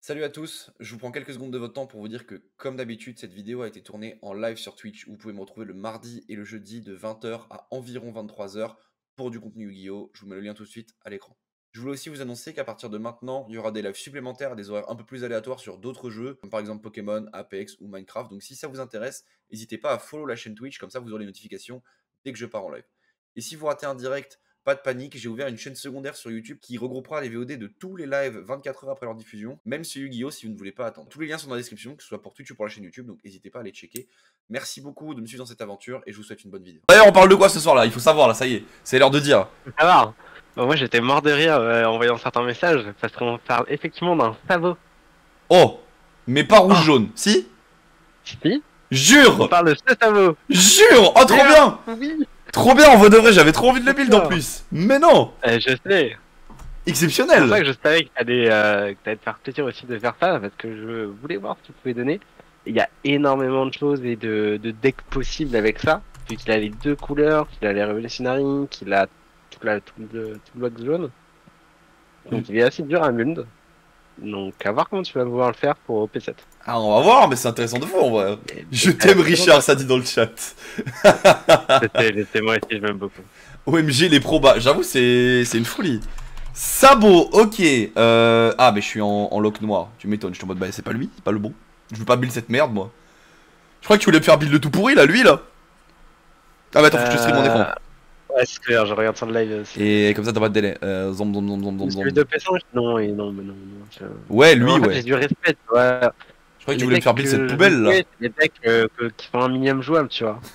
Salut à tous, je vous prends quelques secondes de votre temps pour vous dire que, comme d'habitude, cette vidéo a été tournée en live sur Twitch, où vous pouvez me retrouver le mardi et le jeudi de 20 h à environ 23 h pour du contenu Yu-Gi-Oh! Je vous mets le lien tout de suite à l'écran. Je voulais aussi vous annoncer qu'à partir de maintenant, il y aura des lives supplémentaires à des horaires un peu plus aléatoires sur d'autres jeux, comme par exemple Pokémon, Apex ou Minecraft. Donc si ça vous intéresse, n'hésitez pas à follow la chaîne Twitch, comme ça vous aurez les notifications dès que je pars en live. Et si vous ratez un direct, pas de panique, j'ai ouvert une chaîne secondaire sur YouTube qui regroupera les VOD de tous les lives 24 h après leur diffusion, même sur Yu-Gi-Oh! Si vous ne voulez pas attendre. Tous les liens sont dans la description, que ce soit pour Twitch ou pour la chaîne YouTube, donc n'hésitez pas à les checker. Merci beaucoup de me suivre dans cette aventure et je vous souhaite une bonne vidéo. D'ailleurs, on parle de quoi ce soir là? Il faut savoir là, ça y est, c'est l'heure de dire. Alors, moi j'étais mort de rire en voyant certains messages parce qu'on parle effectivement d'un sabot. Oh, mais pas rouge-jaune, si? Si, Jure! on parle de ce sabot. Jure! Oh, trop bien! Oui. Trop bien, en vrai de vrai, j'avais trop envie de le build en plus. Mais non! Je sais. C'est Exceptionnel! pour ça que je savais que t'allais te faire plaisir aussi de faire ça parce que je voulais voir ce que tu pouvais donner. Il y a énormément de choses et de decks possibles avec ça. Vu qu'il a les deux couleurs, qu'il a les Revolutionary, qu'il a tout le bloc jaune. Donc il est assez dur à build. Donc à voir comment tu vas pouvoir le faire pour OP7. Ah, on va voir, mais c'est intéressant de fou en vrai. Je t'aime Richard, ça dit dans le chat. C'était moi aussi, je m'aime beaucoup. OMG les probas, j'avoue c'est une folie. Sabot, ok. Ah mais je suis en lock noir, tu m'étonnes, je suis en mode bah c'est pas lui, c'est pas le bon. Je veux pas build cette merde moi. Je crois que tu voulais me faire build le tout pourri là, lui là. Ah bah attends, faut que je te stream mon écran. Ouais, c'est clair, je regarde ça de live aussi. Et comme ça t'as pas de délai. Zom zom zom zom zom Celui zom. de Pessange, non, mais non. Ouais, lui En fait, ouais. j'ai du respect, tu vois. Je crois que tu voulais me faire build cette poubelle là. C'est des decks qui font un minimum jouable, tu vois.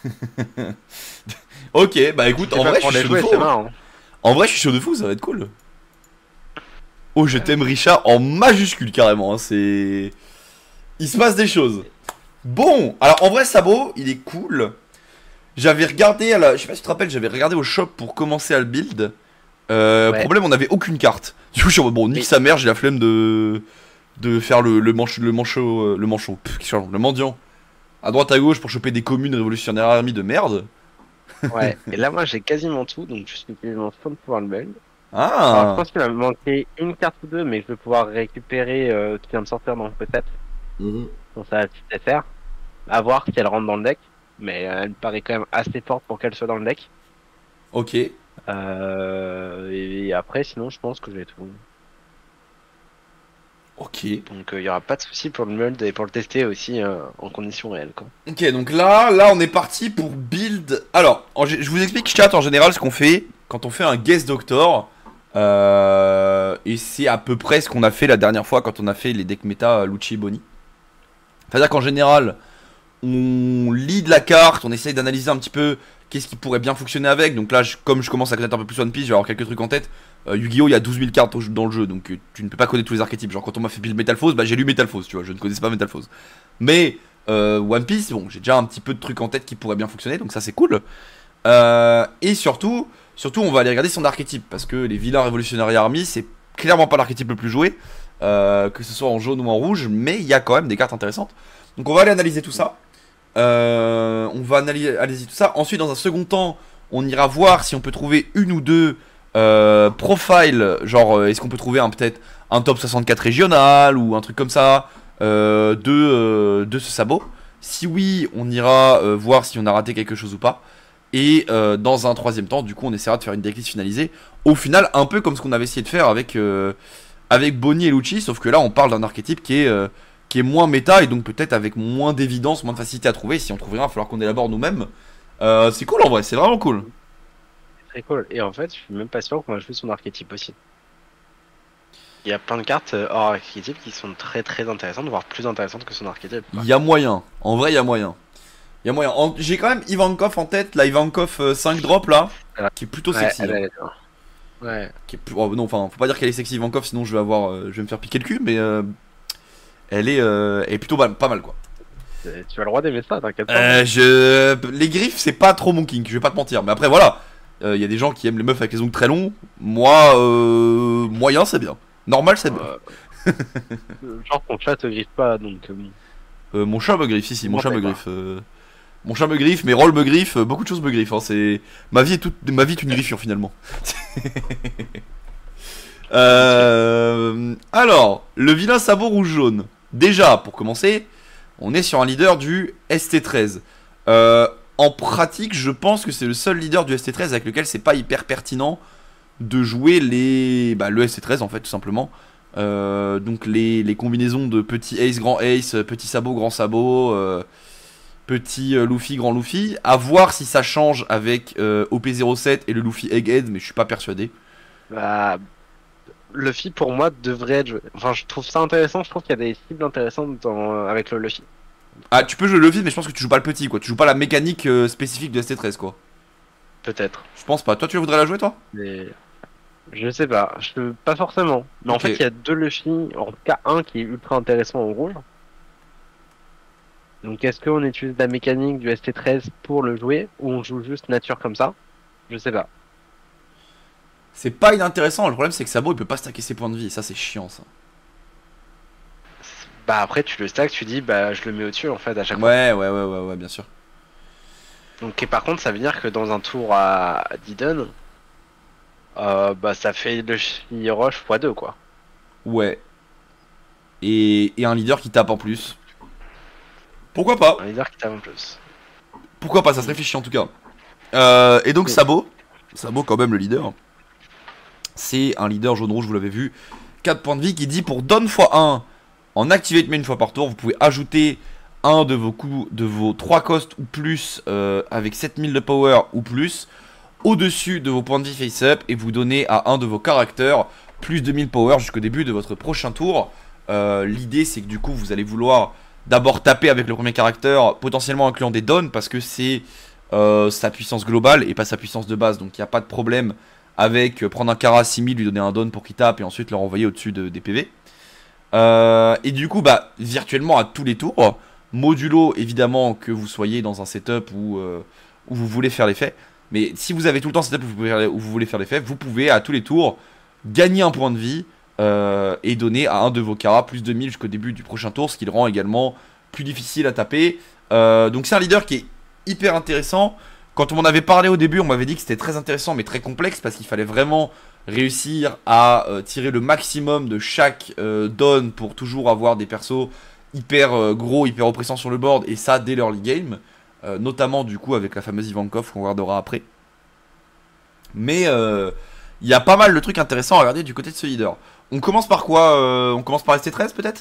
Ok, bah écoute, en vrai je suis chaud de fou. C'est marrant. En vrai je suis chaud de fou, ça va être cool. Oh je t'aime Richard en majuscule carrément, hein, c'est... Il se passe des choses. Bon, alors en vrai Sabot, il est cool. J'avais regardé, je sais pas si tu te rappelles, j'avais regardé au shop pour commencer à le build. Ouais. Problème, on avait aucune carte. Du coup je suis en mode, bon, nique sa mère, j'ai la flemme de faire le mendiant. À droite à gauche pour choper des communes révolutionnaires armées de merde. Ouais, et là, moi, j'ai quasiment tout, donc je suis quasiment sûr de pouvoir le build. Alors, je Ah, pense qu'il va me manquer une carte ou deux, mais je vais pouvoir récupérer qui vient de sortir dans le peut-être. Donc ça va être faire. À voir si elle rentre dans le deck. Mais elle me paraît quand même assez forte pour qu'elle soit dans le deck. ok. Et après, sinon, je pense que j'ai tout. Ok. Donc il y aura pas de souci pour le mold et pour le tester aussi en conditions réelles, quoi. Ok, donc là on est parti pour build. Alors, je vous explique chat en général ce qu'on fait quand on fait un guest doctor. Et c'est à peu près ce qu'on a fait la dernière fois quand on a fait les decks méta Lucci et Bonnie. C'est-à-dire qu'en général, on lit de la carte, on essaye d'analyser un petit peu qu'est-ce qui pourrait bien fonctionner avec. Donc là, comme je commence à connaître un peu plus One Piece, je vais avoir quelques trucs en tête. Yu-Gi-Oh! Il y a 12 000 cartes dans le jeu, donc tu ne peux pas connaître tous les archétypes. Genre quand on m'a fait build Metal Force, bah j'ai lu Metal Force, tu vois, je ne connaissais pas Metal Force. Mais One Piece, bon, j'ai déjà un petit peu de trucs en tête qui pourraient bien fonctionner, donc ça c'est cool. Et surtout, on va aller regarder son archétype, parce que les vilains Revolutionary Army, c'est clairement pas l'archétype le plus joué, que ce soit en jaune ou en rouge, mais il y a quand même des cartes intéressantes. Donc on va aller analyser tout ça. On va analyser tout ça. Ensuite, dans un second temps, on ira voir si on peut trouver une ou deux profiles. Genre, est-ce qu'on peut trouver peut-être un top 64 régional ou un truc comme ça de ce sabot. Si oui, on ira voir si on a raté quelque chose ou pas. Et dans un troisième temps, du coup, on essaiera de faire une decklist finalisée. Au final, un peu comme ce qu'on avait essayé de faire avec Bonnie et Lucci, sauf que là, on parle d'un archétype qui est moins méta et donc peut-être avec moins d'évidence, moins de facilité à trouver. Si on trouve rien, il va falloir qu'on élabore nous-mêmes. C'est cool en vrai, c'est vraiment cool. C'est très cool. Et en fait, je suis même pas sûr qu'on va jouer son archétype aussi. Il y a plein de cartes hors archétype qui sont très très intéressantes, voire plus intéressantes que son archétype. Il y a moyen, en vrai, il y a moyen. Il y a moyen. J'ai quand même Ivankov en tête, la Ivankov 5 drop là, qui est plutôt sexy. Ouais. Qui est oh, non, enfin, faut pas dire qu'elle est sexy Ivankov, sinon je vais me faire piquer le cul, mais elle est plutôt pas mal quoi. Tu as le droit d'aimer ça, t'inquiète pas. Les griffes, c'est pas trop mon kink, je vais pas te mentir. Mais après, voilà, il y a des gens qui aiment les meufs avec les ongles très longs. Moi, moyen, c'est bien. Normal, c'est bien. Genre, ton chat te griffe pas, donc mon chat me griffe, si, mon chat me griffe. Mon chat me griffe, mes rôles me griffent, beaucoup de choses me griffent. Hein, ma vie est une griffure finalement. Alors, le vilain sabot rouge-jaune. Déjà, pour commencer, on est sur un leader du ST13. En pratique, je pense que c'est le seul leader du ST13 avec lequel c'est pas hyper pertinent de jouer le ST13 en fait, tout simplement. Donc les combinaisons de petit ace, grand ace, petit sabot, grand sabot, petit Luffy, grand Luffy. À voir si ça change avec OP07 et le Luffy Egghead, mais je suis pas persuadé. Bah, Luffy pour moi devrait être joué. Enfin, je trouve ça intéressant. Je trouve qu'il y a des cibles intéressantes avec le Luffy. Ah, tu peux jouer le Luffy, mais je pense que tu joues pas le petit, quoi. Tu joues pas la mécanique spécifique de ST13, quoi. Peut-être. Je pense pas. Toi, tu voudrais la jouer, toi? Mais je sais pas. Pas forcément. Mais en Ok. fait, il y a deux Luffy. En tout cas, un qui est ultra intéressant en rouge. Donc, est-ce qu'on utilise la mécanique du ST13 pour le jouer ou on joue juste nature comme ça? Je sais pas. C'est pas inintéressant. Le problème, c'est que Sabo, il peut pas stacker ses points de vie. Et ça, c'est chiant, ça. Bah après, tu le stack, tu dis bah je le mets au-dessus en fait à chaque fois. Ouais, bien sûr. Donc et par contre, ça veut dire que dans un tour à Didon, bah ça fait le Rush x2 quoi. Ouais. Et un leader qui tape en plus. Pourquoi pas? Un leader qui tape en plus. Pourquoi pas? Ça se réfléchit en tout cas. Et donc, Oui. Sabo, quand même, le leader. C'est un leader jaune-rouge, vous l'avez vu. 4 points de vie qui dit pour Don x1 en Activate Main une fois par tour, vous pouvez ajouter un de vos coups, de vos 3 costs ou plus avec 7000 de power ou plus au-dessus de vos points de vie face-up et vous donnez à un de vos caractères plus 2000 power jusqu'au début de votre prochain tour. L'idée c'est que du coup vous allez vouloir d'abord taper avec le premier caractère, potentiellement incluant des dons parce que c'est sa puissance globale et pas sa puissance de base, donc il n'y a pas de problème avec prendre un Kara 6000, lui donner un don pour qu'il tape et ensuite le renvoyer au-dessus des PV. Et du coup, bah, virtuellement à tous les tours, modulo évidemment que vous soyez dans un setup où vous voulez faire l'effet. Mais si vous avez tout le temps un setup où vous voulez faire l'effet, vous pouvez à tous les tours gagner un point de vie et donner à un de vos Kara plus 2000 jusqu'au début du prochain tour, ce qui le rend également plus difficile à taper. Donc c'est un leader qui est hyper intéressant. Quand on m'en avait parlé au début, on m'avait dit que c'était très intéressant mais très complexe parce qu'il fallait vraiment réussir à tirer le maximum de chaque don pour toujours avoir des persos hyper gros, hyper oppressants sur le board, et ça dès l'early game, notamment du coup avec la fameuse Ivankov qu'on regardera après. Mais il y a pas mal de trucs intéressants à regarder du côté de ce leader. On commence par quoi On commence par ST13 peut-être?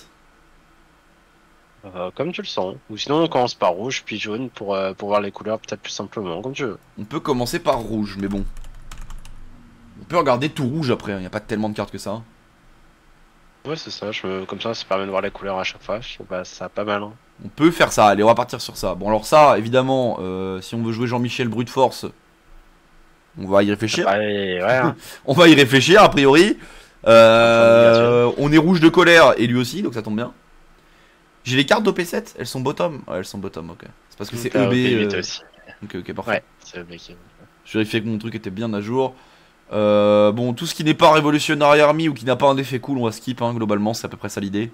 Comme tu le sens. Ou sinon on commence par rouge puis jaune pour voir les couleurs peut-être plus simplement, comme tu veux. On peut commencer par rouge, mais bon. On peut regarder tout rouge après, il n'y a pas tellement de cartes que ça. Hein. Ouais c'est ça, comme ça permet de voir les couleurs à chaque fois, je trouve ça pas mal. Hein. On peut faire ça, allez on va partir sur ça. Bon alors ça, évidemment, si on veut jouer Jean-Michel Brute Force, on va y réfléchir. Ouais, hein. On va y réfléchir a priori. On est rouge de colère et lui aussi, donc ça tombe bien. J'ai les cartes d'OP7, elles sont bottom. Ouais, elles sont bottom, ok. C'est parce que c'est EB. Aussi. Ok, parfait. Ouais, c'est EB qui. Je vérifiais que mon truc était bien à jour. Bon, tout ce qui n'est pas Revolutionary Army ou qui n'a pas un effet cool, on va skip, hein, globalement, c'est à peu près ça l'idée.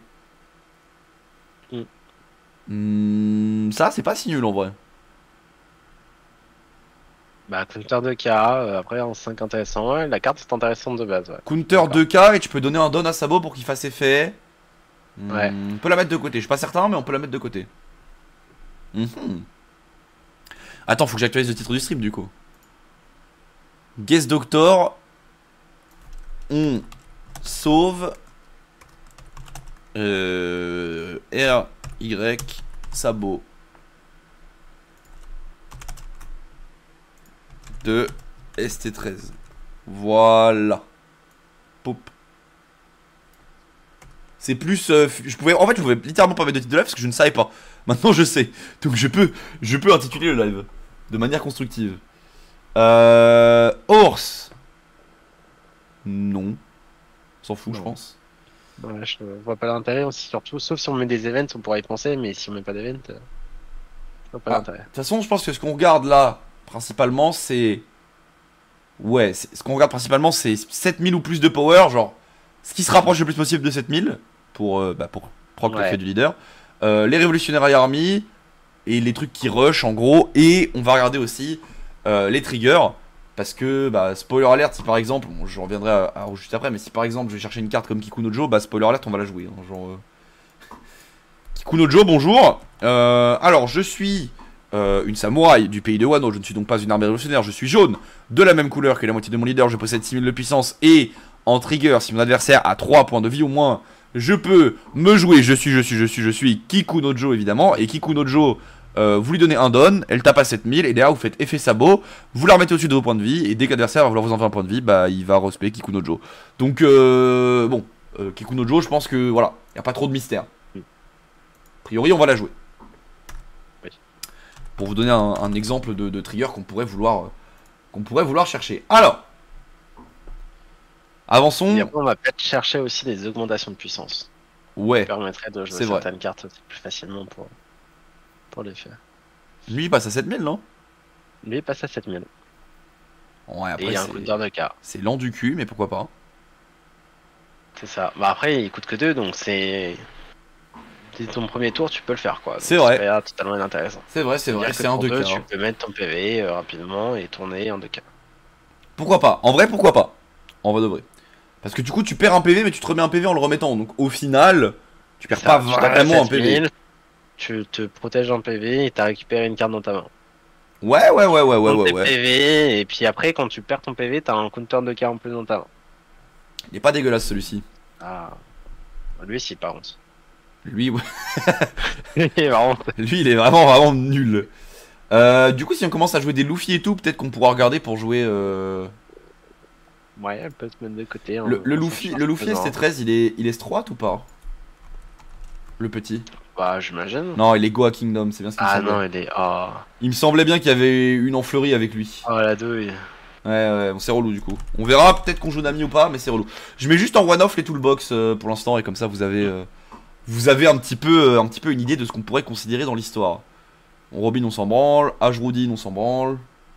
Ça, c'est pas si nul en vrai. Bah, counter 2K, après en 5 intéressant, ouais, la carte est intéressante de base. Ouais. Counter 2K et tu peux donner un don à Sabo pour qu'il fasse effet. Ouais. On peut la mettre de côté, je suis pas certain, mais on peut la mettre de côté. Attends, faut que j'actualise le titre du stream du coup. Guest Doctor. On sauve. RY Sabo. De ST13. Voilà. Pop. C'est plus. Je pouvais littéralement pas mettre de titre de live parce que je ne savais pas. Maintenant je sais. Donc je peux intituler le live de manière constructive. Horse. Non. On s'en fout, Non. je pense. Ouais, je vois pas l'intérêt aussi, surtout, sauf si on met des events, on pourrait y penser, mais si on met pas d'events, je vois pas l'intérêt. De toute façon, je pense que ce qu'on regarde là, principalement, c'est. Ouais, ce qu'on regarde principalement, c'est 7000 ou plus de power, genre. Ce qui se rapproche le plus possible de 7000 pour proc le fait du leader. Les Revolutionary Army et les trucs qui rush en gros. Et on va regarder aussi les triggers. Parce que, bah, spoiler alert, si par exemple, bon, je reviendrai à rouge juste après, mais si par exemple je vais chercher une carte comme Kikunojo, bah spoiler alert, on va la jouer. Hein, genre, Kikunojo, bonjour. Alors, je suis une samouraï du pays de Wano, je ne suis donc pas une armée révolutionnaire, je suis jaune, de la même couleur que la moitié de mon leader, je possède 6000 de puissance, et en trigger, si mon adversaire a 3 points de vie au moins, je peux me jouer, je suis Kikunojo évidemment, et Kikunojo, vous lui donnez un don, elle tape à 7000, et derrière vous faites effet sabot, vous la remettez au-dessus de vos points de vie, et dès que l'adversaire va vouloir vous enlever un point de vie, bah il va respect Kikunojo. Donc bon, Kikunojo, je pense que voilà, il n'y a pas trop de mystère. A priori, on va la jouer. Oui. Pour vous donner un exemple de trigger qu'on pourrait vouloir chercher. Alors, avançons. Et après, on va peut-être chercher aussi des augmentations de puissance. Ouais. Ça permettrait de jouer certaines cartes plus facilement pour les faire. Lui, il passe à 7000, non? Lui, il passe à 7000. Ouais, après, et il y a un coûteur de carte. C'est lent du cul, mais pourquoi pas. C'est ça. Bah après, il coûte que 2, donc c'est... Dès ton premier tour, tu peux le faire, quoi. C'est vrai. C'est totalement inintéressant. C'est vrai, c'est un 2K. Tu peux mettre ton PV rapidement et tourner en 2K. Pourquoi pas? En vrai, pourquoi pas? En vrai de vrai. Parce que du coup, tu perds un PV, mais tu te remets un PV en le remettant. Donc au final, tu perds pas vraiment un PV. Tu te protèges en PV et t'as récupéré une carte dans ta main. Ouais. PV, et puis après, quand tu perds ton PV, t'as un counter de carte en plus dans ta main. Il est pas dégueulasse celui-ci. Ah. Lui, si, par contre. Lui, ouais. Lui, il est vraiment nul. Du coup, si on commence à jouer des Luffy et tout, peut-être qu'on pourra regarder pour jouer. Ouais, elle peut se mettre de côté. Hein, le Luffy ST13, il est Stroat ou pas? Le petit. Bah, j'imagine. Non, il est Goa Kingdom, c'est bien ce qu'il me semblait. Ah non, il est. Oh. Il me semblait bien qu'il y avait une enfleurie avec lui. Oh, la douille. Ouais, bon, c'est relou du coup. On verra peut-être qu'on joue Nami ou pas, mais c'est relou. Je mets juste en one-off les toolbox pour l'instant, et comme ça vous avez un petit peu une idée de ce qu'on pourrait considérer dans l'histoire. Robin, on s'en branle. Ashwoodin, on s'en branle.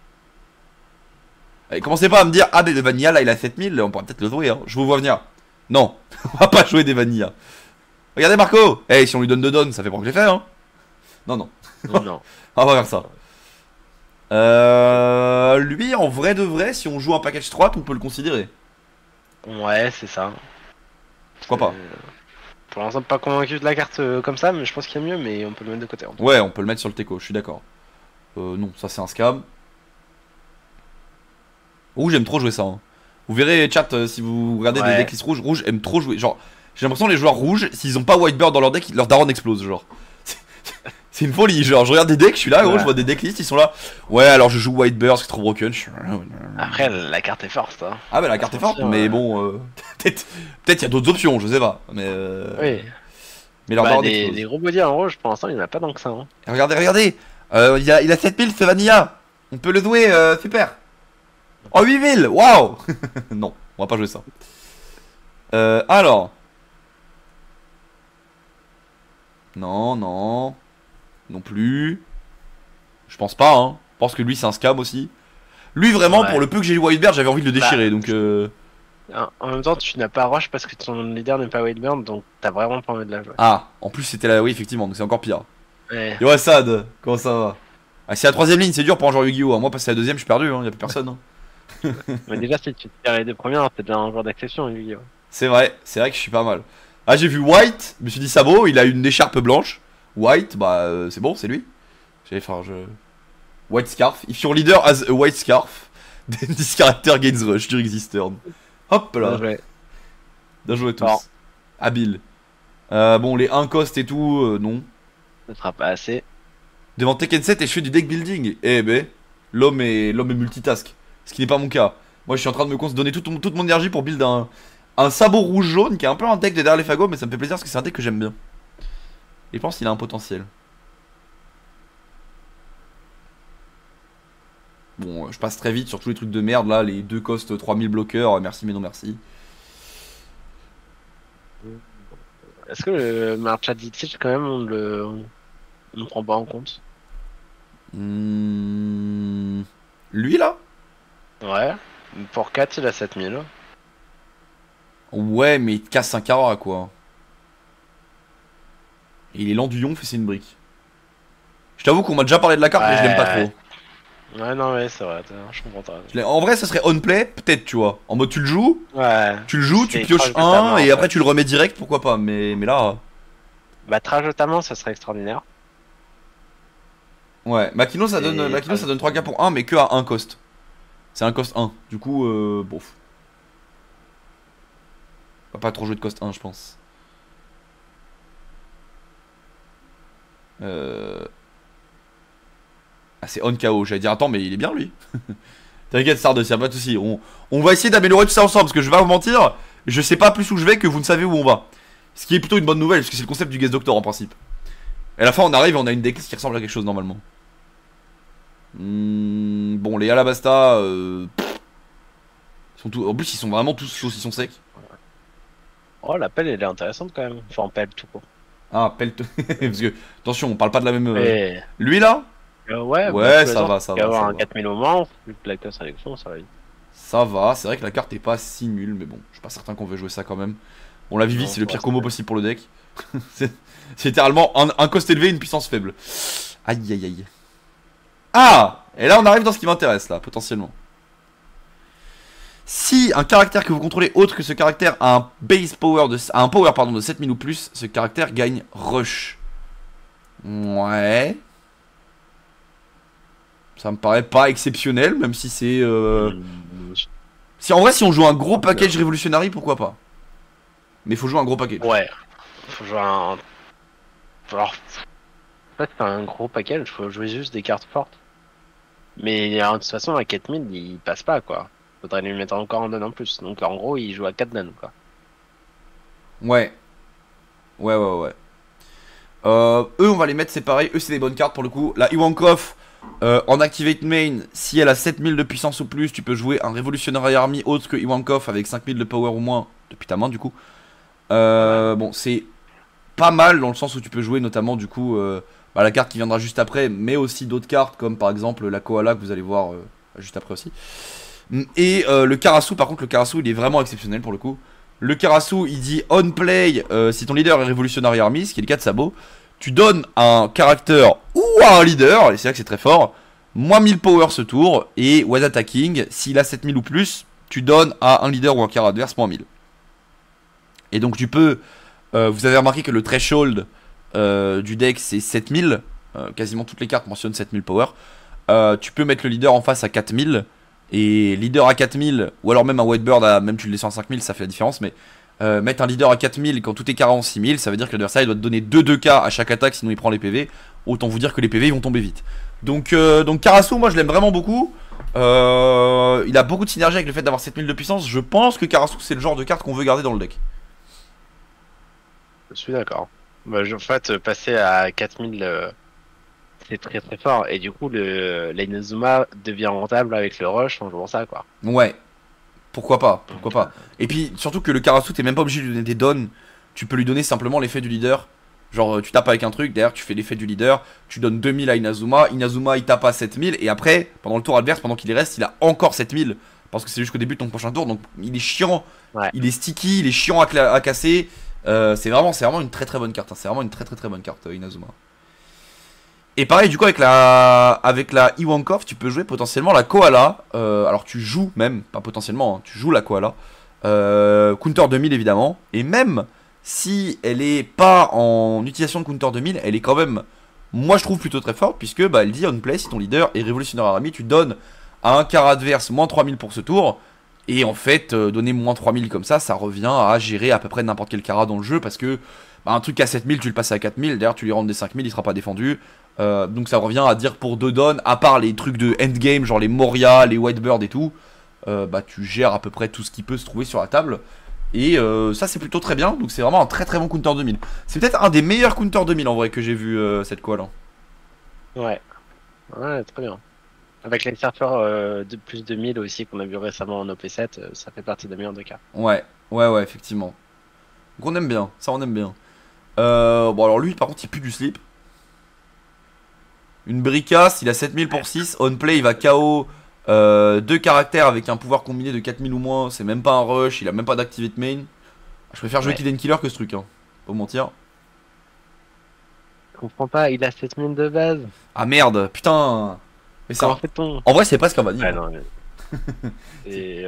Allez, commencez pas à me dire, ah, des Vanilla, là il a 7000, on pourrait peut-être le jouer, hein. Je vous vois venir. Non, on va pas jouer des Vanilla. Regardez Marco. Si on lui donne 2 dons, ça fait pas que j'ai fait, hein. Non. Non. On va faire ça. Lui, en vrai de vrai, si on joue un package 3, on peut le considérer. Ouais, c'est ça. Pourquoi pas? Pour l'instant, pas convaincu de la carte comme ça, mais je pense qu'il y a mieux, mais on peut le mettre de côté. Ouais, on peut le mettre sur le teco, je suis d'accord. Non, ça c'est un scam. Rouge aime trop jouer ça. Hein. Vous verrez, chat, si vous regardez des decks rouges, Rouge aime trop jouer. Genre, j'ai l'impression que les joueurs rouges, s'ils ont pas Whitebird dans leur deck, leur daron explose. Genre, c'est une folie. Genre, je regarde des decks, je suis là, gros, je vois des decklists, ils sont là. Ouais, alors je joue Whitebird, c'est trop broken. Après, la carte est forte. Hein. Ah, bah la carte est forte, mais bon, peut-être il y a d'autres options, je sais pas. Mais oui. Mais leur daron explose. Des gros body en rouge, pour l'instant, il n'y en a pas tant que ça. Hein. Regardez. Il a 7000 ce Vanilla. On peut le jouer, super. Oh 8000, waouh. Non, on va pas jouer ça. Alors. Non plus. Je pense pas, hein. Je pense que lui c'est un scam aussi. Lui vraiment, pour le peu que j'ai eu Whitebird, j'avais envie de le déchirer, donc En même temps, tu n'as pas rush parce que ton leader n'est pas Whitebird, donc t'as vraiment pas envie de la jouer. Ah, en plus c'était là, oui effectivement, donc c'est encore pire. Ouais. Yo Assad, comment ça va? Ah, c'est la 3ème ligne, c'est dur pour un joueur Yu-Gi-Oh! Hein. Moi passer à la 2ème, je suis perdu, hein. Y'a plus personne. Hein. Mais déjà, si tu tires les 2 premières, c'est déjà un joueur d'exception, Yu-Gi-Oh! C'est vrai que je suis pas mal. Ah, j'ai vu White, je me suis dit Sabot, il a une écharpe blanche. White, bah c'est bon, c'est lui. White Scarf. If your leader has a white scarf, then this character gains rush during this turn. Hop là. Bien joué tous. Alors. Habile. Bon, les 1 cost et tout, non. Ce sera pas assez. Devant Tekken 7 et je fais du deck building. Eh ben, l'homme est multitask. Ce qui n'est pas mon cas. Moi je suis en train de me donner toute mon énergie pour build un sabot rouge-jaune qui est un peu un deck de derrière les fagots, mais ça me fait plaisir parce que c'est un deck que j'aime bien. Et je pense qu'il a un potentiel. Bon, je passe très vite sur tous les trucs de merde là, les 2 cost 3000 bloqueurs, merci mais non merci. Est-ce que le Marcha Dixit, quand même, on ne prend pas en compte? Lui là? Ouais, pour 4 il a 7000. Ouais, mais il te casse un Kara quoi. Et il est lent du yonf et c'est une brique. Je t'avoue qu'on m'a déjà parlé de la carte, mais je l'aime pas trop. Ouais, non, ouais, c'est vrai, je comprends pas. En vrai, ça serait on play, peut-être, tu vois. En mode, Ouais. tu le joues, tu C'est pioches Trash de ta un, main, en et après fait. tu le remets direct, pourquoi pas. Mais là, Bah, Trash de ta main, ça serait extraordinaire. ouais. Et Makino, Trash ça de donne ta 3K main. pour un, mais que à un cost. C'est un cost 1. Du coup, bof. On va pas trop jouer de cost 1, je pense. Ah, c'est on KO. J'allais dire, attends, mais il est bien lui. T'inquiète, Stardust, y'a pas de soucis. On va essayer d'améliorer tout ça ensemble, parce que je vais pas vous mentir, je sais pas plus où je vais que vous ne savez où on va. Ce qui est plutôt une bonne nouvelle, parce que c'est le concept du Guest Doctor en principe. Et à la fin, on arrive et on a une decklist qui ressemble à quelque chose normalement. Bon, les Alabasta, sont en plus, ils sont vraiment tous saucissons secs. Oh, la pelle, elle est intéressante quand même. Enfin, pelle tout court. Ah, Pelt. Parce que, attention, on parle pas de la même. Et... Lui là. ouais, bah, Ouais, tous les ça ans, va, ça il va y va, ça avoir un va. 4000 moments, plus que la classe sélection, ça va vite. Ça va, c'est vrai que la carte est pas si nulle, mais bon, je suis pas certain qu'on veut jouer ça quand même. Bon, la Vivi, Non, c'est le ça pire reste combo belle. possible pour le deck. c'est littéralement un cost élevé et une puissance faible. Aïe aïe aïe. Ah! Et là, on arrive dans ce qui m'intéresse, là, potentiellement. Si un caractère que vous contrôlez autre que ce caractère a un base power a un power pardon, de 7000 ou plus, ce caractère gagne rush. Ouais. Ça me paraît pas exceptionnel, même si c'est. Hmm, Si en vrai, si on joue un gros package Revolutionary, pourquoi pas. Mais il faut jouer un gros package. ouais, faut jouer un. Alors, en fait, c'est un gros package, faut jouer juste des cartes fortes. Mais de toute façon, à 4000, il passe pas, quoi. Faudrait lui mettre encore un don en plus. Donc, en gros, il joue à 4 don, quoi. Ouais. Ouais. Eux, on va les mettre séparés. Eux, c'est des bonnes cartes pour le coup. La Iwankov, en Activate Main, si elle a 7000 de puissance ou plus, tu peux jouer un Revolutionary Army autre que Iwankov avec 5000 de power ou moins depuis ta main, du coup. Pas mal. Bon, c'est pas mal dans le sens où tu peux jouer notamment, du coup, la carte qui viendra juste après, mais aussi d'autres cartes comme par exemple la Koala que vous allez voir juste après aussi. Et le Karasu, par contre, le Karasu, il est vraiment exceptionnel pour le coup. Le Karasu, il dit on play si ton leader est Revolutionary Army, ce qui est le cas de Sabo. Tu donnes à un caractère ou à un leader, et c'est là que c'est très fort, moins 1000 power ce tour. Et when attacking, s'il a 7000 ou plus, tu donnes à un leader ou un caractère adverse moins 1000. Et donc tu peux. Vous avez remarqué que le threshold du deck c'est 7000. Quasiment toutes les cartes mentionnent 7000 power. Tu peux mettre le leader en face à 4000. Et leader à 4000, ou alors même un Whitebird, même tu le laisses à 5000, ça fait la différence. Mais mettre un leader à 4000 quand tout est carré en 6000, ça veut dire que l'adversaire doit te donner 2-2K à chaque attaque, sinon il prend les PV. Autant vous dire que les PV ils vont tomber vite. Donc Karasu, moi je l'aime vraiment beaucoup. Il a beaucoup de synergie avec le fait d'avoir 7000 de puissance. Je pense que Karasu c'est le genre de carte qu'on veut garder dans le deck. Je suis d'accord. Bah, en fait, passer à 4000, c'est très très fort. Et du coup, l'Inazuma devient rentable avec le rush en jouant ça, quoi. Ouais, pourquoi pas, pourquoi Donc, pas. Et puis surtout que le Karasu, t'es même pas obligé de lui donner des dons. Tu peux lui donner simplement l'effet du leader. Genre tu tapes avec un truc, derrière tu fais l'effet du leader, tu donnes 2000 à Inazuma, Inazuma il tape à 7000, et après, pendant le tour adverse, pendant qu'il y reste, il a encore 7000. Parce que c'est jusqu'au début de ton prochain tour, donc il est chiant, ouais. il est sticky, il est chiant à casser. C'est vraiment une très très bonne carte, hein. C'est vraiment une très très très bonne carte, Inazuma. Et pareil, du coup, avec la Iwankov, tu peux jouer potentiellement la Koala. Alors, tu joues même, pas potentiellement, hein, tu joues la Koala. Counter 2000, évidemment. Et même si elle est pas en utilisation de Counter 2000, elle est quand même, moi je trouve, plutôt très forte. Puisque elle dit on play, si ton leader est Revolutionary Army, tu donnes à un car adverse moins 3000 pour ce tour. Et en fait, donner moins 3000 comme ça revient à gérer à peu près n'importe quel cara dans le jeu. Parce que un truc à 7000, tu le passes à 4000. D'ailleurs, tu lui rentres des 5000, il sera pas défendu. Donc ça revient à dire pour 2 dons, à part les trucs de endgame, genre les Moria, les Whitebird et tout, tu gères à peu près tout ce qui peut se trouver sur la table. Et ça c'est plutôt très bien, donc c'est vraiment un très très bon counter 2000. C'est peut-être un des meilleurs counter 2000 en vrai que j'ai vu cette koala. Ouais. Ouais, très bien. Avec les surfeurs de plus de 1000 aussi qu'on a vu récemment en OP7, ça fait partie des meilleurs de cas. Ouais, effectivement. Donc on aime bien, ça on aime bien. Bon alors lui par contre il pue du slip. Une Bricasse, il a 7000 pour 6. On play, il va KO 2 caractères avec un pouvoir combiné de 4000 ou moins. C'est même pas un rush, il a même pas d'activate main. Je préfère jouer Kiden Killer que ce truc, hein. Pas vous mentir. Je comprends pas, il a 7000 de base. Ah merde, putain. Mais c'est Comment fait-on? en vrai, c'est presque un vanille. Ouais, non, mais... Et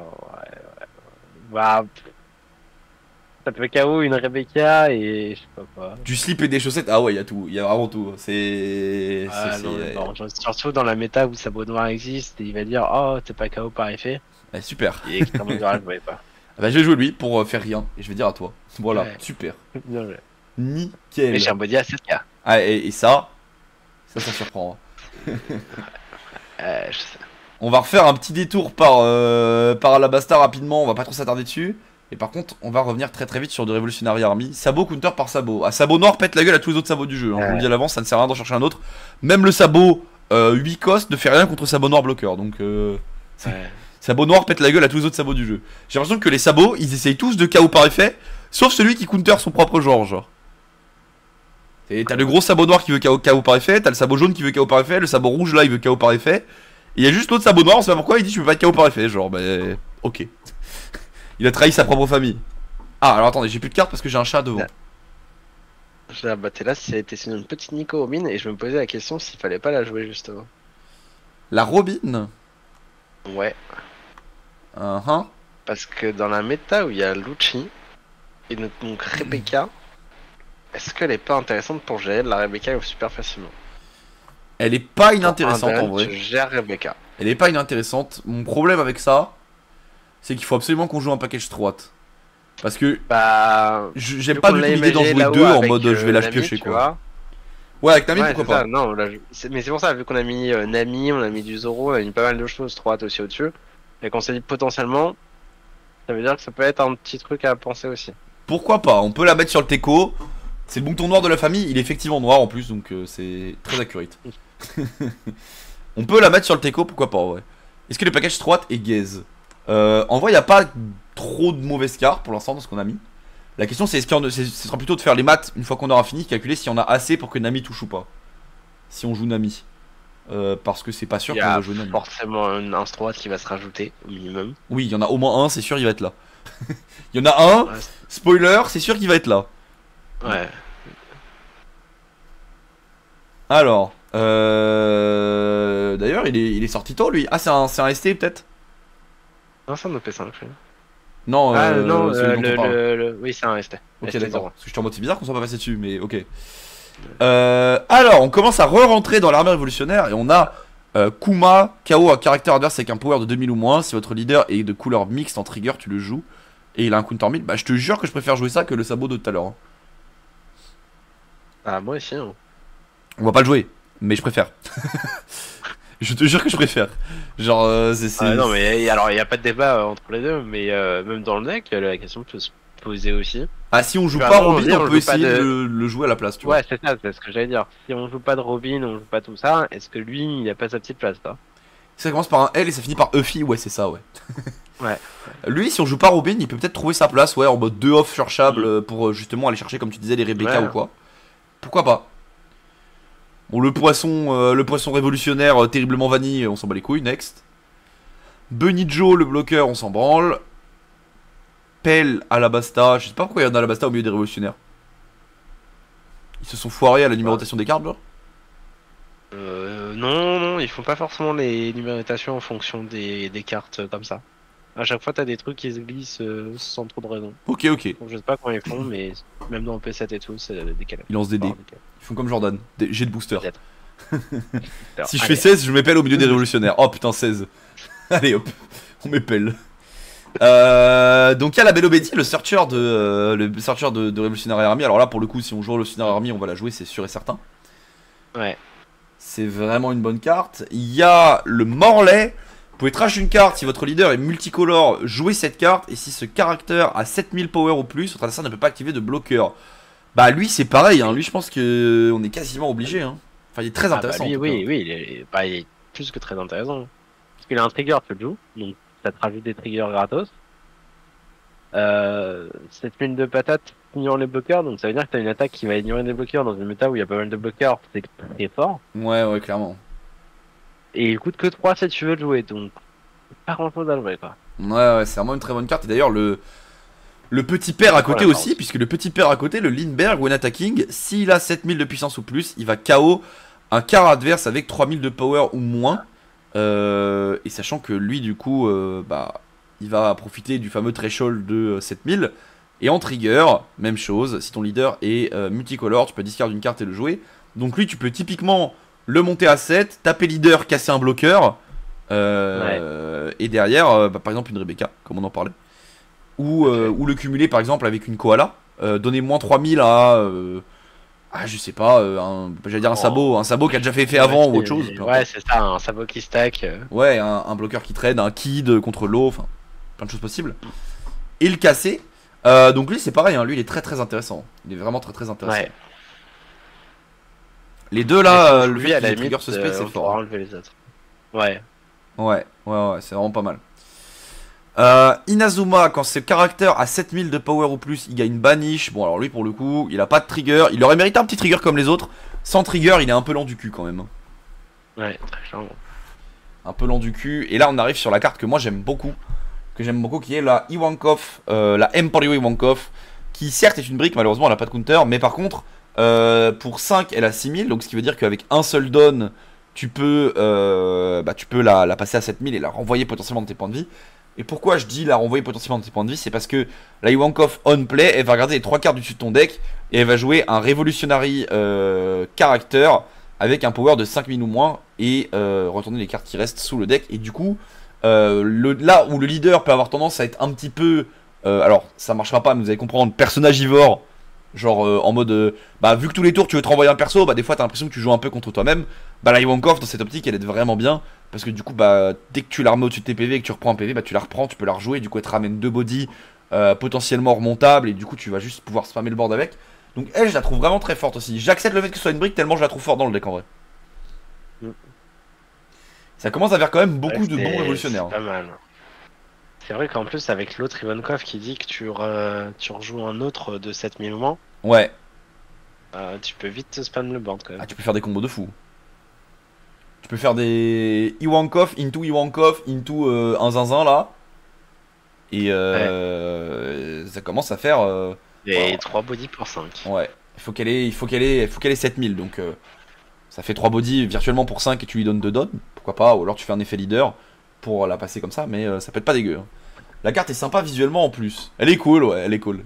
bah, ça peut KO une Rebecca et je sais pas quoi. Du slip et des chaussettes, ah ouais, il y a tout, il y a vraiment tout. C'est. Ah non, mais bon, surtout dans la méta où Sabot Noir existe, et il va dire oh t'es pas KO par effet. Super. Et extrêmement grave, je voyais pas. Ah bah, je vais jouer lui pour faire rien et je vais dire à toi. Voilà, Ouais. super. Bien joué. Nickel. Et j'ai un body à 7K. Ah, et ça surprend. Je sais. On va refaire un petit détour par Alabasta rapidement, on va pas trop s'attarder dessus. Et par contre, on va revenir très très vite sur de Revolutionary Army. Sabot counter par sabot. Ah, sabot noir pète la gueule à tous les autres sabots du jeu. Hein. Je vous le dis à l'avance, ça ne sert à rien d'en chercher un autre. Même le sabot 8 cost ne fait rien contre sabot noir bloqueur. Donc, sabot noir pète la gueule à tous les autres sabots du jeu. J'ai l'impression que les sabots, ils essayent tous de KO par effet, sauf celui qui counter son propre genre. T'as le gros sabot noir qui veut KO par effet, t'as le sabot jaune qui veut KO par effet, le sabot rouge là il veut KO par effet. Et il y a juste l'autre sabot noir, on sait pas pourquoi, il dit je peux pas KO par effet. Genre, bah, ok. Il a trahi sa propre famille. Ah, alors attendez, j'ai plus de cartes parce que j'ai un chat devant. Je l'ai abattu là, c'était sur une petite Nico aux mines et je me posais la question s'il fallait pas la jouer justement. La Robin. Ouais. Parce que dans la méta où il y a Lucci et donc Rebecca, est-ce qu'elle est pas intéressante pour gérer de la Rebecca super facilement? Elle est pas inintéressante en vrai. Je gère Rebecca. Elle est pas inintéressante. Mon problème avec ça, c'est qu'il faut absolument qu'on joue un package 3. Parce que bah, j'aime pas du tout l'idée d'en jouer deux en mode je vais la piocher quoi. Ouais, avec Nami pourquoi pas. Non, là, mais c'est pour ça, vu qu'on a mis Nami, on a mis du Zoro, on a mis pas mal de choses, 3 aussi au-dessus. Et qu'on s'est dit potentiellement, ça veut dire que ça peut être un petit truc à penser aussi. Pourquoi pas, on peut la mettre sur le Teco. C'est le bouton noir de la famille, il est effectivement noir en plus, donc c'est très accurate. On peut la mettre sur le Teco, pourquoi pas, ouais. Est-ce que le package 3 est gaze? En vrai, il n'y a pas trop de mauvaises cartes pour l'instant dans ce qu'on a mis. La question, c'est ce sera plutôt de faire les maths une fois qu'on aura fini, calculer si on a assez pour que Nami touche ou pas. Si on joue Nami. Parce que c'est pas sûr qu'on va jouer Nami. Il y a forcément un droite qui va se rajouter, au minimum. Oui, il y en a au moins un, c'est sûr, il va être là. Il y en a un, spoiler, c'est sûr qu'il va être là. Ouais. Alors, d'ailleurs, il est sorti tôt lui. Ah, c'est un ST peut-être? Non, c'est un OP5. Non, non, oui, c'est un ST. Ok, d'accord. Parce que je suis en mode c'est bizarre qu'on soit pas passé dessus, mais ok. Alors, on commence à re-rentrer dans l'armée révolutionnaire et on a Kuma, KO à caractère adverse avec un power de 2000 ou moins. Si votre leader est de couleur mixte en trigger, tu le joues. Et il a un counter 1000. Bah, je te jure que je préfère jouer ça que le sabot de tout à l'heure. Hein. Ah, moi aussi. Hein. On va pas le jouer, mais je préfère. Je te jure que je préfère. Genre, non, mais alors, il n'y a pas de débat entre les deux, mais même dans le deck, la question peut se poser aussi. Ah, si on joue pas Robin, on peut essayer de le jouer à la place, tu vois. Ouais, c'est ça, c'est ce que j'allais dire. Si on joue pas de Robin, on joue pas tout ça, est-ce que lui, il a pas sa petite place, là? Ça commence par un L et ça finit par Eufy, ouais, c'est ça, ouais. Ouais. Lui, si on joue pas Robin, il peut peut-être trouver sa place, ouais, en mode 2 off cherchable pour justement aller chercher, comme tu disais, les Rebecca ou quoi. Pourquoi pas? Bon, le poisson révolutionnaire terriblement vanille, on s'en bat les couilles, next. Bunny Joe, le bloqueur, on s'en branle. Pelle, Alabasta, je sais pas pourquoi il y en a Alabasta au milieu des révolutionnaires. Ils se sont foirés à la numérotation des cartes, genre? Non, ils font pas forcément les numérotations en fonction des cartes comme ça. À chaque fois, t'as des trucs qui se glissent sans trop de raison. Ok. Donc, je sais pas comment ils font, mais même dans le P7 et tout, c'est décalé. Ils lancent des dés. Ils font comme Jordan, des jets de booster. Si je allez. fais 16, je m'épelle au milieu des révolutionnaires. Oh putain, 16. Allez hop, on m'épelle. Donc il y a la Bello Betty, le searcher de Revolutionary Army. Alors là, pour le coup, si on joue Revolutionary Army, on va la jouer, c'est sûr et certain. Ouais. C'est vraiment une bonne carte. Il y a le Morlaix. Vous pouvez trash une carte si votre leader est multicolore, jouez cette carte. Et si ce caractère a 7000 power ou plus, votre adversaire ne peut pas activer de bloqueur. Bah lui c'est pareil, hein. Lui je pense que on est quasiment obligé. Hein. Enfin il est très intéressant. Bah, lui, oui, il est plus que très intéressant. Parce qu'il a un trigger, tu le joues, donc ça te rajoute des triggers gratos. 7000 de patates ignorant les bloqueurs, donc ça veut dire que tu as une attaque qui va ignorer les bloqueurs dans une méta où il y a pas mal de bloqueurs, c'est très fort. Ouais, clairement. Et il coûte que 3 si tu veux le jouer, donc pas grand chose à jouer quoi. Ouais, c'est vraiment une très bonne carte. Et d'ailleurs, le petit père à côté aussi, puisque le petit père à côté, le Lindbergh, when attacking, s'il a 7000 de puissance ou plus, il va KO un quart adverse avec 3000 de power ou moins. Et sachant que lui, du coup, bah, il va profiter du fameux threshold de 7000. Et en trigger, même chose, si ton leader est multicolore, tu peux discard une carte et le jouer. Donc lui, tu peux typiquement le monter à 7, taper leader, casser un bloqueur. Et derrière, bah, par exemple, une Rebecca, comme on en parlait. Ou le cumuler, par exemple, avec une koala. Donner moins 3000 à... je sais pas, j'allais dire un sabot qui a déjà fait effet avant ou autre chose. Ouais, c'est ça, un sabot qui stack. Ouais, un bloqueur qui trade, un kid contre l'eau, enfin, plein de choses possibles. Et le casser. Donc lui, c'est pareil, hein, lui, il est très très intéressant. Il est vraiment très très intéressant. Ouais. Les deux là, le lui, fait à la qu'il limite, trigger ce space, c'est on fort. pourra enlever les autres. Ouais. Ouais, c'est vraiment pas mal. Inazuma, quand c'est caractère à 7000 de power ou plus, il gagne banish. Bon, alors lui, pour le coup, il a pas de trigger. Il aurait mérité un petit trigger comme les autres. Sans trigger, il est un peu lent du cul quand même. Ouais, très clairement. Un peu lent du cul. Et là, on arrive sur la carte que moi j'aime beaucoup. Qui est la Ivankov, la Emporio Ivankov. Qui certes est une brique, malheureusement, elle a pas de counter. Mais par contre, pour 5, elle a 6000. Donc ce qui veut dire qu'avec un seul don, tu peux la passer à 7000 et la renvoyer potentiellement de tes points de vie. Et pourquoi je dis la renvoyer potentiellement de tes points de vie, c'est parce que la Ivankov on play, elle va regarder les 3 cartes du dessus de ton deck et elle va jouer un Revolutionary Character avec un power de 5000 ou moins et retourner les cartes qui restent sous le deck. Et du coup, là où le leader peut avoir tendance à être un petit peu... alors, ça marchera pas, mais vous allez comprendre, personnagivore. Genre en mode, vu que tous les tours tu veux te renvoyer un perso, des fois t'as l'impression que tu joues un peu contre toi-même. La Ivankov dans cette optique elle est vraiment bien. Parce que du coup, dès que tu la remets au-dessus de tes PV et que tu reprends un PV, tu la reprends, tu peux la rejouer. Du coup, elle te ramène 2 bodies potentiellement remontables. Et du coup, tu vas juste pouvoir spammer le board avec. Donc, elle, je la trouve vraiment très forte aussi. J'accepte le fait que ce soit une brique tellement je la trouve forte dans le deck en vrai. Ça commence à faire quand même beaucoup de bons révolutionnaires. C'est pas mal. C'est vrai qu'en plus, avec l'autre Ivankov qui dit que tu rejoues un autre de 7000 ou moins. Ouais. Tu peux vite te spam le board quand même. Tu peux faire des combos de fou. Tu peux faire des Ivankov into un zinzin là. Et ça commence à faire. Et 3 bodies pour 5. Ouais. Il faut qu'elle ait 7000. Donc ça fait 3 bodies virtuellement pour 5 et tu lui donnes 2 dons. Pourquoi pas. Ou alors tu fais un effet leader pour la passer comme ça. Mais ça peut être pas dégueu. Hein. La carte est sympa visuellement en plus. Elle est cool, ouais. Elle est cool.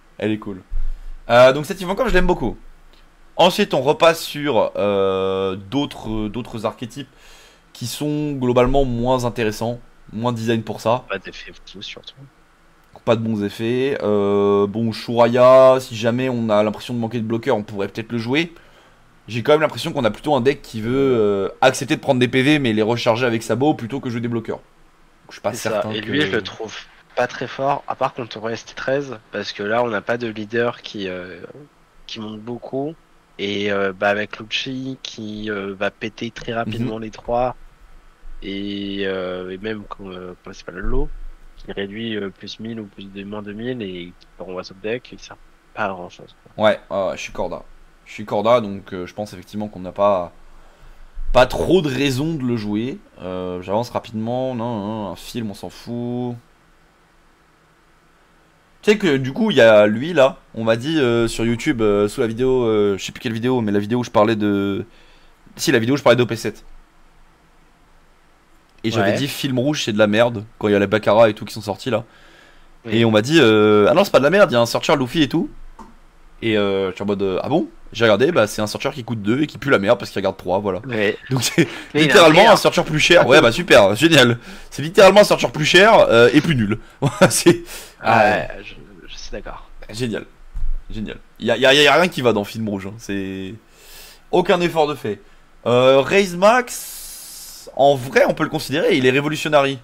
Donc cette Ivankov, je l'aime beaucoup. Ensuite, on repasse sur d'autres archétypes qui sont globalement moins intéressants, moins design pour ça. Pas d'effet tout surtout. Pas de bons effets. Bon, Shuraya, si jamais on a l'impression de manquer de bloqueur, on pourrait peut-être le jouer. J'ai quand même l'impression qu'on a plutôt un deck qui veut accepter de prendre des PV mais les recharger avec sabot plutôt que jouer des bloqueurs. Donc, je suis pas certain. Et lui, je le trouve pas très fort, à part contre ST13, parce que là, on n'a pas de leader qui monte beaucoup. Et avec Lucci qui va péter très rapidement les 3 et même quand c'est pas le lot qui réduit plus 1000 ou plus de moins 2000 et qui renvoie sur le deck et qui sert pas à grand chose. Ouais, je suis Corda donc je pense effectivement qu'on n'a pas trop de raison de le jouer. J'avance rapidement. Non, un film on s'en fout. Tu sais que du coup il y a lui là, on m'a dit sur YouTube sous la vidéo, je sais plus quelle vidéo, mais la vidéo où je parlais de... Si, la vidéo où je parlais d'OP7. Et j'avais dit film rouge c'est de la merde, quand il y a la Baccarat et tout qui sont sortis là. Oui. Et on m'a dit, ah non c'est pas de la merde, il y a un searcher Luffy et tout. Et je suis en mode, ah bon? J'ai regardé, c'est un searcher qui coûte 2 et qui pue la merde parce qu'il regarde 3, voilà. Ouais. Donc c'est littéralement un searcher plus cher. Ouais, super, génial. C'est littéralement un searcher plus cher et plus nul. C'est... je suis d'accord. Génial. Il y a rien qui va dans Film Rouge. Hein. C'est aucun effort de fait. Raise Max, en vrai, on peut le considérer. Il est révolutionnaire.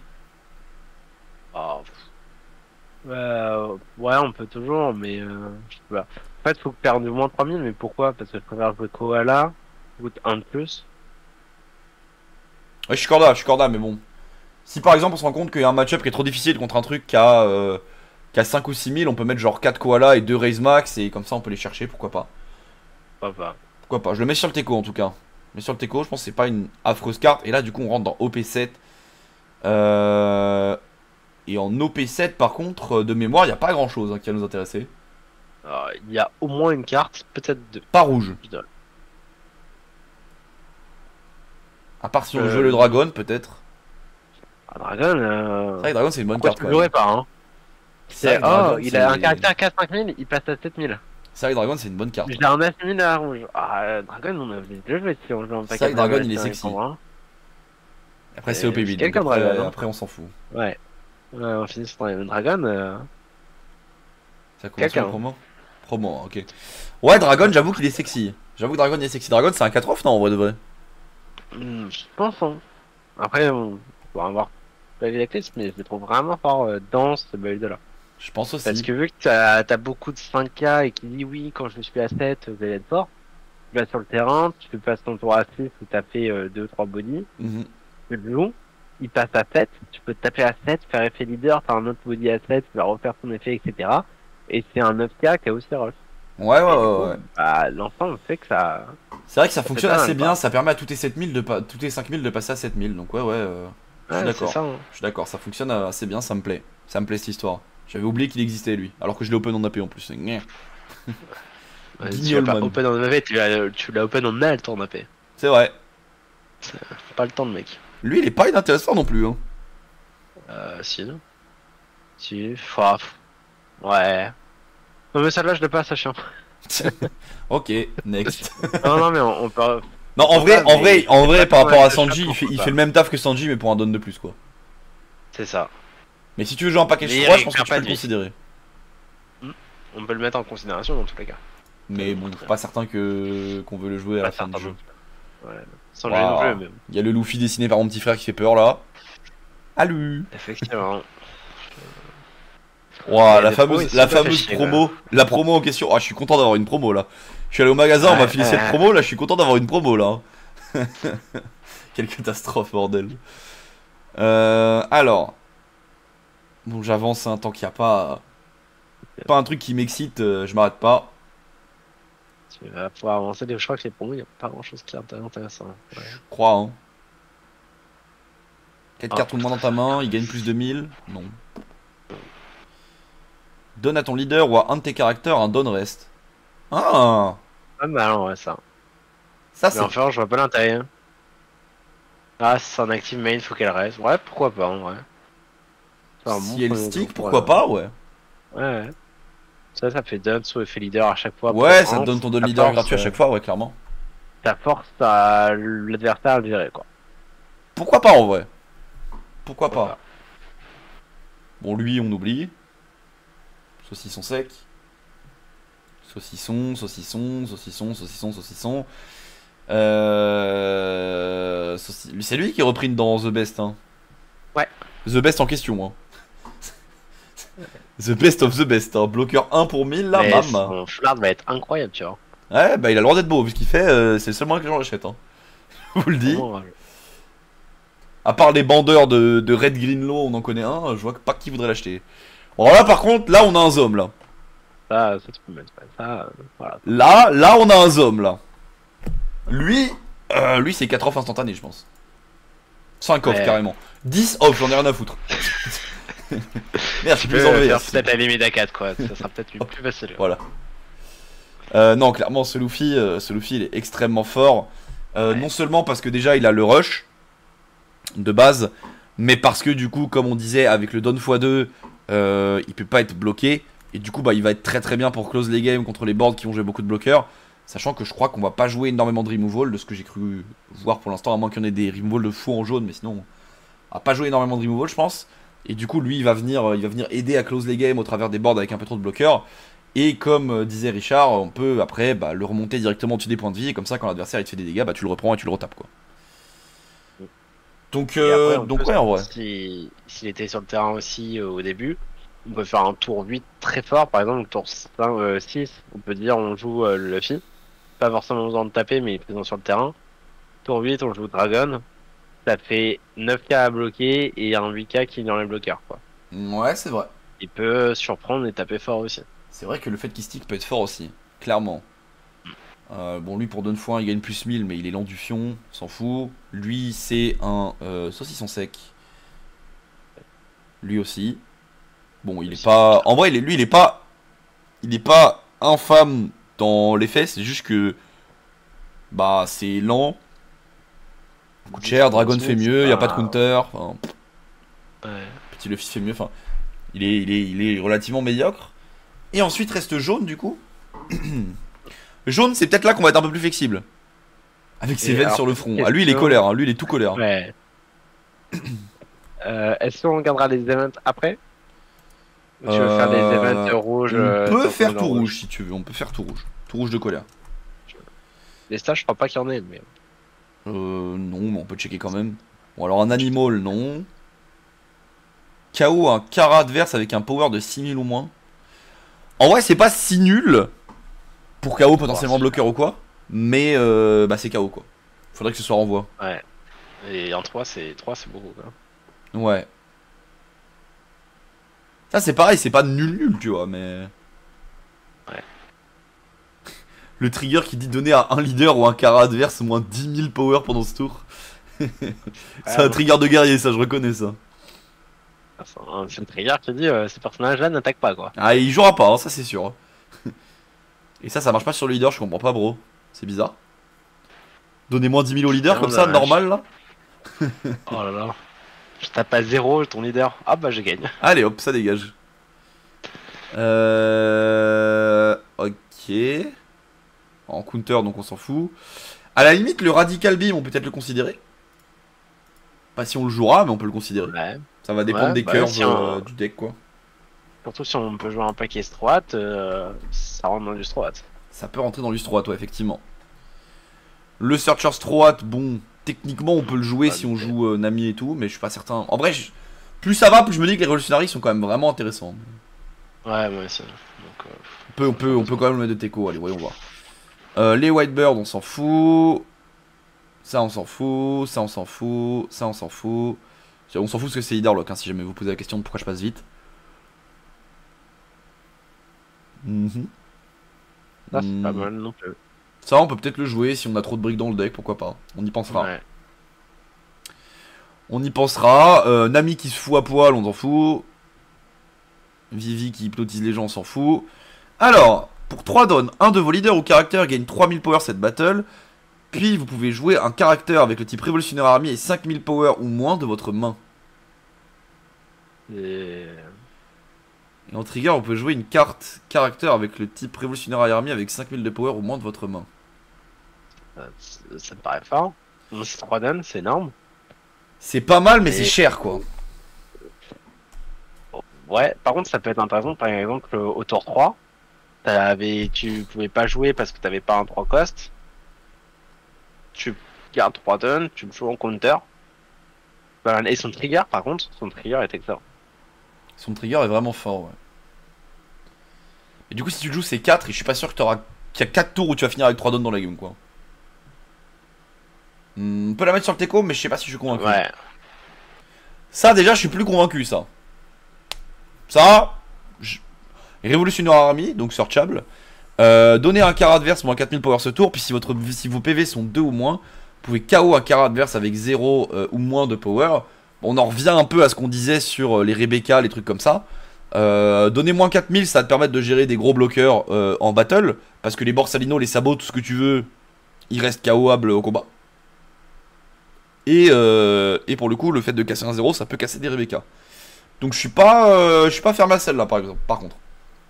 Ouais, on peut toujours, mais je sais pas. En fait, faut perdre au moins 3000, mais pourquoi? Parce que je préfère jouer Koala, coûte 1 de plus. Ouais, je suis Corda, mais bon. Si par exemple on se rend compte qu'il y a un match-up qui est trop difficile contre un truc qui a 5 ou 6000, on peut mettre genre 4 Koala et 2 Raise Max et comme ça on peut les chercher, pourquoi pas. Pourquoi pas, je le mets sur le Teco en tout cas. Mais sur le Teco, je pense que c'est pas une affreuse carte. Et là du coup on rentre dans OP7. Et en OP7 par contre, de mémoire, il n'y a pas grand chose qui va nous intéresser. Il y a au moins une carte, peut-être 2. Pas rouge. À part si on joue le Dragon, peut-être. Ah, Dragon, C'est vrai que Dragon, c'est une bonne pourquoi carte tu quand le jouerais même. pas, hein. C'est vrai que Dragon, Il a un caractère 4-5000, il passe à 7000. C'est vrai que Dragon, c'est une bonne carte. J'ai un 9000 à rouge. Ah, Dragon, on a déjà joué si on joue un C'est paquet vrai que Dragon, de il est Dragon, sexy. hein. Après, c'est OP build. quelqu'un Donc après, Dragon, hein. après, on s'en fout. Ouais. Ouais, on finit sur un Dragon. Ça commence Quelqu'un. le promo. Promo, ok. Ouais, Dragon, j'avoue qu'il est sexy. J'avoue que Dragon, il est sexy. Dragon, c'est un 4 off, non, en vrai de vrai. Je pense, hein. Après, on va avoir pas vu la clé, mais je le trouve vraiment fort dans ce build-là. Je pense aussi. Parce que vu que t'as beaucoup de 5K et qui dit oui, quand je suis à 7, vous allez être fort. Tu vas sur le terrain, tu passes ton tour à 6 où t'as fait 2-3 body. Mhm. Tu le joues, il passe à 7, tu peux te taper à 7, faire effet leader, t'as un autre body à 7, tu vas refaire ton effet, etc. Et c'est un 9K qui a aussi rush. Ouais, ouais, Et du ouais, coup, ouais. bah, l'ensemble fait que ça. C'est vrai que ça fonctionne pas mal, assez bien. quoi. Ça permet à tous tes 7000 tous tes 5000 de passer à 7000. Donc, ouais, ouais. Je suis Ouais, c'est d'accord. ça. Hein. Je suis d'accord. Ça fonctionne assez bien. Ça me plaît. Ça me plaît cette histoire. J'avais oublié qu'il existait lui. Alors que je l'ai open en AP en plus. Nyeh. Ouais, tu l'as Guignol, pas man. open en AV, tu l'as open en alt en AP. C'est vrai. Pas le temps de mec. Lui, il est pas inintéressant non plus. Hein. Si. Si. Ouais. Non, mais celle-là, je l'ai pas, ça chiant. Ok, next. Non, non, mais on peut. Non, en vrai, par rapport à Sanji, il pas. fait le même taf que Sanji, mais pour un don de plus, quoi. C'est ça. Mais si tu veux jouer en package Mais il 3, je pense que récupère tu pas peux de le vie. considérer. On peut le mettre en considération dans tous les cas. Mais bon, pas certain qu'on veut le jouer à la fin du jeu. Ouais. Sans le Waouh. jeu non plus, mais bon. Il y a le Luffy dessiné par mon petit frère qui fait peur là. Allu. Effectivement. Waouh, Il y a des promos, ils la sont pas fait fameuse chier, promo. La promo en question. Oh, je suis content d'avoir une promo là. Je suis allé au magasin, on m'a filé cette promo là, je suis content d'avoir une promo là. Quelle catastrophe, bordel. Alors. Bon, j'avance, hein, tant qu'il n'y a pas un truc qui m'excite, je m'arrête pas. Tu vas pouvoir avancer. Je crois que les promos, il n'y a pas grand chose qui est intéressant. Ouais. Je crois, hein. 4 Ah. cartes tout le monde dans ta main, il gagne plus de 1000. Non. Donne à ton leader ou à un de tes caractères un don rest. Ah, Pas mal, ouais, ça. ça Mais c'est. enfin, je vois pas l'intérêt. Hein. Ah, si c'est un active main, faut qu'elle reste. Ouais, pourquoi pas, en vrai. C'est un bon Si elle premier stick, tour, pourquoi pas, ouais. Ouais. Ça fait dance ou effet leader à chaque fois. Ouais, pour ça te un, donne ton don ça leader force, gratuit à chaque fois, ouais, clairement. Ça force à l'adversaire à le virer, quoi. Pourquoi pas en vrai. Pourquoi Voilà. pas. Bon, lui, on oublie. Saucisson sec. Saucisson, saucisson, saucisson, saucisson, saucisson. C'est lui qui est repris dans The Best, hein. Ouais. The Best en question, hein. The Best of the Best, hein. Bloqueur 1 pour 1000, là, Mais bam. son flard va être incroyable, tu vois. Ouais, bah il a le droit d'être beau, vu ce qu'il fait, c'est le seul moyen que j'en achète, hein. Je vous le dis. Vraiment, À part les bandeurs de Red Greenlaw, on en connaît un, je vois pas qui voudrait l'acheter. Bon là par contre, là on a un zombie là. ça tu peux mettre. Ça, voilà. Là on a un zombie là. Lui c'est 4 off instantané je pense. 5 off Ouais. carrément. 10 off, j'en ai rien à foutre. Merde, je suis Tu plus peux enlevé. faire peut-être la limite à 4, quoi. Ça sera peut-être plus facile. Voilà. Non, clairement, ce Luffy, il est extrêmement fort. Ouais. Non seulement parce que déjà il a le rush de base, mais parce que du coup, comme on disait, avec le Don x2, il peut pas être bloqué. Et du coup, bah, il va être très très bien pour close les games contre les boards qui vont jouer beaucoup de bloqueurs. Sachant que je crois qu'on va pas jouer énormément de removal, de ce que j'ai cru voir pour l'instant, à moins qu'il y en ait des removal de fou en jaune, mais sinon, on va pas jouer énormément de removal, je pense. Et du coup, lui, il va venir aider à close les games au travers des boards avec un peu trop de bloqueurs. Et comme disait Richard, on peut après le remonter directement au-dessus des points de vie. Et comme ça, quand l'adversaire il te fait des dégâts, bah, tu le reprends et tu le retapes, quoi. Donc, Et après, ouais, en vrai. S'il était sur le terrain aussi au début, on peut faire un tour 8 très fort. Par exemple, le tour 6, on peut dire on joue le Luffy. Pas forcément besoin de taper, mais il est présent sur le terrain. Tour 8, on joue Dragon. Ça fait 9K à bloquer et un 8K qui est dans les bloqueurs, quoi. Ouais, c'est vrai. Il peut surprendre et taper fort aussi. C'est vrai que le fait qu'il stick peut être fort aussi, clairement. Bon, lui pour fois il gagne plus 1000, mais il est lent du fion, on s'en fout. Lui, c'est un saucisson sec. Lui aussi. Bon, il est pas. En vrai, lui, il est pas. Il est pas infâme dans les faits, c'est juste que. Bah, c'est lent. Coûte cher, Dragon fait mieux, y a pas de counter. Enfin, Ouais. Petit Luffy fait mieux. Enfin, il est relativement médiocre. Et ensuite reste jaune du coup. Jaune, c'est peut-être là qu'on va être un peu plus flexible. Avec ses Et veines alors, sur le front. petite Ah, lui il est question. colère, hein. Lui il est tout colère. Ouais. Est-ce qu'on regardera les events après? Ou tu veux faire les events rouges On peut tant qu'on est faire dans tout le rouge si tu veux, on peut faire tout rouge. Tout rouge de colère. Les stages, je crois pas qu'il y en ait, mais. Non, mais on peut checker quand même. Bon, alors un animal, non. KO un Kara adverse avec un power de 6000 ou moins. En vrai, c'est pas si nul pour KO potentiellement bloqueur ou quoi. Mais bah, c'est KO quoi. Faudrait que ce soit renvoi. Ouais. Et en 3, c'est beaucoup, quoi. Ouais. Ça, c'est pareil, c'est pas nul, tu vois, mais. Ouais. Le trigger qui dit donner à un leader ou un Kara adverse moins 10 000 power pendant ce tour. C'est un trigger de guerrier, ça, je reconnais ça. C'est le trigger qui dit ces personnages-là n'attaquent pas, quoi. Ah, il jouera pas, hein, ça c'est sûr. Et ça marche pas sur le leader, je comprends pas, bro. C'est bizarre. Donnez-moi 10 000 au leader, comme ça, normal là. Oh là là. Je tape à 0 ton leader. Ah bah je gagne. Allez hop, ça dégage. Ok. En counter, donc on s'en fout. À la limite, le Radical Beam, on peut peut-être le considérer. Pas si on le jouera, mais on peut le considérer. Ouais. Ça va dépendre Ouais, des bah, curves si on- du deck, quoi. Surtout si on peut jouer un paquet Stroat, ça rentre dans du Stroat. Ça peut rentrer dans du Stroat, ouais, effectivement. Le Searcher Stroat, bon, techniquement, on peut le jouer si on joue Nami et tout, mais je suis pas certain. En vrai, plus ça va, plus je me dis que les Revolutionaries sont quand même vraiment intéressants. Ouais, moi aussi. Donc, On peut quand même le mettre de Teco, allez, voyons voir. Les Whitebird, on s'en fout. Ça, on s'en fout. Ça, on s'en fout. Ça, on s'en fout. On s'en fout parce que c'est Leaderlock, hein, si jamais vous posez la question de pourquoi je passe vite. ça, c'est pas mal non plus. Ça, on peut peut-être le jouer si on a trop de briques dans le deck, pourquoi pas. On y pensera. Ouais. On y pensera. Nami qui se fout à poil, on s'en fout. Vivi qui hypnotise les gens, on s'en fout. Alors, pour 3 dons, un de vos leaders ou caractères gagne 3000 power cette battle. Puis vous pouvez jouer un caractère avec le type Révolutionnaire Army et 5000 power ou moins de votre main. Et... Et en trigger, on peut jouer une carte caractère avec le type Révolutionnaire Army avec 5000 de power ou moins de votre main. Ça me paraît fort. C'est 3 dons, c'est énorme. C'est pas mal, mais c'est cher quoi. Ouais, par contre, ça peut être intéressant. Par exemple, au tour 3, tu pouvais pas jouer parce que t'avais pas un 3 cost. Tu gardes 3 dons, tu le joues en counter. Et son trigger, par contre, son trigger est excellent. Son trigger est vraiment fort, ouais. Et du coup, si tu le joues, c'est 4, et je suis pas sûr qu'il y a 4 tours où tu vas finir avec 3 dons dans la game, quoi. On peut la mettre sur le Teco, mais je sais pas si je suis convaincu. Ouais. Ça, déjà, je suis plus convaincu, ça. Ça, Révolutionnaire Army, donc searchable. Donnez un Kara adverse moins 4000 power ce tour, puis si vos PV sont 2 ou moins, vous pouvez KO un Kara adverse avec 0 ou moins de power. On en revient un peu à ce qu'on disait sur les Rebecca, les trucs comme ça. Donnez moins 4000, ça va te permettre de gérer des gros bloqueurs en battle, parce que les Borsalino, les sabots, tout ce que tu veux, ils restent KOables au combat. Et pour le coup, le fait de casser un 0, ça peut casser des Rebecca. Donc je suis pas fermé à celle-là, par exemple. Par contre.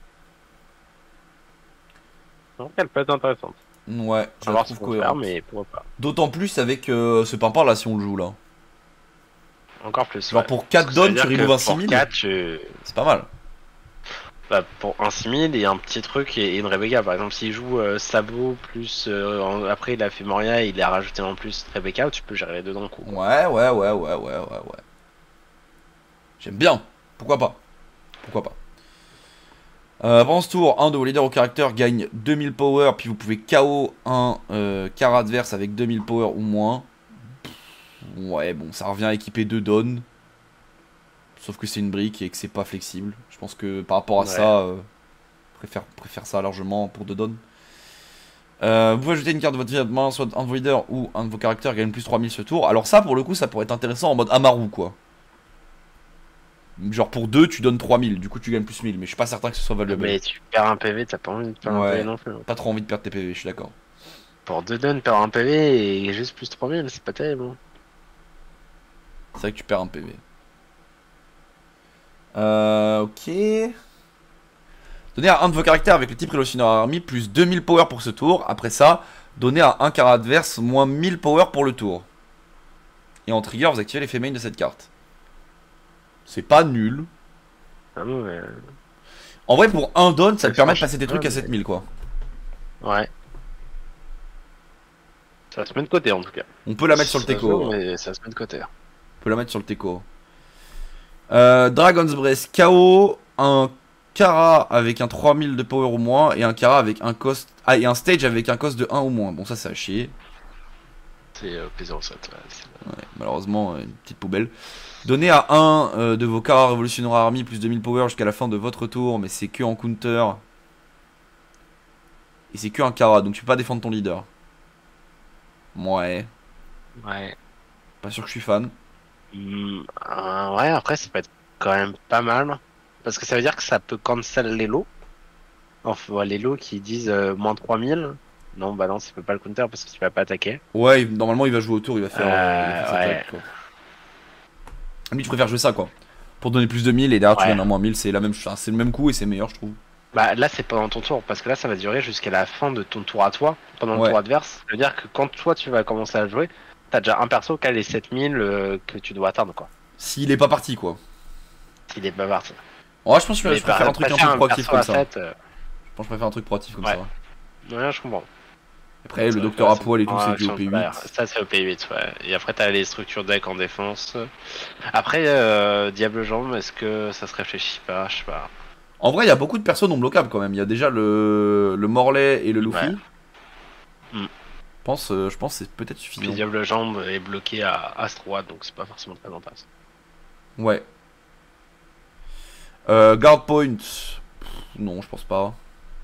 Donc elle peut être intéressante. Ouais, je On va la voir ce trouve qu'on va faire, cohérente. mais pourquoi pas. D'autant plus avec ce pimpin là si on le joue là. Encore plus. Genre ouais. pour 4 Parce que ça veut dons, tu dire que removes un pour 6000. 4, C'est pas mal. bah, pour un 6000 et un petit truc et une Rebecca. Par exemple, s'il joue Sabot plus. Après, il a fait Moria et il a rajouté en plus Rebecca, tu peux gérer les deux d'un coup. Ouais. J'aime bien. Pourquoi pas. Pourquoi pas. Pendant ce tour, un de vos leaders au caractère gagne 2000 power, puis vous pouvez KO un Kara adverse avec 2000 power ou moins. Ouais, bon, ça revient à équiper 2 dons. Sauf que c'est une brique et que c'est pas flexible. Je pense que par rapport à ça, préfère ça largement pour 2 dons. Vous pouvez ajouter une carte de votre main, soit un de vos leaders ou un de vos caractères gagne plus 3000 ce tour. Alors ça, pour le coup, ça pourrait être intéressant en mode Amaru, quoi. Genre pour 2, tu donnes 3000, du coup tu gagnes plus 1000, mais je suis pas certain que ce soit valuable. Mais tu perds un PV, t'as pas envie de perdre un PV non plus. Pas trop envie de perdre tes PV, je suis d'accord. Pour 2 dons, perdre un PV et juste plus 3000, c'est pas terrible. vrai que tu perds un PV. Ok. Donnez à un de vos caractères avec le type Revolutionary Army plus 2000 power pour ce tour. Après ça, donnez à un caractère adverse moins 1000 power pour le tour. Et en trigger, vous activez l'effet main de cette carte. C'est pas nul. Ah non, mais... En vrai, pour un don, ça te permet de passer des trucs Ouais, à 7000 quoi. Ouais. Ça se met de côté en tout cas. On peut la mettre sur le Ça se teco. met, mais ça se met de côté. On peut la mettre sur le teco. Dragon's Breath, KO, un Kara avec un 3000 de power ou moins et un Kara avec un cost. Ah, et un stage avec un cost de 1 ou moins. Bon, ça, c'est à chier. C'est P07. Ouais, malheureusement, une petite poubelle. Donnez à un de vos Kara Revolutionary Army plus 2000 power jusqu'à la fin de votre tour, mais c'est que en counter. Et c'est que un Kara, donc tu peux pas défendre ton leader. Ouais, Ouais. pas sûr que je suis fan. Ouais, après, ça peut être quand même pas mal. Parce que ça veut dire que ça peut cancel les lots. Enfin, les lots qui disent moins 3000. Non, bah non, ça peut pas le counter parce que tu vas pas attaquer. Ouais, normalement il va jouer autour, il va faire, sa Ouais. attaque, quoi. Lui, je préfère jouer ça quoi. Pour donner plus de 1000 et derrière tu Ouais. donnes un moins 1000, c'est la même chose, c'est le même coup et c'est meilleur, je trouve. Bah là, c'est pendant ton tour. Parce que là, ça va durer jusqu'à la fin de ton tour à toi. Pendant Ouais. le tour adverse. Ça veut dire que quand toi, tu vas commencer à jouer, t'as déjà un perso qui a les 7000 que tu dois atteindre, quoi. S'il est pas parti quoi. S'il est pas parti. Ouais, je pense que Mais je préfère un truc un peu proactif comme ça. Je pense que je préfère un truc proactif comme Ouais. ça. Ouais, je comprends. Après, le docteur à poil et tout, c'est du Ouais, OP8. ça, c'est OP8, ouais. Et après, t'as les structures deck en défense. Après, Diable Jambe, est-ce que ça se réfléchit pas? Je sais pas. En vrai, il y a beaucoup de persos non bloquables quand même. Il y a déjà le Morlaix et le Luffy. Ouais. Mm. Je pense que c'est peut-être Puis suffisant. Diable Jambe est bloqué à Astroid, donc c'est pas forcément très en passe. Ouais. Guard Point. Non, je pense pas.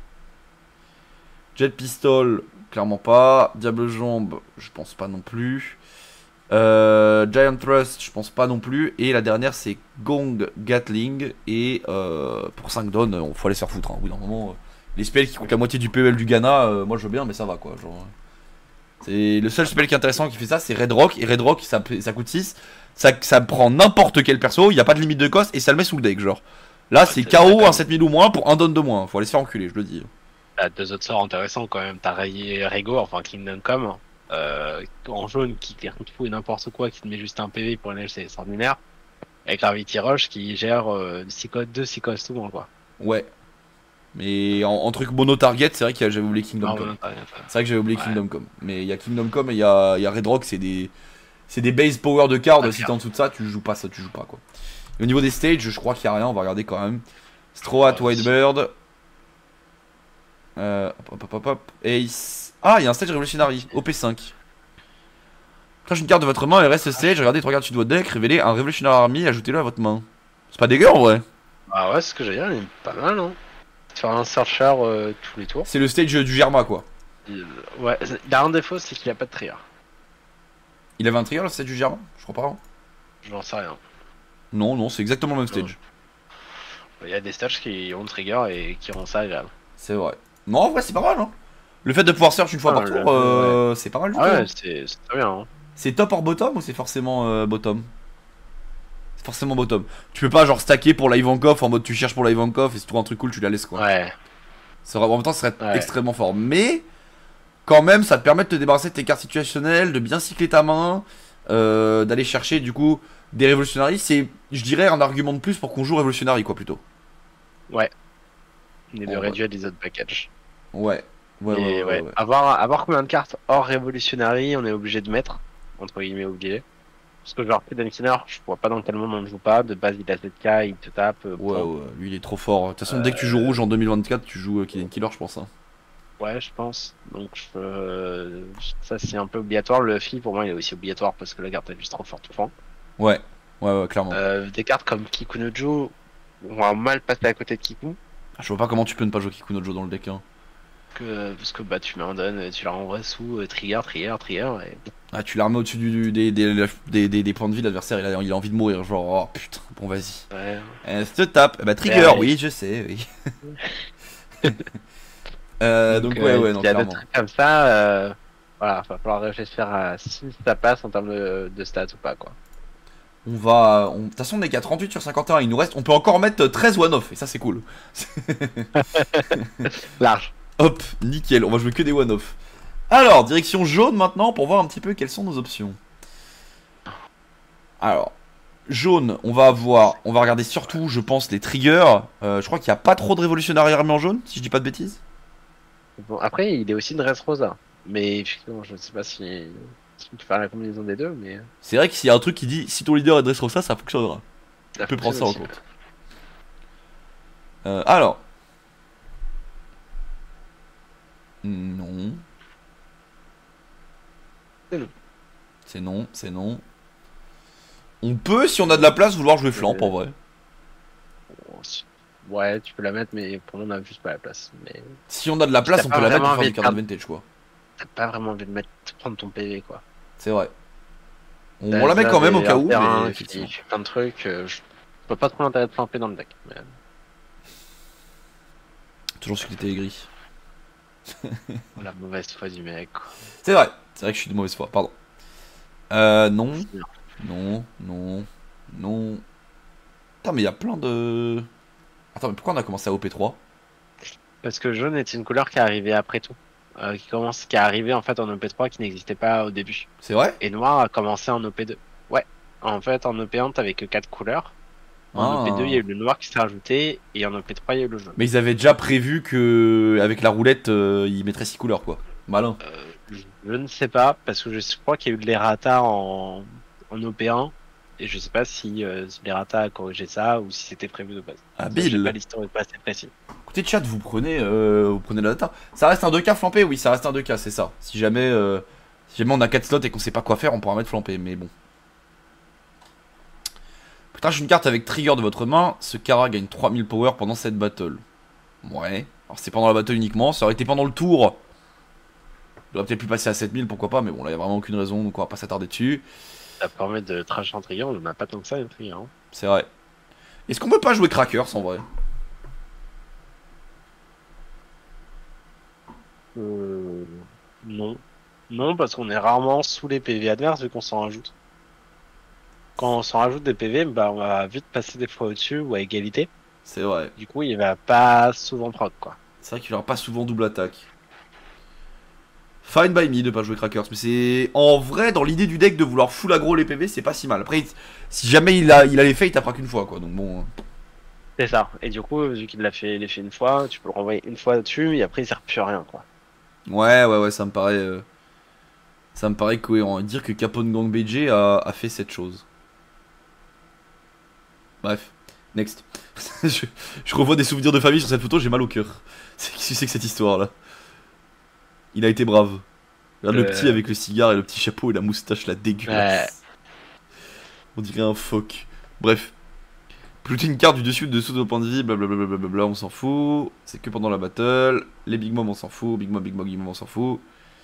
Jet Pistol, clairement pas. Diable Jambe, je pense pas non plus. Giant Thrust, je pense pas non plus. Et la dernière, c'est Gong Gatling. Et pour 5 dons, on faut aller se faire foutre. Hein. Au bout d'un moment, les spells qui coûtent la moitié du PL du Ghana, moi je veux bien, mais ça va quoi. Genre, c'est le seul spell qui est intéressant qui fait ça, c'est Red Rock. Et Red Rock, ça coûte 6. Ça prend n'importe quel perso, il n'y a pas de limite de cost et ça le met sous le deck. Genre, là, c'est KO, un 7000 ou moins pour un don de moins. Faut aller se faire enculer, je le dis. T'as deux autres sorts intéressants quand même. T'as Rego, enfin Kingdom Come, en jaune qui te fout et n'importe quoi, qui te met juste un PV pour une c'est extraordinaire. Et Gravity Rush qui gère 6 codes 2, 6 codes tout bon quoi. Ouais. Mais en truc mono target, c'est vrai que j'avais oublié Kingdom Non, Come. non, C'est vrai que j'avais oublié Ouais. Kingdom Come. Mais il y a Kingdom Come et il y a Red Rock, c'est des base power de card. Ah, Si t'es en dessous de ça, tu joues pas quoi. Et au niveau des stages, je crois qu'il y a rien, on va regarder quand même. Straw Hat, Whitebird. Hop. Ace. Ah, il y a un stage Revolutionary, OP5. Crache une carte de votre main et reste stage, regardez 3 cartes sur votre deck, révélez un Revolutionary Army, ajoutez-le à votre main. C'est pas dégueu en vrai. Ah ouais, c'est ce que j'ai dit, il est pas mal, non? Faire un searcher tous les tours. C'est le stage du Germa quoi. Ouais, il a un défaut, c'est qu'il a pas de trigger. Il avait un trigger le stage du Germa? Je crois pas. Hein. J'en sais rien. Non, c'est exactement le même stage. Il y a des stages qui ont trigger et qui rendent ça agréable. C'est vrai. Non, en vrai, c'est pas mal. Hein. Le fait de pouvoir search une fois par tour, c'est pas mal du tout. Ouais, Hein. c'est très bien. Hein. C'est top or bottom ou c'est forcément bottom? C'est forcément bottom. Tu peux pas genre stacker pour l'Ivankov en mode tu cherches pour l'Ivankov et si tu trouves un truc cool, tu la laisses quoi. Ouais. En même temps, ça serait extrêmement fort. Mais quand même, ça te permet de te débarrasser de tes cartes situationnelles, de bien cycler ta main, d'aller chercher du coup des Revolutionary. C'est, je dirais, un argument de plus pour qu'on joue Revolutionary quoi plutôt. Ouais. Et de Bon, réduire les autres packages. Ouais. Ouais. Avoir combien de cartes hors Revolutionary, on est obligé de mettre, entre guillemets obligé. Parce que genre Freedom Killer, je vois pas dans quel monde on ne joue pas. De base, il a 7k, il te tape. Ouais, lui il est trop fort. De toute façon, dès que tu joues rouge en 2024, tu joues Killing Killer, je pense. Hein. Ouais, je pense. Donc ça c'est un peu obligatoire. Le Luffy pour moi il est aussi obligatoire parce que la carte est juste trop forte tout le temps. Ouais, clairement. Des cartes comme Kikunojo vont mal passer à côté de Kiku. Je vois pas comment tu peux ne pas jouer Kikunojo dans le deck. Hein. Parce que bah tu mets un don, tu la renvoies sous trigger et... Ah, tu la remets au-dessus des points de vie de l'adversaire, il a envie de mourir. Genre, oh putain, bon vas-y. Ouais. Se tape. Bah, trigger, Ouais. oui, je sais, oui. Donc non, il y a des clairement. trucs comme ça, voilà, va falloir réfléchir à si ça passe en termes de stats ou pas quoi. De toute façon, on est qu'à 38 sur 51. Il nous reste. On peut encore mettre 13 one-off. Et ça, c'est cool. Large. Hop, nickel. On va jouer que des one-off. Alors, direction jaune maintenant pour voir un petit peu quelles sont nos options. Alors, jaune, on va regarder surtout, je pense, les triggers. Je crois qu'il n'y a pas trop de révolutionnaire armée en jaune, si je dis pas de bêtises. Bon, après, il est aussi de Dress Rosa. Mais effectivement, je ne sais pas si on peut faire la combinaison des deux, mais C'est vrai que s'il y a un truc qui dit si ton leader est Dressrosa, ça fonctionnera. ça Tu peux prendre ça fonctionne en aussi. compte. Alors. Non. C'est non. C'est non, c'est non. On peut, si on a de la place, vouloir jouer flanc en vrai. Bon, ouais, tu peux la mettre, mais pour nous, on n'a juste pas la place. Mais Si on a de la place, t'as on pas peut la mettre pour vraiment faire envie du de card advantage quoi. t'as pas vraiment envie de prendre ton PV, quoi. C'est vrai. On la met quand même au cas où, mais qui effectivement. fait plein de trucs. Je vois pas trop l'intérêt de flamper dans le deck. Mais... Toujours ce qui était gris. La mauvaise foi du mec, quoi. C'est vrai que je suis de mauvaise foi, pardon. Non. Non, non, non. Putain, mais il y a plein de. Attends, mais pourquoi on a commencé à OP3? Parce que jaune est une couleur qui est arrivée après tout. Qui est arrivée en fait en OP3 qui n'existait pas au début. C'est vrai? Et noir a commencé en OP2. Ouais. En fait, en OP1, t'avais que 4 couleurs. En OP2, il y a eu le noir qui s'est rajouté. Et en OP3, il y a eu le jaune. Mais ils avaient déjà prévu que avec la roulette, ils mettraient 6 couleurs quoi. Malin. Je ne sais pas, parce que je crois qu'il y a eu de l'errata en OP1. Et je sais pas si l'errata a corrigé ça ou si c'était prévu de base. Habile. J'ai pas l'historique pas assez précis. Écoutez, chat, vous prenez la data. Ça reste un 2K flampé, oui, ça reste un 2K, c'est ça. Si jamais on a 4 slots et qu'on sait pas quoi faire, on pourra mettre flampé, mais bon. Putain, j'ai une carte avec trigger de votre main. Ce Kara gagne 3000 power pendant cette battle. Ouais. Alors c'est pendant la battle uniquement. Ça aurait été pendant le tour. Il aurait peut-être pu passer à 7000, pourquoi pas, mais bon, là, il n'y a vraiment aucune raison, donc on va pas s'attarder dessus. Ça permet de trash en trigger, on en a pas tant que ça, un trigger. Hein. C'est vrai. Est-ce qu'on peut pas jouer Crackers en vrai? Non. Non, parce qu'on est rarement sous les PV adverses vu qu'on s'en rajoute. Quand on s'en rajoute des PV, bah on va vite passer des fois au-dessus ou à égalité. C'est vrai. Du coup, il va pas souvent proc quoi. C'est vrai qu'il aura pas souvent double attaque. Fine by me de pas jouer Crackers, mais c'est en vrai dans l'idée du deck de vouloir full aggro les PV, c'est pas si mal. Après, si jamais il a les faits, il tapera qu'une fois quoi, donc bon. C'est ça. Et du coup, vu qu'il l'a fait, une fois, tu peux le renvoyer une fois dessus et après il sert plus à rien quoi. Ouais, ça me paraît cohérent. Dire que Capone Gang BG a fait cette chose. Bref, next. je revois des souvenirs de famille sur cette photo, j'ai mal au cœur. Qu'est-ce que c'est que cette histoire là? Il a été brave. Regarde le petit avec le cigare et le petit chapeau et la moustache la dégueulasse. Ouais. On dirait un phoque. Bref. Plutôt une carte du dessus de dessous de point de vie, blablabla, on s'en fout. C'est que pendant la battle. Les Big Mom, on s'en fout. Big Mom, on s'en fout.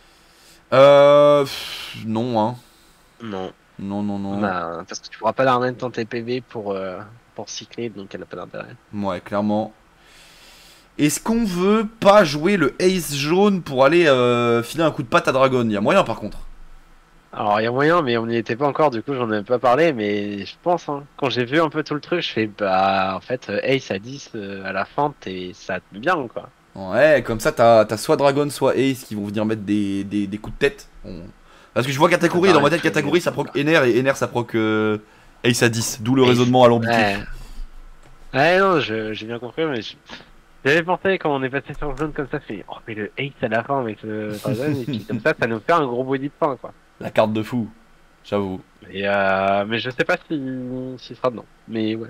Non, hein. Non. Non. Bah, parce que tu pourras pas la remettre dans tes PV pour cycler, donc elle a pas d'intérêt. Ouais, clairement. Est-ce qu'on veut pas jouer le Ace jaune pour aller filer un coup de patte à Dragon? Il y a moyen par contre. Alors il y a moyen, mais on n'y était pas encore, du coup j'en ai pas parlé, mais je pense, hein, quand j'ai vu un peu tout le truc, je fais bah en fait Ace à 10 à la fin, et ça te met bien quoi. Ouais, comme ça t'as soit Dragon, soit Ace qui vont venir mettre des coups de tête. Parce que je vois Katakuri, dans ma tête Katakuri ça proc Ener et Ener ça proc Ace à 10, d'où le raisonnement alambiqué. Ouais non, j'ai bien compris, mais j'avais pensé quand on est passé sur le jaune comme ça, fait oh mais le Ace à la fin avec le Dragon, et puis comme ça nous fait un gros body de fin quoi. La carte de fou, j'avoue. Et mais je sais pas s'il sera dedans, mais ouais.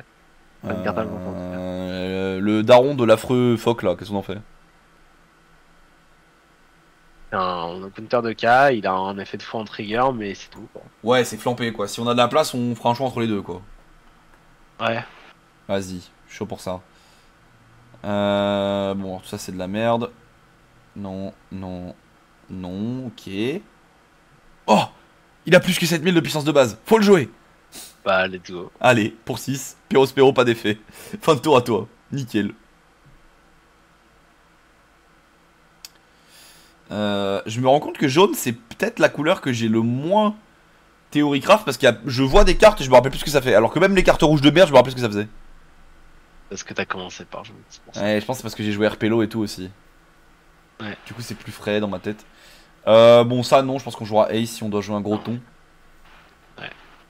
Le daron de l'affreux phoque là, qu'est-ce qu'on en fait? Un counter de K, il a un effet de fou en trigger, mais c'est tout quoi. Ouais, c'est flampé quoi. Si on a de la place, on fera un choix entre les deux quoi. Ouais. Vas-y, je suis chaud pour ça. Bon, tout ça c'est de la merde. Non, ok. Oh! Il a plus que 7000 de puissance de base. Faut le jouer. Bah, let's go. Allez, pour 6. Pyro, pas d'effet. Fin de tour à toi. Nickel. Je me rends compte que jaune, c'est peut-être la couleur que j'ai le moins Théorie craft parce que je vois des cartes et je me rappelle plus ce que ça fait. Alors que même les cartes rouges de merde, je me rappelle ce que ça faisait. Parce que t'as commencé par jouer. Ouais, je pense que c'est parce que j'ai joué RPLO et tout aussi. Ouais. Du coup, c'est plus frais dans ma tête. Bon, ça, non, je pense qu'on jouera Ace si on doit jouer un gros ton. Ouais.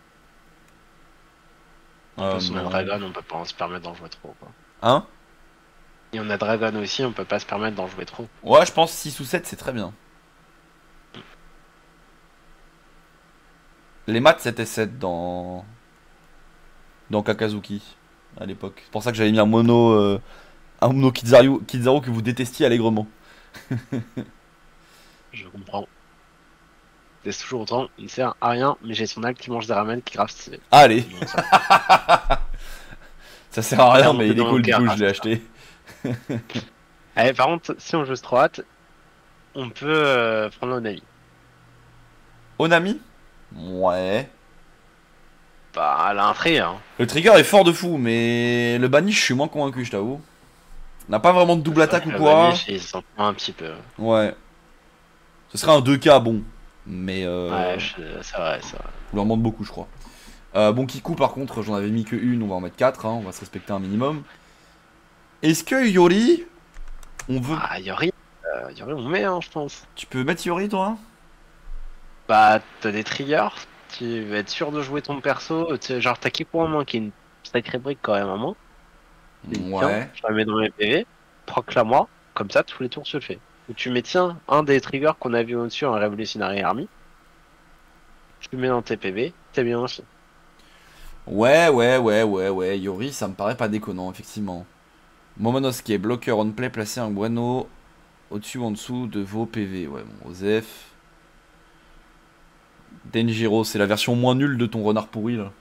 En plus, on a Non. Dragon, on peut pas se permettre d'en jouer trop, quoi. Hein? Et on a Dragon aussi, on peut pas se permettre d'en jouer trop. Ouais, je pense 6 ou 7, c'est très bien. Les maths, c'était 7 dans Kakazuki à l'époque. C'est pour ça que j'avais mis un mono Kizaru que vous détestiez allègrement. Je comprends. C'est toujours autant, il sert à rien, mais j'ai son acte qui mange des ramen qui grave stylé. Allez, Donc, ça- ça sert à rien, on mais peut il est dans cool, le du cœur, coup, je ah, l'ai c'est acheté. Allez, par contre, si on joue Strohat, on peut prendre l'Onami. Onami? Ouais. Bah, elle a un trait, hein. Le trigger est fort de fou, mais le banish, je suis moins convaincu, je t'avoue. On n'a pas vraiment de double attaque ou Le quoi. Vanish, il s'en prend un petit peu. Ouais. Ce serait un 2K, bon. Mais Ouais, c'est vrai, c'est vrai. on lui en demande beaucoup, je crois. Bon, Kiku, par contre, j'en avais mis que une, on va en mettre 4, hein, on va se respecter un minimum. Est-ce que Yori, on veut... Ah, Yori, on met, hein, je pense. Tu peux mettre Yori, toi? Bah, t'as des triggers, tu vas être sûr de jouer ton perso. Genre, t'as Kiku en main, qui est une sacrée brique quand même à main. Ouais. Tiens, je la mets dans mes PV, proc-la-moi, comme ça, tous les tours, tu le fais. Ou tu mets, tiens, un des triggers qu'on a vu au-dessus, un Revolutionary Army. Tu le mets dans tes PV, t'es bien aussi. Ouais. Yori, ça me paraît pas déconnant, effectivement. Momonosuke, bloqueur on play, placez un Bueno au-dessus ou en dessous de vos PV. Ouais, bon, Osef. Denjiro, c'est la version moins nulle de ton renard pourri, là.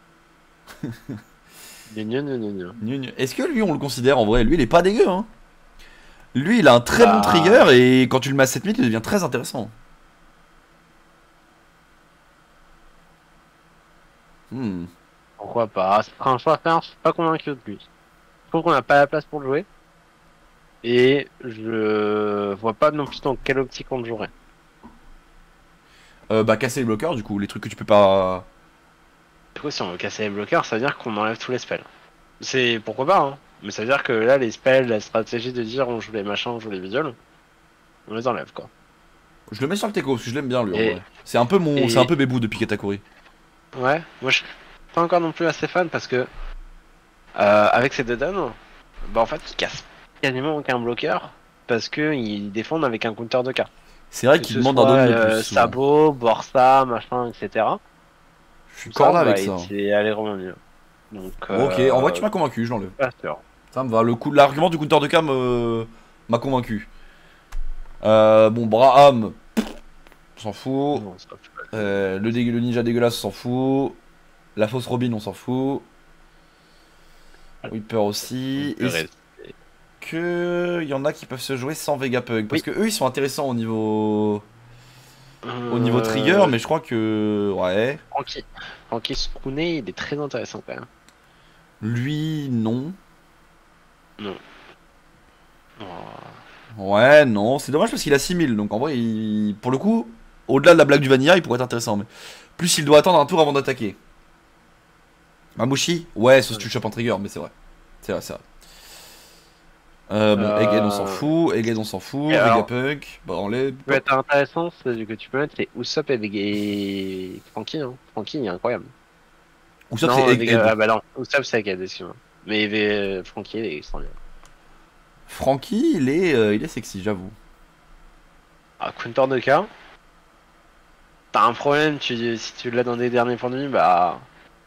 Gna. Est-ce que lui, on le considère en vrai? Lui, il est pas dégueu, hein. Lui, il a un très bon Bah. trigger et quand tu le mets à 7000, il devient très intéressant. Hmm. Pourquoi pas? C'est un choix à faire, je suis pas convaincu de lui. Je trouve qu'on n'a pas la place pour le jouer. Et je vois pas non plus dans quelle optique on le jouerait. Bah, casser les bloqueurs, du coup, les trucs que tu peux pas. Du coup, si on veut casser les bloqueurs, ça veut dire qu'on enlève tous les spells. C'est pourquoi pas, hein. Mais ça veut dire que là, les spells, la stratégie de dire on joue les machins, on joue les visuals, on les enlève quoi. Je le mets sur le Teco parce que je l'aime bien, lui, en Et- vrai. C'est un peu et- c'est un peu bébou depuis Katakuri. Ouais, moi je suis pas encore non plus assez fan parce que avec ces deux dons, bah en fait ils cassent quasiment aucun bloqueur parce que ils défendent avec un counter de cartes. C'est vrai Que qu'il ce demande un soit, don de plus. souvent. Sabot, Borsa, machin, etc. Je suis Tout ça, corda avec bah, ça. c'est allègrement mieux. Donc, Ok, en vrai, tu m'as convaincu, je l'enlève. pas sûr. Ça me va. L'argument du counter de cam m'a convaincu. Bon, Braham, on s'en fout. Non, c'est pas plus mal. Le ninja dégueulasse, on s'en fout. La fausse Robin, on s'en fout. Whipper aussi. Le Est-ce reste, que y en a qui peuvent se jouer sans Vegapunk? Parce que eux, ils sont intéressants au niveau trigger, mais je crois que ouais. Frankie Skune, il est très intéressant quand même. Lui, non. Oh. Ouais, non. C'est dommage parce qu'il a 6000. Donc en vrai, pour le coup, au-delà de la blague du Vanilla, il pourrait être intéressant. Mais plus il doit attendre un tour avant d'attaquer. Mamouchi? Ouais, sauf si tu chopes un trigger, mais c'est vrai. C'est vrai. Bon, Egghead, on s'en fout. Et alors Vegapunk, bah on les. Ce qui peut être intéressant, c'est que tu peux mettre, c'est Usopp et Frankie. Hein. Frankie, il est incroyable. Ou ça, Non, c'est Egghead. Ah bah non, Usopp c'est Egghead, excuse-moi. Mais Frankie, il est extraordinaire. Frankie, il est sexy, j'avoue. Ah, counter de cas. T'as un problème, si tu l'as dans des derniers points de vie, bah.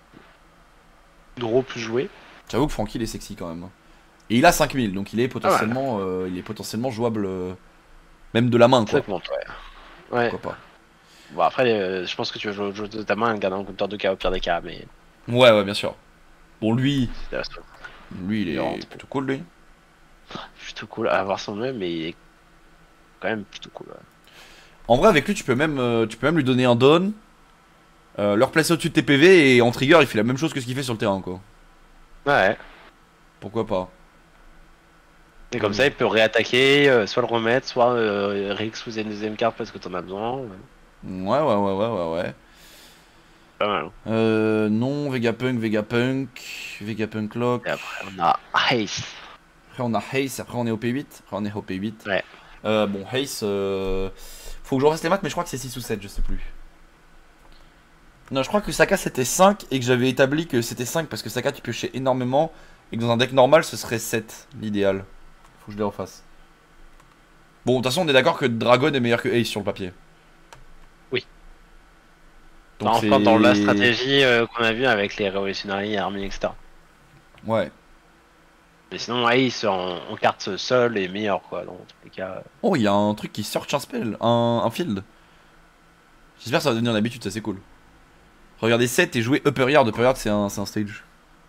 Gros plus joué. J'avoue que Frankie, il est sexy quand même. Et il a 5000, donc il est potentiellement jouable, même de la main, quoi. Ça compte, ouais. Ouais. Pourquoi pas. Bon, après, je pense que tu vas jouer de ta main et garder un counter de cas au pire des cas, mais. Ouais, bien sûr. Bon, lui, C'est il Il rentre. est plutôt cool, lui. plutôt cool à avoir son nom, mais il est quand même plutôt cool. Ouais. En vrai, avec lui, tu peux même lui donner un don, le replacer au-dessus de tes PV et en trigger, il fait la même chose que ce qu'il fait sur le terrain, quoi. Ouais. Pourquoi pas. Et comme ça, il peut réattaquer, soit le remettre, soit réexposer une deuxième carte parce que t'en as besoin. Ouais. Pas mal. Non, Vegapunk, Vegapunk Lock. Et après, on a Ace. Après on a Haze, après on est au P8. Après on est au P8. Ouais. Bon, Haze, faut que je refasse les maths, mais je crois que c'est 6 ou 7, je sais plus. Non, je crois que Saka c'était 5 et que j'avais établi que c'était 5 parce que Saka tu piochais énormément et que dans un deck normal ce serait 7 l'idéal. Faut que je les refasse. Bon, de toute façon, on est d'accord que Dragon est meilleur que Ace sur le papier. Oui. Donc Enfin, dans la stratégie qu'on a vu avec les Revolutionary Army, etc. Ouais. Mais sinon, Ace en carte seule est meilleur, quoi, dans tous les cas. Oh, il y a un truc qui search un spell, un field. J'espère que ça va devenir une habitude, ça c'est cool. Regardez 7 et jouer Upper Yard. Upper Yard c'est un stage.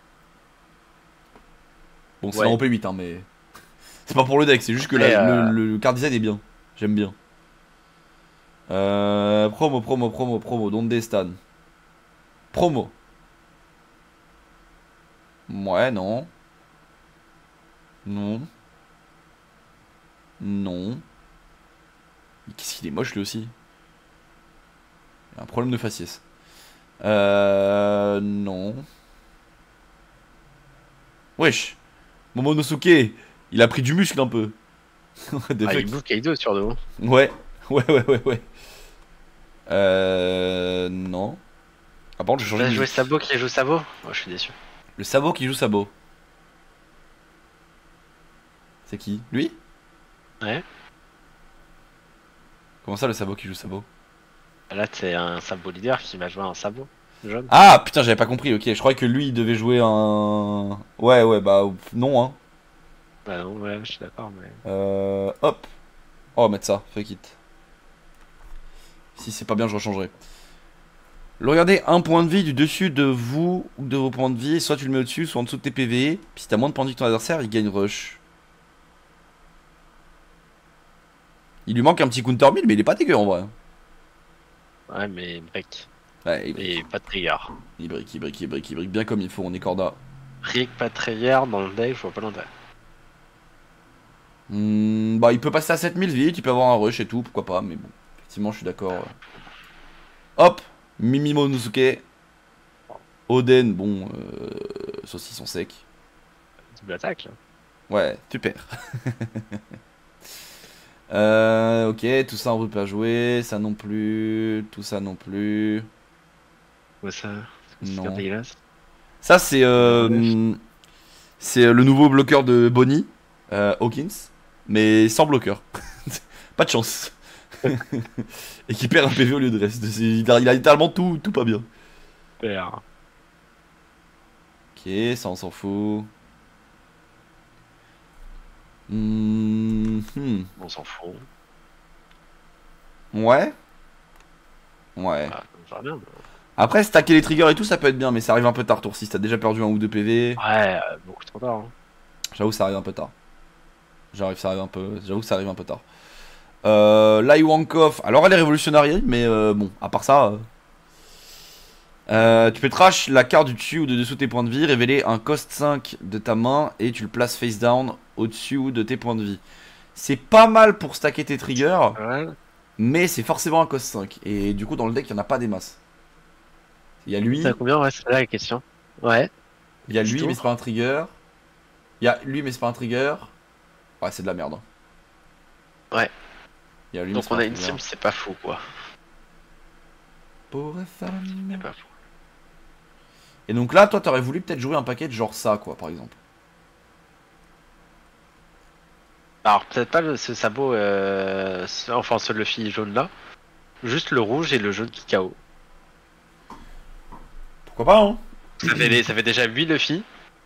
Bon, c'est Ouais. dans OP8, hein, mais. C'est pas pour le deck, c'est juste que Après, le card design est bien. J'aime bien. Promo, don't des stan. Promo. Ouais, non. Non. Non. Qu'est-ce qu'il est moche lui aussi. Il a un problème de faciès. Non. Wesh. Momonosuke, il a pris du muscle un peu. What the Ah, fuck. il bouffe Kaido sur le haut. Ouais. Ouais. Non. Ah, par contre, je Tu vais vas changer de jouer musique. Sabo qui joue Sabo. Oh, je suis déçu. Le sabot qui joue sabot. C'est qui? Lui? Ouais. Comment ça, le sabot qui joue sabot? Là, c'est un Sabo leader qui va jouer un Sabo jaune. Ah, putain, j'avais pas compris, ok. Je croyais que lui, il devait jouer un... Ouais, bah, non, hein. Bah non, ouais, je suis d'accord, mais. Hop. Oh, mettre ça, fuck it. Si c'est pas bien, je rechangerai. Regardez un point de vie du dessus de vous ou de vos points de vie. Soit tu le mets au-dessus, soit en dessous de tes PV. Puis si t'as moins de points de vie que ton adversaire, il gagne rush. Il lui manque un petit counter 1000, mais il est pas dégueu en vrai. Ouais, mais break. Ouais, il brique, Et pas de trigger. il brique bien comme il faut, on est corda. Break, pas de trigger dans le deck, je vois pas l'intérêt. Bah, il peut passer à 7000 vite, il peut avoir un rush et tout, pourquoi pas, mais bon, effectivement, je suis d'accord. Hop, Mimi Monosuke. Oden, bon, saucisson sec. Double attaque, là. Ouais, super. Ok, tout ça on veut pas jouer, ça non plus, tout ça non plus. Ouais, ça. C'est super Non. dégueulasse. Ça c'est le nouveau bloqueur de Bonnie, Hawkins, mais sans bloqueur. Pas de chance. Et qui perd un PV au lieu de reste. Il a littéralement tout pas bien. Super. Ok, ça on s'en fout. Hmm. On s'en fout. Ouais. Ouais. Ah, ça va bien. Mais... Après, stacker les triggers et tout, ça peut être bien, mais ça arrive un peu tard, tour 6. T'as déjà perdu un ou deux PV. Ouais, beaucoup trop tard. Hein. J'avoue, ça arrive un peu tard. J'avoue que ça arrive un peu tard. Lai Wankov, alors elle est révolutionnaire, mais bon, à part ça. Tu peux trash la carte du dessus ou de dessous de tes points de vie, révéler un cost 5 de ta main et tu le places face down au-dessus ou de tes points de vie. C'est pas mal pour stacker tes triggers, Ouais. mais c'est forcément un cost 5. Et du coup, dans le deck, il n'y en a pas des masses. Il y a lui, Ça combien? Ouais, c'est là la question. Ouais. il y a lui, Plutôt. mais c'est pas un trigger. Il y a lui, mais c'est pas un trigger. Ouais, c'est de la merde. Hein. Ouais. Il y a lui, mais Donc c'est pas on un a une trigger. sim, c'est pas fou, quoi. C'est pas fou. Et donc là, toi, t'aurais voulu peut-être jouer un paquet genre ça, quoi, par exemple. Alors peut-être pas ce sabot, enfin ce Luffy jaune là. Juste le rouge et le jaune qui KO. Pourquoi pas, hein? Ça fait déjà 8 Luffy.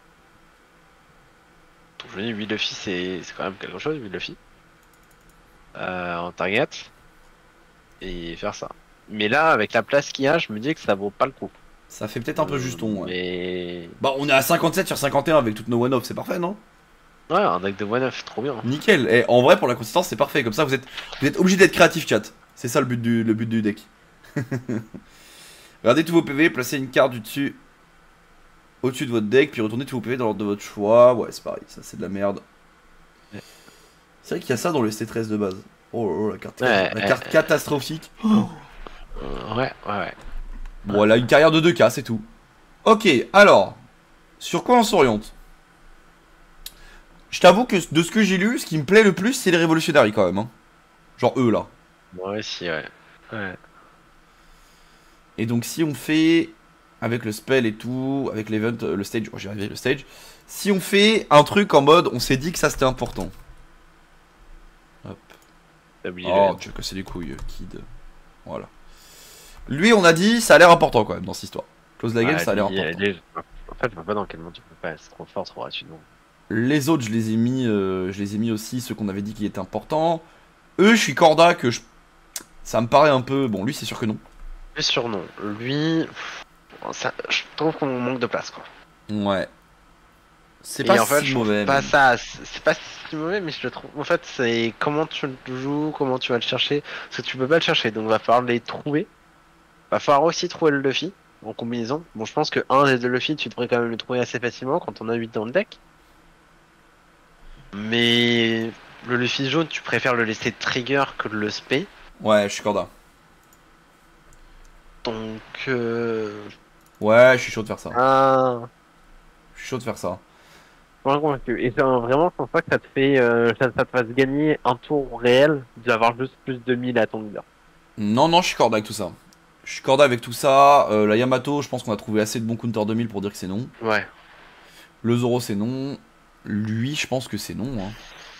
Donc je me dis 8 Luffy c'est quand même quelque chose, 8 Luffy. En target. Et faire ça. Mais là, avec la place qu'il y a, je me dis que ça vaut pas le coup. Ça fait peut-être un peu juston, ouais. Mais... Bah, on est à 57 sur 51 avec toutes nos one-off, c'est parfait, non? Ouais, un deck de 1-9, trop bien. Nickel. Et en vrai, pour la consistance, c'est parfait. Comme ça, vous êtes obligé d'être créatif, chat. C'est ça le but du deck. Regardez tous vos PV, placez une carte du dessus au-dessus de votre deck, puis retournez tous vos PV dans l'ordre de votre choix. Ouais, c'est pareil, ça c'est de la merde. Ouais. C'est vrai qu'il y a ça dans le ST13 de base. Oh, la carte, Ouais, la carte catastrophique. Ouais. Bon, Bon, elle a une carrière de 2K, c'est tout. Ok, alors, sur quoi on s'oriente? Je t'avoue que de ce que j'ai lu, ce qui me plaît le plus, c'est les révolutionnaires quand même. Hein. Genre eux là. Moi aussi, ouais. Ouais. Et donc si on fait, avec le spell et tout, avec l'event, le stage, oh, j'y arrivé, le stage. Si on fait un truc en mode, on s'est dit que ça c'était important. Hop. T'as oublié Oh, tu veux casser les couilles, kid. Voilà. Lui, on a dit, ça a l'air important quand même dans cette histoire. Close la game, ça a l'air important. En fait, je vois pas dans quel monde tu peux pas. C'est trop fort, trop gratuit. Non. Les autres, je les ai mis aussi, ceux qu'on avait dit qui étaient importants. Eux, je suis corda que je... Ça me paraît un peu... Bon, lui, c'est sûr que non. Lui, surnom. Lui, ça, je trouve qu'on manque de place, quoi. Ouais. C'est Et pas en fait, si je trouve mauvais. pas ça, c'est pas si mauvais, mais je le trouve. En fait, c'est comment tu le joues, comment tu vas le chercher. Parce que tu peux pas le chercher, donc va falloir les trouver. Va falloir aussi trouver le Luffy en combinaison. Bon, je pense que un des deux Luffy, tu devrais quand même le trouver assez facilement quand on a 8 dans le deck. Mais le Luffy jaune, tu préfères le laisser trigger que de le spé. Ouais, je suis corda. Donc, Ouais, je suis chaud de faire ça. ah, Je suis chaud de faire ça. pas convaincu. Et vraiment, je pense pas que ça te fait, ça te fasse gagner un tour réel d'avoir juste plus de 1000 à ton leader. Non, non, je suis corda avec tout ça. Je suis corda avec tout ça. La Yamato, je pense qu'on a trouvé assez de bons counter 2000 pour dire que c'est non. Ouais. Le Zoro, c'est non. Lui, je pense que c'est non. Hein.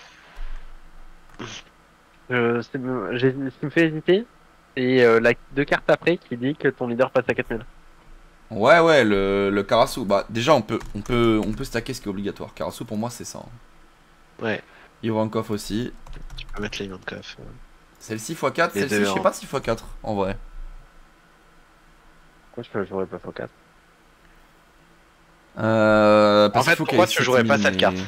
Ce qui me fait hésiter, c'est deux cartes après qui dit que ton leader passe à 4000. Ouais, ouais, le Karasu. Bah, déjà, on peut stacker ce qui est obligatoire. Karasu, pour moi, c'est ça. Hein. Ouais. Ivankov aussi. Tu peux mettre les Ivankov. Celle-ci x4, Les celle-ci, deux, je sais hein. pas si x4, en vrai. Pourquoi je jouerais pas x4? Parce En fait, qu'il faut pourquoi qu'elle tu jouerais pas ait cette carte?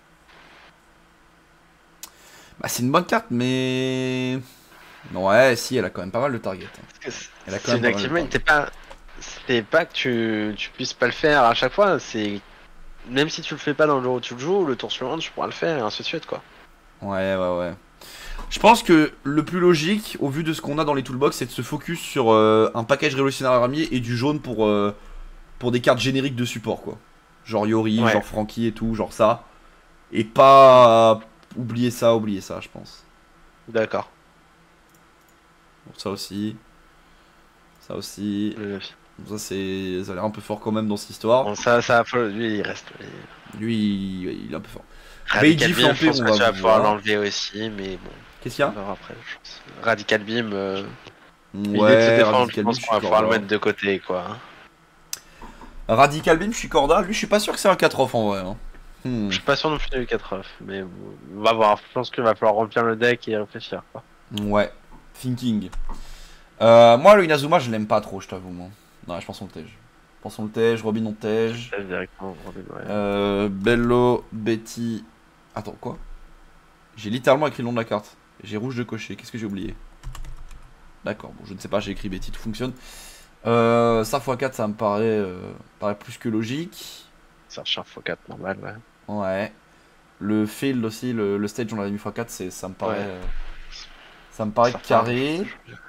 Bah, c'est une bonne carte, mais... Ouais, si, elle a quand même pas mal de target. Hein. Parce que Elle a quand c'est même une pas mal de activement, target. c'est pas que tu puisses pas le faire à chaque fois, c'est même si tu le fais pas dans le jour où tu le joues, le tour suivant tu pourras le faire et ainsi de suite quoi. Ouais, ouais, ouais. Je pense que le plus logique, au vu de ce qu'on a dans les toolbox, c'est de se focus sur un package révolutionnaire armier et du jaune pour des cartes génériques de support, quoi. Genre Yori, Ouais. genre Franky et tout, genre ça. Et pas oublier ça, je pense. D'accord. Bon, ça aussi. Ça aussi. Ça, ça a l'air un peu fort quand même dans cette histoire. Bon, lui il reste. Lui, il est un peu fort. Radical Beiji Beam, je flampé, pense on que va tu vas pouvoir voir. l'enlever aussi, mais bon, Qu'est-ce qu'il y on a? verra après, je pense. Radical Beam, l'idée de se Ouais, défendre, je Radical Beam, pense je suis qu'on va pouvoir le corda. mettre de côté quoi. Radical Beam, je suis corda. Lui, je suis pas sûr que c'est un 4 off en vrai. Hein. Je suis pas sûr non plus du 4 off, mais bon, on va voir. Je pense qu'il va falloir remplir le deck et réfléchir quoi. Ouais, thinking. Moi, le Inazuma, je l'aime pas trop, je t'avoue. Moi. Non, je pense on le tège. Pensons le tège, Robin on tège. Directement, ouais. Bello, Betty. Attends, quoi? J'ai littéralement écrit le nom de la carte. J'ai rouge de cocher. Qu'est-ce que j'ai oublié? D'accord, bon, je ne sais pas, j'ai écrit Betty, tout fonctionne. Ça x4, ça me paraît plus que logique. C'est un char x4 normal, ouais. Ouais. Le field aussi, le stage, on l'avait mis x4, ça me paraît. Ouais. Ça me paraît Ça carré.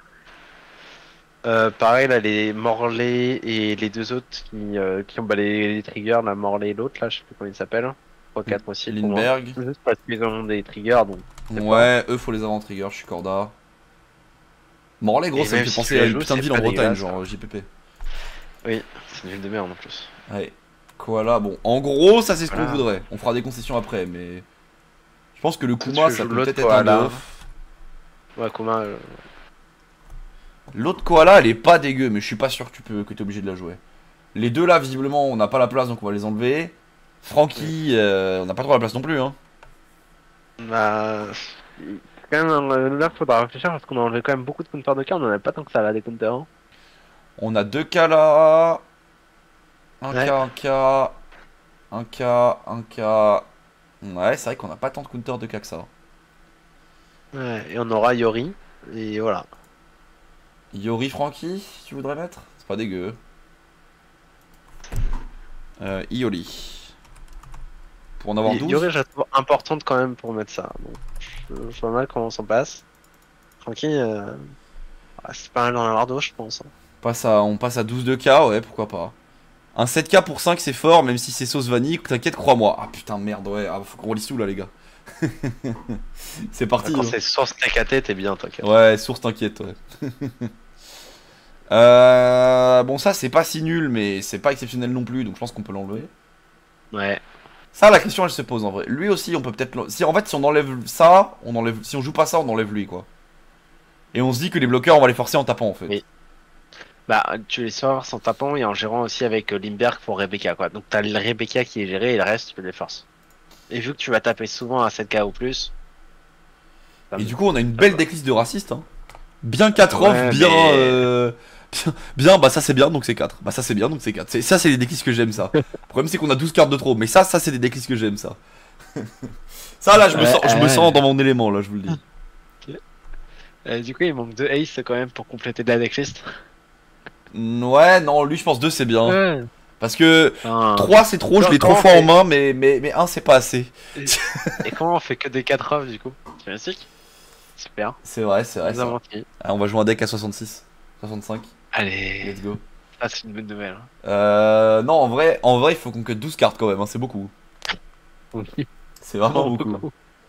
Pareil, là, les Morley et les deux autres qui ont les triggers, la Morley et l'autre, là, je sais plus comment ils s'appellent. x4 aussi, pour moi. Lindbergh. Juste parce qu'ils ont des triggers, donc. Ouais, eux, faut les avoir en trigger, je suis corda. Morlaix, gros, Et ça me même fait si penser tu à les une joues, putain de c'est ville en pas Bretagne, dégueulasse, genre JPP. Oui, c'est une ville de merde en plus. Ouais. Koala, bon, en gros, ça c'est ce qu'on Voilà. voudrait. On fera des concessions après, mais. Je pense que le Toi, Kuma, tu ça joues peut l'autre peut-être être un Koala. bluff. Ouais, Kuma, L'autre Koala, elle est pas dégueu, mais je suis pas sûr que t'es obligé de la jouer. Les deux là, visiblement, on n'a pas la place, donc on va les enlever. Franky, on n'a pas trop la place non plus, hein. bah. Quand même, là, faudra réfléchir parce qu'on a enlevé quand même beaucoup de counters de cartes, on en avait pas tant que ça là, des counters. Hein. On a deux K là. Un Ouais. K, un K. Un K, un K. Ouais, c'est vrai qu'on n'a pas tant de counters de K que ça. Ouais, et on aura Yori, et voilà. Yori Franky, tu voudrais mettre? C'est pas dégueu. Ioli. Pour en avoir 12. Yori, je la trouve importante quand même pour mettre ça. Donc, je vois mal comment on s'en passe. Tranquille, c'est pas mal d'en avoir d'autres, je pense. Hein. On passe à 12 de K, ouais, pourquoi pas. Un 7K pour 5 c'est fort, même si c'est sauce vanille, t'inquiète, crois-moi. Ah putain, merde, ouais, faut qu'on relise tout là, les gars. C'est parti. Quand Hein. c'est source TKT, t'es bien, t'inquiète. Ouais, source, t'inquiète, ouais. Bon, ça c'est pas si nul, mais c'est pas exceptionnel non plus, donc je pense qu'on peut l'enlever. Ouais. Ça, la question elle se pose en vrai. Lui aussi, on peut peut-être. Si en fait, si on enlève ça, on enlève. Si on joue pas ça, on enlève lui, quoi. Et on se dit que les bloqueurs, on va les forcer en tapant en fait. Oui. Bah, tu les forces en tapant et en gérant aussi avec Limberg pour Rebecca, quoi. Donc t'as le Rebecca qui est géré et le reste, tu les forces. Et vu que tu vas taper souvent à 7K ou plus. Et du coup, on a une belle decklist de racistes. Hein. Bien 4 off, Ouais, bien, mais- bien. Bah, ça c'est bien, donc c'est 4. Bah, ça c'est bien, donc c'est 4. Ça, c'est les decklists que j'aime, ça. Le problème, c'est qu'on a 12 cartes de trop. Mais ça c'est des decklists que j'aime, ça. Ça, là, je me sens dans mon élément, là, je vous le dis. Du coup, il manque 2 Ace quand même pour compléter de la decklist. Ouais, non, lui, je pense 2 c'est bien. Ouais. Parce que Enfin, 3 c'est trop, je l'ai 3 comment fois on en fait- main, mais 1 c'est pas assez. Et comment on fait que des 4 off du coup? C'est magique. Super. C'est vrai, c'est vrai. Nous Ça. avons fini. Ah, on va jouer un deck à 66, 65. Allez. Let's go. Ça, c'est une bonne nouvelle. Non, en vrai, il faut qu'on cut 12 cartes quand même, hein, c'est beaucoup. Hein. C'est vraiment Non, beaucoup.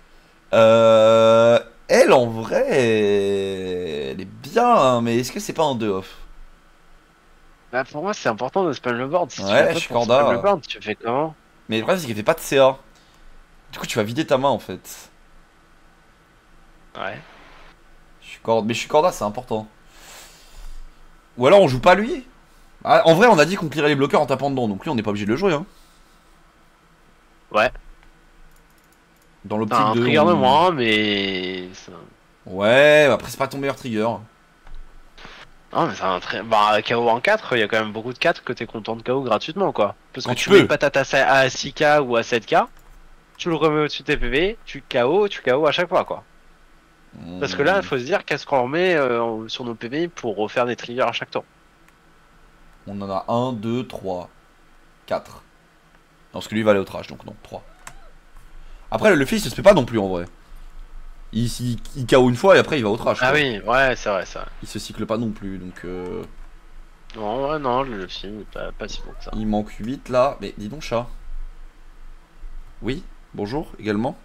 Elle, en vrai, elle est bien, hein, mais est-ce que c'est pas un 2 off? Bah, pour moi, c'est important de spam le board. Si tu Ouais, l'as pas je suis pour corda. spam le board, tu fais comment? Mais le problème, c'est qu'elle fait pas de CA. Du coup, tu vas vider ta main en fait. Ouais. Mais je suis corda, c'est important. Ou alors on joue pas lui. Ah, en vrai, on a dit qu'on clearait les bloqueurs en tapant dedans, donc lui, on n'est pas obligé de le jouer. Hein. Ouais. Dans l'optique T'as un de. trigger de moins, mais. Ouais, après, c'est pas ton meilleur trigger. Non, mais c'est un très. Bah, KO en 4, il y a quand même beaucoup de 4 que t'es content de KO gratuitement, quoi. Parce que Quand tu tu mets peux. une patate à 6K ou à 7K, tu le remets au-dessus de tes PV, tu KO à chaque fois, quoi. Parce que là, il faut se dire qu'est-ce qu'on remet sur nos PV pour refaire des triggers à chaque tour. On en a 1, 2, 3, 4. Non, parce que lui il va aller au trash, donc non, 3. Après, le Luffy, il se fait pas non plus en vrai. Il KO une fois et après il va au trash. Ah quoi. oui, ouais, c'est vrai, ça. Il se cycle pas non plus, donc Non, ouais, non, le film est pas si bon que ça. il manque 8 là. Mais dis donc, chat. Oui, bonjour également.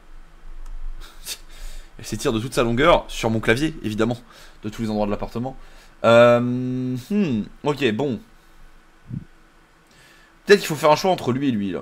Elle s'étire de toute sa longueur sur mon clavier, évidemment, de tous les endroits de l'appartement. Ok, bon. Peut-être qu'il faut faire un choix entre lui et lui là.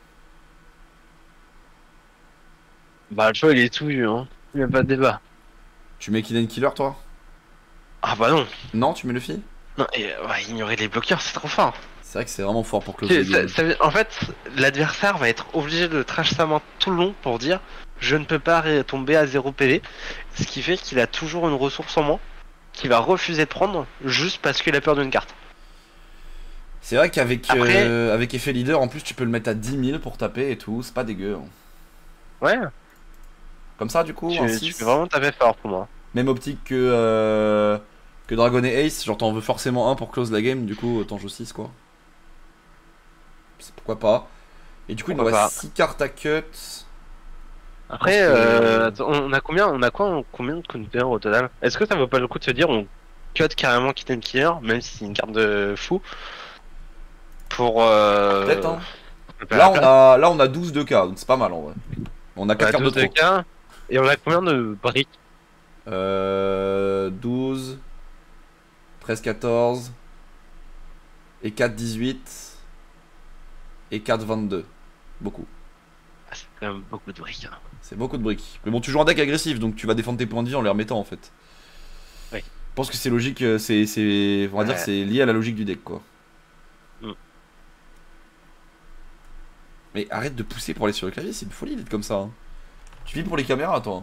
Bah, le choix, il est tout vu, hein. Il n'y a pas de débat. Tu mets Kiden Killer toi? Ah bah non. Non, tu mets Luffy? Non, et, ouais, ignorer les bloqueurs, c'est trop fort. C'est vrai que c'est vraiment fort pour close le game. En fait, l'adversaire va être obligé de trash sa main tout le long pour dire je ne peux pas tomber à 0 PV. Ce qui fait qu'il a toujours une ressource en moins qu'il va refuser de prendre juste parce qu'il a peur d'une carte. C'est vrai qu'avec Après- avec effet leader, en plus tu peux le mettre à 10 000 pour taper et tout, c'est pas dégueu. Hein. Ouais, Comme ça du coup, un tu 6. peux vraiment taper fort pour moi. Même optique que Dragon et Ace, genre t'en veux forcément un pour close la game, du coup t'en joues 6 quoi. C'est pourquoi pas. Et du coup il nous Pourquoi reste 6 cartes à cut. Après, Parce que- attends, combien de counters au total? Est-ce que ça vaut pas le coup de se dire on cut carrément Kitten Killer, même si c'est une carte de fou, pour Peut-être hein. le PvP? Là on a 12 de K, donc c'est pas mal en vrai. On a 4 cartes de 12 trop. K, et on a combien de briques? 12, 13, 14, et 4, 18, et 4, 22. Beaucoup. Ah, c'est quand même beaucoup de briques. Hein. C'est beaucoup de briques. Mais bon, tu joues un deck agressif, donc tu vas défendre tes points de vie en les remettant en fait. Oui. Je pense que c'est logique, on va dire que c'est lié à la logique du deck quoi. Mm. Mais arrête de pousser pour aller sur le clavier, c'est une folie d'être comme ça. Hein. Tu vis pour les caméras toi. Hein.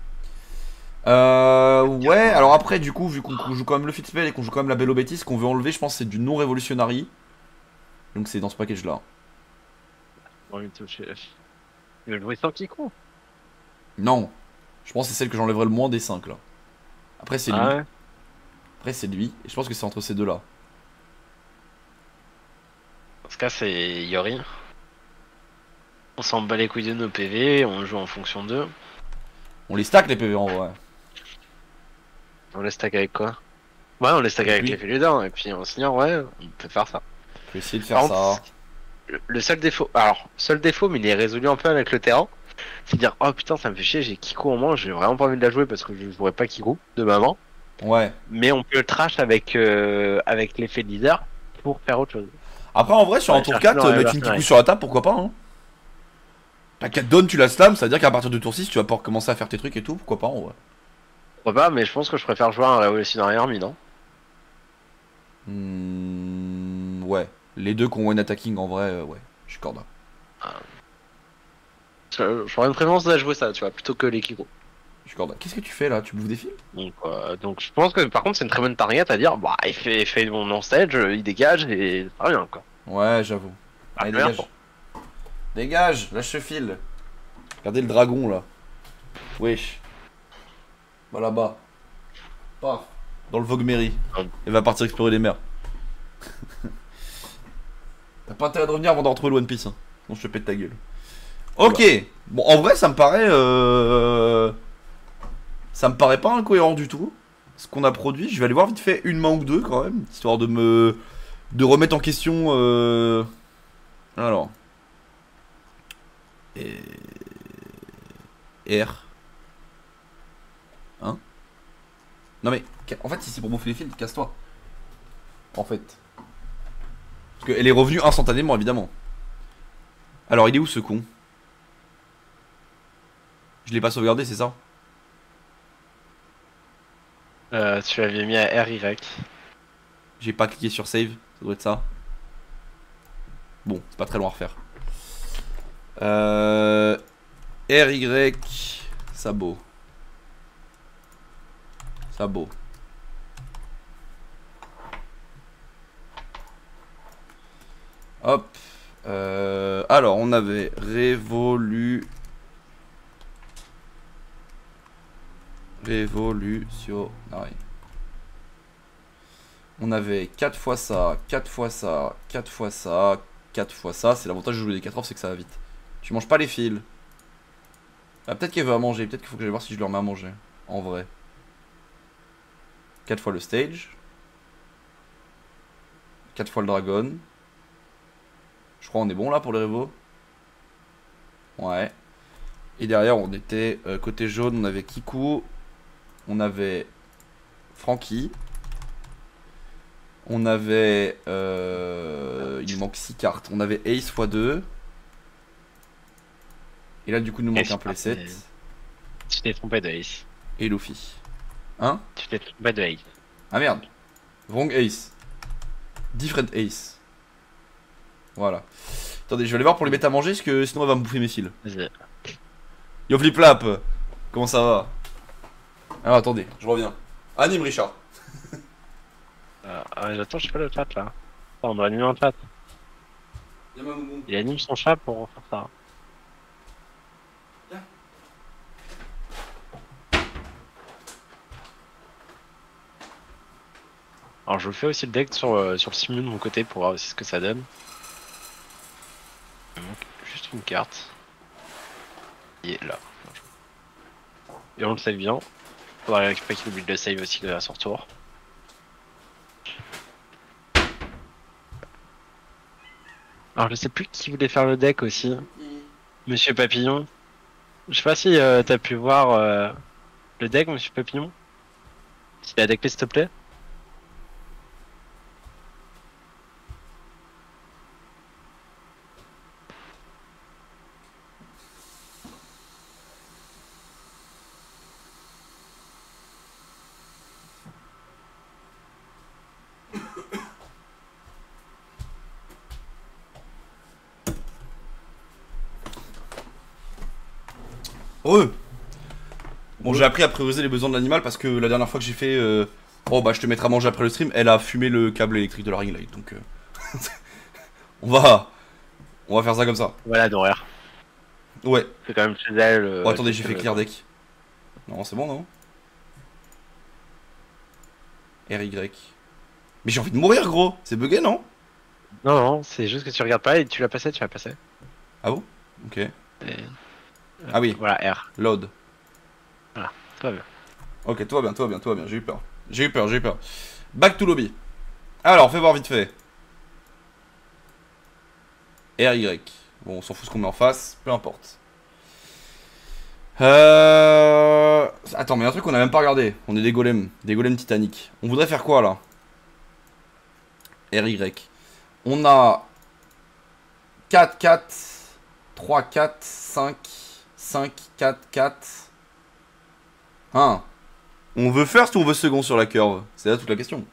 Ouais, alors après, du coup, vu qu'on joue quand même le Fitspell et qu'on joue quand même la Belle Bétis, ce qu'on veut enlever, je pense, c'est du non révolutionary. Donc c'est dans ce package là. Bon, il le jouer sans Kikou. Non, je pense que c'est celle que j'enlèverai le moins des 5 là. Après, c'est lui. Ah ouais. Après, c'est lui. Et je pense que c'est entre ces deux là. Dans ce cas, c'est Yori. On s'en bat les couilles de nos PV, on joue en fonction d'eux. On les stack les PV en vrai. On les stack avec quoi? Ouais, on laisse stack avec Oui. les Féludins, et puis en senior, ouais, on peut faire ça. Je vais essayer de Par faire contre, ça. le seul défaut, alors, seul défaut, mais il est résolu un peu avec le terrain, c'est dire, oh putain, ça me fait chier, j'ai Kiku en main, j'ai vraiment pas envie de la jouer parce que je jouerai pas Kiku de maman. Ouais. Mais on peut le trash avec l'effet leader pour faire autre chose. Après, en vrai, sur un Ouais, tour chercher 4, dans la mettre une Kiku mercenaire. sur la table, pourquoi pas, hein. T'as 4 donnes, tu la slam, ça veut dire qu'à partir de tour 6, tu vas pouvoir commencer à faire tes trucs et tout, pourquoi pas, en vrai. Pourquoi pas, mais je pense que je préfère jouer un révolutionnaire army, non? Ouais. Les deux qui ont one attacking, en vrai, ouais. Je suis corda. J'aurais une préférence de jouer ça, tu vois, plutôt que les Kiko. Je suis corda. Qu'est-ce que tu fais là? Tu bouffes des fils? Donc je pense que par contre c'est une très bonne target à dire, bah il fait mon on-stage, il dégage et c'est pas rien quoi. Ouais, j'avoue. Ah, Allez, merde. dégage. Dégage, lâche ce fil. Regardez le dragon là. Wesh. Va là-bas. Paf. Dans le Vogue Mairie. Et va partir explorer les mers. T'as pas intérêt de revenir avant de retrouver le One Piece. Hein. Sinon je te pète ta gueule. Ok. Bon, en vrai, ça me paraît. Ça me paraît pas incohérent du tout. Ce qu'on a produit. Je vais aller voir vite fait une main ou deux quand même. Histoire de me. De remettre en question. Alors. Et. R. Hein? Non mais. En fait, si c'est pour bouffer les fils, casse-toi. En fait. Parce qu'elle est revenue instantanément, évidemment. Alors, il est où ce con? Je l'ai pas sauvegardé, c'est ça? Tu l'avais mis à RY. J'ai pas cliqué sur save, ça doit être ça. Bon, c'est pas très loin à refaire. RY. Sabot. Sabot. Hop. Alors, on avait révolu. Révolutionnaire. On avait 4 fois ça, 4 fois ça, 4 fois ça, 4 fois ça. C'est l'avantage de jouer des 4 offs, c'est que ça va vite. Tu manges pas les fils. Ah, peut-être qu'elle veut à manger, peut-être qu'il faut que j'aille voir si je leur mets à manger. En vrai. 4 fois le stage. 4 fois le dragon. Je crois on est bon là pour le révo. Ouais. Et derrière on était côté jaune, on avait Kiku. On avait Frankie. On avait... il nous manque 6 cartes. On avait Ace x2. Et là du coup il nous manque un playset. Tu t'es trompé de Ace. Et Luffy. Hein? Tu t'es trompé de Ace. Ah merde. Wrong Ace. Different Ace. Voilà. Attendez, je vais aller voir pour les mettre à manger parce que sinon elle va me bouffer mes fils. Vas-y. Yo Fliplap. Comment ça va? Alors attendez, je reviens. Anime Richard. J'attends, je sais pas le chat là. Attends, on doit animer un chat. Il anime son chat pour faire ça. Alors je fais aussi le deck sur le simu de mon côté pour voir aussi ce que ça donne. Il me manque juste une carte. Il est là. Et on le save bien. Faudrait récupérer qu'il oublie de le save aussi à son retour. Alors je sais plus qui voulait faire le deck aussi. Monsieur Papillon. Je sais pas si t'as pu voir le deck, Monsieur Papillon. S'il a decklist, s'il te plaît. Bon, j'ai appris à prioriser les besoins de l'animal parce que la dernière fois que j'ai fait oh bah je te mettrai à manger après le stream, elle a fumé le câble électrique de la ring light. Donc on va faire ça comme ça. Voilà, d'horaire. Ouais. C'est quand même chez elle. Oh, attendez, j'ai fait clear deck. Non, c'est bon, non? RY. Mais j'ai envie de mourir, gros. C'est bugué, non? Non, non, c'est juste que tu regardes pas et tu l'as passé, tu l'as passé. Ah bon? Ok. Et... Ah oui. Voilà, R. Load. Voilà, tout va bien. Ok, tout va bien, tout va bien, tout va bien. J'ai eu peur. J'ai eu peur, j'ai eu peur. Back to lobby. Alors, fais voir vite fait. RY. Bon, on s'en fout ce qu'on met en face, peu importe. Attends, mais un truc qu'on a même pas regardé. On est des golems titaniques. On voudrait faire quoi là? RY. On a 4, 4, 3, 4, 5, 5, 4, 4. Hein? On veut first ou on veut second sur la curve? C'est là toute la question.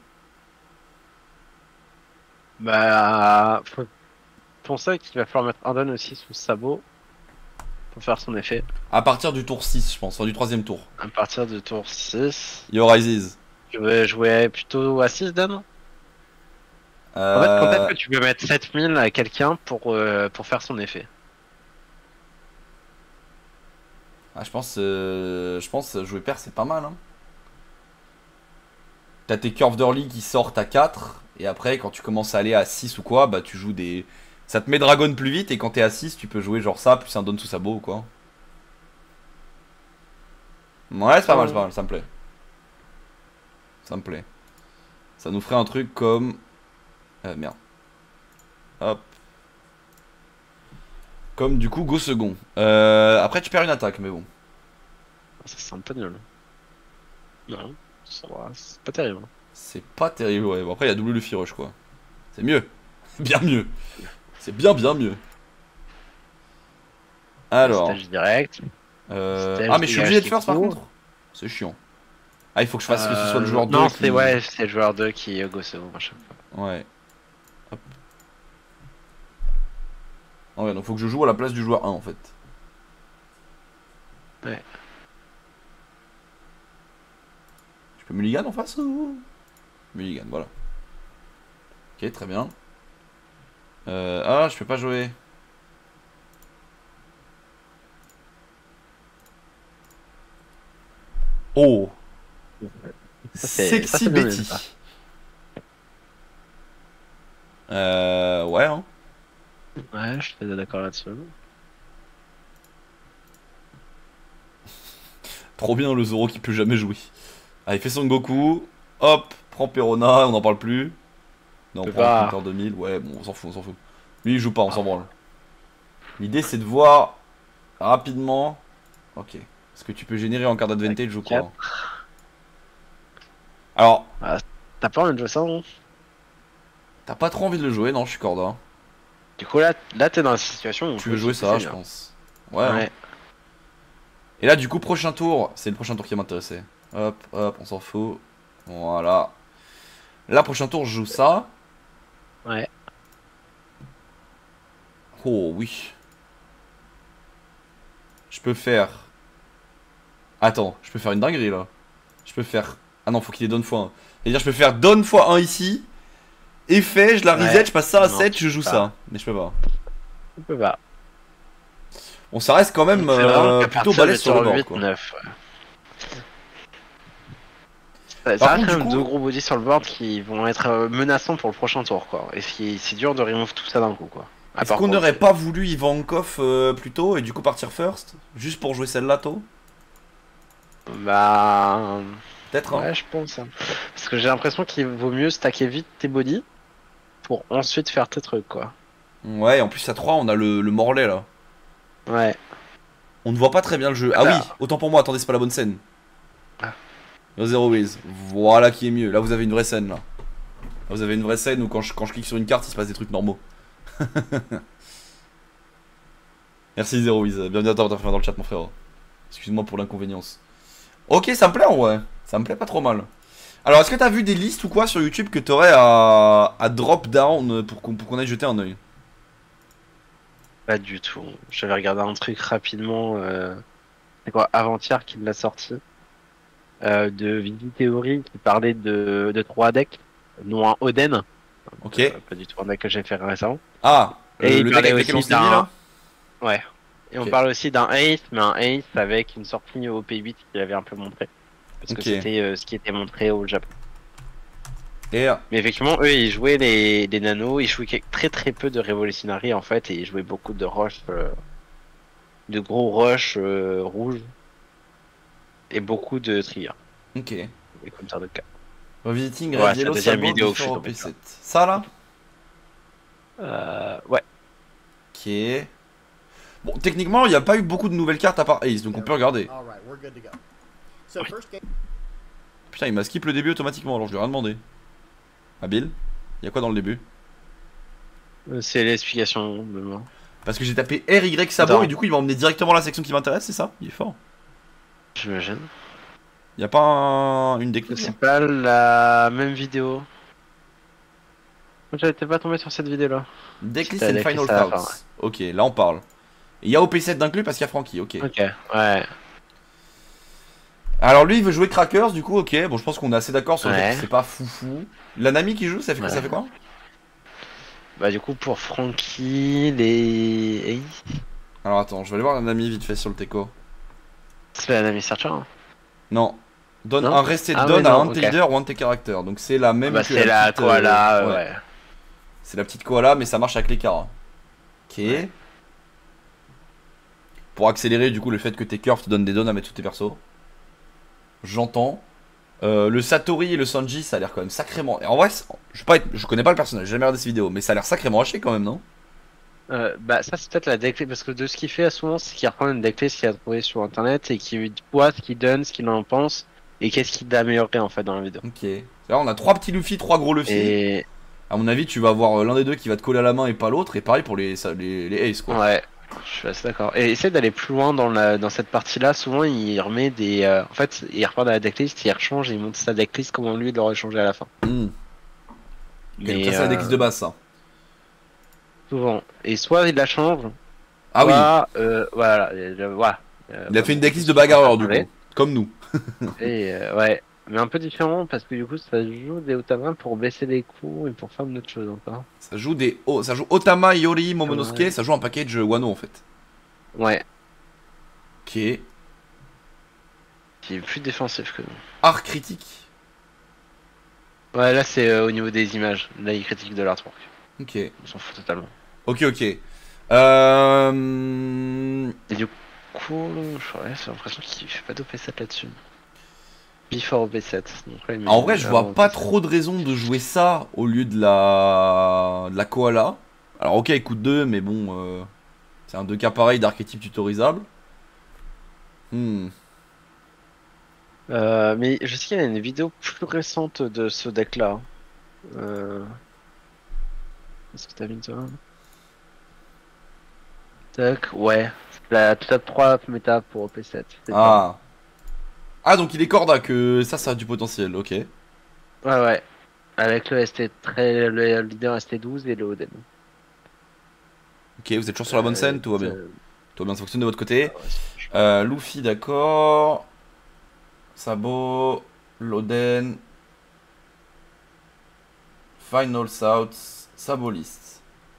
Bah, faut penser qu'il va falloir mettre Ardon aussi sous sabot pour faire son effet. À partir du tour 6, je pense, enfin du troisième tour. À partir du tour 6. Yo Rises. Je vais jouer plutôt à 6, Dan. En fait, quand est-ce que tu peux mettre 7000 à quelqu'un pour faire son effet? Ah, je pense jouer pair c'est pas mal. Hein. T'as tes curves d'early qui sortent à 4. Et après, quand tu commences à aller à 6 ou quoi, bah tu joues des. Ça te met dragon plus vite. Et quand t'es à 6, tu peux jouer genre ça, plus un don sous sabot ou quoi. Ouais, c'est pas mal, c'est pas mal, ça me plaît. Ça me plaît. Ça nous ferait un truc comme. Merde. Hop. Comme du coup, go second. Après, tu perds une attaque, mais bon. Ça c'est un peu nul. Non, ça va, c'est pas terrible. C'est pas terrible, ouais. Bon, après, il y a double Luffy Rush, quoi. C'est mieux. Bien mieux. C'est bien mieux. Alors. Stage direct. Ah, mais je suis obligé d'être first par contre. C'est chiant. Ah, il faut que je fasse que ce soit le joueur 2. Non, c'est ouais, c'est le joueur 2 qui go second à chaque fois. Ouais. Hop. Ouais, donc faut que je joue à la place du joueur 1 en fait. Ouais. Je peux mulligan en face ou... Mulligan, voilà. Ok, très bien. Ah, je peux pas jouer. Oh, sexy Betty. Ouais, hein. Ouais, je suis d'accord là-dessus. Trop bien le Zoro qui peut jamais jouer. Ah, il fait son Goku. Hop, prend Perona, on n'en parle plus. Non, on prend le Counter 2000. Ouais, bon, on s'en fout, on s'en fout. Lui, il joue pas, on s'en branle. L'idée, c'est de voir rapidement. Ok. Est-ce que tu peux générer en carte d'advantage ou quoi? Alors. Ah, t'as pas envie de jouer ça, non? T'as pas trop envie de le jouer, non, je suis corda. Du coup, là t'es dans la situation où tu veux jouer ça, je pense. Ouais. Ouais. Hein. Et là, du coup, prochain tour, c'est le prochain tour qui m'intéressait. Hop, hop, on s'en fout. Voilà. Là, prochain tour, je joue ça. Ouais. Oh, oui. Je peux faire... Attends, je peux faire une dinguerie, là. Je peux faire... Ah non, faut qu'il ait donne x1. C'est-à-dire, je peux faire donne x1 ici. Effet, je la reset, je passe ça à 7, je joue ça. Mais je peux pas. Tu peux pas. Bon, ça reste quand même plutôt balèze sur le board, 8, quoi. 9, ouais. Ça reste quand même deux gros bodies sur le board qui vont être menaçants pour le prochain tour, quoi. Et c'est dur de remove tout ça d'un coup, quoi. Est-ce qu'on n'aurait pas voulu Ivankov plus tôt et du coup partir first? Juste pour jouer celle-là tôt? Bah... Peut-être, hein. Ouais, je pense. Hein. Parce que j'ai l'impression qu'il vaut mieux stacker vite tes bodies pour ensuite faire tes trucs, quoi. Ouais, en plus à 3, on a le Morlaix, là. Ouais. On ne voit pas très bien le jeu. Ah oui, autant pour moi, attendez, c'est pas la bonne scène. No Zero Wiz. Voilà qui est mieux. Là, vous avez une vraie scène, là. Là, vous avez une vraie scène où quand je clique sur une carte, il se passe des trucs normaux. Merci Zero Wiz. Bienvenue à toi dans le chat, mon frère. Excuse-moi pour l'inconvénience. Ok, ça me plaît en vrai. Ça me plaît pas trop mal. Alors, est-ce que t'as vu des listes ou quoi sur YouTube que t'aurais à drop down pour qu'on aille jeter un oeil? Pas du tout. J'avais regardé un truc rapidement. C'est quoi, avant-hier qu'il l'a sorti. De Vivi Theory qui parlait de 3 decks, non un Oden. Ok. Pas du tout un deck que j'ai fait récemment. Ah, et le deck avec lequel on s'est mis là. Ouais. Et on parle aussi d'un Ace, mais un Ace avec une sortie au P8 qu'il avait un peu montré. Parce que c'était ce qui était montré au Japon. Et... Mais effectivement, eux ils jouaient les nanos, ils jouaient très très peu de Revolutionary en fait, et ils jouaient beaucoup de rush, de gros rush rouges. Et beaucoup de trigger. Ok. Et comme ça de cas. Revisiting Ouais, Red c'est Yellow la deuxième Sabo vidéo que je before fais OP7. Ça là? Ouais. Ok. Bon, techniquement, il n'y a pas eu beaucoup de nouvelles cartes à part Ace, donc on peut regarder. Putain, il m'a skip le début automatiquement, alors je lui ai rien demandé. Ah, Bill, il y a quoi dans le début? C'est l'explication de moi. Parce que j'ai tapé RY Sabo Attends. et du coup il m'a emmené directement à la section qui m'intéresse, c'est ça? Il est fort. J'imagine. Il n'y a pas une déclin? C'est pas la même vidéo. J'étais pas tombé sur cette vidéo là. Decklist C'était and la Final decklist à la fin, Thoughts. Ok, là on parle. Il y a OP7 d'inclus parce qu'il y a Frankie, ok. Ok, ouais. Alors lui il veut jouer Crackers du coup, ok. Bon, je pense qu'on est assez d'accord sur le fait Ouais. que c'est pas foufou. La Nami qui joue, ça fait, ça fait quoi? Bah du coup pour Frankie, les... Alors attends, je vais aller voir la Nami vite fait sur le Teco. C'est la Nami Searcher hein. Non. Donne Non un rested Ah donne ouais, à non, un ok. leader ou un de tes caractères. Donc c'est la même Bah que c'est la petite, koala, ouais. ouais. C'est la petite koala, mais ça marche avec les caras. Ok. Ouais. Pour accélérer du coup le fait que tes curves te donnent des donnes à mettre sur tes persos. J'entends. Le Satori et le Sanji, ça a l'air quand même sacrément. Et en vrai, je connais pas le personnage, j'ai jamais regardé ces vidéos, mais ça a l'air sacrément haché quand même, non? Bah ça c'est peut-être la decklist parce que de ce qu'il fait à ce moment c'est qu'il reprend une decklist qu'il a trouvé sur internet et qui voit ce qu'il donne, ce qu'il en pense et qu'est-ce qu'il a amélioré en fait dans la vidéo. Ok. Là, on a 3 petits Luffy, 3 gros Luffy. Et À mon avis, tu vas avoir l'un des deux qui va te coller à la main et pas l'autre. Et pareil pour les Ace, quoi. ouais, je suis assez d'accord. Et essaie d'aller plus loin dans cette partie-là. Souvent, il remet des. En fait, il repart dans la decklist, il rechange, il monte sa decklist comme lui il l'aurait changé à la fin. Hmm. Ok, donc Mais ça, c'est la decklist de base, ça. souvent. Et soit il la change, Ah oui, soit, voilà. Voilà. il a fait une decklist de bagarreur, du coup. Comme nous. Et ouais. Mais un peu différent parce que du coup, ça joue des Otama pour baisser les coûts et pour faire d'autres choses encore. Ça joue ça joue Otama, Yori, Momonosuke. Ouais. Ça joue un package Wano, en fait. Ouais. Ok. Qui est plus défensif que nous. Art critique. Ouais, là c'est au niveau des images. Là, il critique de l'artwork. Ok. On s'en fout totalement. Ok, ok. Et du coup, ouais, j'ai l'impression qu'il fait pas d'OP7 là-dessus. Before OP7. Donc là, il met En vrai, je vois avant pas OP7. trop de raison de jouer ça au lieu de la koala. Alors, ok, il coûte 2, mais bon, c'est un 2 cas pareil d'archétype tutorisable. Hmm. Mais je sais qu'il y a une vidéo plus récente de ce deck-là. Est-ce que t'as vu toi? Tac, ouais. La top 3 méta pour OP7. C'est Ah. Ah, donc il est Corda, que ça a du potentiel, ok. Ouais, ouais. Avec le le leader ST12 et le Oden. Ok, vous êtes toujours sur la bonne scène, tout va bien. Tout va bien, ça fonctionne de votre côté. Ouais, Luffy, d'accord. Sabo, Loden. Final South, Sabo List.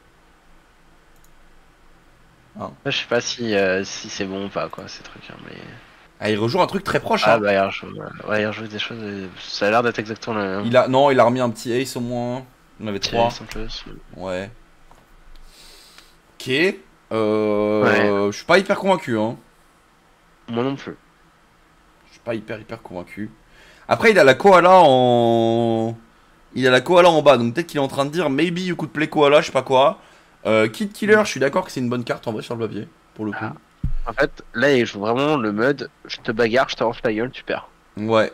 je sais pas si c'est bon ou pas, quoi, ces trucs. Hein, mais... Ah, il rejoue un truc très proche, Ah, hein. bah, il rejoue, ouais, il rejoue des choses. Ça a l'air d'être exactement la même. Non, il a remis un petit ace au moins. On avait 3. En plus. Ouais. Ok. Ouais. Je suis pas hyper convaincu, hein. Moi non plus. Je suis pas hyper convaincu. Après, il a la koala en. Il a la koala en bas, donc peut-être qu'il est en train de dire maybe you could play koala, je sais pas quoi. Kid Killer, je suis d'accord que c'est une bonne carte en vrai sur le papier, pour le coup. Ah. En fait, là, il joue vraiment le mode je te bagarre, je t'arrange la gueule, tu perds. Ouais.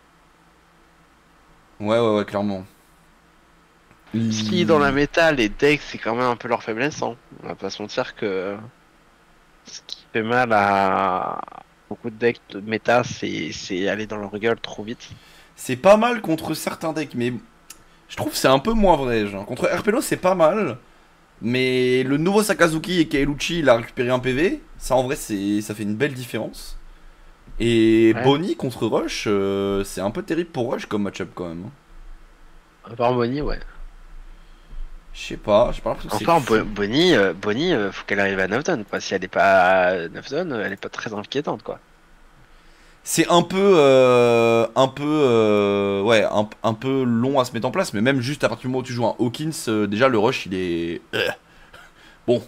Ouais, clairement. Ce qui, dans la méta, les decks, c'est quand même un peu leur faiblesse. Hein. On va pas se mentir que ce qui fait mal à beaucoup de decks de méta, c'est aller dans leur gueule trop vite. C'est pas mal contre certains decks, mais je trouve que c'est un peu moins vrai. Genre. Contre RPLO, c'est pas mal. Mais le nouveau Sakazuki et Kailuchi, il a récupéré un PV. Ça, en vrai, ça fait une belle différence. Et Ouais. Bonnie contre Rush, c'est un peu terrible pour Rush comme match-up quand même. À part Bonnie, ouais. Je sais pas l'impression que c'est Encore fou. Bonnie, faut qu'elle arrive à 9 tonnes, quoi. Si elle est pas à 9 tonnes, elle est pas très inquiétante, quoi. C'est un peu, ouais, un peu long à se mettre en place, mais même juste à partir du moment où tu joues un Hawkins, déjà le rush il est. Bon,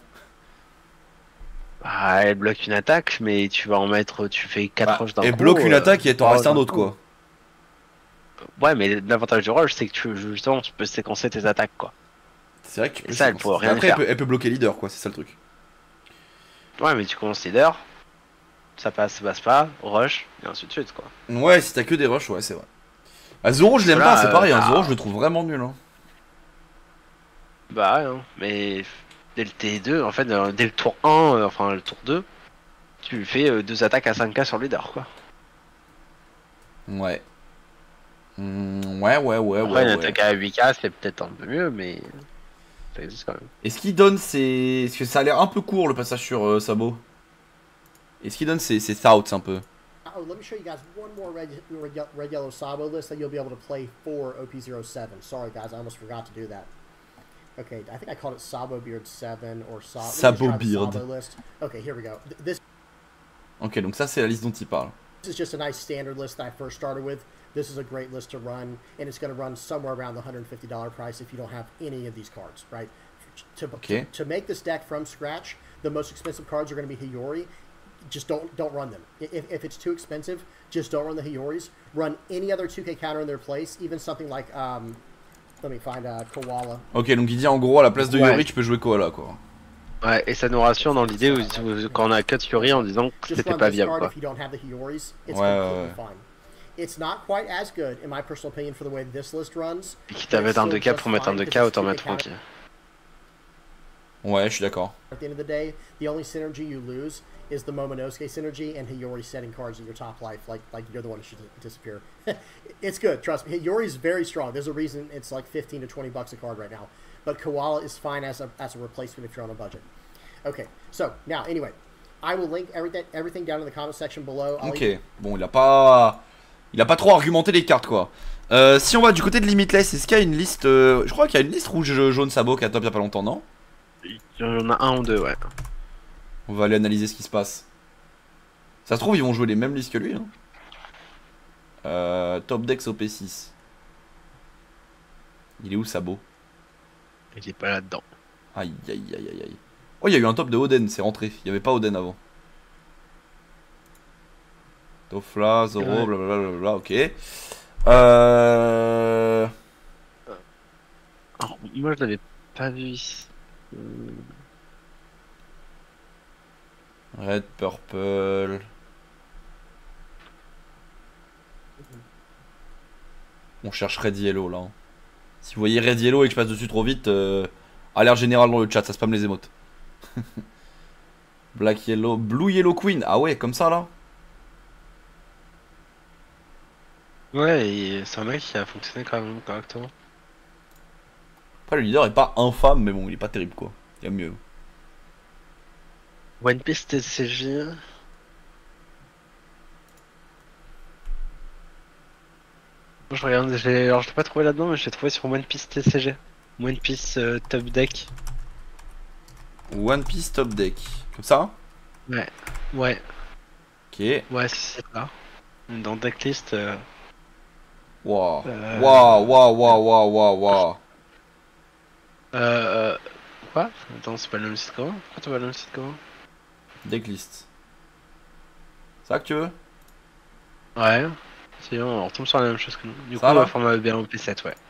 Ah, elle bloque une attaque, mais tu vas en mettre, tu fais 4 bah, rushs d'un elle coup. bloque une attaque et t'en 3 restes un rushs d'un autre coup. quoi. Ouais, mais l'avantage du rush, c'est que justement, tu peux séquencer tes attaques, quoi. C'est vrai que tu Et peux ça, elle séquencer. peut rien Après, faire. elle peut bloquer leader, quoi, c'est ça le truc. Ouais, mais tu considères, ça passe pas, rush, et ainsi de suite, quoi. Ouais, si t'as que des rushs, ouais, c'est vrai. Ah, Zoro, je Parce que l'aime pas, c'est là, pareil, hein. Zoro, je le trouve vraiment nul. Hein. bah ouais, hein. Mais dès le T2, en fait, dès le tour 1, enfin le tour 2, tu fais deux attaques à 5k sur le leader, quoi. Ouais. Ouais, Après, une ouais. attaque à 8k, c'est peut-être un peu mieux, mais ça existe quand même. Et ce qu'il donne, c'est. Parce que ça a l'air un peu court le passage sur Sabo. Et ce qu'il donne, c'est Thoughts un peu. Oh, let me show you guys one more red yellow Sabo list that you'll be able to play for OP07. Sorry, guys, I almost forgot to do that. Okay, I think I called it Sabo Beard 7 or Sabo. Sabo Beard. Sabo list. Okay, here we go. This Ok, donc ça, c'est la liste dont il parle. is just a nice standard list that I first started with. This is a great list to run, and it's going to run somewhere around the $150 price if you don't have any of these cards, right? To make this deck from scratch, the most expensive cards are going to be Hiyori. Just don't run them. If it's too expensive, just don't run the Hioris. Run any other 2K counter in their place, even something like let me find Koala. Ok, donc il dit en gros à la place de Ouais. Yori, tu peux jouer Koala quoi. Ouais, et ça nous rassure dans l'idée où quand on a cut Yuri en disant que Just c'était run pas this viable, card quoi. if you don't have the Hioris. It's Ouais, completely ouais. fine. It's not quite as good, in my personal opinion, for the way this list runs. Et quitte à mettre un 2K pour mettre un 2K, autant mettre Franky. Ouais, je suis d'accord. At the end of the day, the only synergy you lose is the Momonosuke synergy and Hiyori setting cards at your top life, like you're the one who should disappear. It's good, trust me. Hiyori's very strong. There's a reason it's like 15 to 20 bucks a card right now. But Koala is fine as a replacement if you're on a budget. Okay, so now anyway, I will link everything down in the comment section below. Ok, bon, il a pas trop argumenté les cartes quoi. Si on va du côté de Limitless, est-ce qu'il y a une liste je crois qu'il y a une liste rouge jaune Sabo qui a top il y a pas longtemps, non? Il y en a un ou deux, ouais. On va aller analyser ce qui se passe. Ça se trouve, ils vont jouer les mêmes listes que lui. Hein. Top Dex OP6. Il est où Sabo? Il est pas là-dedans. Aïe aïe aïe aïe aïe. Oh, il y a eu un top de Oden, c'est rentré. Il n'y avait pas Oden avant. Tofla, Zoro, blablabla, ok. Alors, moi je l'avais pas vu ici. Red, purple. On cherche Red Yellow là. Hein. Si vous voyez Red Yellow et que je passe dessus trop vite, alerte générale dans le chat, ça spam les émotes. Black Yellow, Blue Yellow Queen. Ah ouais, comme ça là. Ouais, et c'est un mec qui a fonctionné quand même correctement. Après, le leader est pas infâme, mais bon, il est pas terrible quoi. Il y a mieux. One Piece TCG. Moi je regarde, alors je l'ai pas trouvé là-dedans, mais je l'ai trouvé sur One Piece TCG. One Piece Top Deck. One Piece Top Deck. Comme ça? Ouais, ouais, Ok. ouais, c'est ça. Dans Decklist. Waouh. Waouh, waouh, waouh, waouh, waouh, waouh. Quoi? Attends, c'est pas le même site comment? Pourquoi t'as pas le même site comment? Decklist. C'est ça que tu veux? Ouais. Si on retombe sur la même chose que nous. Du coup, Ça, on là va format bien au P7, ouais.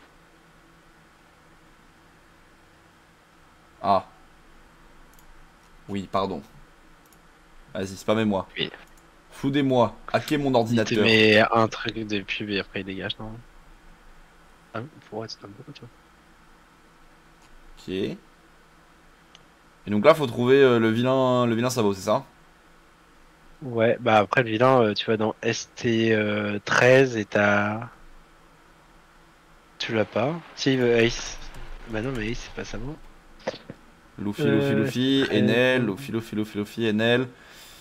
Ah. Oui, pardon. Vas-y, spammez-moi. Oui. Floudez-moi. Hackez mon Il te ordinateur. met un truc de pub et après il dégage, non? Ah, pour être un peu, tu vois. Ok. Et donc là, faut trouver le vilain Sabo, c'est ça? Ouais, bah après le vilain, tu vas dans ST13 et t'as. Tu l'as pas. Si, Ace. Bah non, mais Ace, c'est pas ça, bon. Luffy, Luffy, Luffy, très- Enel, Luffy, Luffy, Luffy, Luffy, Enel.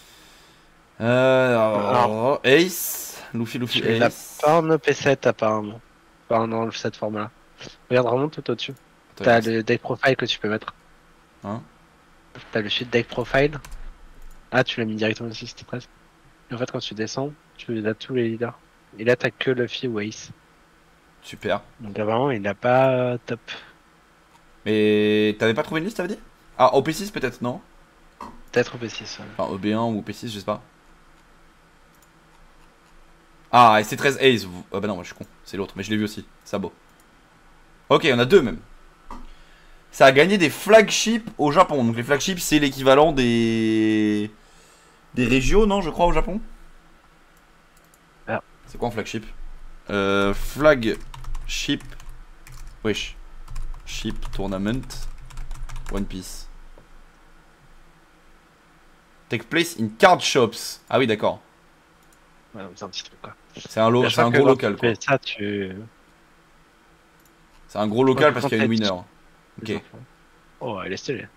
Ace, Luffy, Luffy, Tu l'as Ace. pas en OP7 apparemment. Pas dans cette forme-là. Regarde vraiment tout au-dessus. Attends, T'as le deck profile que tu peux mettre. Hein? T'as le suite deck profile. Ah, tu l'as mis directement ici, c'était presque. Et en fait, quand tu descends, tu as tous les leaders. Et là, t'as que Luffy ou Ace. Super. Donc là, vraiment, il n'a pas top. Mais t'avais pas trouvé une liste, t'avais dit? Ah, OP6 peut-être, non? Peut-être OP6. Ouais. Enfin, EB1 ou OP6, je sais pas. Ah, et c'est 13 Ace. Ah bah non, moi je suis con. C'est l'autre, mais je l'ai vu aussi. Sabot. Ok, on a deux même. Ça a gagné des flagships au Japon. Donc les flagships, c'est l'équivalent des régions, non, je crois, au Japon. Ah. C'est quoi un flagship? Flagship. Wesh. Ship Tournament. One Piece. Take place in card shops. Ah oui, d'accord. Ouais, c'est un petit truc quoi. C'est un, Je c'est un crois que gros quand local tu quoi. fais ça, tu... C'est un gros local que parce quand qu'il y a une t'as- winner. Ok. les enfants. Oh, elle est stylée.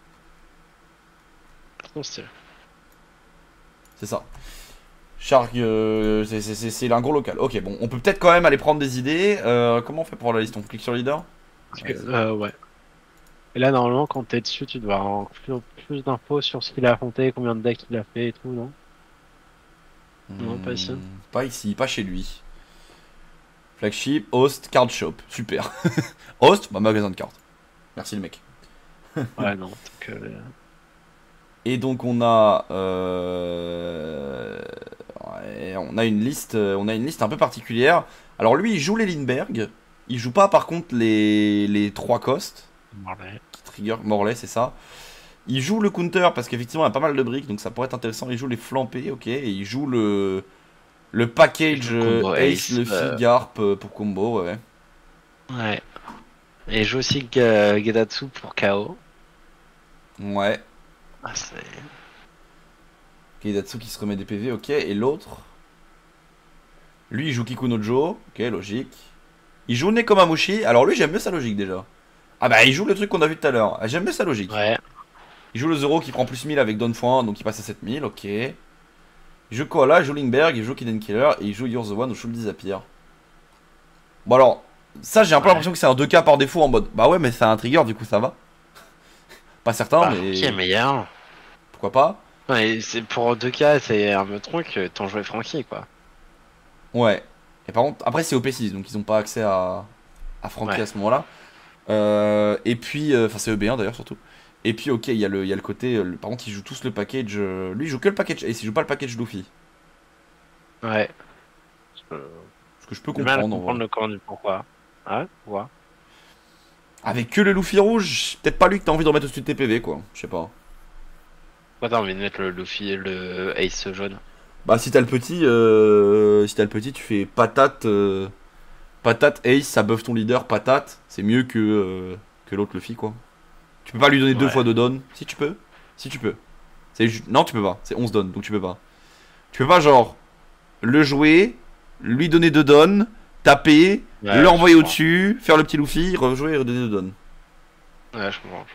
Trop stylé. C'est ça. Shark, c'est un gros local. Ok, bon, on peut peut-être quand même aller prendre des idées. Comment on fait pour la liste? On clique sur leader? Ouais. Et là, normalement, quand t'es dessus, tu dois avoir plus d'infos sur ce qu'il a affronté, combien de decks il a fait et tout, non? Non, pas ici. Pas ici, pas chez lui. Flagship, host, card shop. Super. Host, bah magasin de cartes. Merci le mec. Ouais, non. Donc, Et donc on a on a une liste un peu particulière. Alors lui il joue les Lindbergh, il joue pas par contre les 3 costs Morlaix. qui trigger Morlaix, c'est ça. Il joue le counter parce qu'effectivement il y a pas mal de briques donc ça pourrait être intéressant. Il joue les flampés, ok, et il joue le package Le combo Ace, Ace, Luffy, Garp pour combo, ouais. Ouais. Et je joue aussi Gedatsu pour KO. Ouais. Ah, c'est... Keidatsu qui se remet des PV, ok. Et l'autre, lui il joue Kikunojo, ok, logique. Il joue Nekomamushi, alors lui j'aime mieux sa logique déjà. Ah bah il joue le truc qu'on a vu tout à l'heure, j'aime mieux sa logique. Ouais. Il joue le Zoro qui prend plus 1000 avec Don x1, donc il passe à 7000, ok. Il joue Koala, il joue Lindbergh, il joue Kiden Killer, et il joue You're the One ou Shul Disappear. Bon alors, ça j'ai un peu l'impression que c'est un 2K par défaut en mode, bah ouais mais c'est un trigger du coup ça va. Pas certain Bah, mais... qui est meilleur? Pourquoi pas. Ouais, c'est pour 2K, c'est un peu truc, t'en jouais Frankie quoi. Ouais. Et par contre, après c'est OP6, donc ils ont pas accès à Frankie Ouais. à ce moment-là. Et puis, enfin c'est EB1 d'ailleurs surtout. Et puis ok, il y a le côté, par contre ils jouent tous le package, lui il joue que le package Ace, il joue pas le package Luffy. Ouais. Ce que je peux J'ai mal à comprendre en comprendre vrai. le comment du pourquoi. Ouais, pourquoi? Avec que le Luffy rouge, peut-être pas lui que t'as envie de remettre au-dessus de tes PV quoi, je sais pas. Pourquoi t'as envie de mettre le Luffy et le Ace jaune? Bah si t'as le petit, tu fais patate, patate Ace, ça buff ton leader, patate, c'est mieux que l'autre Luffy quoi. Tu peux pas lui donner deux Ouais. fois de don. Si tu peux. Si tu peux. Non tu peux pas. C'est 11 don donc tu peux pas. Tu peux pas genre le jouer, lui donner 2 don, taper, Ouais, l'envoyer je comprends. au-dessus, faire le petit Luffy, rejouer et redonner 2 don. Ouais, je comprends.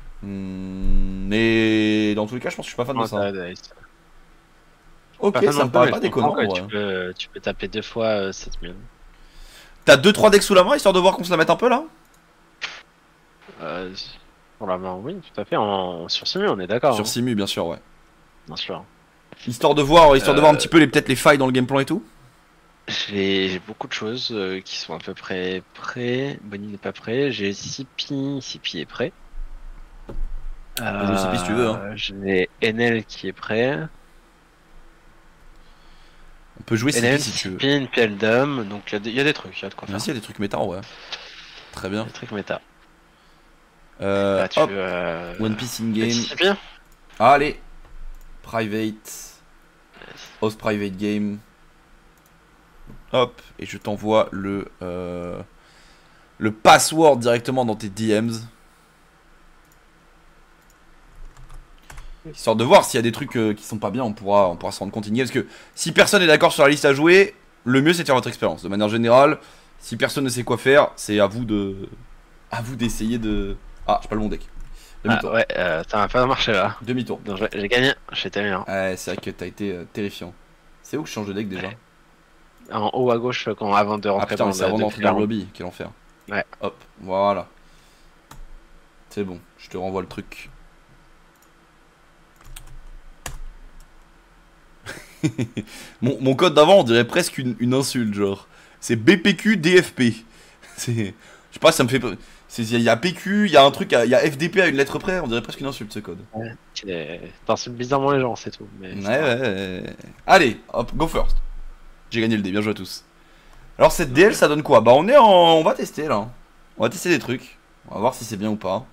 Mais dans tous les cas je pense que je suis pas fan de ça. Ok, ça me paraît pas déconnant en vrai. Tu peux taper 2 fois 7000. T'as 2-3 decks sous la main histoire de voir qu'on se la mette un peu là. Pour la main, oui, tout à fait. Sur Simu, on est d'accord. Sur Hein, Simu bien sûr ouais. bien sûr. Histoire de voir un petit peu peut-être les failles dans le game plan et tout. J'ai beaucoup de choses qui sont à peu près prêts. Bonnie n'est pas prêt. J'ai Sipi est prêt. Joue Sipi si tu veux, hein. J'ai Enel qui est prêt. On peut jouer Enel, Sipi si tu veux. Sipi, Peldum. Donc il y a des trucs, il y a de quoi faire. Merci, il y a des trucs méta en vrai. Très bien. Des trucs méta. Là, tu Hop, veux, One Piece in petit game. Sipi Allez, private, host private game. Hop, et je t'envoie le password directement dans tes DMs. Histoire de voir s'il y a des trucs qui sont pas bien, on pourra se rendre compte. Parce que si personne est d'accord sur la liste à jouer, le mieux c'est de faire votre expérience. De manière générale, si personne ne sait quoi faire, c'est à vous d'essayer de... Ah, j'ai pas le bon deck. Demi-tour. ouais, ça va pas marcher là. Demi-tour. Donc, j'ai gagné, j'étais bien. Ouais, c'est vrai que t'as été terrifiant. C'est où que je change de deck déjà? En haut à gauche avant de Ah rentrer putain, dans mais c'est avant le d'entrer dans le lobby, quel enfer. Ouais. Hop, voilà. C'est bon, je te renvoie le truc. mon code d'avant, on dirait presque une insulte, genre. C'est BPQ DFP. C'est... Je sais pas, ça me fait... Il y a PQ, il y a un truc, il y a FDP à une lettre près, on dirait presque une insulte ce code. T'insultes bizarrement les gens, c'est tout. Mais Ouais. Allez, hop, go first. J'ai gagné le dé, bien joué à tous. Alors cette DL ça donne quoi? Bah on va tester là. On va tester des trucs. On va voir si c'est bien ou pas.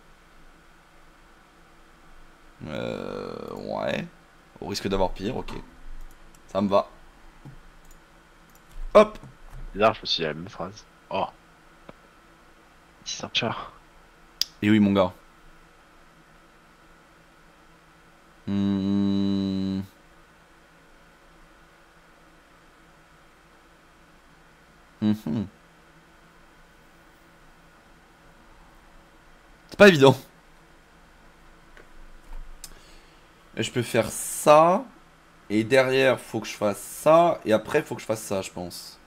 Ouais. Au risque d'avoir pire, ok. Ça me va. Hop. Bizarre, je me suis dit la même phrase. Oh. Petit Searcher. Et oui mon gars. Hmm. Mhm. C'est pas évident. Et je peux faire ça. Et derrière, faut que je fasse ça. Et après, faut que je fasse ça, je pense.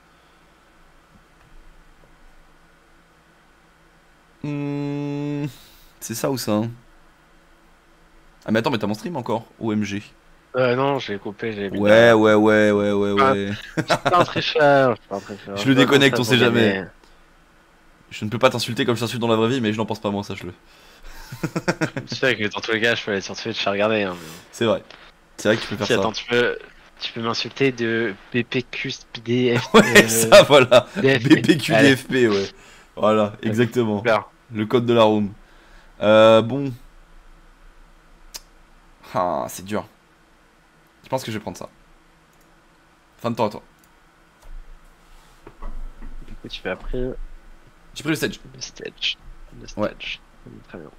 C'est ça ou ça hein? Ah mais attends, mais t'as mon stream encore? OMG. Non, je l'ai coupé, j'ai mis Ouais. Je suis pas un tricheur, Je le déconnecte, on sait jamais. jamais. Je ne peux pas t'insulter comme je t'insulte dans la vraie vie, mais je n'en pense pas moi, sache-le. Tu sais que dans tous les cas, je peux aller sur Twitch, je vais regarder. Hein, mais... C'est vrai. C'est vrai que tu peux faire Si, ça. attends, tu peux m'insulter de BPQDF. Ouais, ça voilà. DFP. BPQDFP, ouais. Voilà, exactement. Super. Le code de la room. Bon. Ah, c'est dur. Je pense que je vais prendre ça. Fin de temps à toi. Du coup, tu fais après J'ai pris le stage. le stage. Le stage. Ouais. Très bien.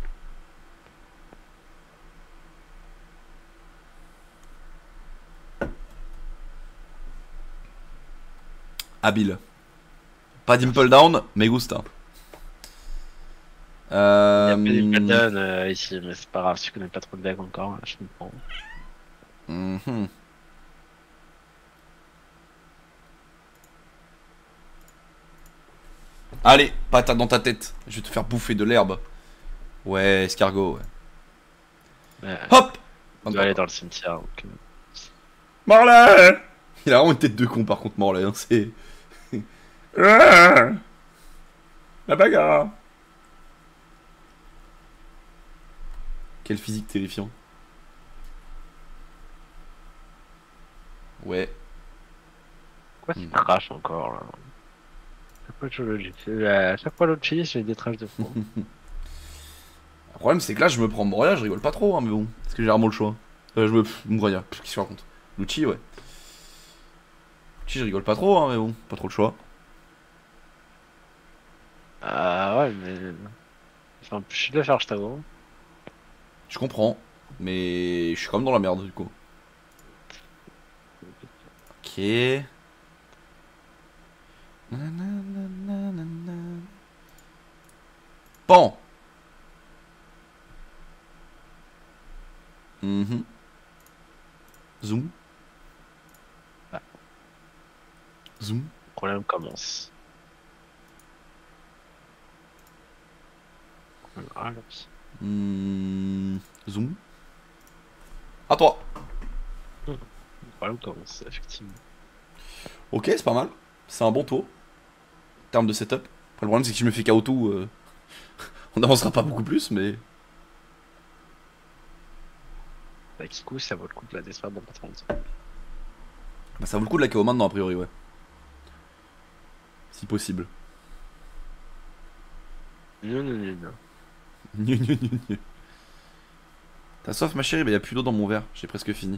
Habile. Pas d'imple down, mais gusta. Il y a plus d'Impledon ici, mais c'est pas grave, si tu connais pas trop le deck encore, je comprends. Mhm. Allez, patate dans ta tête. Je vais te faire bouffer de l'herbe. Ouais, escargot, ouais. Hop! On doit aller dans le cimetière. Donc, Morlaix! Il a vraiment une tête de con par contre, Morlaix, hein, c'est... La bagarre! Quel physique terrifiant. Ouais. Pourquoi tu craches encore là? Chaque fois l'autre chili, j'ai des traces de fond. Le problème c'est que là je me prends Moria, je rigole pas trop, hein, mais bon. Parce que j'ai rarement le choix. Je me... Moria, qu'est-ce qu'il se raconte? Lucci, ouais. Lucci, je rigole pas trop, hein, mais bon, pas trop le choix. Ah ouais, mais... Enfin, je suis de la charge, t'avoue. Je comprends, mais je suis quand même dans la merde du coup. Ok. Bon. Mhm. Zoom. Ah. Zoom. Le problème commence. Ah, Zoom. À toi. le problème commence, effectivement. Ok, c'est pas mal. C'est un bon tour. En termes de setup. Après, le problème, c'est que si je me fais KO tout, on n'avancera pas beaucoup plus, mais. Bah, Kiku, ça vaut le coup de la desperate dans pas 30. Bah, ça vaut le coup de la KO maintenant, a priori, ouais. Si possible. Non, non, non, non. Gnu, gnu, gnu, gnu. T'as soif, ma chérie? Bah, y a plus d'eau dans mon verre. J'ai presque fini.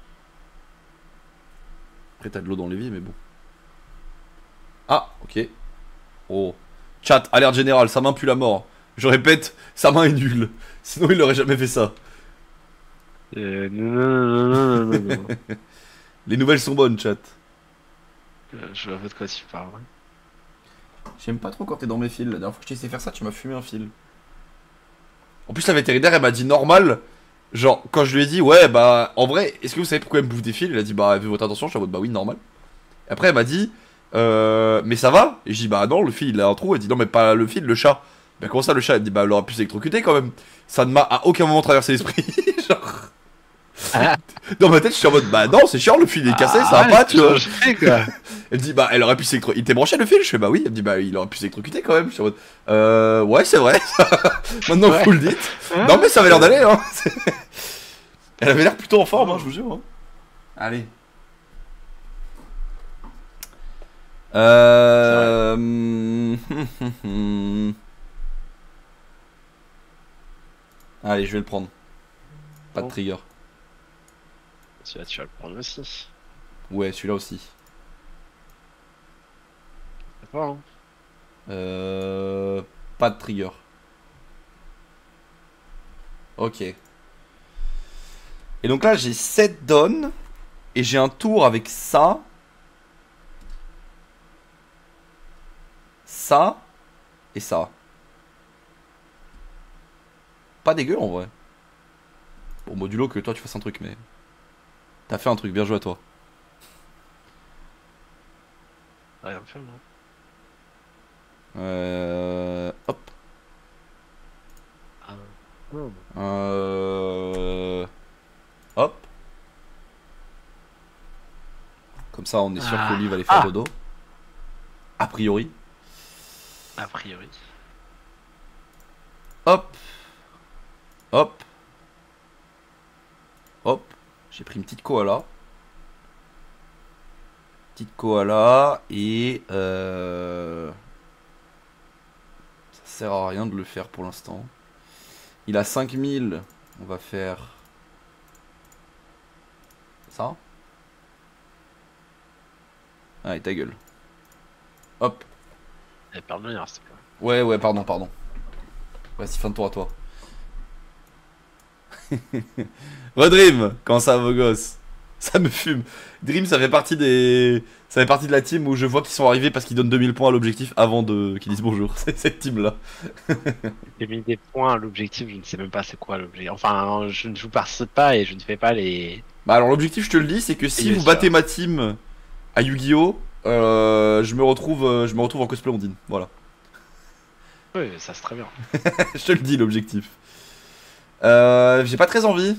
Après, t'as de l'eau dans l'évier, mais bon. Ah, ok. Oh. Chat, alerte générale, sa main pue la mort. Je répète, sa main est nulle. Sinon, il aurait jamais fait ça. Non, non, non, non, non, non. Les nouvelles sont bonnes, chat. Je vois pas de quoi tu parles. J'aime pas trop quand t'es dans mes fils. La dernière fois que je t'ai essayé de faire ça, tu m'as fumé un fil. En plus, la vétérinaire, elle m'a dit normal. Genre, quand je lui ai dit, ouais, bah, en vrai, est-ce que vous savez pourquoi elle me bouffe des fils? Elle a dit, bah, faites votre attention. Je suis en mode, bah oui, normal. Et après, elle m'a dit, mais ça va? Et je dis, bah non, le fil, il a un trou. Elle dit, non, mais pas le fil, le chat. Bah, comment ça, le chat? Elle dit, bah, elle aurait pu s'électrocuter quand même. Ça ne m'a à aucun moment traversé l'esprit. Genre. Ah. Dans ma tête, je suis en mode, bah non, c'est chiant, le fil est cassé, ça va pas, tu vois. Quoi. Elle dit, bah, elle aurait pu s'électrocuter. Il t'est branché le fil? Je fais, bah oui. Elle me dit, bah, il aurait pu s'électrocuter quand même. Je suis en mode, ouais, c'est vrai. Maintenant que vous le dites. Non, mais ça avait l'air d'aller, hein. Elle avait l'air plutôt en forme, hein, je vous jure. Hein. Allez. Euh... Allez, je vais le prendre. Pas de trigger. Celui-là, tu vas le prendre aussi. Ouais, celui-là aussi. C'est fort, hein. Pas de trigger. Ok. Et donc là, j'ai 7 donnes. Et j'ai un tour avec ça. Ça. Et ça. Pas dégueu en vrai. Bon, modulo que toi tu fasses un truc, mais. T'as fait un truc, bien joué à toi. Rien fait, non. Hop. Ah. Non. Hop. Comme ça, on est sûr Ah. qu'Oli va aller faire Ah. dodo. A priori. A priori. Hop. Hop. Hop. J'ai pris une petite koala. Petite koala. Et ça sert à rien de le faire pour l'instant. Il a 5000. On va faire ça. Allez, ta gueule. Hop. Elle perd le c'est quoi. Ouais, pardon. Vas-y, fin de tour à toi. Redream, comment ça va vos gosses? Ça me fume. Dream, ça fait partie des... Ça fait partie de la team où je vois qu'ils sont arrivés parce qu'ils donnent 2000 points à l'objectif avant de qu'ils disent bonjour. C'est cette team-là. J'ai mis des points à l'objectif, je ne sais même pas c'est quoi l'objectif. Enfin, je ne vous participe pas et je ne fais pas les... Bah alors l'objectif, je te le dis, c'est que si vous battez ma team à Yu-Gi-Oh, je me retrouve en cosplay Ondine. Voilà. Oui, ça c'est très bien. Je te le dis, l'objectif. J'ai pas très envie.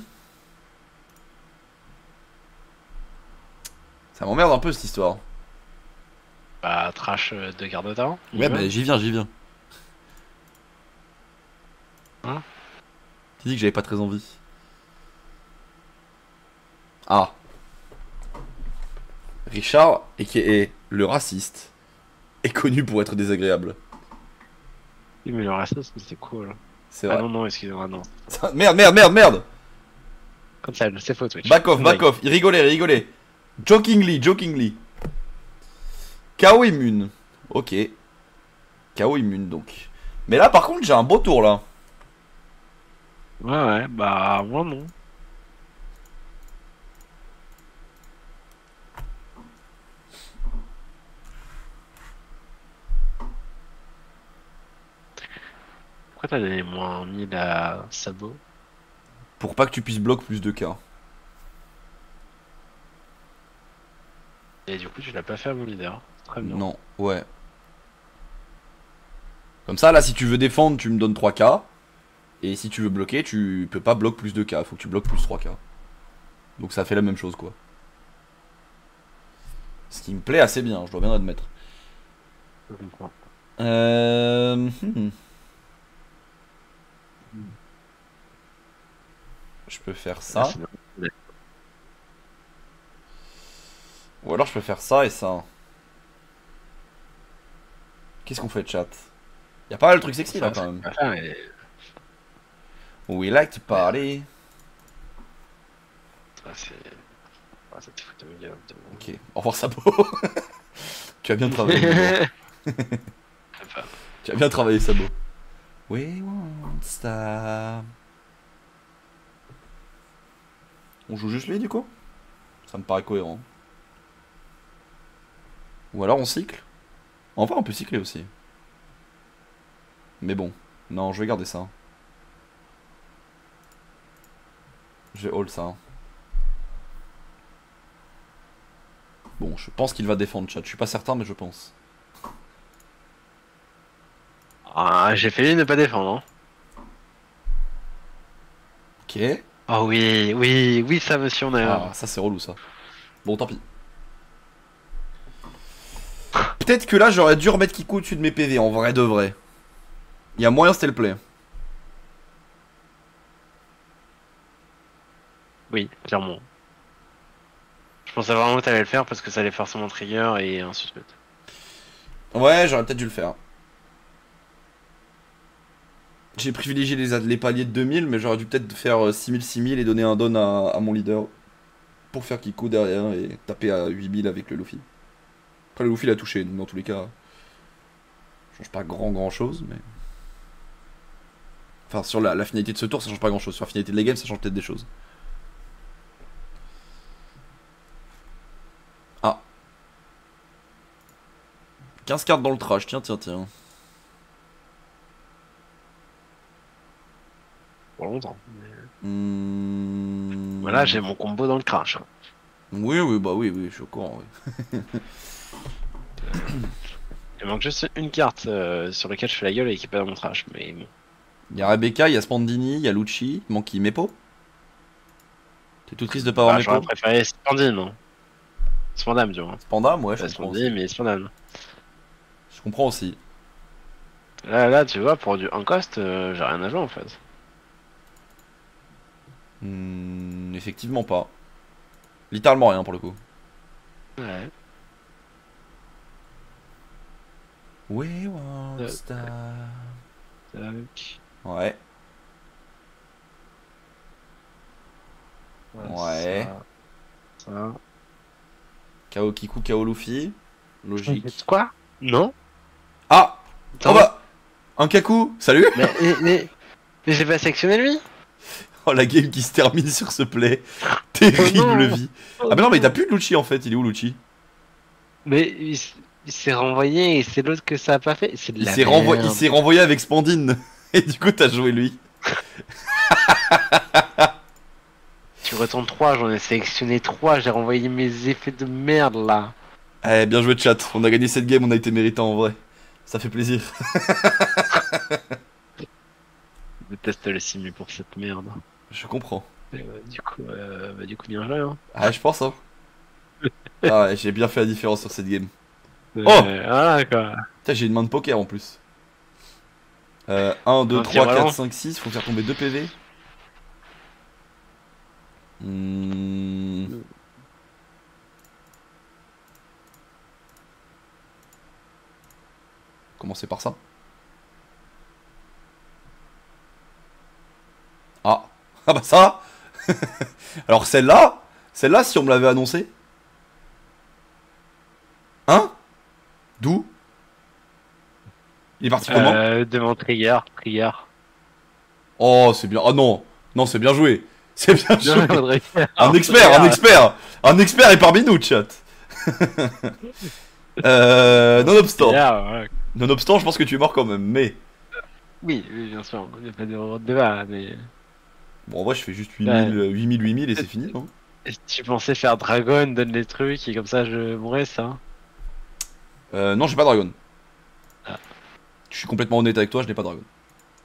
Ça m'emmerde un peu cette histoire. Bah, trash de garde temps. Ouais, bah j'y viens. Hein? Tu dis que j'avais pas très envie. Ah. Richard, et qui est le raciste, est connu pour être désagréable. Oui, mais le racisme, c'est cool. C'est Ah vrai. non, excusez-moi, non. Merde. Comme ça, c'est faux, Twitch. Back off. Il rigolait. Jokingly. KO immune. Ok. KO immune donc. Mais là par contre j'ai un beau tour là. Ouais, bah, moi non. Pourquoi t'as donné moins 1000 à Sabot? Pour pas que tu puisses bloquer plus de K. Et du coup, tu l'as pas fait à mon leader. Très bien. Non, ouais. Comme ça là si tu veux défendre tu me donnes 3K. Et si tu veux bloquer tu peux pas bloquer plus de K. Faut que tu bloques plus 3K. Donc ça fait la même chose quoi. Ce qui me plaît assez bien, je dois bien admettre. Je comprends. Je peux faire Ah, ça. c'est bien. Ou alors je peux faire ça et ça. Qu'est-ce qu'on fait chat? Y'a pas mal de trucs sexy là quand même. Ah, mais... We like to party. Ah, c'est... Ah, ça te fout de ma gueule. Ok, au revoir Sabo. Tu as bien travaillé. Enfin, Tu as bien travaillé Sabo. We won't stop. On joue juste lui du coup? Ça me paraît cohérent. Ou alors on cycle? Enfin on peut cycler aussi. Mais bon, non je vais garder ça. Je vais hold ça. Bon, je pense qu'il va défendre chat. Je suis pas certain mais je pense. ah, j'ai failli ne pas défendre. Hein. Ok. Oh oui, ça monsieur, on a... Ah, ça c'est relou ça. Bon, tant pis. Peut-être que là j'aurais dû remettre Kiko au-dessus de mes PV en vrai de vrai. Il y a moyen c'était le play. Oui, clairement. Je pensais vraiment que t'allais le faire parce que ça allait forcément trigger et un suspect. Ouais, j'aurais peut-être dû le faire. J'ai privilégié les paliers de 2000, mais j'aurais dû peut-être faire 6000, 6000 et donner un don à mon leader. Pour faire Kiko derrière et taper à 8000 avec le Luffy. Après, le Luffy l'a touché, donc dans tous les cas, ça change pas grand chose, mais. Enfin, sur la finalité de ce tour, ça change pas grand chose. Sur la finalité de la game, ça change peut-être des choses. Ah. 15 cartes dans le trash, tiens. Pour longtemps. Mmh... Voilà, j'ai mon combo dans le crash. Oui, je suis au courant, oui. Il manque juste une carte sur laquelle je fais la gueule et qui est pas dans mon trash, mais bon. Il y a Rebecca, il y a Spandini, il y a Lucci, il manque qui? Mepo? T'es tout triste de pas avoir Mepo? J'aurais préféré Spandine, non. Spandam, du moins. Spandam, ouais, je Pas comprends Spandine, aussi. mais Spandam. Je comprends aussi. Là, tu vois, pour du Uncost, j'ai rien à jouer en fait. Effectivement pas. Littéralement rien pour le coup. Ouais. We won't stop. Tac. Ouais. Ouais. Ça. KO Kiku, KO Luffy. Logique. Quoi? Non? Ah! Attends. Oh bah! Un Kaku! Salut! Mais j'ai pas sectionné lui? Oh la game qui se termine sur ce play. Terrible Oh non. vie. Ah bah non mais t'as plus de Lucci en fait, il est où Lucci? Mais il s'est renvoyé et c'est l'autre que ça a pas fait. C'est de Il la s'est merde. renvoyé avec Spandine. Et du coup t'as joué lui. Tu retournes 3, j'en ai sélectionné 3, j'ai renvoyé mes effets de merde là. Eh bien joué chat, on a gagné cette game, on a été méritant en vrai. Ça fait plaisir. Je déteste le simu pour cette merde. Je comprends. Du coup, bien joué hein. Ah je pense hein. Ah ouais, j'ai bien fait la différence sur cette game. Oh voilà quoi. Putain j'ai une main de poker en plus. 1, 2, Un 3, petit 4, 5, 6, faut faire tomber 2 PV. Commencer par ça. Ah. Ah bah ça. Alors celle-là si on me l'avait annoncé. Hein? D'où? Il est parti comment? De mon trigger. Oh c'est bien. Oh non. Non c'est bien joué. C'est bien joué. Bien, Un expert est parmi nous chat. Nonobstant je pense que tu es mort quand même mais. Oui, bien sûr, il n'y a pas de débat, mais... Bon en vrai je fais juste 8000 et c'est fini non? Tu pensais faire Dragon, donne les trucs et comme ça je mourrais ça? Non j'ai pas Dragon. Ah. Je suis complètement honnête avec toi, je n'ai pas Dragon.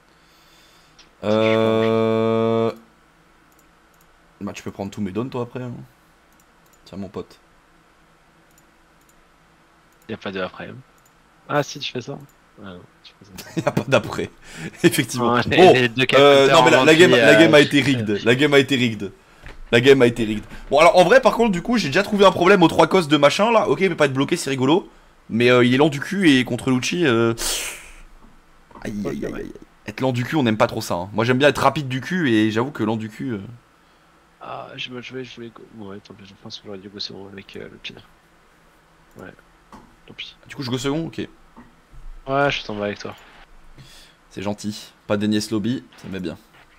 Bah tu peux prendre tous mes dons toi après hein. Tiens mon pote. Y a pas de après. Ah si tu fais ça. Ah, non, tu fais ça. Y'a pas d'après. Effectivement. Ouais, Bon, les deux non mais la game a été je- rigged. La game a été rigged. La game a été rigged. Bon alors en vrai par contre du coup j'ai déjà trouvé un problème aux 3 costes de machin là. Ok il peut pas être bloqué c'est rigolo. Mais il est lent du cul et contre Lucci aïe. Être lent du cul on n'aime pas trop ça hein. Moi j'aime bien être rapide du cul et j'avoue que lent du cul Ah, je voulais... Bon, ouais, tant pis, je pense que j'aurais dû bosser avec le pin. Ouais, tant pis. Du coup je go second ok. Ouais, je t'en vais avec toi. C'est gentil. Pas d'Agnès Lobby, ça met bien.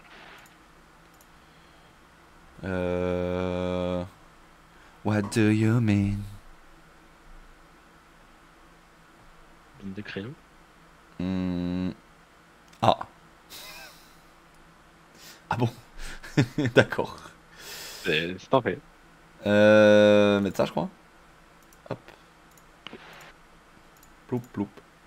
What do you mean? De crayon. Ah. Ah bon. D'accord. C'est t'en fait. Mettre ça je crois. Hop. Ploup ploup.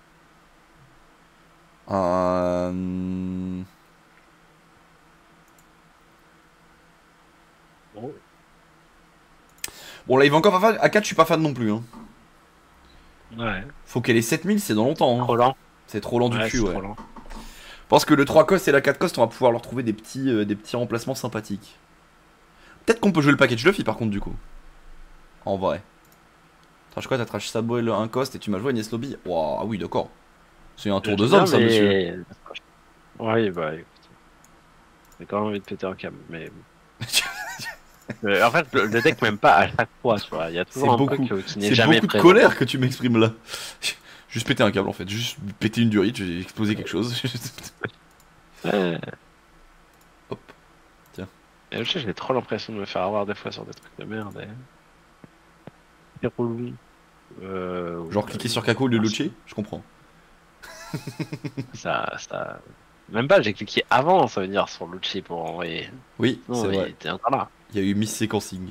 Bon là il va encore pas fan. A4 je suis pas fan non plus hein. Ouais. Faut qu'elle ait 7000 c'est dans longtemps hein. Trop lent. C'est trop lent du Ouais, cul c'est ouais. trop lent. Je pense que le 3 cost et la 4 cost on va pouvoir leur trouver des petits remplacements sympathiques. Peut-être qu'on peut jouer le package Luffy par contre du coup. En vrai. Trash quoi, t'as trash Samuel un cost et tu m'as joué Agnès Lobby. Waouh, ah oui, d'accord. C'est un tour de Je zone, sais ça, bien, monsieur. Oui, bah écoute. J'ai quand même envie de péter un câble, mais. En fait, le deck même pas à chaque fois, tu vois. Il y a C'est toujours un beaucoup, truc qui n'est c'est jamais beaucoup de présent. colère que tu m'exprimes là. Juste péter un câble en fait, juste péter une durite, j'ai explosé quelque chose. Ouais. Hop, tiens. Et je sais, j'ai trop l'impression de me faire avoir des fois sur des trucs de merde. C'est relou. Genre cliquer sur Kako le Luce, je comprends. Ça. Même pas, j'ai cliqué avant, ça veut dire sur Lucci pour envoyer. Oui, Non, c'est il vrai. était encore là. Il y a eu miss séquencing.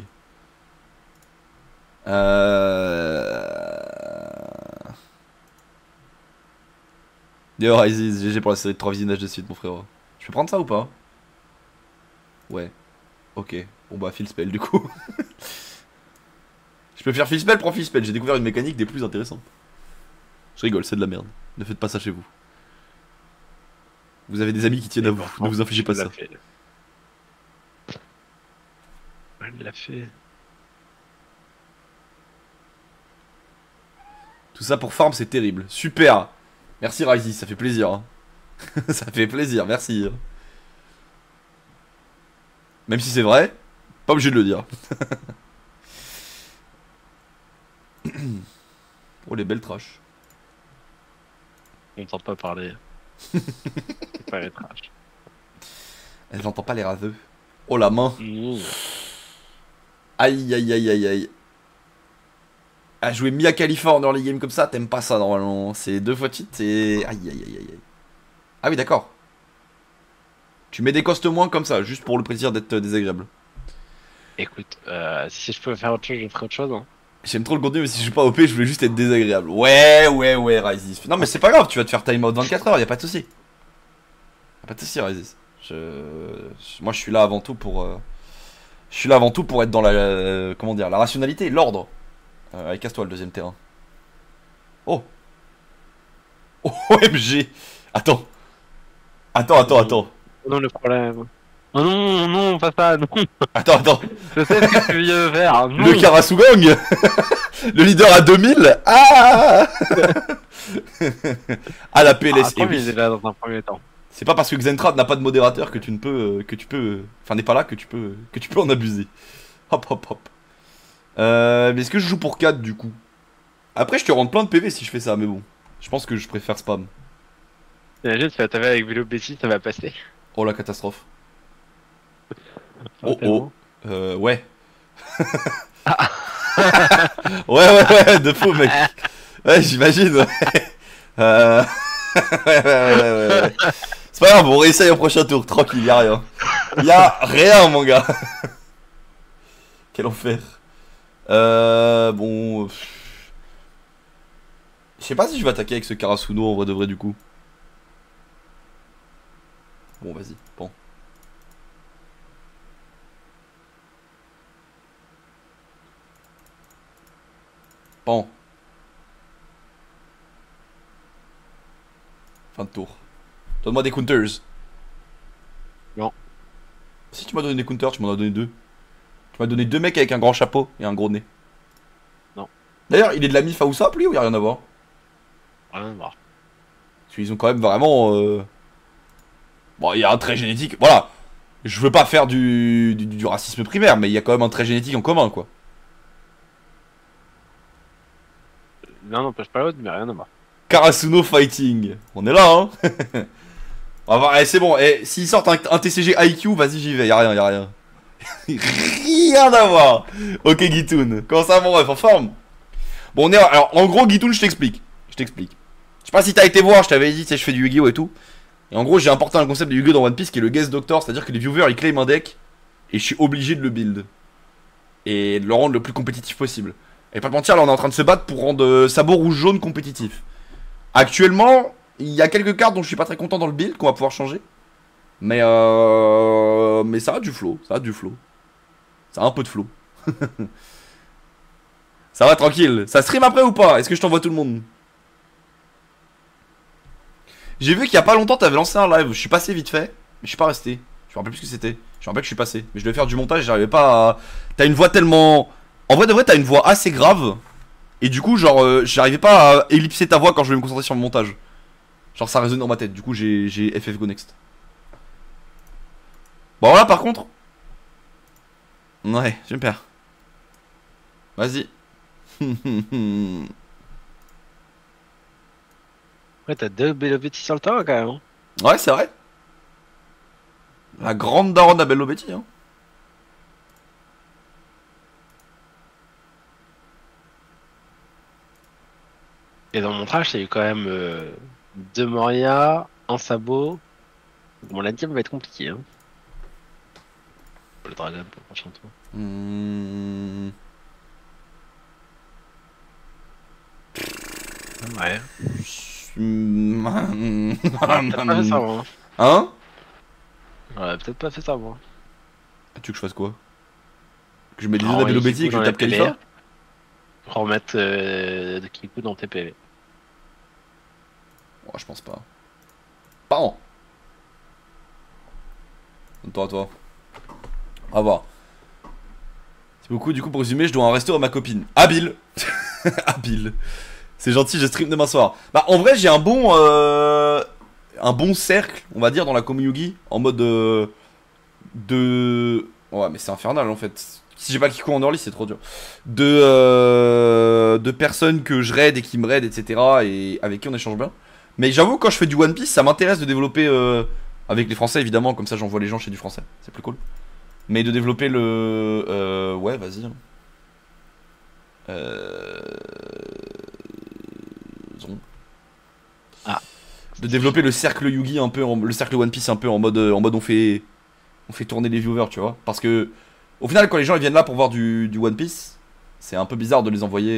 D'ailleurs, Isis, GG pour la série de 3 visionnages de suite, mon frère. Je peux prendre ça ou pas? Ouais. Ok. Bon bah, fill spell du coup. Je peux faire fill spell, prends fill spell. J'ai découvert une mécanique des plus intéressantes. Je rigole, c'est de la merde. Ne faites pas ça chez vous. Vous avez des amis qui tiennent à vous. Ne vous infligez pas ça. Elle l'a fait. Tout ça pour farm, c'est terrible. Super. Merci Ryzy, ça fait plaisir. Hein. Ça fait plaisir, merci. Même si c'est vrai, pas obligé de le dire. Oh les belles trash. On n'entend pas parler. C'est pas les trash. Elle n'entend pas les raseux. Oh la main. Mmh. Aïe aïe aïe aïe aïe. À jouer Mia Khalifa en early game comme ça, t'aimes pas ça normalement. C'est 2 fois cheat et... Aïe aïe aïe aïe. Ah oui d'accord. Tu mets des costes moins comme ça, juste pour le plaisir d'être désagréable. Écoute, si je peux faire autre chose, je ferai autre chose. Hein. J'aime trop le contenu, mais si je suis pas OP, je voulais juste être désagréable. Ouais, Ryzis. Non, mais c'est pas grave, tu vas te faire time out 24 heures, y'a pas de soucis. Y'a pas de soucis, Ryzis. Moi, je suis là avant tout pour. Je suis là avant tout pour être dans la. Comment dire, la rationalité, l'ordre. Allez, casse-toi le deuxième terrain. Oh OMG. Attends. Attends. Non, le problème. Oh non, non, pas ça, non. Attends. Je sais ce que tu veux faire. Non. Le Karasugang. Le leader à 2000. Ah à la PLS. Ah, il est là dans un premier temps. C'est pas parce que Xentrad n'a pas de modérateur que tu ne peux, enfin n'est pas là que tu peux en abuser. Hop. Mais est-ce que je joue pour 4 du coup? Après je te rends plein de PV si je fais ça, mais bon. Je pense que je préfère spam. Imagine, tu vas taper avec vélo Bessie, ça va passer. Oh la catastrophe. Enfin, Ouais. ouais, de fou mec. Ouais, j'imagine. Ouais. Ouais. C'est pas grave, on réessaye au prochain tour, tranquille, y'a rien. Y'a rien, mon gars. Quel enfer. Bon. Je sais pas si je vais attaquer avec ce Karasuno en vrai de vrai du coup. Bon, vas-y, bon. Bon. Fin de tour. Donne-moi des counters. Non. Si tu m'as donné des counters, tu m'en as donné 2. Tu m'as donné 2 mecs avec un grand chapeau et un gros nez. Non. D'ailleurs, il est de la MIF à Usopp lui ou y'a rien à voir? Rien à voir. Parce qu'ils ont quand même vraiment... Bon, il y a un trait génétique. Voilà. Je veux pas faire du racisme primaire, mais il y a quand même un trait génétique en commun, quoi. L'un n'empêche pas l'autre, mais rien à voir. Karasuno Fighting. On est là, hein. On va voir. Allez, c'est bon. Et s'ils sortent un TCG IQ, vas-y, j'y vais. Y'a rien. Rien à voir. Ok, Gitoun. Comment ça, mon ref? En forme? Bon, on est... Alors, en gros, Gitoun, je t'explique. Je sais pas si t'as été voir, je t'avais dit, tu sais, je fais du Yu-Gi-Oh! Et tout. Et en gros, j'ai importé un concept de Yu-Gi-Oh! Dans One Piece qui est le Guest Doctor, c'est-à-dire que les viewers ils claiment un deck et je suis obligé de le build. Et de le rendre le plus compétitif possible. Et pas te mentir, là on est en train de se battre pour rendre Sabot rouge-jaune compétitif. Actuellement, il y a quelques cartes dont je suis pas très content dans le build qu'on va pouvoir changer. Mais ça a du flow, Ça a un peu de flow. Ça va tranquille. Ça stream après ou pas? Est-ce que je t'envoie tout le monde? J'ai vu qu'il y a pas longtemps t'avais lancé un live, je suis passé vite fait, mais je suis pas resté. Je me rappelle plus ce que c'était. Je me rappelle que je suis passé. Mais je devais faire du montage, j'arrivais pas à... T'as une voix tellement... En vrai de vrai, t'as une voix assez grave. Et du coup, genre, j'arrivais pas à ellipser ta voix quand je voulais me concentrer sur le montage. Genre, ça résonne dans ma tête. Du coup, j'ai FF Go Next. Bon, là, par contre. Ouais, super. Vas-y. Ouais, t'as 2 Bello Betty sur le terrain quand même. Hein. Ouais, c'est vrai. La grande daronne à Bello Betty, hein. Et dans mon trash, il y a eu quand même 2 Moria, un sabot. Bon, la team va être compliquée. Hein. Le dragon pour le prochain tour. Ouais. Peut-être pas fait ça, moi. Hein? Ouais, peut-être pas fait ça, moi. Tu veux que je fasse quoi? Que je mets des œufs à Bello Betty et que je tape Khalifa? Remettre Kiku dans tes PV. Ouais, je pense pas. Pardon. Donne-toi à toi. On va voir. C'est beaucoup, du coup, pour résumer, je dois un resto à ma copine. Habile. Habile. C'est gentil, je stream demain soir. Bah, en vrai, j'ai un bon cercle, on va dire, dans la community. En mode de. Ouais, mais c'est infernal en fait. Si j'ai pas Kiku en early, c'est trop dur. De personnes que je raid et qui me raid, etc. Et avec qui on échange bien. Mais j'avoue, quand je fais du One Piece, ça m'intéresse de développer avec les Français, évidemment. Comme ça, j'envoie les gens chez du Français. C'est plus cool. Mais de développer le. Ouais, vas-y. Ah. De développer le cercle Yugi un peu, le cercle One Piece un peu en mode on fait tourner les viewers, tu vois. Parce que au final, quand les gens ils viennent là pour voir du One Piece, c'est un peu bizarre de les envoyer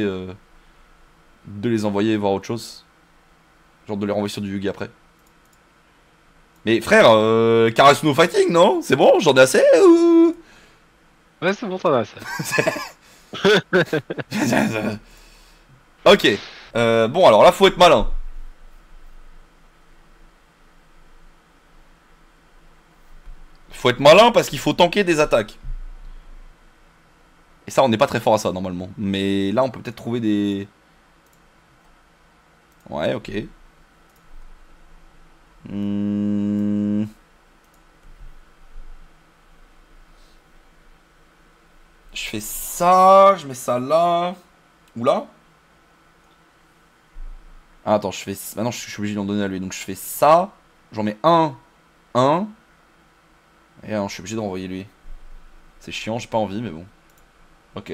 voir autre chose, genre de les renvoyer sur du Yugi après. Mais frère, Karasuno Fighting, non? C'est bon, j'en ai assez ou... Ouais, c'est bon, ça va, ça. Ok. Bon, alors là, faut être malin. Faut être malin parce qu'il faut tanker des attaques. Et ça, on n'est pas très fort à ça normalement. Mais là, on peut peut-être trouver des... Ouais, ok. Je fais ça, je mets ça là. Ou là. Ah, attends, je fais... Maintenant, je suis obligé d'en donner à lui. Donc, je fais ça. J'en mets un. Et non, je suis obligé d'envoyer lui. C'est chiant, j'ai pas envie, mais bon. Ok.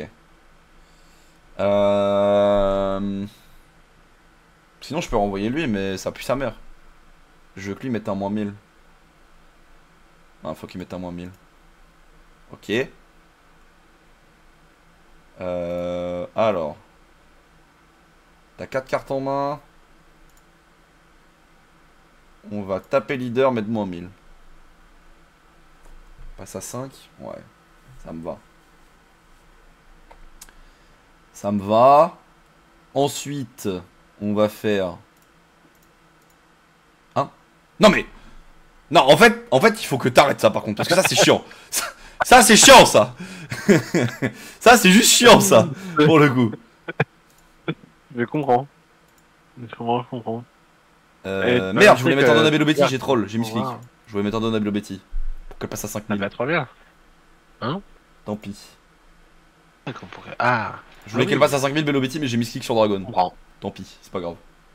Sinon, je peux renvoyer lui, mais ça pue sa mère. Je veux que lui mette un -1000. Ah, faut qu'il mette un -1000. Ok. Alors. T'as 4 cartes en main. On va taper leader, mettre -1000. Passe à 5. Ouais. Ça me va. Ça me va. Ensuite, on va faire... Hein? Non mais... Non, en fait, il faut que t'arrêtes ça par contre. Parce que ça, c'est chiant. Ça, c'est chiant, ça. Ça, c'est juste chiant, ça. Pour le coup. Je comprends. Je comprends. Merde, je voulais mettre un don à Bello Betty, j'ai troll, j'ai mis clic. Je voulais mettre un don à Bello Betty. Pour qu'elle passe à 5000. Ça va trop bien. Hein? Tant pis. Ah. Je voulais qu'elle passe à 5000 Bello Betty, mais j'ai mis clic sur Dragon. Tant pis, c'est pas grave.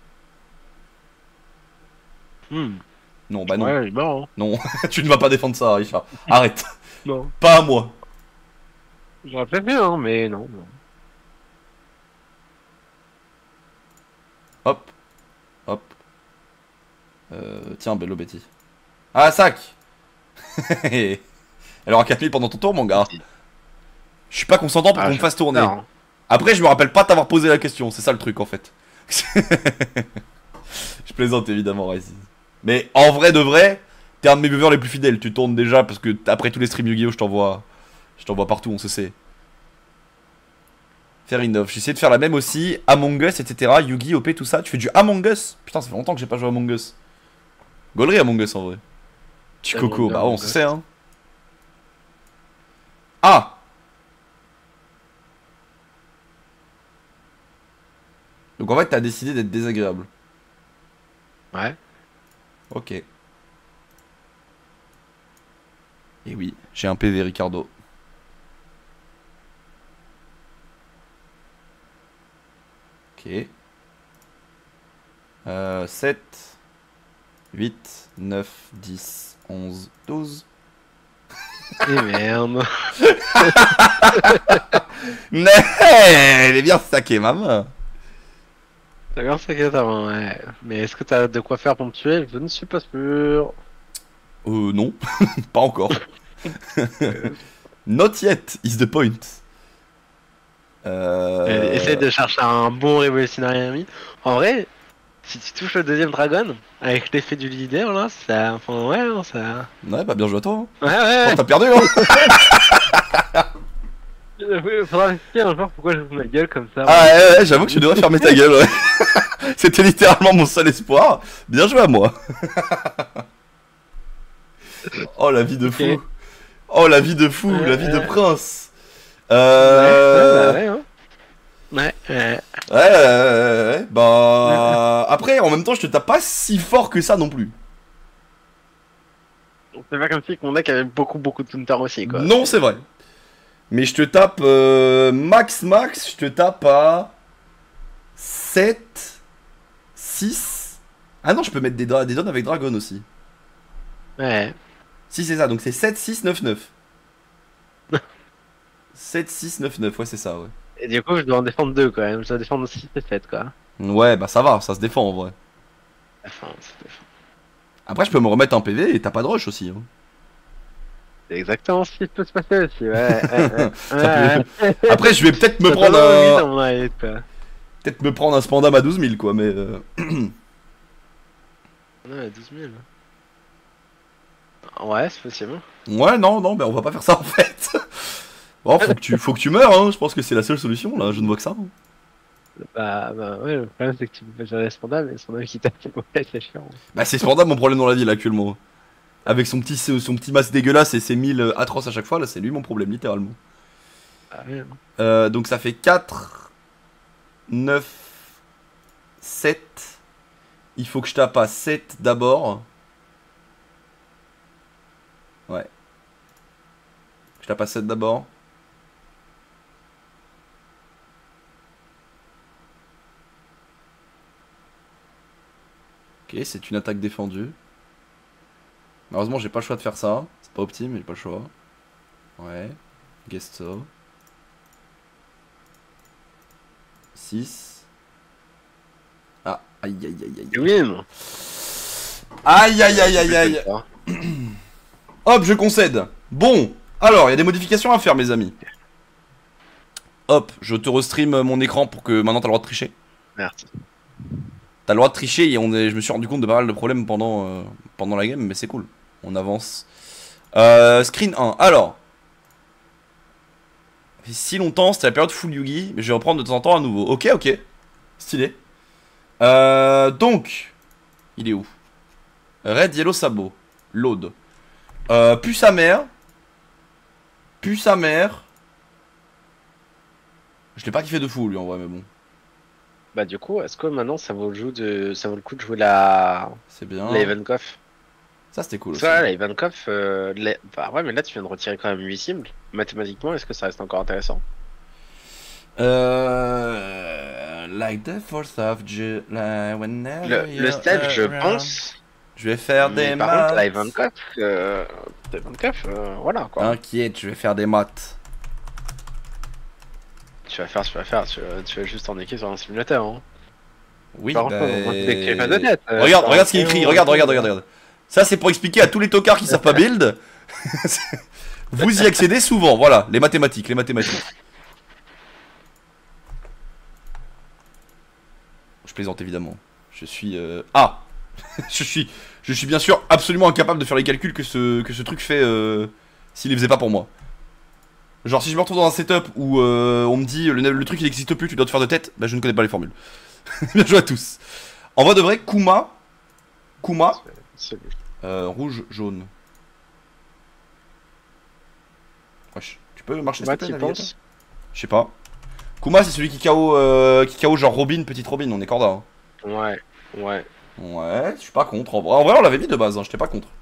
Non, bah non. Ouais, bon. Non, tu ne vas pas défendre ça, Richard. Arrête. Non. Pas à moi. J'aurais fait bien, hein, mais non. Hop. Hop. Tiens, Bello Betty. Ah, sac. Elle aura 4000 pendant ton tour, mon gars. Je suis pas consentant pour qu'on me fasse tourner. Non. Après, je me rappelle pas t'avoir posé la question, c'est ça le truc en fait. Je plaisante évidemment, Rice. Mais en vrai de vrai, t'es un de mes viewers les plus fidèles. Tu tournes déjà parce que après tous les streams Yu-Gi-Oh, je t'envoie partout, on se sait. Fair enough. J'ai essayé de faire la même aussi. Among Us, etc. Yu-Gi, OP, tout ça. Tu fais du Among Us? Putain, ça fait longtemps que j'ai pas joué à Among Us. Gaulerie Among Us en vrai. Tu coco, bah on se sait hein. Ah! Donc en fait, t'as décidé d'être désagréable. Ouais. Ok. Et oui, j'ai un PV Ricardo. Ok. 7, 8, 9, 10, 11, 12. Et merde. Mais elle est bien stackée, maman. T'as bien ça que t'as, ouais. Mais est-ce que t'as de quoi faire ponctuel? Je ne suis pas sûr. Non, pas encore. Not yet is the point. Essaye de chercher un bon Revolutionary Army. En vrai, si tu touches le deuxième dragon, avec l'effet du leader là, ça. Enfin, ouais, non, ça. Ouais, bah bien joué à toi. Hein. Ouais, ouais, Oh, t'as perdu, hein. faudra m'expliquer un jour pourquoi je fous ma gueule comme ça. Ah ouais, j'avoue que tu devrais fermer ta gueule, ouais. C'était littéralement mon seul espoir. Bien joué à moi. Oh, la vie de fou. Ok. Oh, la vie de fou, la vie de prince. Ouais, ouais, hein. Ouais, bah... Après, en même temps, je te tape pas si fort que ça non plus. C'est pas comme si mon deck avait beaucoup de Counter aussi, quoi. Non, c'est vrai. Mais je te tape max, je te tape à 7, 6. Ah non, je peux mettre des dons avec Dragon aussi. Ouais. Si, c'est ça, donc c'est 7, 6, 9, 9. 7, 6, 9, 9, ouais, c'est ça, ouais. Et du coup, je dois en défendre 2 quand même. Je dois défendre 6 et 7, quoi. Ouais, bah ça va, ça se défend en vrai. Enfin, c'est Après, je peux me remettre un PV et t'as pas de rush aussi. Hein. exactement ce qui peut se passer aussi, ouais. Ça Après, je vais peut-être me Ça prendre peut aller vite, un... dans mon avis, quoi. Peut-être me prendre un Spandam à 12 000, quoi, mais... Ouais, 12 000. Ouais, c'est possible. Ouais, non, bah on va pas faire ça en fait. Bon, faut que tu meurs, hein. Je pense que c'est la seule solution, là. Je ne vois que ça. Hein. Bah, ouais, le problème c'est que tu peux pas gérer les Spandam, et Spandam qui tape, c'est chiant. Bah, c'est Spandam mon problème dans la vie, là, actuellement. Avec son petit masque dégueulasse et ses 1000 atroces à chaque fois, là, c'est lui mon problème, littéralement. Ah, ouais. Donc ça fait 4, 9, 7. Il faut que je tape à 7 d'abord. Ouais. Je tape à 7 d'abord. Ok, c'est une attaque défendue. Malheureusement, j'ai pas le choix de faire ça. C'est pas optime, mais j'ai pas le choix. Ouais. Gesto. 6. Ah, aïe aïe aïe aïe. Win. Aïe aïe aïe aïe aïe. Hop, je concède. Bon, alors, il y a des modifications à faire, mes amis. Hop, je te restream mon écran pour que maintenant t'as le droit de tricher. Merci. T'as le droit de tricher et je me suis rendu compte de pas mal de problèmes pendant la game, mais c'est cool. On avance. Screen 1. Alors. Ça fait si longtemps, c'était la période full Yugi, mais je vais reprendre de temps en temps à nouveau. Ok, ok. Stylé. Donc. Il est où? Red Yellow Sabot. Load. Puce amère. Puce amère. Je l'ai pas kiffé de fou lui en vrai, mais bon. Bah, du coup, est-ce que maintenant ça vaut le coup de jouer la C'est bien. Ivankov? Ça c'était cool aussi. Ça, la Ivankov, bah ouais, mais là tu viens de retirer quand même 8 cibles. Mathématiquement, est-ce que ça reste encore intéressant? Like the 4th of July, whenever Le stealth, je pense. Je vais faire Mais des par maths. contre, la Ivankov, voilà quoi. T'inquiète, je vais faire des maths. Tu vas juste en équipe sur un simulateur. Hein. Oui, Par contre, au moins, tu n'écris pas de tête. regarde ce qu'il écrit, regarde. Ça c'est pour expliquer à tous les tocards qui savent pas build. Vous y accédez souvent, voilà, les mathématiques. Je plaisante évidemment. Je suis je suis bien sûr absolument incapable de faire les calculs que ce truc fait s'il les faisait pas pour moi. Genre si je me retrouve dans un setup où on me dit le truc il n'existe plus, tu dois te faire de tête, bah je ne connais pas les formules. Bien joué à tous. En vrai de vrai, Kuma, rouge, jaune. Wesh, tu peux marcher Bah, cette tu penses? Je sais pas. Kuma, c'est celui qui KO genre Robin, petite Robin, on est corda. Hein. Ouais, ouais. Ouais, je suis pas contre. En vrai, on l'avait mis de base, hein, j'étais pas contre.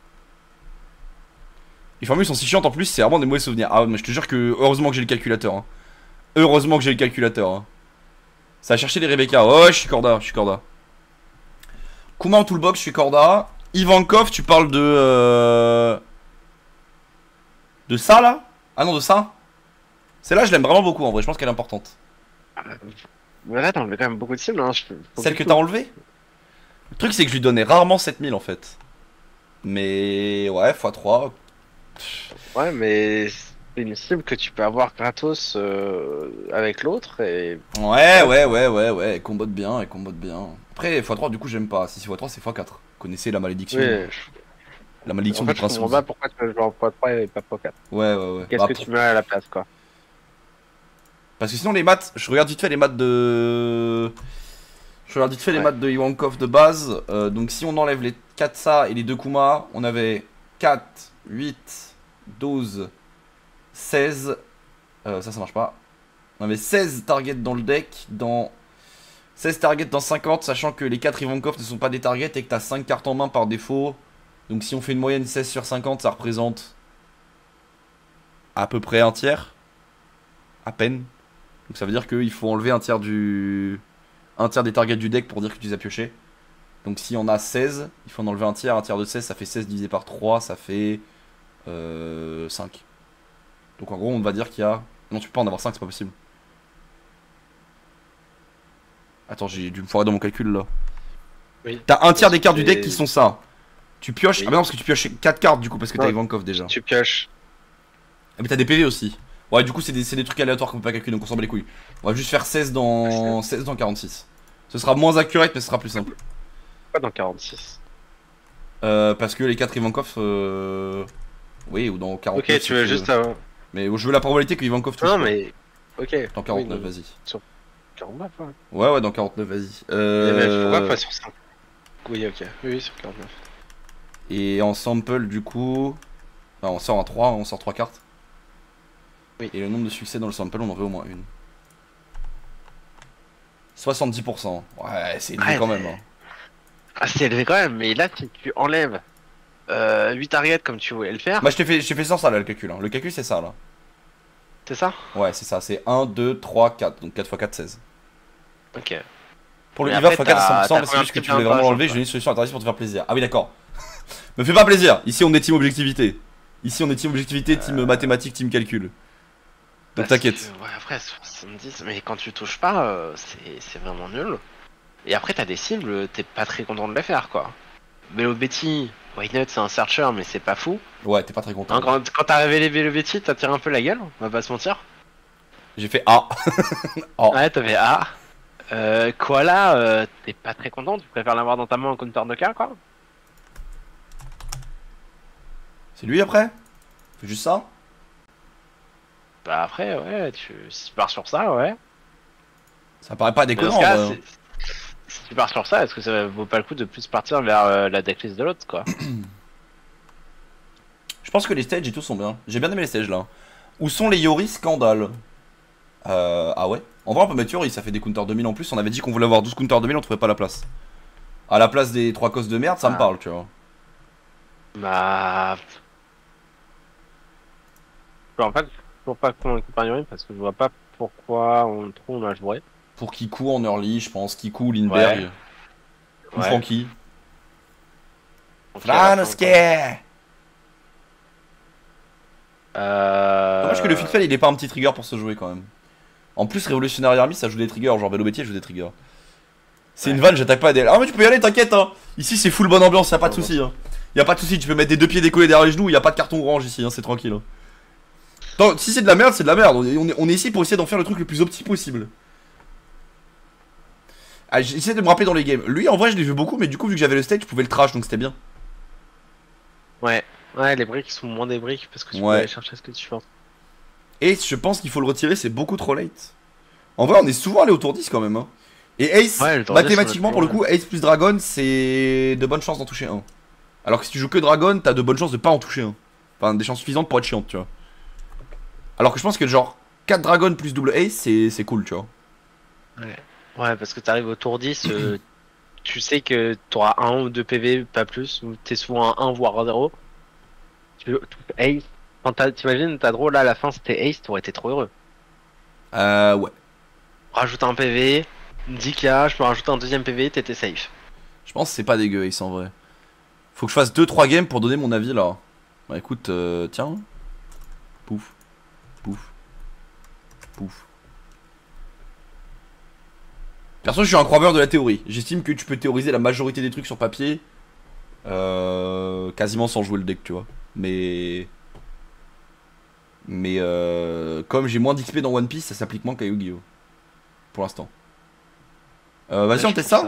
Les formules sont si chiantes en plus, c'est vraiment des mauvais souvenirs. Ah, mais je te jure que heureusement que j'ai le calculateur. Hein. Heureusement que j'ai le calculateur. Hein. Ça a cherché les Rebecca. Oh, ouais, je suis corda, je suis corda. Kuma en toolbox, je suis corda. Ivankov, tu parles de. De ça là? Ah non, de ça? Celle-là, je l'aime vraiment beaucoup en vrai, je pense qu'elle est importante. Mais là, t'as enlevé quand même beaucoup de cibles. Hein. Celle que t'as enlevée? Le truc, c'est que je lui donnais rarement 7000 en fait. Mais ouais, x3. Ouais, mais c'est une cible que tu peux avoir gratos avec l'autre et. Ouais, elle combote bien, elle combote bien. Après, x3, du coup, j'aime pas. Si c'est x3, c'est x4. Connaissez la malédiction. Oui, La malédiction en fait, du prince. Je comprends pas pourquoi tu peux jouer en x3 et pas x4. Ouais. Qu'est-ce que tu mets à la place, quoi? Parce que sinon, les maths, je regarde vite fait les maths de. Je regarde vite fait les maths de Ivankov de base. Donc, si on enlève les 4 ça et les 2 Kuma, on avait 4, 8, 12, 16. Ça marche pas. On avait 16 targets dans le deck. 16 targets dans 50, sachant que les 4 Ivankov ne sont pas des targets et que t'as 5 cartes en main par défaut. Donc, si on fait une moyenne 16 sur 50, ça représente à peu près un tiers. À peine. Donc ça veut dire qu'il faut enlever un tiers des targets du deck pour dire que tu les as piochés. Donc si on a 16, il faut en enlever un tiers de 16, ça fait 16 divisé par 3, ça fait 5. Donc en gros on va dire qu'il y a... Non, tu peux pas en avoir 5, c'est pas possible. Attends, j'ai dû me foirer dans mon calcul là. Oui. T'as un tiers des cartes du deck qui sont ça. Tu pioches... Oui. Ah mais non, parce que tu pioches 4 cartes du coup, parce que t'as Ivankov déjà. Tu pioches. Ah mais t'as des PV aussi. Ouais, du coup, c'est des trucs aléatoires qu'on peut pas calculer, donc on s'en bat les couilles. On va juste faire 16 dans 46. Ce sera moins accurate, mais ce sera plus simple. Pas dans 46. Parce que les 4 Ivankov. Oui, ou dans 49. Ok, tu veux juste. Mais je veux la probabilité que Ivankov touche. Non, mais. Ok. Dans 49, vas-y. Sur 49, ouais. Ouais, dans 49, vas-y. Pourquoi pas sur 5? Oui, ok. Oui, sur 49. Et en sample, du coup. Enfin, on sort un 3, on sort 3 cartes. Oui. Et le nombre de succès dans le sample, on en veut au moins une. 70%. Ouais, c'est élevé quand même. Hein. Ah, c'est élevé quand même, mais là, si tu enlèves 8 targets comme tu voulais le faire. Bah, je t'ai fait sans ça là, le calcul. Hein. Le calcul, c'est ça là. C'est ça? Ouais, c'est ça. C'est 1, 2, 3, 4. Donc 4 x 4, 16. Ok. Pour le hiver x 4 à 100%, mais c'est juste que tu voulais vraiment l'enlever. J'ai une solution intéressante pour te faire plaisir. Ah oui, d'accord. Me fais pas plaisir. Ici, on est team objectivité. Ici, on est team objectivité, team mathématiques, team calcul. Donc t'inquiète. Ouais, après 70, mais quand tu touches pas, c'est vraiment nul. Et après t'as des cibles, t'es pas très content de les faire quoi. Vélo Betty, White Nut c'est un searcher mais c'est pas fou. Ouais, t'es pas très content. Hein, quand t'as révélé Vélo Betty, t'as tiré un peu la gueule, on va pas se mentir. J'ai fait A. Oh. Ouais, t'as fait A. Koala, t'es pas très content, tu préfères l'avoir dans ta main en counter de K quoi. C'est lui après? Fais juste ça? Bah après, ouais, si tu pars sur ça, ouais. Ça paraît pas déconnant. Si tu pars sur ça, est-ce que ça vaut pas le coup de plus partir vers la decklist de l'autre, quoi? Je pense que les stages et tout sont bien. J'ai bien aimé les stages là. Où sont les Yori Scandale? Ah ouais. En vrai, on peut mettre Yori, ça fait des counters 2000 en plus. On avait dit qu'on voulait avoir 12 counters 2000, on trouvait pas la place. À la place des 3 cosses de merde, ça me parle, tu vois. Bah. En fait, toujours pas convaincu par Yori parce que je vois pas pourquoi on a joué. Pour Kiku en early, je pense. Kiku, Lindbergh. Ouais. Ou Frankie. Franoske. Dommage que le Fitfel il est pas un petit trigger pour se jouer quand même. En plus, Revolutionary Army ça joue des triggers, genre Vélo Bétier joue des triggers. C'est une vanne, j'attaque pas à DL. Ah, mais tu peux y aller, t'inquiète, hein. Ici c'est full bonne ambiance, y'a pas de soucis. Hein. Y'a pas de soucis, tu peux mettre des 2 pieds décollés derrière les genoux, y'a pas de carton orange ici, hein, c'est tranquille. Hein. Attends, si c'est de la merde, c'est de la merde. On est ici pour essayer d'en faire le truc le plus opti possible. Ah, j'essaie de me rappeler dans les games. Lui, en vrai, je l'ai vu beaucoup, mais du coup, vu que j'avais le stage, je pouvais le trash, donc c'était bien. Ouais, les briques sont moins des briques parce que tu peux aller chercher ce que tu veux. Et je pense qu'il faut le retirer, c'est beaucoup trop late. En vrai, on est souvent allé au tour 10 quand même. Hein. Et Ace, mathématiquement, pour le coup, Ace plus Dragon, c'est de bonnes chances d'en toucher un. Alors que si tu joues que Dragon, t'as de bonnes chances de pas en toucher un. Enfin, des chances suffisantes pour être chiante, tu vois. Alors que je pense que, genre, 4 dragons plus double ace, c'est cool, tu vois. Ouais, parce que t'arrives au tour 10, tu sais que t'auras 1 ou 2 PV, pas plus, ou t'es souvent à 1 voire 0. Ace, t'imagines, ta draw là à la fin c'était Ace, t'aurais été trop heureux. Ouais. Rajoute un PV, 10k, je peux rajouter un deuxième PV, t'étais safe. Je pense que c'est pas dégueu, Ace en vrai. Faut que je fasse 2-3 games pour donner mon avis là. Bah écoute, tiens. Pouf. Pouf. Pouf. Perso, je suis un croyeur de la théorie. J'estime que tu peux théoriser la majorité des trucs sur papier. Quasiment sans jouer le deck, tu vois. Mais comme j'ai moins d'XP dans One Piece, ça s'applique moins qu'à Yu-Gi-Oh! Pour l'instant. Vas-y, on teste ça.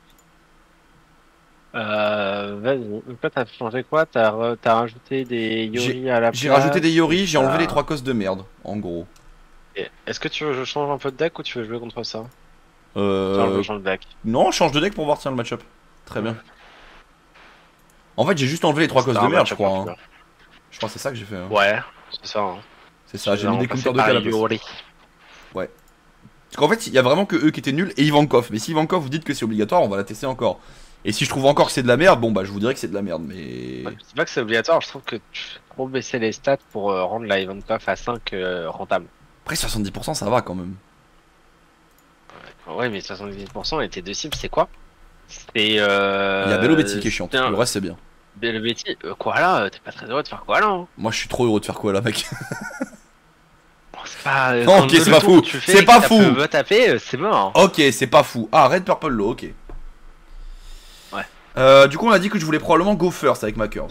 Vas-y. Donc là, t'as changé quoi? T'as rajouté des Yori à la place? J'ai rajouté des Yori, j'ai enlevé les 3 cosses de merde, en gros. Est-ce que tu veux que je change un peu de deck ou tu veux jouer contre ça? Tiens, je change de deck. Non, change de deck pour voir, tiens, le match-up. Très bien. En fait, j'ai juste enlevé les 3 cosses de merde, je crois. Hein. Je crois que c'est ça que j'ai fait. Hein. Ouais, c'est ça. Hein. C'est ça, j'ai mis des counters de à la place. Ouais. Parce qu'en fait, il y a vraiment que eux qui étaient nuls et Ivankov. Mais si Ivankov vous dites que c'est obligatoire, on va la tester encore. Et si je trouve encore que c'est de la merde, bon bah je vous dirais que c'est de la merde. Mais. Ouais, je dis pas que c'est obligatoire, je trouve que tu fais trop baisser les stats pour rendre la Ivankov à 5 rentable. Après 70% ça va quand même. Ouais, mais 70% et tes deux cibles, c'est quoi? C'est. Il y a Bello Betty qui est chiante, le reste c'est bien. Bello Betty, Koala, t'es pas très heureux de faire Koala. Hein. Moi je suis trop heureux de faire Koala, mec. C'est pas. Non, ok, c'est pas fou. C'est pas fou. Va taper, c'est mort. Ok, c'est pas fou. Ah, Red Purple Low, ok. Ouais. Du coup, on a dit que je voulais probablement go first avec ma curve.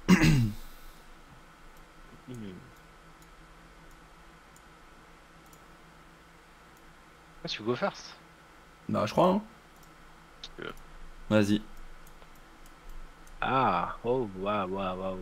Tu go first? Bah, je crois, hein. Vas-y. Ah, oh, waouh.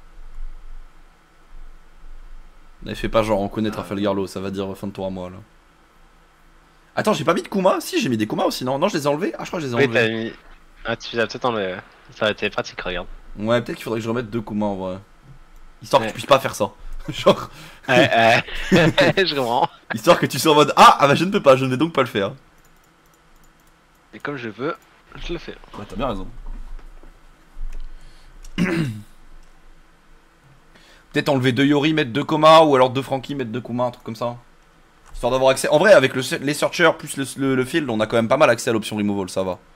Ne fais pas genre, on connaît Trafalgar, ça va dire fin de tour à moi là. Attends, j'ai pas mis de Kuma? Si, j'ai mis des Kuma aussi, non? Non, je les ai enlevés? Ah, je crois que je les ai enlevés. T'as mis... Ah, tu les as peut-être enlevés. Ça aurait été pratique, regarde. Ouais, peut-être qu'il faudrait que je remette 2 Kuma en vrai. Histoire que tu puisses pas faire ça. Genre. Je comprends. Histoire que tu sois en mode ah bah je ne peux pas, je ne vais donc pas le faire. Et comme je veux, je le fais. Ouais, t'as bien raison. Peut-être enlever 2 Yori, mettre 2 Koma, ou alors 2 Frankie, mettre 2 Kuma, un truc comme ça. Histoire d'avoir accès. En vrai, avec les searchers plus le field, on a quand même pas mal accès à l'option removal, ça va.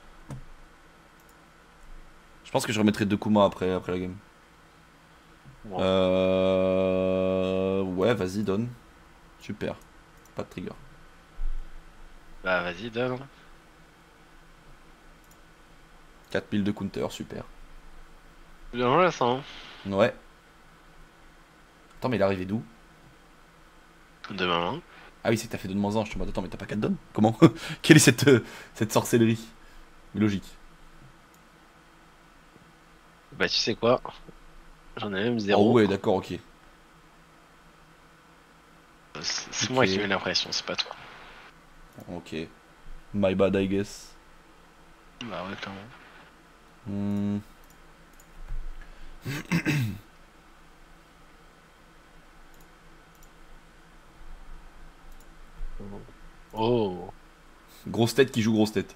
Je pense que je remettrai 2 Kuma après la game. Bon. Ouais, vas-y, donne. Super. Pas de trigger. Bah, vas-y, donne. 4000 de counter, super. Bien là, ça. Hein. Ouais. Attends, mais il est arrivé d'où? De ma main. Ah oui, c'est que t'as fait 2 de -1. Je te demande, attends, mais t'as pas 4 donnes? Comment? Quelle est cette sorcellerie? Logique. Bah, tu sais quoi? J'en ai même 0. Oh ouais, d'accord, ok. C'est moi qui mets l'impression, c'est pas toi. Ok. My bad, I guess. Bah ouais, clairement. Oh. Grosse tête qui joue grosse tête.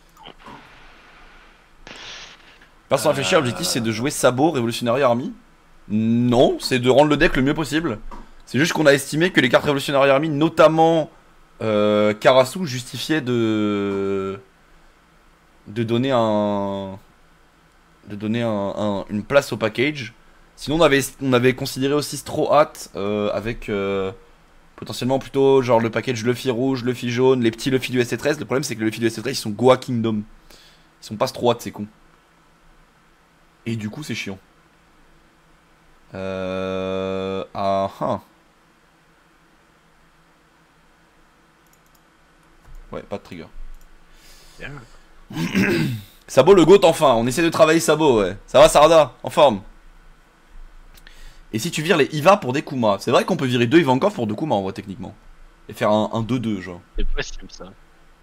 Personne réfléchir, l'objectif c'est de jouer Sabot Revolutionary Army. Non, c'est de rendre le deck le mieux possible. C'est juste qu'on a estimé que les cartes Revolutionary Army, notamment Karasu, justifiaient de donner une place au package. Sinon on avait considéré aussi Straw Hat avec potentiellement plutôt genre le package Luffy rouge, Luffy jaune, les petits Luffy du SC13. Le problème c'est que les Luffy du SC13 ils sont Goa Kingdom. Ils sont pas Straw Hat, c'est con. Et du coup c'est chiant. Ouais, pas de trigger. Yeah. Sabot le GOAT enfin, on essaie de travailler Sabot, ouais. Ça va Sarada, en forme. Et si tu vires les Iva pour des Kuma, c'est vrai qu'on peut virer 2 Ivankov pour 2 Kuma en vrai techniquement. Et faire un 2-2 genre. C'est possible ça. Ça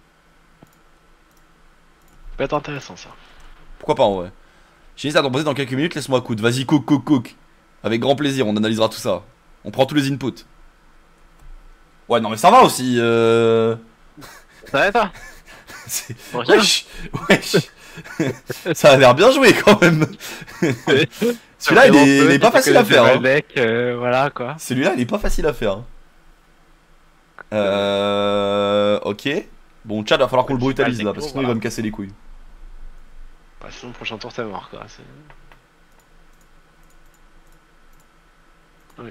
peut être intéressant ça. Pourquoi pas en vrai. J'ai à t'en poser dans quelques minutes, laisse-moi cook. Vas-y cook. Avec grand plaisir, on analysera tout ça. On prend tous les inputs. Ouais, non, mais ça va aussi. Ça va toi? Bonjour. Wesh, wesh. Ça a l'air bien joué quand même. Celui-là, il est pas facile à faire. Hein. Mec, voilà quoi. Celui-là, il est pas facile à faire. Ok. Bon, Chad, va falloir qu'on le brutalise là, parce que sinon il va me casser les couilles. Bah, sinon, prochain tour, t'es mort quoi. Oui.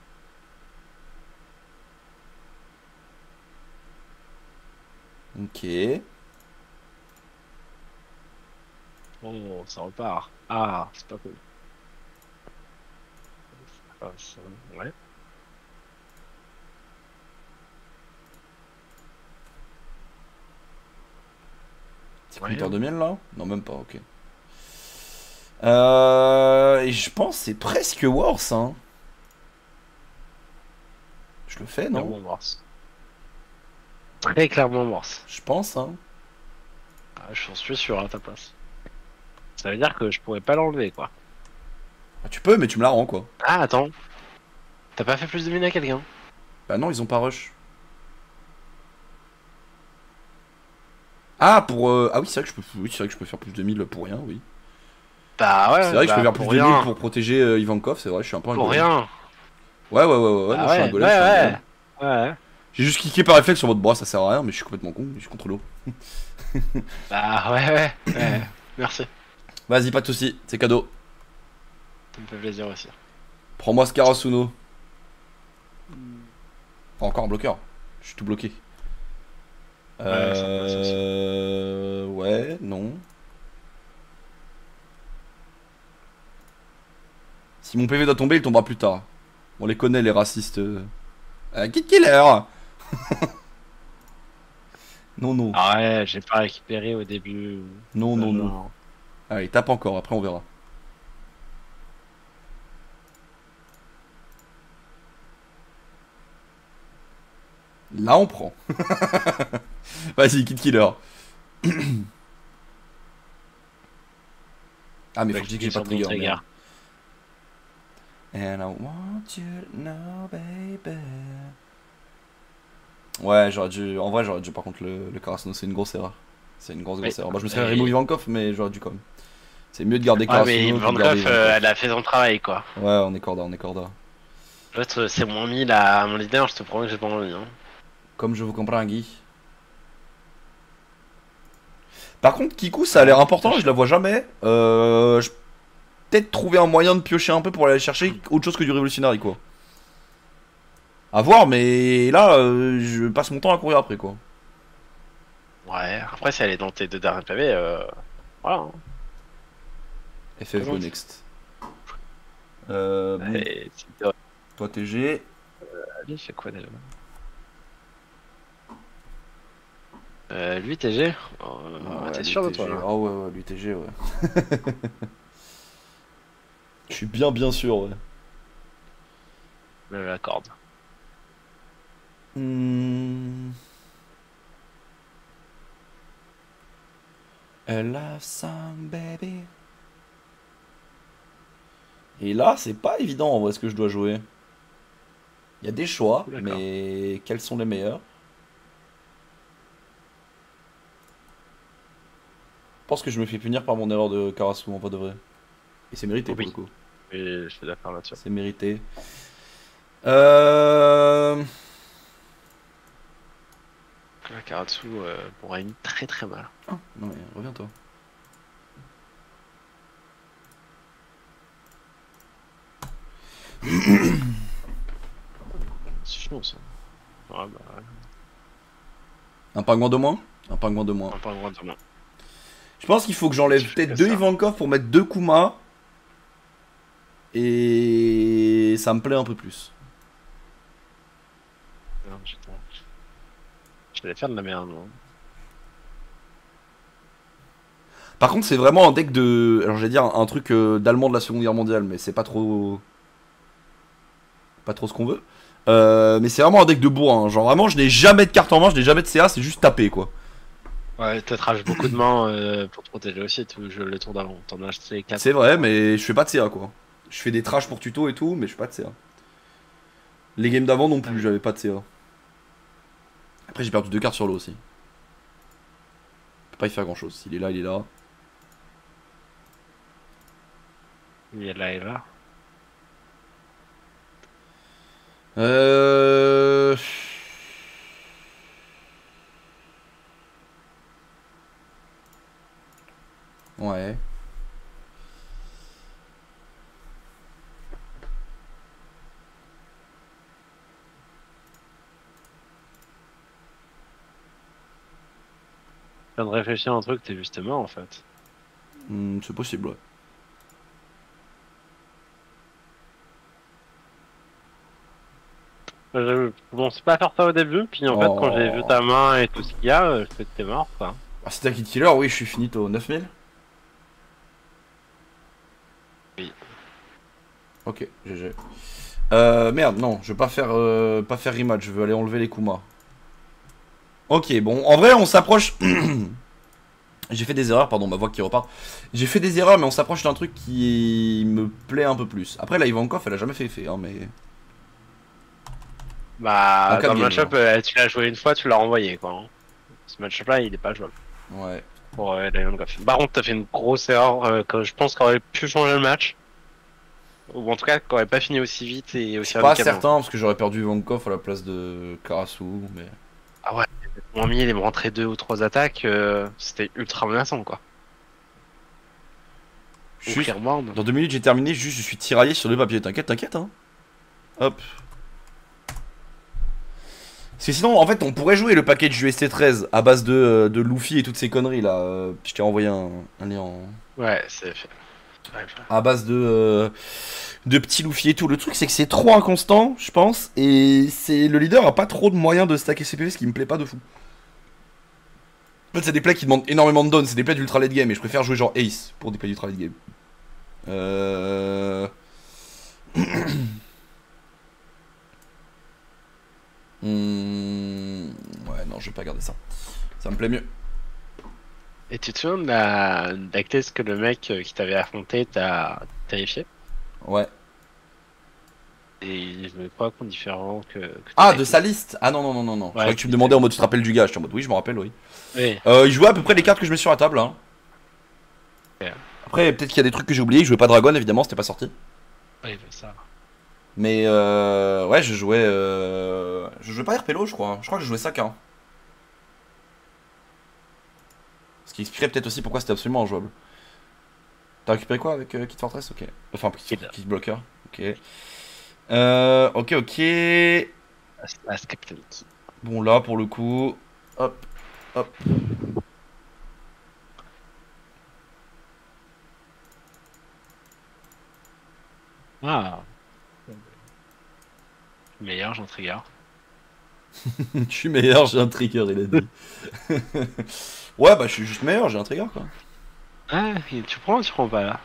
Ok. Oh, ça repart. Ah, c'est pas cool. Ah, ouais. C'est compteur de miel là? Non, même pas, ok. Et je pense que c'est presque worse, hein. Je le fais, non? Clairement morse. Très clairement morse. Je pense, hein. Ah, je suis sûr à ta place. Ça veut dire que je pourrais pas l'enlever quoi. Ah, tu peux, mais tu me la rends quoi. Ah, attends. T'as pas fait plus de mine à quelqu'un? Bah non, ils ont pas rush. Ah, pour. Ah oui, c'est vrai que je peux. Oui, c'est vrai que je peux faire plus de 1000 pour rien, oui. Bah ouais. C'est vrai que je peux faire plus pour de 1000 rien. pour protéger Ivankov, c'est vrai, je suis un peu un Pour golem. rien. Ouais, Bah moi, je suis un ouais, golem, je suis un golem. ouais. J'ai juste cliqué par réflexe sur votre bras, ça sert à rien, mais je suis complètement con, je suis contre l'eau. Bah ouais. Merci. Vas-y, pas de soucis, c'est cadeau. Ça me fait plaisir aussi. Prends-moi ce Karasuno. Encore un bloqueur. Je suis tout bloqué. Ouais, non. Si mon PV doit tomber, il tombera plus tard. On les connaît, les racistes. Kid Killer. Non, non. Ah ouais, j'ai pas récupéré au début. Non. Allez, tape encore, après on verra. Là, on prend. Vas-y, Kid Killer. Ah, mais faut que je dise que j'ai pas de trigger. Merde. And I want you to know, baby. Ouais, j'aurais dû. En vrai, j'aurais dû. Par contre, le Karasuno, c'est une grosse erreur. C'est une grosse erreur. Bah, je me serais remove Ivankov, mais j'aurais dû quand même. C'est mieux de garder Karasuno. Ouais, mais Ivankov, elle a fait son travail quoi. Ouais, on est corda, on est corda. En fait, c'est moins 1000 à mon leader, je te promets que j'ai pas envie. Hein. Comme je vous comprends, Guy. Par contre, Kiku, ça a l'air important, je la vois jamais. Je peut-être trouver un moyen de piocher un peu pour aller chercher autre chose que du Revolutionary, quoi. À voir, mais là, je passe mon temps à courir après, quoi. Ouais, après, si elle est dans tes deux derniers PV, voilà. Hein. FF go next. Et toi, TG. Lui, c'est quoi déjà? Lui, TG Ouais, t'es sûr de toi là? Ah ouais, lui, TG, ouais. Je suis bien sûr, ouais. Je l'accorde. A love song, baby. Et là, c'est pas évident en vrai ce que je dois jouer. Il y a des choix, mais quels sont les meilleurs? Je pense que je me fais punir par mon erreur de Karasuno en pas de vrai. Et c'est mérité pour le coup. Et je suis d'accord là-dessus. C'est mérité. La Karatsu pourrait être très mal. Ah, non mais reviens-toi. C'est chaud ça. Ouais, bah, ouais. Un pingouin de moins? Un pingouin de moins. Un pingouin de moins. Je pense qu'il faut que j'enlève peut-être 2 Ivankov pour mettre 2 Kuma. Et ça me plaît un peu plus. Non, je vais faire de la merde, moi. Par contre, c'est vraiment un deck de. Alors, j'allais dire un truc d'allemand de la Seconde Guerre mondiale, mais c'est pas trop. Pas trop ce qu'on veut. Mais c'est vraiment un deck de bourrin. Hein. Genre, vraiment, je n'ai jamais de carte en main, je n'ai jamais de CA, c'est juste taper quoi. Ouais, peut-être rage beaucoup de mains pour te protéger aussi, le tour d'avant. T'en as acheté 4. C'est vrai, mais je fais pas de CA quoi. Je fais des trash pour tuto et tout, mais je fais pas de CA. Les games d'avant non plus, j'avais pas de CA. Après j'ai perdu 2 cartes sur l'eau aussi. Je peux pas y faire grand chose. S'il est là, il est là. Il est là et là. Euh... Ouais. Je viens de réfléchir à un truc, t'es juste mort en fait. C'est possible, ouais. Je pensais pas faire ça au début, puis en fait quand j'ai vu ta main et tout ce qu'il y a, je sais que t'es mort quoi. Ah, si t'as Kid Killer, oui, je suis finito. 9000. Oui. Ok, GG. Merde, non, je veux pas faire rematch, je veux aller enlever les Kuma. Ok, bon, en vrai, on s'approche. J'ai fait des erreurs, pardon, ma voix qui repart. J'ai fait des erreurs, mais on s'approche d'un truc qui me plaît un peu plus. Après, la Ivankov, elle a jamais fait effet, hein, mais. Bah, dans le game, match-up, tu l'as joué une fois, tu l'as renvoyé quoi. Ce match-up-là, il est pas jouable. Ouais. Pour Lion Goff. Par contre, t'as fait une grosse erreur que je pense qu'on aurait pu changer le match. Ou en tout cas, qu'on aurait pas fini aussi vite et Je aussi suis pas radicalement. certain, parce que j'aurais perdu Ivankov à la place de Karasu, mais. Ah ouais, mon ami, il est rentré 2 ou 3 attaques, c'était ultra menaçant quoi. Ou Juste, Clearboard. dans 2 minutes, j'ai terminé, juste je suis tiraillé sur le papier. T'inquiète, t'inquiète, hein. Hop. Parce que sinon, en fait, on pourrait jouer le package du ST13 à base de Luffy et toutes ces conneries là. Je t'ai envoyé un lien en... Ouais, c'est fait. Ouais, à base de petits Luffy et tout. Le truc, c'est que c'est trop inconstant, je pense. Et c'est le leader a pas trop de moyens de stacker ses PV, ce qui me plaît pas de fou. En fait, c'est des plays qui demandent énormément de downs. C'est des plays d'ultra late game. Et je préfère jouer genre Ace pour des plays d'ultra late game. Ouais, non, je vais pas garder ça. Ça me plaît mieux. Et tu te souviens de la thèse que le mec qui t'avait affronté t'a terrifié? Ouais. Et il jouait quoi comme différent que Ah, de sa liste. Ah non, non, non, non, non. Ouais, Je croyais que tu me demandais en mode tu te rappelles du gars. J'étais en mode oui, je me rappelle, oui. Oui. Il jouait à peu près les cartes que je mets sur la table. Hein. Ok. Après, peut-être qu'il y a des trucs que j'ai oubliés. Il jouait pas Dragon, évidemment, c'était pas sorti. Oui, ça. Mais ouais, je jouais. Je jouais pas RPLO, je crois. Je crois que je jouais Saka. Hein. Ce qui expliquerait peut-être aussi pourquoi c'était absolument injouable. T'as récupéré quoi avec Kid Fortress? Ok. Enfin, Kid Blocker. Ok. Ok, ok. Last Captain Key. Bon, là, pour le coup. Hop, hop. Ah. Meilleur, j'en trigger. Je suis meilleur, j'ai un trigger, il a dit. Ouais, bah je suis juste meilleur, j'ai un trigger quoi. Ah, et tu prends ou tu prends pas là?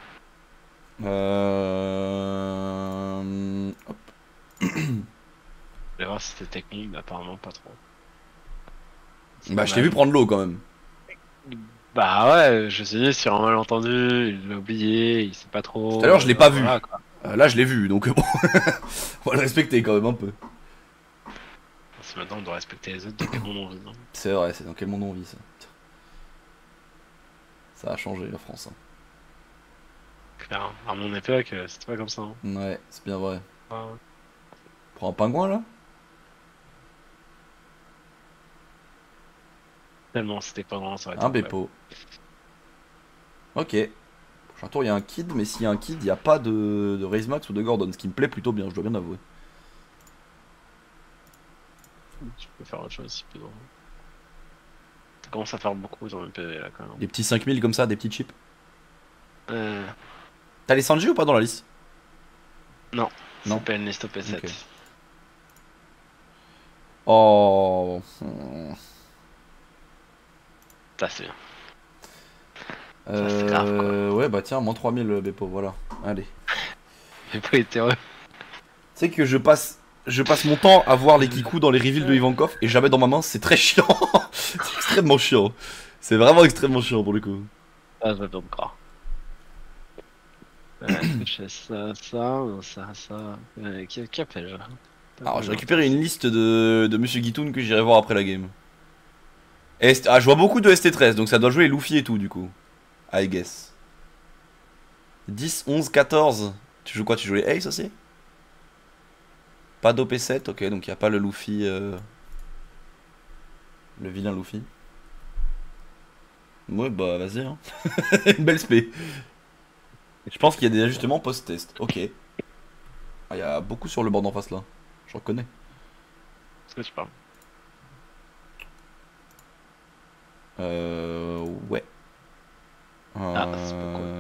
Hop. Je vais voir si c'était technique, mais apparemment pas trop. Bah je t'ai vu prendre l'eau quand même. Bah ouais, je sais dit sur un malentendu, il l'a oublié, il sait pas trop. Tout à l'heure je l'ai pas vu. Voilà, quoi. Là je l'ai vu, donc bon. On va le respecter quand même un peu. Si maintenant on doit respecter les autres, dans quel monde on vit, hein. C'est vrai, c'est dans quel monde on vit ça. Ça a changé la France. Hein. Claire, à mon époque, c'était pas comme ça. Hein. Ouais, c'est bien vrai. Ah, Prends un pingouin là. tellement c'était pas vraiment ça. Aurait été Un incroyable. Beppo. Ok. Prochain tour il y a un Kid, mais s'il y a un Kid, il n'y a pas de Raise Max ou de Gordon, ce qui me plaît plutôt bien, je dois bien avouer. Tu peux faire autre chose si plus drôle. Ça commence à faire beaucoup dans le PV là quand même. Des petits 5000 comme ça, des petits chips. Euh, T'as les Sanji ou pas dans la liste? non, Non. c'est pas une liste OP7. Ok. Oh. Ça c'est bien. c'est grave, quoi. Ouais, bah tiens, moins 3000 Beppo, voilà. Allez. J'ai pas été heureux. Tu sais que je passe mon temps à voir les Kiku dans les reveals de Ivankov et jamais dans ma main, c'est très chiant. C'est extrêmement chiant. C'est vraiment extrêmement chiant pour le coup. Ah, je vais bien me croire. Est-ce que je fais ça, ça, non, ça. Qui appelle là? Alors j'ai récupéré une liste de Monsieur Guitoun que j'irai voir après la game. Ah, je vois beaucoup de ST13, donc ça doit jouer Luffy et tout du coup. I guess. 10, 11, 14. Tu joues quoi? Tu joues les Ace aussi? Pas d'OP7, ok, donc il n'y a pas le Luffy. Le vilain Luffy. Ouais, bah vas-y. Hein. Une belle spé. Je pense qu'il y a des ajustements post-test. Ok. Ah, il y a beaucoup sur le board en face là. Je reconnais. Est-ce que tu parles? Ouais. Ah, c'est pas cool.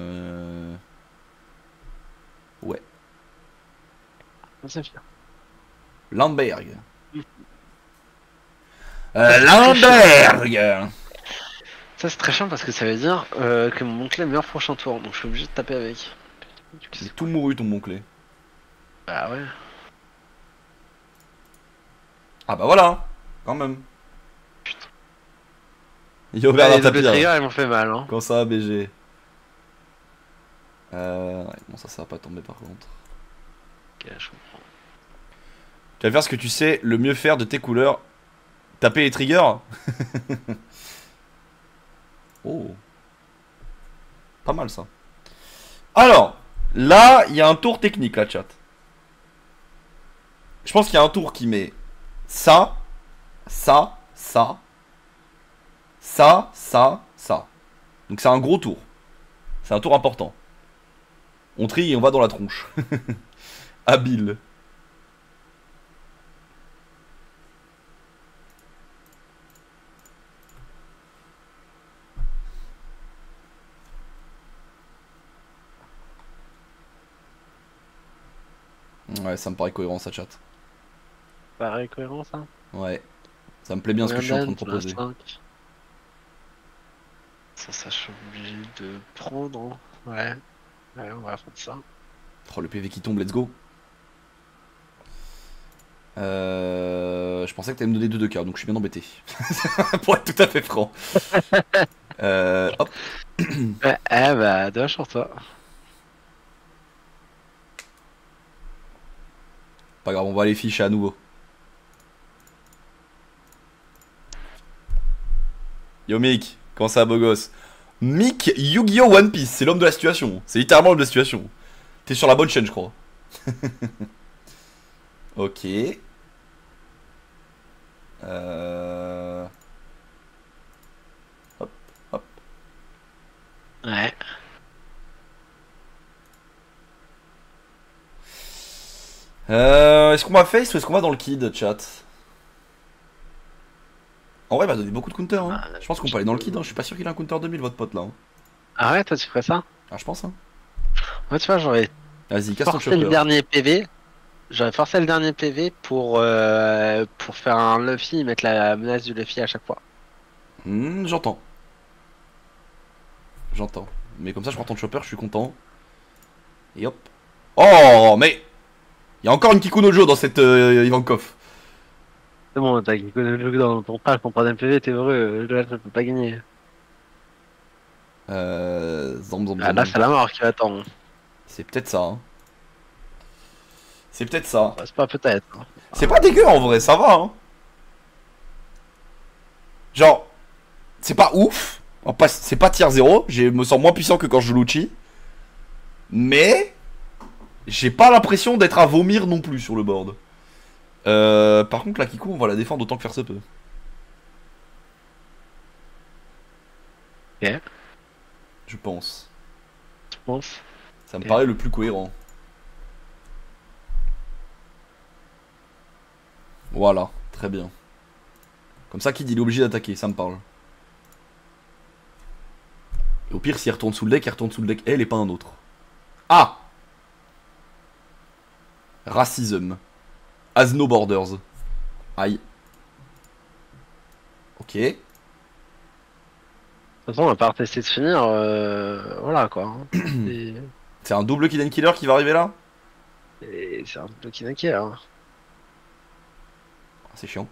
Ouais. Ça fait. Lamberg. Lamberg. Ça c'est très chiant parce que ça veut dire que mon oncle meurt prochain tour, donc je suis obligé de taper avec. C'est tout mouru ton bon clé. Bah ouais. Ah bah voilà, quand même. Putain. Il a ouvert Les un tapis. double triggers ils m'ont fait mal hein. Quand ça BG. Ouais, bon ça va pas tomber par contre. Ok, je comprends. Tu vas faire ce que tu sais le mieux faire de tes couleurs. Taper les triggers. Oh. Pas mal ça. Alors, là, il y a un tour technique là, chat. Je pense qu'il y a un tour qui met ça, ça, ça, ça, ça, ça. Donc c'est un gros tour. C'est un tour important. On trie et on va dans la tronche. Habile. Ouais, ça me paraît cohérent ça, chat. Pareil cohérent ça. Ouais. Ça me plaît bien ce que je suis en train de proposer. Ça, je suis obligé de prendre. Ouais. Ouais, on va faire ça. Oh, le PV qui tombe, let's go. Je pensais que t'allais me donner 2 2K, donc je suis bien embêté. Pour être tout à fait franc. Hop. Ouais, bah, dommage sur toi. Pas grave, on va aller ficher à nouveau. Yo Mick, comment ça va beau gosse? Mick Yu-Gi-Oh! One Piece, c'est l'homme de la situation. C'est littéralement l'homme de la situation. T'es sur la bonne chaîne, je crois. Ok. Hop, hop. Ouais. Est-ce qu'on va face ou est-ce qu'on va dans le kid, chat? En vrai, il m'a donné beaucoup de counter. Hein. Je pense qu'on peut aller dans le kid. Hein. Je suis pas sûr qu'il a un counter 2000, votre pote là. Hein. Ah ouais, toi tu ferais ça? Ah, je pense. Hein. Moi, tu vois, j'aurais Vas-y, casse ton forcé le chopper. dernier PV. J'aurais forcé le dernier PV pour faire un Luffy et mettre la menace du Luffy à chaque fois. J'entends. J'entends. Mais comme ça, je prends ton chopper, je suis content. Et hop. Oh, mais il y a encore une Kikunojo dans cette Ivankov. C'est bon, t'as qui connaît le jeu dans ton page, ton troisième PV, t'es heureux. Là, je peux pas gagner. Zam. Là, c'est la mort qui m'attend. C'est peut-être ça. Hein. C'est peut-être ça. C'est pas peut-être. Hein. C'est pas dégueu en vrai, ça va. Hein. Genre, c'est pas ouf. C'est pas tier 0. Je me sens moins puissant que quand je joue Lucci. Mais j'ai pas l'impression d'être à vomir non plus sur le board. Par contre, la Kiku, on va la défendre autant que faire se peut. Ok. Je pense. Je pense. Ça me paraît le plus cohérent. Voilà, très bien. Comme ça, Kid il est obligé d'attaquer, ça me parle. Et au pire, s'il retourne sous le deck, il retourne sous le deck elle et pas un autre. Ah! Racism. Has no borders. Aïe. Ok. De toute façon, on va pas tester de finir. Voilà quoi. Hein. C'est un double Kid Killer qui va arriver là? Et c'est un peu qui hein. C'est chiant.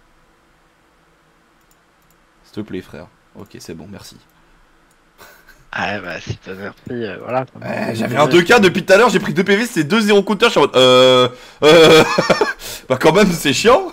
S'il te plaît, frère. Ok, c'est bon, merci. Ah bah si t'as merci, voilà. J'avais un 2K depuis tout à l'heure, j'ai pris 2 PV, c'est 2-0 counter, je suis en mode bah quand même c'est chiant.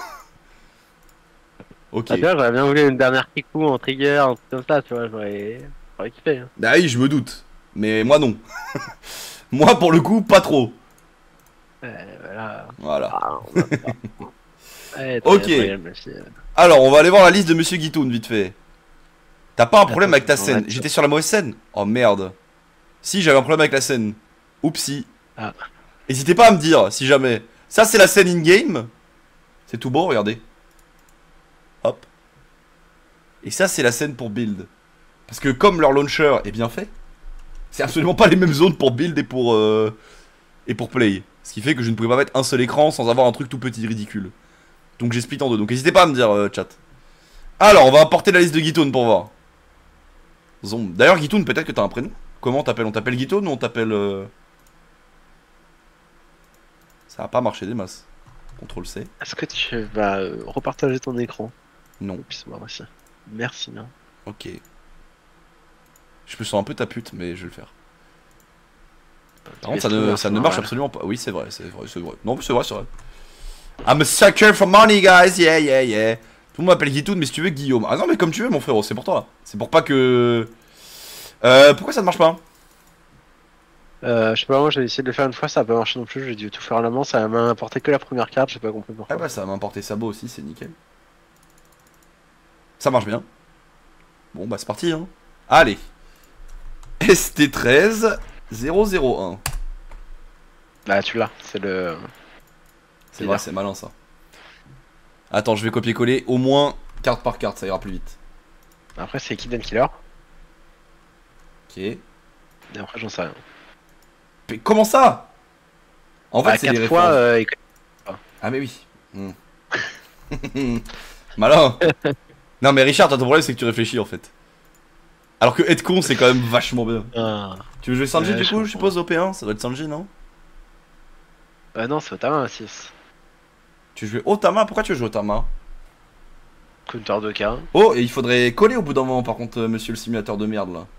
Ok. Ah, tu vois, j'aurais bien voulu une dernière kikou en trigger, un truc comme ça, tu vois, j'aurais kiffé. Hein. Bah oui, je me doute. Mais moi non. Moi pour le coup, pas trop. Voilà. Voilà. Ah, on va pas. Ouais, Ok. merci. Alors, on va aller voir la liste de Monsieur Guitoun vite fait. T'as pas un problème avec ta Attends, scène? attends. J'étais sur la mauvaise scène? Oh merde. Si, j'avais un problème avec la scène. Oupsie. Ah. N'hésitez pas à me dire si jamais. Ça, c'est la scène in-game. C'est tout beau, regardez. Hop. Et ça, c'est la scène pour build. Parce que comme leur launcher est bien fait, c'est absolument pas les mêmes zones pour build et pour play. Ce qui fait que je ne pouvais pas mettre un seul écran sans avoir un truc tout petit, ridicule. Donc j'ai split en deux. Donc n'hésitez pas à me dire, chat. Alors, on va importer la liste de Guitoun pour voir. Zomb. D'ailleurs, Guitoun, peut-être que t'as un prénom. Comment on t'appelle? On t'appelle Guitoun ou on t'appelle... Ça va pas marcher des masses. CTRL C. Est-ce que tu vas repartager ton écran? Non. Et puis c'est moi aussi. Merci. Hein. Ok. Je me sens un peu ta pute, mais je vais le faire. Par contre, ça ne marche absolument pas. Oui, c'est vrai, c'est vrai, c'est vrai. Non, mais c'est vrai, c'est vrai. I'm a sucker for money, guys. Yeah, yeah, yeah. Tout le monde m'appelle Guitoun, mais si tu veux, Guillaume. Ah non, mais comme tu veux, mon frérot, c'est pour toi. C'est pour pas que... pourquoi ça ne marche pas? Je sais pas, moi j'ai essayé de le faire une fois, ça a pas marché non plus, j'ai dû tout faire à la main, ça m'a apporté que la première carte, j'ai pas compris pourquoi. Ah bah ça va m'importer Sabot aussi, c'est nickel. Ça marche bien. Bon bah c'est parti hein. Allez. ST13 001. Bah tu l'as, c'est le... C'est vrai, c'est malin ça. Attends, je vais copier-coller au moins carte par carte, ça ira plus vite. Après c'est Kid Killer. Ok. Et après j'en sais rien. Mais comment ça? En fait, Bah, c'est 4 les fois, références. Ah mais oui. Malin. Non mais Richard, toi, ton problème c'est que tu réfléchis en fait. Alors que être con c'est quand même vachement bien. Ah. Tu veux jouer Sanji du je coup, je suppose au P1? Ça doit être Sanji, non? Non, c'est Otama 6. Tu veux jouer Otama? Pourquoi tu veux jouer Otama? Counter 2K. Oh, et il faudrait coller au bout d'un moment par contre, monsieur le simulateur de merde là.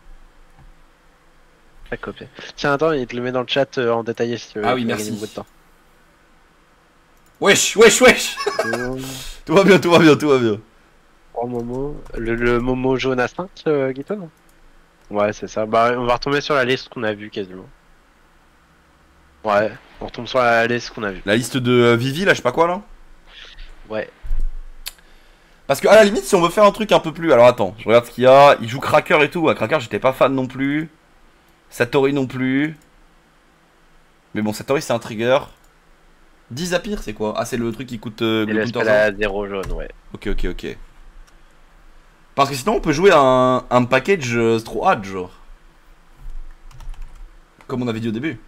Pas copié. Tiens, attends, il te le met dans le chat en détaillé si tu veux. Ah oui, tu vas merci. gagner beaucoup de temps. Wesh, wesh, wesh. Tout va bien, tout va bien, tout va bien. Oh, Momo. Le Momo jaune à 5, Guiton? Ouais, c'est ça. Bah, on va retomber sur la liste qu'on a vue quasiment. Ouais, on retombe sur la liste qu'on a vue. La liste de Vivi là, je sais pas quoi là. Ouais. Parce que à la limite, si on veut faire un truc un peu plus... Alors attends, je regarde ce qu'il y a. Il joue Cracker et tout. À Cracker, j'étais pas fan non plus. Satori non plus. Mais bon, Satori c'est un trigger. 10 à pire, c'est quoi? Ah, c'est le truc qui coûte Et le là, counter c'est la 0 jaune, ouais. Ok, ok, ok. Parce que sinon, on peut jouer un package Straw Hat, genre. Comme on avait dit au début.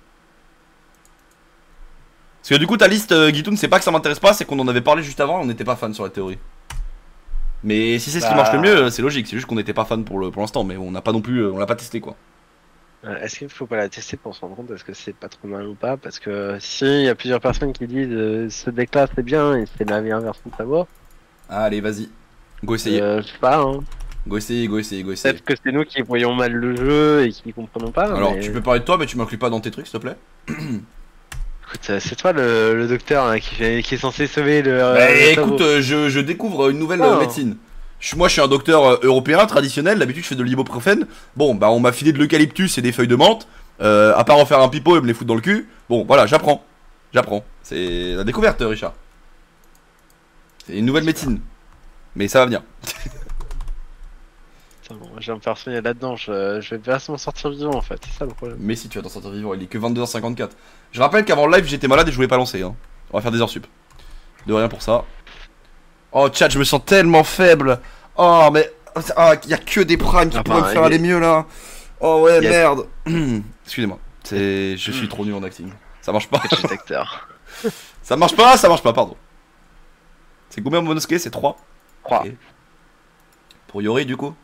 Parce que du coup, ta liste, Guitoun, c'est pas que ça m'intéresse pas, c'est qu'on en avait parlé juste avant et on n'était pas fan sur la théorie. Mais si c'est ce qui marche le mieux, c'est logique. C'est juste qu'on n'était pas fan pour l'instant, mais on n'a pas non plus, on l'a pas testé quoi. Est-ce qu'il faut pas la tester pour se rendre compte est-ce que c'est pas trop mal ou pas? Parce que si il y a plusieurs personnes qui disent ce deck là c'est bien et c'est la meilleure version de savoir. Allez, vas-y. Go essayer. Je sais pas, hein. Go essayer, go essayer, go essayer. Peut-être que c'est nous qui voyons mal le jeu et qui comprenons pas. Alors, mais... tu peux parler de toi, mais tu m'inclus pas dans tes trucs, s'il te plaît. Écoute, c'est toi le docteur hein, qui est censé sauver le. Bah, le écoute, cerveau. je découvre une nouvelle Oh. médecine. Moi, je suis un docteur européen traditionnel. D'habitude, je fais de l'ibuprofène. Bon, bah, on m'a filé de l'eucalyptus et des feuilles de menthe. À part en faire un pipeau et me les foutre dans le cul. Bon, voilà, j'apprends. J'apprends. C'est la découverte, Richard. C'est une nouvelle médecine. Mais ça va venir. Putain, bon, je vais me faire soigner là-dedans. Je vais pas m'en sortir vivant en fait. C'est ça le problème. Mais si tu vas t'en sortir vivant, il est que 22h54. Je rappelle qu'avant le live, j'étais malade et je voulais pas lancer. Hein. On va faire des heures sup. De rien pour ça. Oh, chat, je me sens tellement faible. Oh, mais. Il y a que des primes qui pourraient me faire aller mieux là. Oh, ouais, merde. Excusez-moi. Je suis trop nul en acting. Ça marche pas. Petit acteur. Ça marche pas, pardon. C'est combien Monosuke? C'est 3. 3. Okay. Pour Yori, du coup?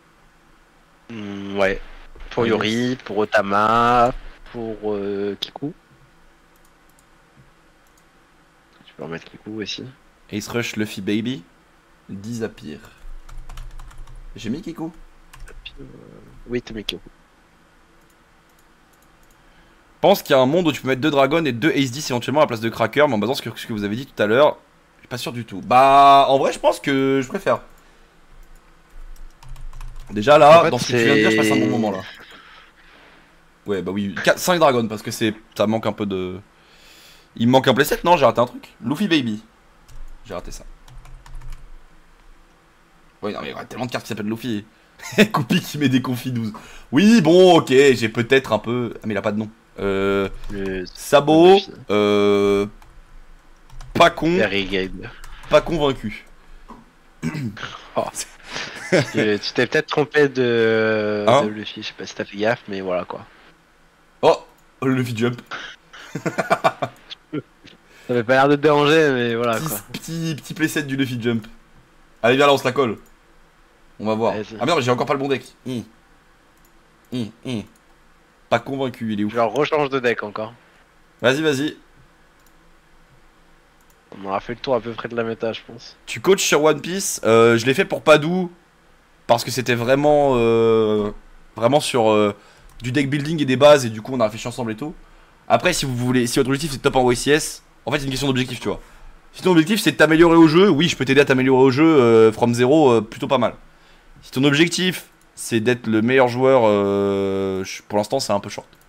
Ouais. Pour Yori, pour Otama, pour Kiku. Tu peux remettre Kiku aussi. Ace Rush, Luffy Baby. 10 à pire. J'ai mis Kiku? Oui, Tomiko. Je pense qu'il y a un monde où tu peux mettre 2 dragons et 2 Ace 10 éventuellement à la place de Cracker, mais en basant sur ce que vous avez dit tout à l'heure, je suis pas sûr du tout. Bah, en vrai, je pense que je préfère. Déjà là, En fait, dans ce que tu viens de dire, je passe un bon moment là. Ouais, bah oui, 5 dragons parce que ça manque un peu de. Il me manque un playset, non? J'ai raté un truc. Luffy Baby. J'ai raté ça. Oui, non, mais il y a tellement de cartes qui s'appellent Luffy. Coupi qui met des confis 12. Oui, bon, ok, j'ai peut-être un peu. Ah, mais il a pas de nom. Sabot. Pas con. Pas convaincu. Oh. Tu t'es peut-être trompé de Luffy, je sais pas si t'as fait gaffe, mais voilà quoi. Oh, le Luffy Jump. Ça avait pas l'air de te déranger, mais voilà quoi. Petit playset du Luffy Jump. Allez, viens là, on se la colle. On va voir. Ah merde, j'ai encore pas le bon deck. Pas convaincu, il est ouf. Je leur rechange de deck encore. Vas-y, vas-y. On aura fait le tour à peu près de la méta, je pense. Tu coaches sur One Piece. Je l'ai fait pour Padou. Parce que c'était vraiment. Vraiment sur du deck building et des bases. Et du coup, on a réfléchi ensemble et tout. Après, si vous voulez. Si votre objectif c'est de top en OCS. En fait, c'est une question d'objectif, tu vois. Si ton objectif c'est de t'améliorer au jeu, oui, je peux t'aider à t'améliorer au jeu from zero, plutôt pas mal. Si ton objectif c'est d'être le meilleur joueur, pour l'instant c'est un peu short.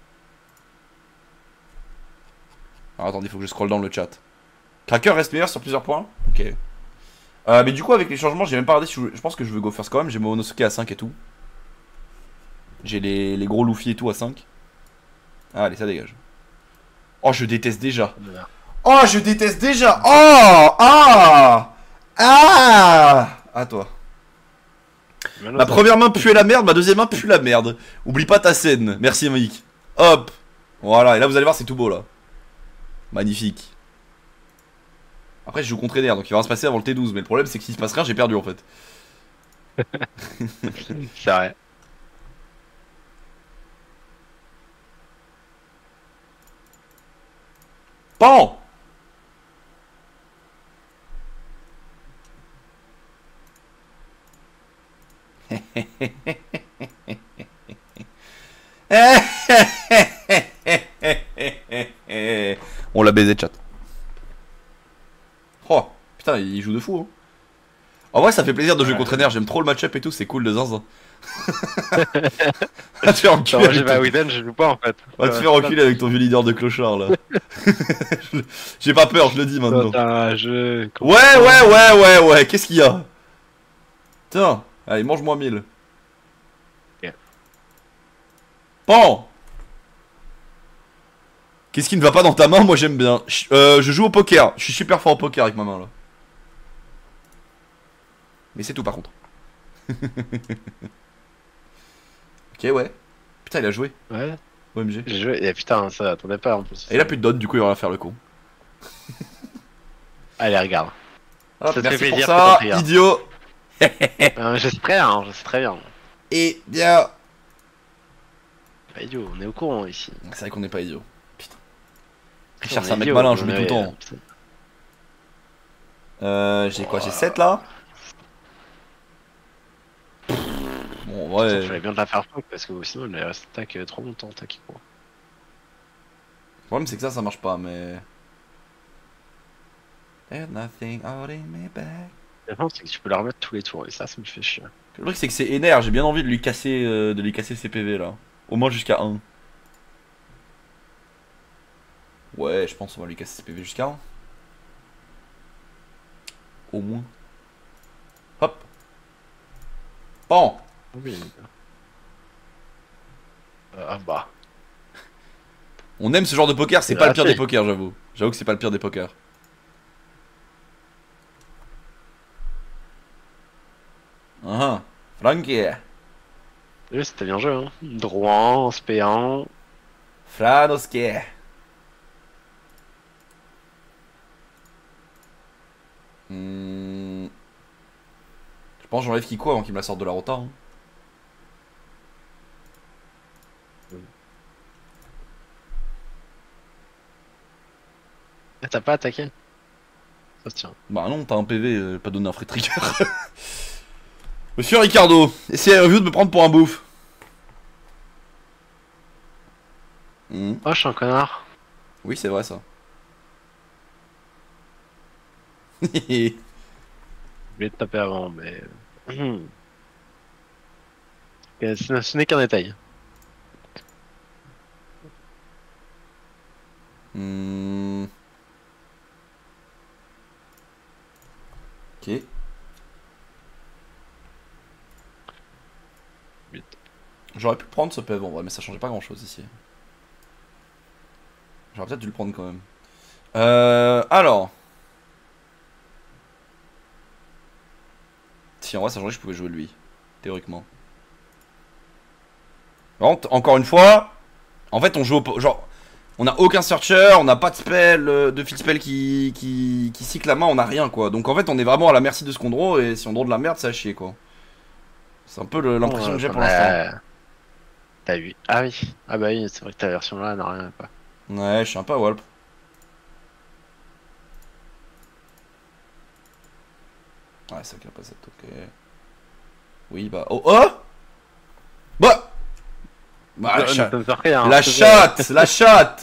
Alors attendez, il faut que je scroll dans le chat. Cracker reste meilleur sur plusieurs points. Ok. Mais du coup, avec les changements, j'ai même pas regardé si je pense que je veux go first quand même. J'ai Momonosuke à 5 et tout. J'ai les gros Luffy et tout à 5. Ah, allez, ça dégage. Oh, je déteste déjà. Oh, je déteste déjà. Oh, ah, ah. À toi. Ma première main puait la merde, ma deuxième main pue la merde. Oublie pas ta scène. Merci, Mike. Hop. Voilà, et là, vous allez voir, c'est tout beau, là. Magnifique. Après, je joue contre Eder, donc il va rien se passer avant le T12. Mais le problème, c'est que s'il se passe rien, j'ai perdu, en fait. C'est vrai. Pan. On l'a baisé, chat. Oh, putain, il joue de fou. Hein. En vrai, ça fait plaisir de jouer contre Ener. J'aime trop le match-up et tout, c'est cool de zinzin. Va te faire enculer. J'ai pas Widen, je joue pas en fait. Va te faire enculer avec ton vieux leader de clochard là. J'ai pas peur, je le dis maintenant. Ouais. Qu'est-ce qu'il y a? Tiens, allez, mange-moi 1000. Ok. Pan. Qu'est-ce qui ne va pas dans ta main? Moi j'aime bien. Je joue au poker. Je suis super fort au poker avec ma main là. Mais c'est tout par contre. Ok, ouais. Putain, il a joué. Ouais. OMG. J'ai joué. Et putain, ça attendait pas en plus. Et il a plus de dot, du coup il va faire le con. Allez, regarde. Hop, Ça te merci fait pour plaisir, ça, c'est ton idiot. Je sais très bien, je sais très bien. Et bien. Pas idiot, on est au courant ici. C'est vrai qu'on n'est pas idiot. Putain. On Richard, est c'est un mec idiot, malin, on je le est- tout le temps. J'ai quoi? J'ai 7 là? Bon, Il ouais. fallait bien de la faire foutre parce que sinon il allait rester tac trop longtemps, tac quoi. Le problème c'est que ça marche pas, mais. There's nothing holding me back. Le problème c'est que tu peux la remettre tous les tours et ça me fait chier. Le truc c'est que c'est Ener, j'ai bien envie de lui casser ses PV là. Au moins jusqu'à 1. Ouais, je pense qu'on va lui casser ses PV jusqu'à 1. Au moins. Hop. Bon. Oui. Ah bah. On aime ce genre de poker, c'est C'est pas le pire raté. des pokers, j'avoue. J'avoue que c'est pas le pire des pokers. Ah, Frankie. Oui, c'était bien joué hein. Drouan, Spéan. Franoski. Je pense que j'enlève Kiko avant qu'il me la sorte de la rota. Hein. Ah, t'as pas attaqué? Ça se tient. Bah non, t'as un PV, pas donné un free trigger. Monsieur Ricardo, essayez-vous de me prendre pour un bouffe. Oh, je suis un connard. Oui, c'est vrai ça. Je voulais te taper avant, mais. Ce n'est qu'un détail. Ok. J'aurais pu prendre ce PV en vrai, mais ça changeait pas grand chose ici. J'aurais peut-être dû le prendre quand même. Alors. Si en vrai ça changeait, je pouvais jouer lui. Théoriquement. Bon, encore une fois, en fait on joue au... Genre, on a aucun searcher, on n'a pas de spell, de field spell qui cycle la main, on a rien quoi. Donc en fait on est vraiment à la merci de ce qu'on draw, et si on draw de la merde, ça a chier quoi. C'est un peu l'impression que j'ai pour l'instant. T'as vu? Ah oui. Ah bah oui, c'est vrai que ta version là n'a rien quoi. Ouais, je suis un peu à Walp. Ouais, c'est qu'il a pas cette, ok. Oui, bah. Oh! Oh! Bah! Bah, la chatte! La chatte!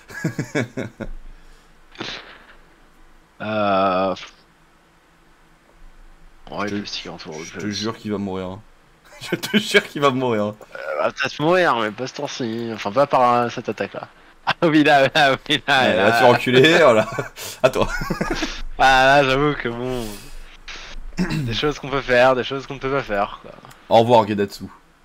Ouais, je te jure qu'il va mourir. Hein. Je te jure qu'il va mourir. Va peut-être mourir, mais pas ce tour-ci. Enfin, pas par cette attaque là. Ah oui, là, oui, là. Là, tu vas enculer, voilà. À toi. Ah là, j'avoue que bon. Des choses qu'on peut faire, des choses qu'on ne peut pas faire, quoi. Au revoir, Gedatsu.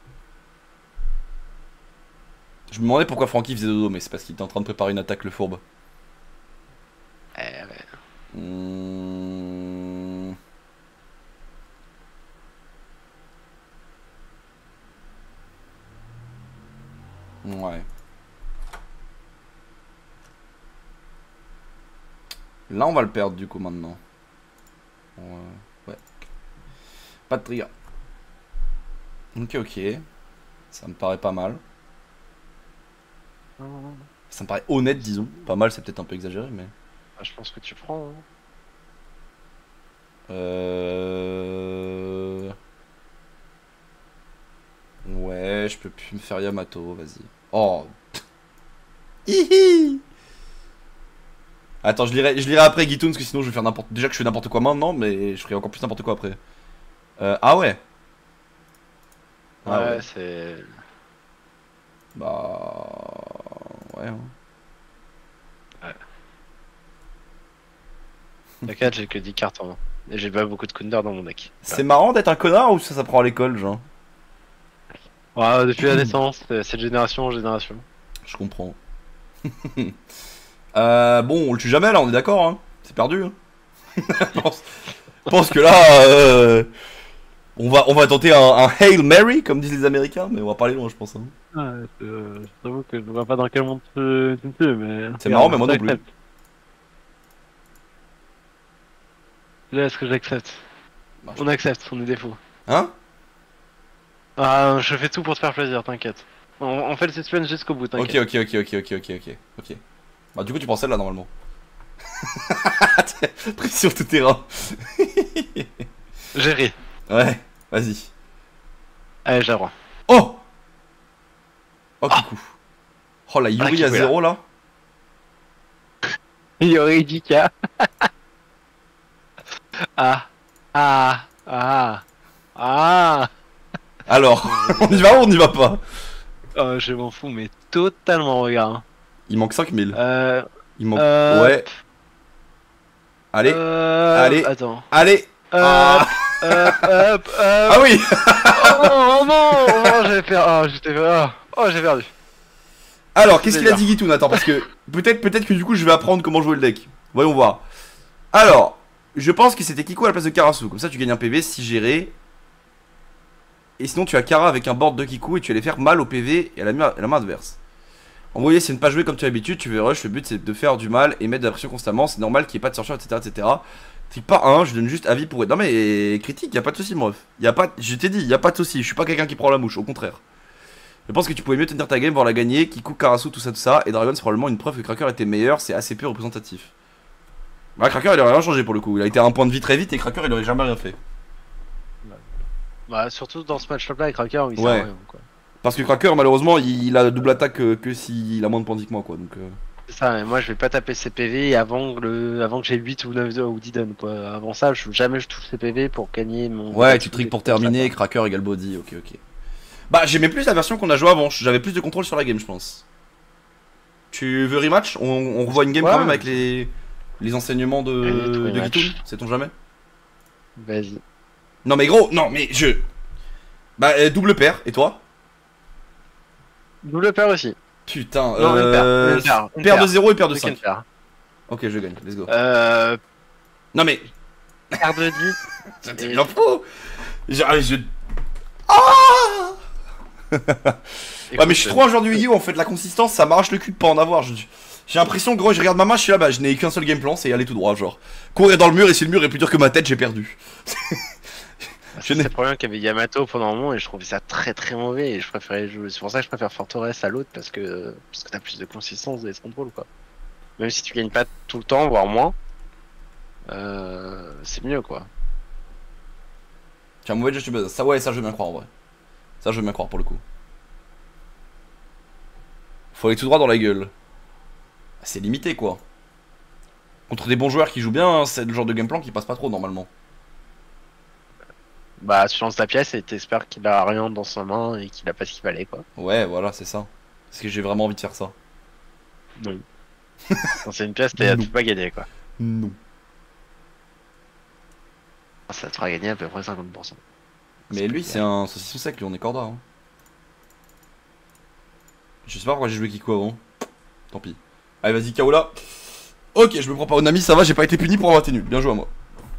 Je me demandais pourquoi Franky faisait dodo, mais c'est parce qu'il était en train de préparer une attaque, le fourbe. Ouais. Ouais. Là, on va le perdre du coup maintenant. Ouais. Pas de trigger. Ok, ok. Ça me paraît pas mal. Ça me paraît honnête, disons. Pas mal, c'est peut-être un peu exagéré, mais. Ah, je pense que tu prends. Hein. Ouais, je peux plus me faire Yamato, vas-y. Oh. Hihi. Attends, je lirai après Gitoon, parce que sinon je vais faire n'importe... Déjà que je fais n'importe quoi maintenant, mais je ferai encore plus n'importe quoi après. Ah ouais. Ouais, c'est... Bah... Ouais. Ouais. T'inquiète, j'ai que 10 cartes en main. Et j'ai pas beaucoup de counter dans mon deck. C'est marrant d'être un connard ou ça s'apprend à l'école, genre? Ouais, depuis la naissance, cette génération en génération. Je comprends. Bon, on le tue jamais là, on est d'accord, hein. C'est perdu. Hein. Je pense que là, on va tenter un Hail Mary, comme disent les Américains, mais on va pas aller loin, je pense. Hein. Ouais, j'avoue que je vois pas dans quel monde tu me mais... C'est marrant, mais moi non plus. Là, est-ce que j'accepte? On accepte, on est défaut. Hein? Ah, je fais tout pour te faire plaisir, t'inquiète. On fait le suspense jusqu'au bout, t'inquiète. Ok. Bah du coup tu prends celle-là normalement. Pris sur tout terrain. J'ai ri. Ouais, vas-y. Allez, j'ai le droit. Oh! Oh coucou. Oh la Yuri à 0 là. Yuri Dika. Alors, on y va ou on y va pas? Oh, je m'en fous, mais totalement, regarde. Il manque 5000. Il manque... Ouais. Allez. Allez. Attends. Allez. Ah oui. Oh non, j'avais perdu. J'ai perdu. Alors, qu'est-ce qu'il a dit Gitoon? Attends, parce que peut-être que du coup je vais apprendre comment jouer le deck. Voyons voir. Alors, je pense que c'était Kiko à la place de Karasu. Comme ça tu gagnes un PV si géré. Et sinon tu as Kara avec un board de Kiku et tu vas les faire mal au PV et à la main adverse. En gros, c'est ne pas jouer comme tu as l'habitude, tu veux rush, le but c'est de faire du mal et mettre de la pression constamment, c'est normal qu'il n'y ait pas de searcher, etc. Trick pas un, je donne juste avis pour être. Non mais critique, y a pas de soucis, mon ref. Je t'ai dit, y a pas de soucis, je suis pas quelqu'un qui prend la mouche, au contraire. Je pense que tu pouvais mieux tenir ta game, voir la gagner, Kiku, Karasu, tout ça, et Dragon c'est probablement une preuve que Cracker était meilleur, c'est assez peu représentatif. Bah, Cracker il aurait rien changé pour le coup, il a été à un point de vie très vite et Cracker il aurait jamais rien fait. Bah, surtout dans ce match-là avec Cracker, il sert Ouais. à rien, quoi. Parce que Cracker, malheureusement, il a double attaque que s'il a moins de points que moi, quoi. Donc, C'est ça, et moi je vais pas taper ses PV avant que j'ai 8 ou 9 ou 10 dons, quoi. Avant ça, jamais je touche ses PV pour gagner mon. ouais, tu tricks pour terminer, Ça, Cracker égale body, ok, ok. Bah, j'aimais plus la version qu'on a joué avant, j'avais plus de contrôle sur la game, je pense. Tu veux rematch? On revoit une game Ouais. quand même avec les enseignements Allez, de rematch. Gitoun, sait-on jamais? Vas-y. Non, mais gros, non, mais je. Bah, double paire, et toi? Double paire aussi. Putain, Non, une paire. Une paire de paire. 0 et paire de Plus qu'une 5. paire. Ok, je gagne, let's go. Euh. Non, mais. Paire de 10. C'était bien fou! Je. Ah! Ouais, mais je suis trop un joueur du Yu-Gi-Oh! En fait, la consistance, ça m'arrache le cul de pas en avoir. J'ai l'impression, gros, je regarde ma main, je suis là, bah, je n'ai qu'un seul game plan, c'est aller tout droit, genre. Courir dans le mur, et si le mur est plus dur que ma tête, j'ai perdu. C'est le problème qu'avait Yamato pendant un moment et je trouvais ça très très mauvais et je préférais jouer. C'est pour ça que je préfère Forteresse à l'autre parce que t'as plus de consistance des contrôles quoi. Même si tu gagnes pas tout le temps, voire moins, c'est mieux quoi. Tiens, mauvais geste, ça, ouais, ça, je veux bien croire en vrai. Ça, je veux bien croire pour le coup. Faut aller tout droit dans la gueule. C'est limité quoi. Contre des bons joueurs qui jouent bien, hein, c'est le genre de game plan qui passe pas trop normalement. Bah tu lances ta pièce et t'espères qu'il a rien dans sa main et qu'il a pas ce qu'il fallait quoi. Ouais, voilà, c'est ça. Parce que j'ai vraiment envie de faire ça. Non. Quand c'est une pièce, tu peux pas gagner quoi. Non. Ça te fera gagner à peu près 50%. Mais lui, c'est un saucisson sec, lui, on est corda. Hein. Je sais pas pourquoi j'ai joué Kiko avant. Tant pis. Allez, vas-y, Kaola. Ok, je me prends pas Onami, ça va, j'ai pas été puni pour avoir été nul. Bien joué à moi.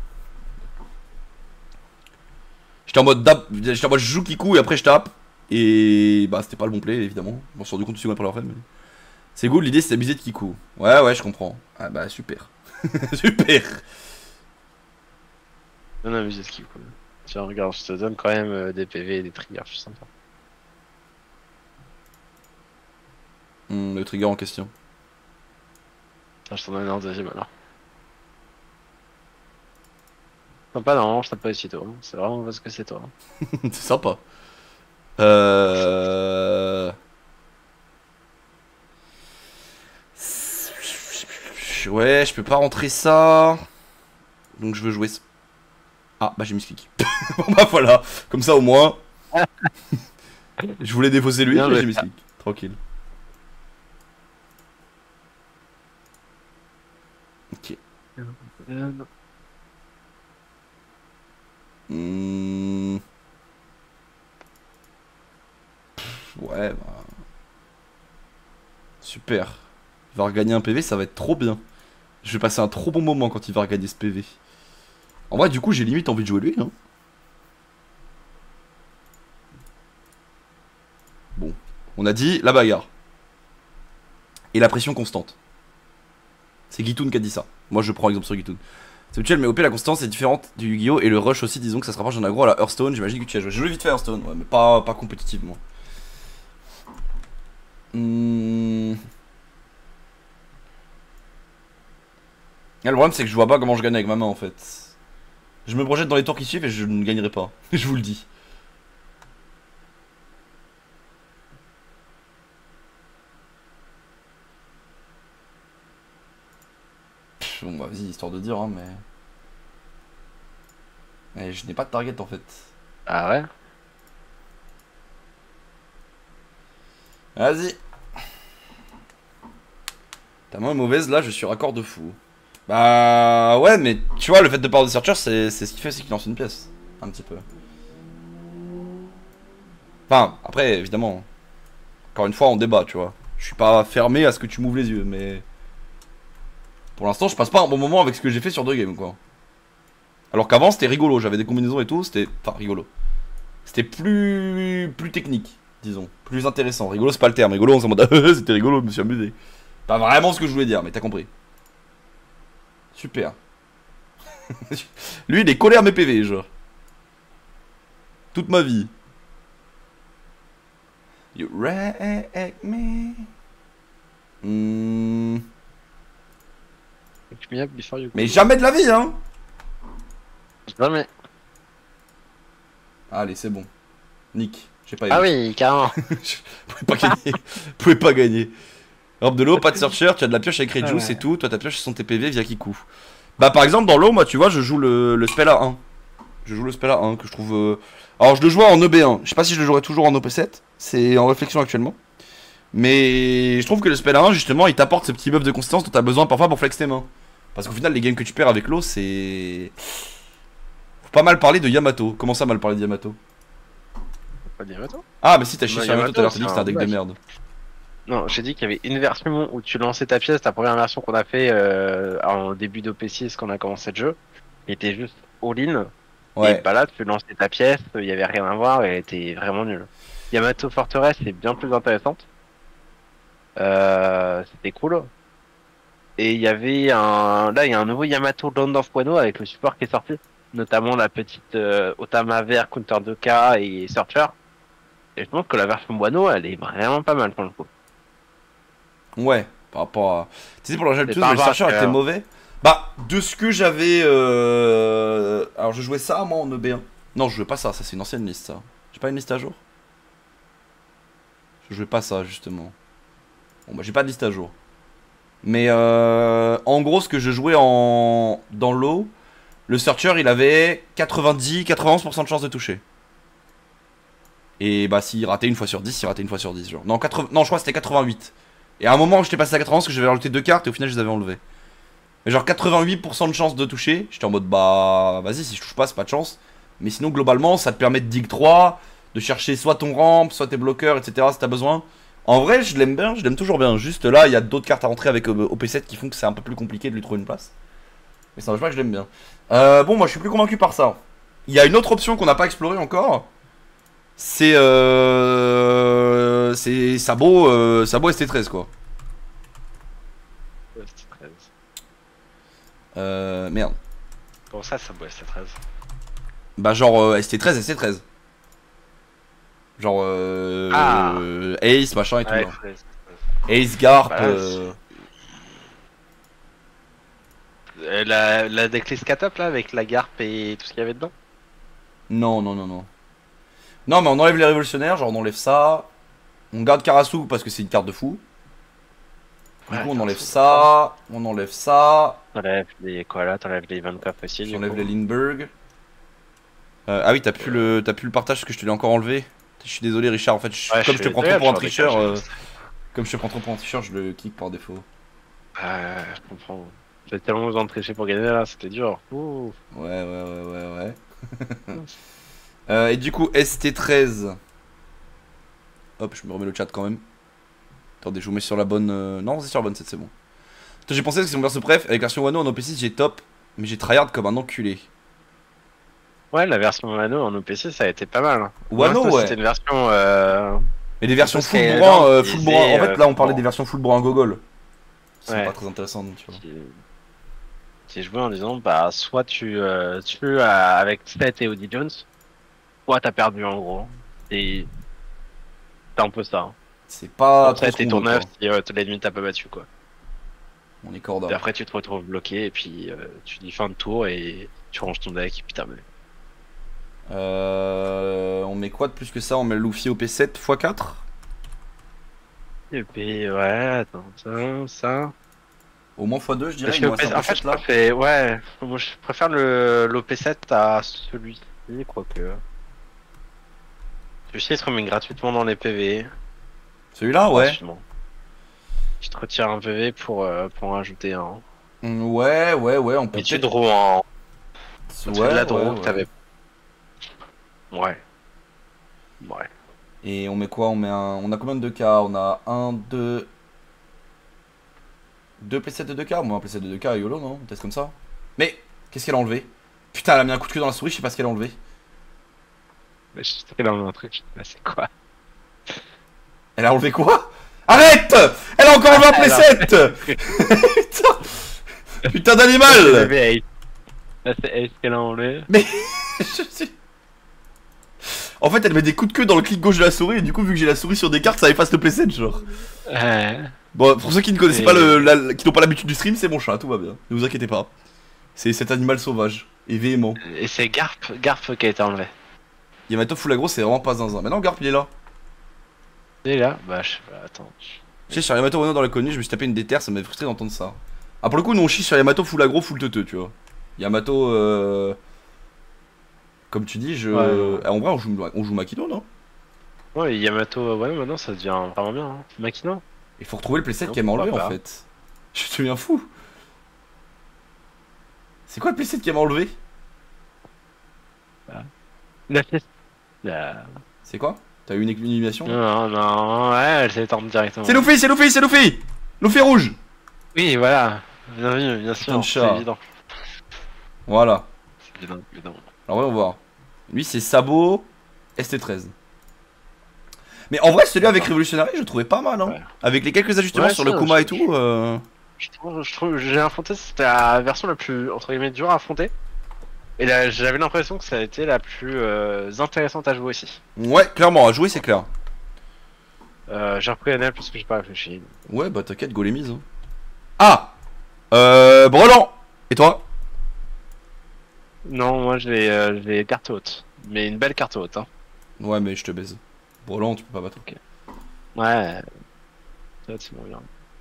J'étais en mode je joue Kikou et après je tape. Et bah, c'était pas le bon play, évidemment. Je m'en suis rendu compte aussi après l'avoir fait. Mais... c'est good, l'idée c'est d'abuser de Kikou. Ouais, ouais, je comprends. Ah bah, super. Super. Non, mais c'est ce qu'il faut. Tiens, regarde, je te donne quand même des PV et des triggers, je suis sympa. Le trigger en question. Tiens, je t'en donne un deuxième alors. Sympa, non, je tape pas aussi toi. C'est vraiment parce que c'est toi. C'est sympa. Ouais, je peux pas rentrer ça. Donc je veux jouer ça. Ah, bah j'ai mis ce clic. Bon bah voilà, comme ça au moins. Je voulais défausser lui, Bien mais joué. j'ai mis ce clic. Tranquille. Ok. Hmm. Ouais, bah. Super. Il va regagner un PV, ça va être trop bien. Je vais passer un trop bon moment quand il va regagner ce PV. En vrai, du coup, j'ai limite envie de jouer lui. Hein. Bon. On a dit la bagarre. Et la pression constante. C'est Gitoun qui a dit ça. Moi, je prends exemple sur Gitoun. C'est mutuel, mais OP, la constance est différente du Yu-Gi-Oh! Et le rush aussi, disons que ça se rapproche d'un aggro à la Hearthstone. J'imagine que tu as joué. J'ai joué vite fait à Hearthstone, ouais, mais pas compétitivement. Le problème, c'est que je vois pas comment je gagne avec ma main en fait. Je me projette dans les tours qui suivent et je ne gagnerai pas. Je vous le dis. Bon bah vas-y, histoire de dire hein, mais... Mais je n'ai pas de target en fait. Ah ouais? Vas-y. Ta main est mauvaise, là je suis raccord de fou. Bah ouais, mais tu vois, le fait de parler de Searcher, c'est ce qu'il fait, c'est qu'il lance une pièce. Un petit peu. Enfin, après, évidemment. Encore une fois, on débat, tu vois. Je suis pas fermé à ce que tu m'ouvres les yeux, mais... Pour l'instant, je passe pas un bon moment avec ce que j'ai fait sur 2 games, quoi. Alors qu'avant, c'était rigolo, j'avais des combinaisons et tout, c'était... Enfin, rigolo. C'était plus technique, disons. Plus intéressant. Rigolo, c'est pas le terme. Rigolo, on s'en mode... c'était rigolo, je me suis amusé. Pas vraiment ce que je voulais dire, mais t'as compris. Super. Lui, il est collé à mes PV, genre. Toute ma vie. You wreck me. Mais jamais de la vie, hein. Jamais. Allez, c'est bon. Nick, j'ai pas aimé. Ah oui, carrément. Vous pouvez pas gagner. Vous pouvez pas gagner. Orbe de l'eau, pas de searcher, tu as de la pioche avec Reju, Ah ouais. c'est tout. Toi, ta pioche, c'est son TPV via Kiku. Bah, par exemple, dans l'eau, moi, tu vois, je joue le spell à 1. Je joue le spell à 1 que je trouve. Alors, je le joue en EB1. Je sais pas si je le jouerai toujours en OP7. C'est en réflexion actuellement. Mais je trouve que le spell à 1, justement, il t'apporte ce petit buff de consistance dont t'as besoin parfois pour flex tes mains. Parce qu'au final, les games que tu perds avec l'eau, c'est. Faut pas mal parler de Yamato. Comment ça, mal parler de Yamato? Pas dire Yamato. Ah, mais si, t'as chié Non, sur Yamato tout à l'heure, Yamato, t'as dit que c'est c'était un deck de un merde. Non, j'ai dit qu'il y avait une version où tu lançais ta pièce, la première version qu'on a fait en début d'OP6 quand on a commencé le jeu, il était juste all-in. Ouais. Et bah là, tu lançais ta pièce, il y avait rien à voir et elle était vraiment nulle. Yamato Fortress est bien plus intéressante. C'était cool. Et il y avait là, il y a un nouveau Yamato Land of Wano avec le support qui est sorti, notamment la petite Otama vert, Counter 2K et Searcher. Et je pense que la version Wano, elle est vraiment pas mal pour le coup. Ouais, par rapport à. Tu sais, pour la C'est tous, par le rapport chercheur à- était mauvais. Bah, de ce que j'avais. Alors, je jouais ça, moi, en EB1. Non, je jouais pas ça, ça c'est une ancienne liste, ça. J'ai pas une liste à jour. Je jouais pas ça, justement. Bon, bah, j'ai pas de liste à jour. Mais en gros, ce que je jouais dans l'eau, le searcher il avait 90-91% de chance de toucher. Et bah, s'il ratait une fois sur 10, il ratait une fois sur 10. Genre. Non, non, je crois que c'était 88. Et à un moment, j'étais passé à 80 parce que j'avais rajouté 2 cartes et au final, je les avais enlevées. Mais genre 88% de chance de toucher. J'étais en mode bah, vas-y, si je touche pas, c'est pas de chance. Mais sinon, globalement, ça te permet de dig 3, de chercher soit ton ramp, soit tes bloqueurs, etc. si t'as besoin. En vrai, je l'aime bien, je l'aime toujours bien. Juste là, il y a d'autres cartes à rentrer avec OP7 qui font que c'est un peu plus compliqué de lui trouver une place. Mais ça n'empêche pas que je l'aime bien. Bon, moi je suis plus convaincu par ça. Il y a une autre option qu'on n'a pas explorée encore. C'est Sabo ST13 quoi. Ouais, c'était 13. Merde. Comment ça, ça boit, c'est 13. Bah genre ST13, ST13. Genre Ah. Ace, machin et tout. Ouais, Genre. 13. Ace, Garp. Bah, la decklist 4 là, avec la garpe et tout ce qu'il y avait dedans. Non, non, non, non. Non, mais on enlève les révolutionnaires, genre on enlève ça. On garde Karasu parce que c'est une carte de fou. Du coup, on enlève ça. On enlève ça. T'enlèves les koalas, t'enlèves les Ivankov aussi. J'enlève les Lindbergh. Ah oui, t'as plus le partage parce que je te l'ai encore enlevé. Je suis désolé, Richard. En fait, comme je te prends trop pour un tricheur, je le kick par défaut. Je comprends. J'ai tellement besoin de tricher pour gagner là, c'était dur. Ouh. Ouais. Et du coup, ST13. Hop, je me remets le chat quand même. Attendez, je vous mets sur la bonne. Non, c'est sur la bonne, c'est bon. J'ai pensé que c'est mon verso préf. Avec version Wano en OP6, j'ai top. Mais j'ai tryhard comme un enculé. Ouais, la version Wano en OPC, ça a été pas mal. Wano, ouais. C'était une version. Mais des versions Parce full que bourrin, non, full ils bourrin. En disaient, fait, là, on parlait bon. des versions full bourrin gogol. C'est Ouais. pas très intéressant, tu vois. Qui joué en disant, bah, soit tu avec Seth et Odie Jones, soit t'as perdu en gros. Et c'est un peu ça. Hein. C'est pas trop Seth et ton ce qu'on veut, 9 si l'ennemi t'a pas battu quoi. On est corda. Et après tu te retrouves bloqué et puis tu dis fin de tour et tu ranges ton deck et puis terminé. On met quoi de plus que ça? On met le Luffy au P7 x4. Et puis ouais, attends, ça. Au moins x2, je dirais. Parce il que nous reste un en fait, P7 je là. préfère, ouais, moi je préfère l'OP7 à celui-ci, quoique. Celui-ci il se remet gratuitement dans les PV. Celui-là, ouais. Gratuitement. Je te retire un PV pour en rajouter un. Ouais, on peut Et tu peut-être. draw en. Ouais, la draw ouais. que t'avais. Ouais. Ouais. Et on met quoi? On a combien de 2K? On a 1, 2. 2 P7 de 2K? Moi, un P7 de 2K, YOLO, non? Peut-être comme ça. Mais, qu'est-ce qu'elle a enlevé? Putain, elle a mis un coup de queue dans la souris, je sais pas ce qu'elle a enlevé. Mais je sais qu'elle a un truc, là c'est quoi? Elle a enlevé quoi? Arrête! Elle a encore enlevé un P7! Putain! Putain d'animal! Là c'est Ace qu'elle a enlevé. Mais. En fait, elle met des coups de queue dans le clic gauche de la souris, et du coup, vu que j'ai la souris sur des cartes, ça efface le P7, genre. Bon, pour ceux qui ne connaissaient pas qui n'ont pas l'habitude du stream, c'est mon chat, tout va bien. Ne vous inquiétez pas. C'est cet animal sauvage et véhément. Et c'est Garp qui a été enlevé. Yamato full aggro, c'est vraiment pas zinzin. Mais non, Garp, il est là. Il est là? Bah, je sais pas, attends. Tu sais, sur Yamato Renault dans l'inconnu, je me suis tapé une déterre, ça m'a frustré d'entendre ça. Ah, pour le coup, nous on chie sur Yamato full aggro, full teuteux, tu vois. Yamato, comme tu dis, Ouais. En vrai, on joue Makino, non? Ouais, Yamato, ouais, maintenant ça devient vraiment bien. Hein. Makino? Il faut retrouver le playset Non, qui m'a enlevé pourquoi en pas. fait. Je deviens fou. C'est quoi le playset qui m'a enlevé? La pièce. La... C'est quoi? T'as eu une illumination là? Non, non, ouais, elle s'étend directement. C'est Luffy, c'est Luffy, c'est Luffy! Luffy rouge! Oui, voilà. Bien vu, bien Putain de sûr, c'est chat. évident. Voilà. C'est évident, évident. Alors voyons voir. Lui c'est Sabot ST13. Mais en vrai celui avec Révolutionnaire je le trouvais pas mal hein. Ouais. Avec les quelques ajustements Ouais, sur si, le Kuma et tout. Je trouve, j'ai affronté, c'était la version la plus, entre guillemets, dure à affronter. Et là, j'avais l'impression que ça a été la plus intéressante à jouer aussi. Ouais clairement à jouer c'est clair. J'ai repris la parce que j'ai pas réfléchi. Ouais bah t'inquiète go les mises hein. Ah Brelan. Et toi? Non, moi j'ai carte haute. Mais une belle carte haute, hein. Ouais mais je te baise. Brelan tu peux pas battre. Ok. Ouais. Ça, c'est bon, bien.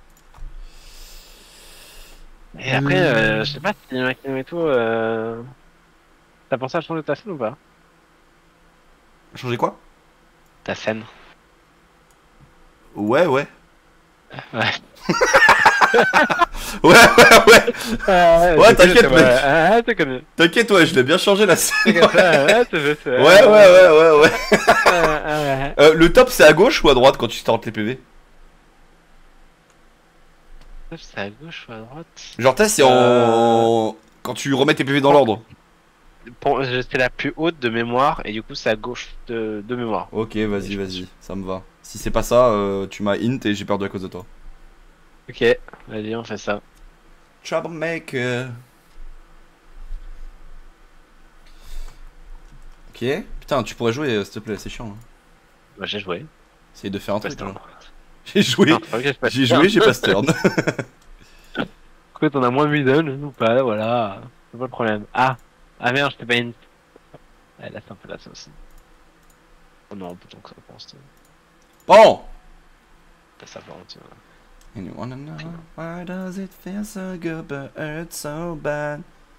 Et après, je sais pas si Makino et tout, t'as pensé à changer ta scène ou pas? Changer quoi? Ta scène. Ouais ouais. Ouais. Ouais Ouais, t'inquiète, mec. Ah, t'es connu. T'inquiète ouais je l'ai bien changé la scène. T'es comme ça, ouais, t'es Ouais. ouais. Le top c'est à gauche ou à droite quand tu startes les PV? C'est à gauche ou à droite? Genre t'as c'est en... Quand tu remets tes PV dans l'ordre. C'est la plus haute de mémoire et du coup c'est à gauche de mémoire. Ok vas-y, ça me va. Si c'est pas ça, tu m'as int et j'ai perdu à cause de toi. Ok, vas-y on fait ça. Troublemaker. Ok. Putain tu pourrais jouer s'il te plaît, c'est chiant. Hein. Bah, j'ai joué. Essaye de faire un Pas truc. turn. Là. J'ai joué. Non, c'est pas que j'ai pas J'ai turn. joué, j'ai pas turn. Écoute, on a moins de middle ou pas, voilà. C'est pas le problème. Ah merde, je t'ai pas une. Ouais, là c'est un peu la sauce. Oh non, plutôt que ça pense. Bon. T'as ça par contre. And you wanna know why does it feel so good but hurt so bad?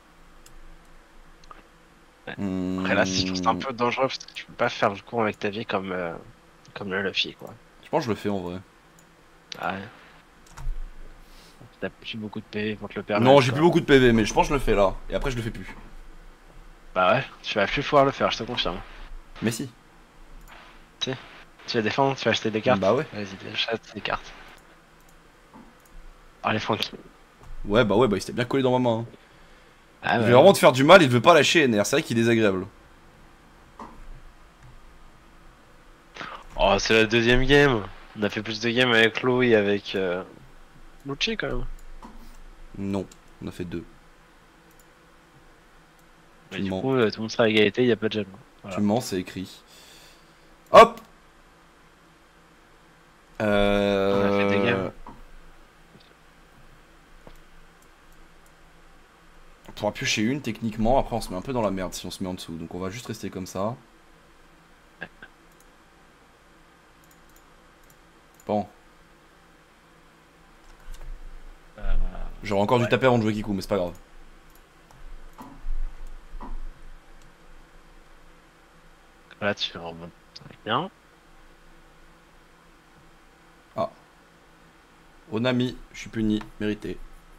Ouais. Après là, je trouve c'est un peu dangereux parce que tu peux pas faire le coup avec ta vie comme le Luffy quoi. Je pense que je le fais en vrai. Ah ouais. T'as plus beaucoup de PV pour te le permettre. Non, j'ai quoi. plus beaucoup de PV, mais je pense que je le fais là. Et après, je le fais plus. Bah ouais, tu vas plus pouvoir le faire, je te confirme. Mais si. Tu vas défendre, tu vas acheter des cartes. Bah ouais. Vas-y, achète des cartes. Allez, Franck. Ouais, bah il s'était bien collé dans ma main. Hein. Ah Il ouais. veut vraiment te faire du mal, il veut pas lâcher NR. C'est vrai qu'il est désagréable. Oh, c'est la deuxième game. On a fait plus de games avec Lo et avec Lucci quand même. Non, on a fait 2. Mais Tu du mens. coup, tout le monde sera à égalité, il n'y a pas de jaloux. Voilà. Tu mens, c'est écrit. Hop. On a fait des games. On pourra piocher une techniquement, après on se met un peu dans la merde si on se met en dessous, donc on va juste rester comme ça. Bon. J'aurais encore dû taper avant de jouer Kiku, mais c'est pas grave. Là, tu remontes bien. Onami, je suis puni, mérité.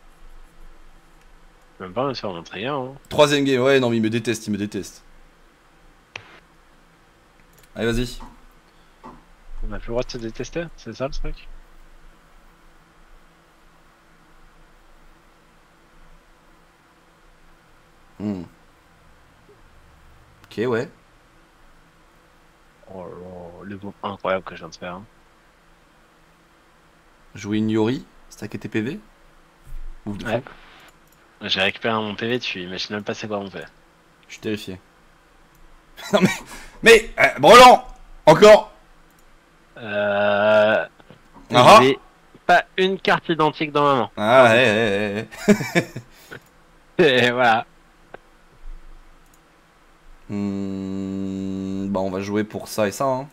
Même pas, mais ça remonte bien. Hein. Troisième game, ouais, non, mais il me déteste, il me déteste. Allez, vas-y. On a plus le droit de se détester, c'est ça le truc? Ok, ouais. Oh là, le move incroyable que je viens de faire. Hein. Jouer une Yori, stacker tes PV. Ouf de Ouais. fou. J'ai récupéré mon PV, tu imagines même pas c'est quoi mon PV. Je suis terrifié. Non mais Brelan. Encore. J'ai pas une carte identique dans ma main. Ah ouais. Et voilà. Bon bah on va jouer pour ça et ça, hein.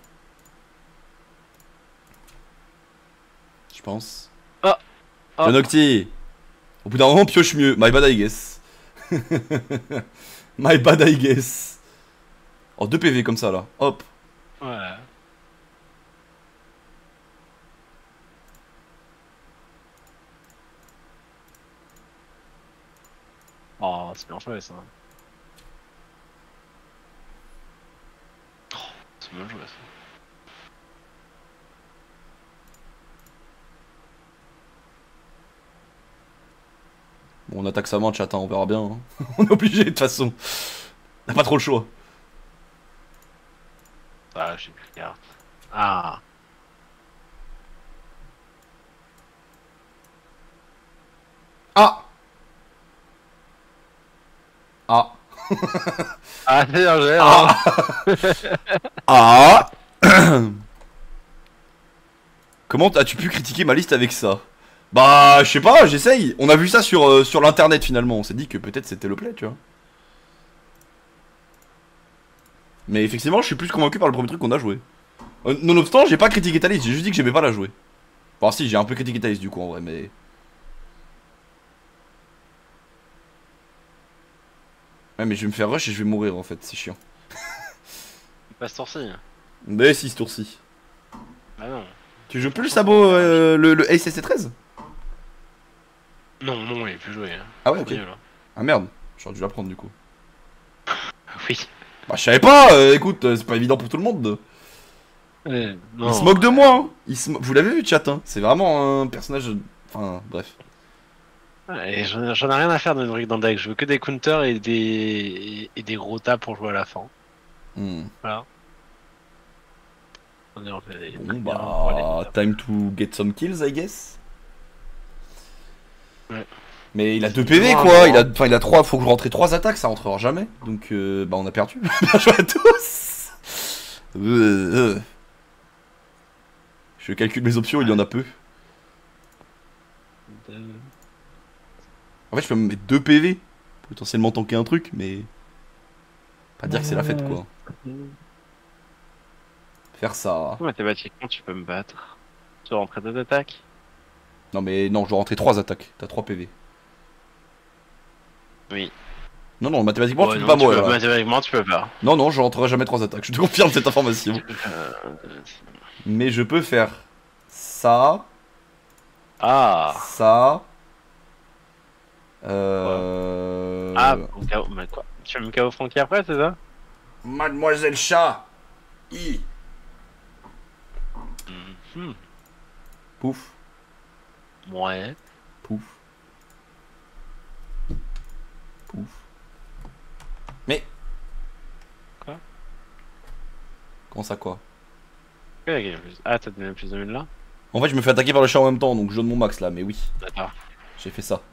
Je pense. Oh. Oh. Le Nocti. Au bout d'un moment, pioche mieux. My bad, I guess. My bad, I guess. Oh, 2 PV comme ça, là. Hop. Ouais. Oh, c'est bien joué ça. Oh, c'est bien joué ça. Bon, on attaque sa main, chat, hein, on verra bien. Hein. On est obligé, de toute façon. On a pas trop le choix. Ah, j'ai plus de carte. Ah. Ah. Ah. Ah, c'est bien joué, Ah. Ah. Comment as-tu pu critiquer ma liste avec ça? Bah, je sais pas, j'essaye. On a vu ça sur l'internet finalement. On s'est dit que peut-être c'était le play, tu vois. Mais effectivement, je suis plus convaincu par le premier truc qu'on a joué. Nonobstant, j'ai pas critiqué ta liste, j'ai juste dit que j'aimais pas la jouer. Enfin, si, j'ai un peu critiqué ta liste du coup en vrai, mais. Ouais, mais je vais me faire rush et je vais mourir en fait, c'est chiant. Pas ce tour-ci. Mais si, ce tour-ci. Ah non. Tu joues plus le sabot, le Ace SC13? Non, non, il est plus joué. Hein. Ah ouais, ok. Nul, hein. Ah merde, j'aurais dû la prendre du coup. Oui. Bah, je savais pas, écoute, c'est pas évident pour tout le monde. Non. Il se moque de moi, hein. Vous l'avez vu, chat, hein. C'est vraiment un personnage. Enfin, bref. Et j'en ai rien à faire de trucs dans le deck. Je veux que des counters et des rotas pour jouer à la fin. Hmm. Voilà. On est en fait. Bon, bah, time to get some kills, I guess. Ouais. Mais il a 2 PV quoi, il a 3, faut que je rentre 3 attaques, ça rentrera jamais. Donc bah on a perdu. Bien joué à tous. Je calcule mes options, il y en a peu. En fait je peux me mettre 2 PV, potentiellement tanker un truc, mais pas dire que c'est la fête quoi. Faire ça. Mathématiquement, tu peux me battre. Tu rentrer 2 attaques. Non mais non, je dois rentrer 3 attaques, t'as 3 PV. Oui. Non, non, mathématiquement, Ouais, tu peux non, pas mourir. mathématiquement, tu peux pas. Non, non, je rentrerai jamais 3 attaques. Je te confirme cette information. Mais je peux faire ça, Ah. ça. Ah, au KO, mais quoi? Tu veux me KO Francky après, c'est ça? Mademoiselle Chat. Mhm. Pouf, Ouais. pouf. Pouf. Mais. Quoi? Comment ça, quoi? Ah, t'as donné plus de 1000 là? En fait, je me fais attaquer par le chat en même temps, donc je donne mon max là, mais oui, D'accord. j'ai fait ça.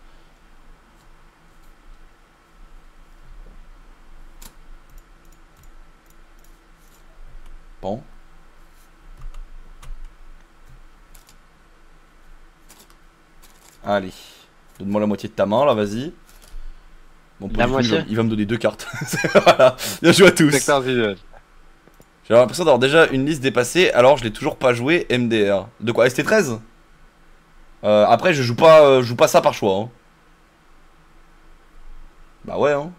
Bon. Allez. Donne-moi la moitié de ta main là, vas-y. Bon, pour La le coup, moitié il va me donner 2 cartes. Voilà. Bien joué à tous. Secteur visuel. J'ai l'impression d'avoir déjà une liste dépassée, alors je l'ai toujours pas joué MDR. De quoi, ST13? Après, je joue pas ça par choix. Hein. Bah ouais, hein.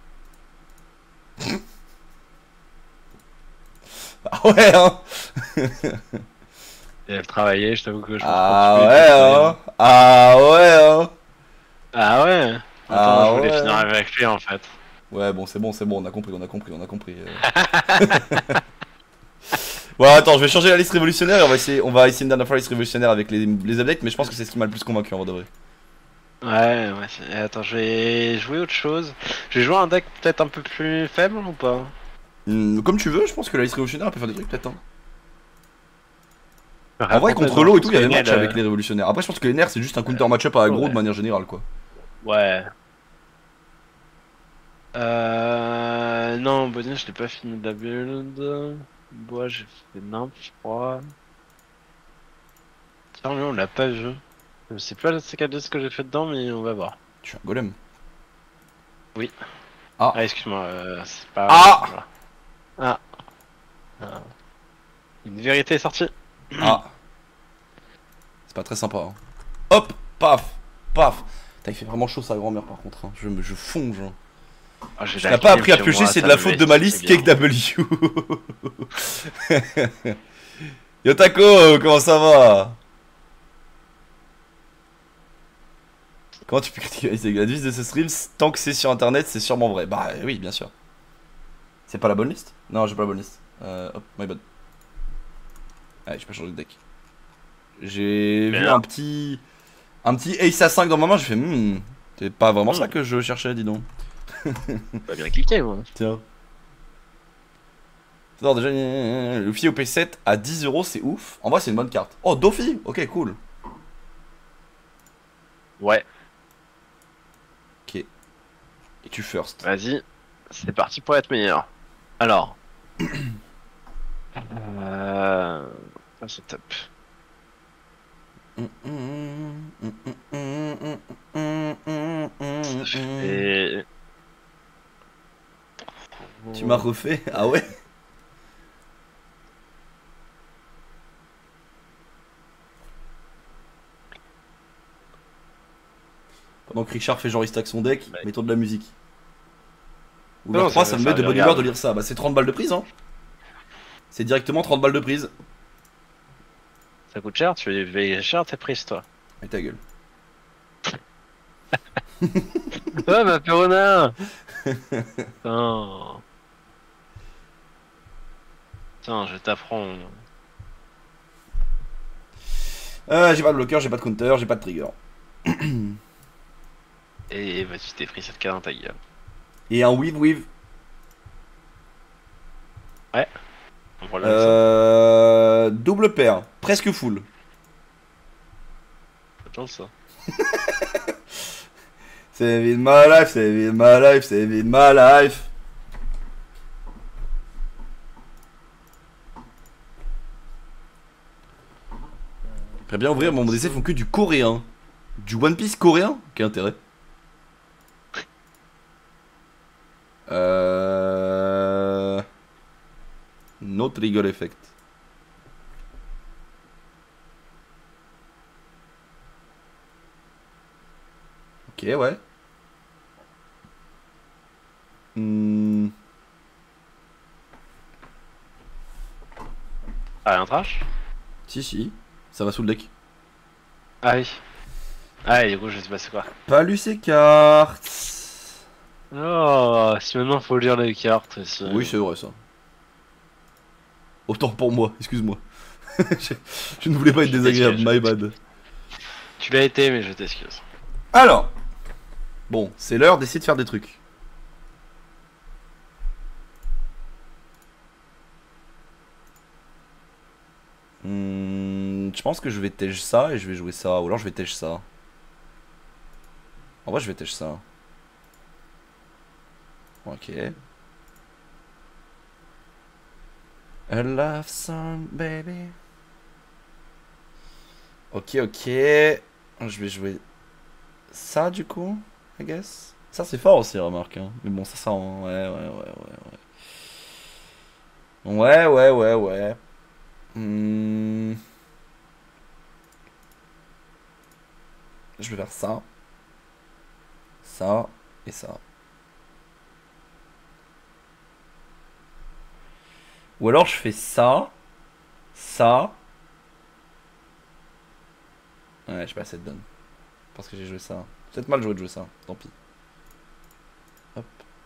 Ah ouais, hein. Et elle travaillait, je t'avoue que je Ah ouais, hein. Ah ouais, hein. Ah ouais. Attends, Ah je voulais ouais. finir avec lui en fait. Ouais, bon, c'est bon, on a compris. Ouais, attends, je vais changer la liste révolutionnaire et on va essayer une dernière fois la liste révolutionnaire avec les updates, mais je pense que c'est ce qui m'a le plus convaincu en vrai de vrai. Ouais. Attends, je vais jouer autre chose. Je vais jouer un deck peut-être un peu plus faible ou pas? Comme tu veux, je pense que la liste révolutionnaire elle peut faire des trucs peut-être. Hein. En vrai, contre l'eau et tout, il y avait match avec les révolutionnaires. Après, je pense que les nerfs c'est juste un counter match-up à aggro de manière générale quoi. Ouais. Non, Bonnie, je l'ai pas fini de la build. Bois, j'ai fait nimp, je crois. Tiens, lui, on l'a pas vu. Je sais pas ce que j'ai fait dedans, mais on va voir. Tu es un golem. Oui. Ah. Ah, excuse-moi, c'est pas. Ah. Voilà. Ah. Ah. Une vérité est sortie. Ah. C'est pas très sympa. Hein. Hop, paf, paf. Putain, il fait vraiment chaud sa grand-mère par contre. Hein. Je fonge. Hein. Ah, Je n'ai pas appris à piocher, c'est de la faute de ma liste Cake W. Yo Taco, comment ça va? Comment tu peux critiquer la devise de ce stream? Tant que c'est sur internet, c'est sûrement vrai. Bah oui, bien sûr. C'est pas la bonne liste? Non, j'ai pas la bonne liste. Hop, my bad. Allez, j'ai pas changé de deck. J'ai vu un petit Ace à 5 dans ma main, j'ai fait c'est pas vraiment ça que je cherchais, dis donc. Pas bien cliqué, moi. Tiens. Non, déjà, le Luffy au P7 à 10 €, c'est ouf. En vrai, c'est une bonne carte. Oh, Doffy. Ok, cool. Ouais. Ok. Et tu first. Vas-y, c'est parti pour être meilleur. Alors. Ça, c'est top. Et... Tu m'as refait? Ah ouais? Pendant que Richard fait genre il stack son deck, Ouais. mettons de la musique. Ou Non, 3, ça me met de bonne humeur de lire ça. Bah c'est 30 balles de prise hein. C'est directement 30 balles de prise. Ça coûte cher, tu vas cher tes prises, toi. Mais ta gueule. Oh, ma Perona. Putain. Putain, je t'apprends. J'ai pas de bloqueur, j'ai pas de counter, j'ai pas de trigger. Et vas-y, t'es pris cette carte dans ta gueule. Et un weave. Ouais. Voilà, Double paire, presque full. pas de chance, ça. Saving my life, saving my life, saving my life. J'aimerais bien ouvrir, mon DC font que du coréen. Du One Piece coréen? Quel intérêt? No trigger effect. Ok, ouais. Ah, un trash? Si, ça va sous le deck. Ah oui. Ah, et du coup, je sais pas c'est quoi. Pas lu ces cartes. Oh, si maintenant faut lire les cartes aussi. Oui, c'est vrai ça. Autant pour moi, excuse-moi. je ne voulais pas être désagréable, my bad. Tu l'as été, mais je t'excuse. Alors, bon, c'est l'heure d'essayer de faire des trucs. Je pense que je vais tège ça et je vais jouer ça. Ou alors je vais tège ça. En vrai, je vais tège ça. Ok. A love song, baby. Ok. Je vais jouer ça du coup, I guess. Ça c'est fort aussi, remarque. Hein. Mais bon, ça en... Ouais. Je vais faire ça. Ça et ça. Ou alors je fais ça. Ça. Ouais, je sais pas, ça te donne. Parce que j'ai joué ça. Peut-être mal joué de jouer ça, tant pis. Hop.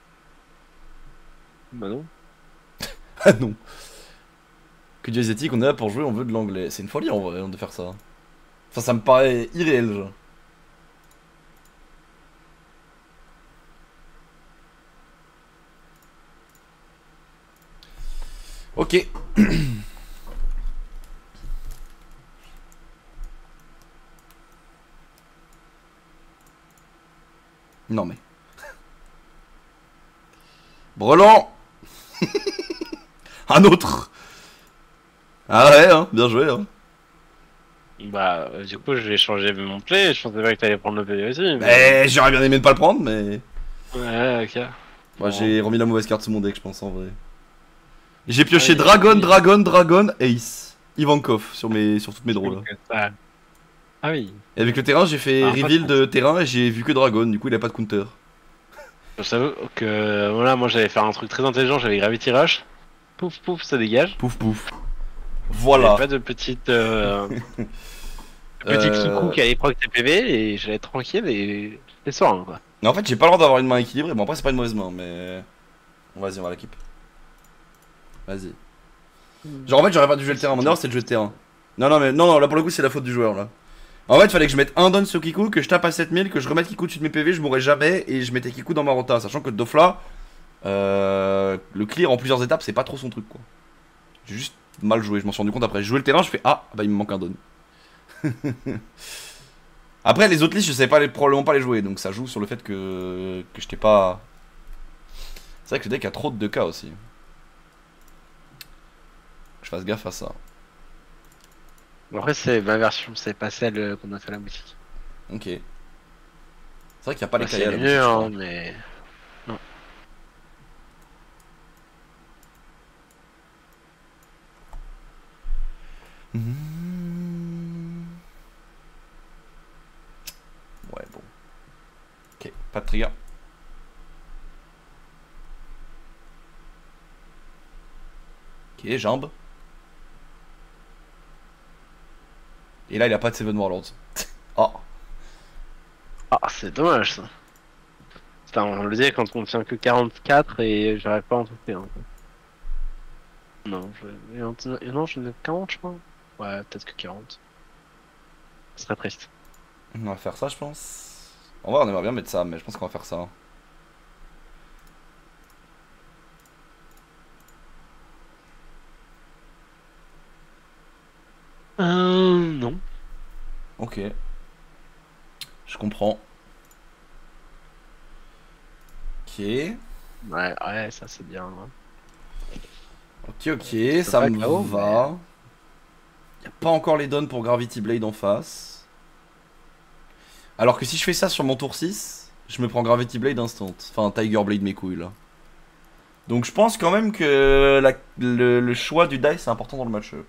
Bah non. Ah non. Que Dieu asiatique, on est là pour jouer, on veut de l'anglais. C'est une folie en vrai de faire ça. Enfin, ça me paraît irréel, genre. Ok. Non mais. Brelan. Un autre. Ah ouais, hein, bien joué. Hein. Bah, du coup, je vais changer mon play. Je pensais pas que t'allais prendre le play aussi. Mais j'aurais bien aimé ne pas le prendre, mais. Ouais, ok. Moi, j'ai remis la mauvaise carte sous mon deck, je pense, en vrai. J'ai pioché Dragon, Dragon, Dragon, Ace. Ivankov sur toutes mes draws là. Ah oui. Et avec le terrain, j'ai fait reveal de terrain et j'ai vu que Dragon, du coup il a pas de counter. Je t'avoue que voilà, moi j'allais faire un truc très intelligent, j'avais Gravity Rush. Pouf pouf, ça dégage. Pouf pouf. Voilà. Pas de petite petit kikou qui allait proc TPV et j'allais être tranquille et c'était serein quoi. Mais en fait, j'ai pas le droit d'avoir une main équilibrée. Bon, après, c'est pas une mauvaise main, mais. Vas-y, on va la keep. Vas-y. Genre, en fait, j'aurais pas dû jouer le terrain. Mon erreur, c'est de jouer le terrain. Non, là pour le coup, c'est la faute du joueur là. En fait, fallait que je mette un don sur Kiku, que je tape à 7000, que je remette Kiku dessus de mes PV, je mourrais jamais et je mettais Kiku dans ma rota. Sachant que Dofla, le clear en plusieurs étapes, c'est pas trop son truc quoi. J'ai juste mal joué, je m'en suis rendu compte après. J'ai joué le terrain, je fais ah, bah il me manque un don. Après, les autres listes, je savais probablement pas les jouer, donc ça joue sur le fait que j'étais pas. C'est vrai que le deck a trop de 2K aussi. Je fasse gaffe à ça. Après, c'est ma version, c'est pas celle qu'on a fait à la boutique. Ok. C'est vrai qu'il n'y a pas les cahiers à la boutique. C'est mieux, hein, boutique, mais. Non. Ouais, bon. Ok, pas de trigger. Ok, jambes. Et là, il a pas de Seven Warlords. Oh. Ah, c'est dommage ça. Putain, on le disait quand on tient que 44 et j'arrive pas à en toucher. Hein. Non, je n'ai 40, je crois. Ouais, peut-être que 40. Ce serait triste. On va faire ça, je pense. En vrai, on aimerait bien mettre ça, mais je pense qu'on va faire ça. Non. Ok. Je comprends. Ok. Ouais, ça c'est bien. Hein. Ok, ça me va. Y a pas encore les dons pour Gravity Blade en face. Alors que si je fais ça sur mon tour 6, je me prends Gravity Blade instant. Enfin, Tiger Blade mes couilles là. Donc je pense quand même que le choix du die c'est important dans le match-up.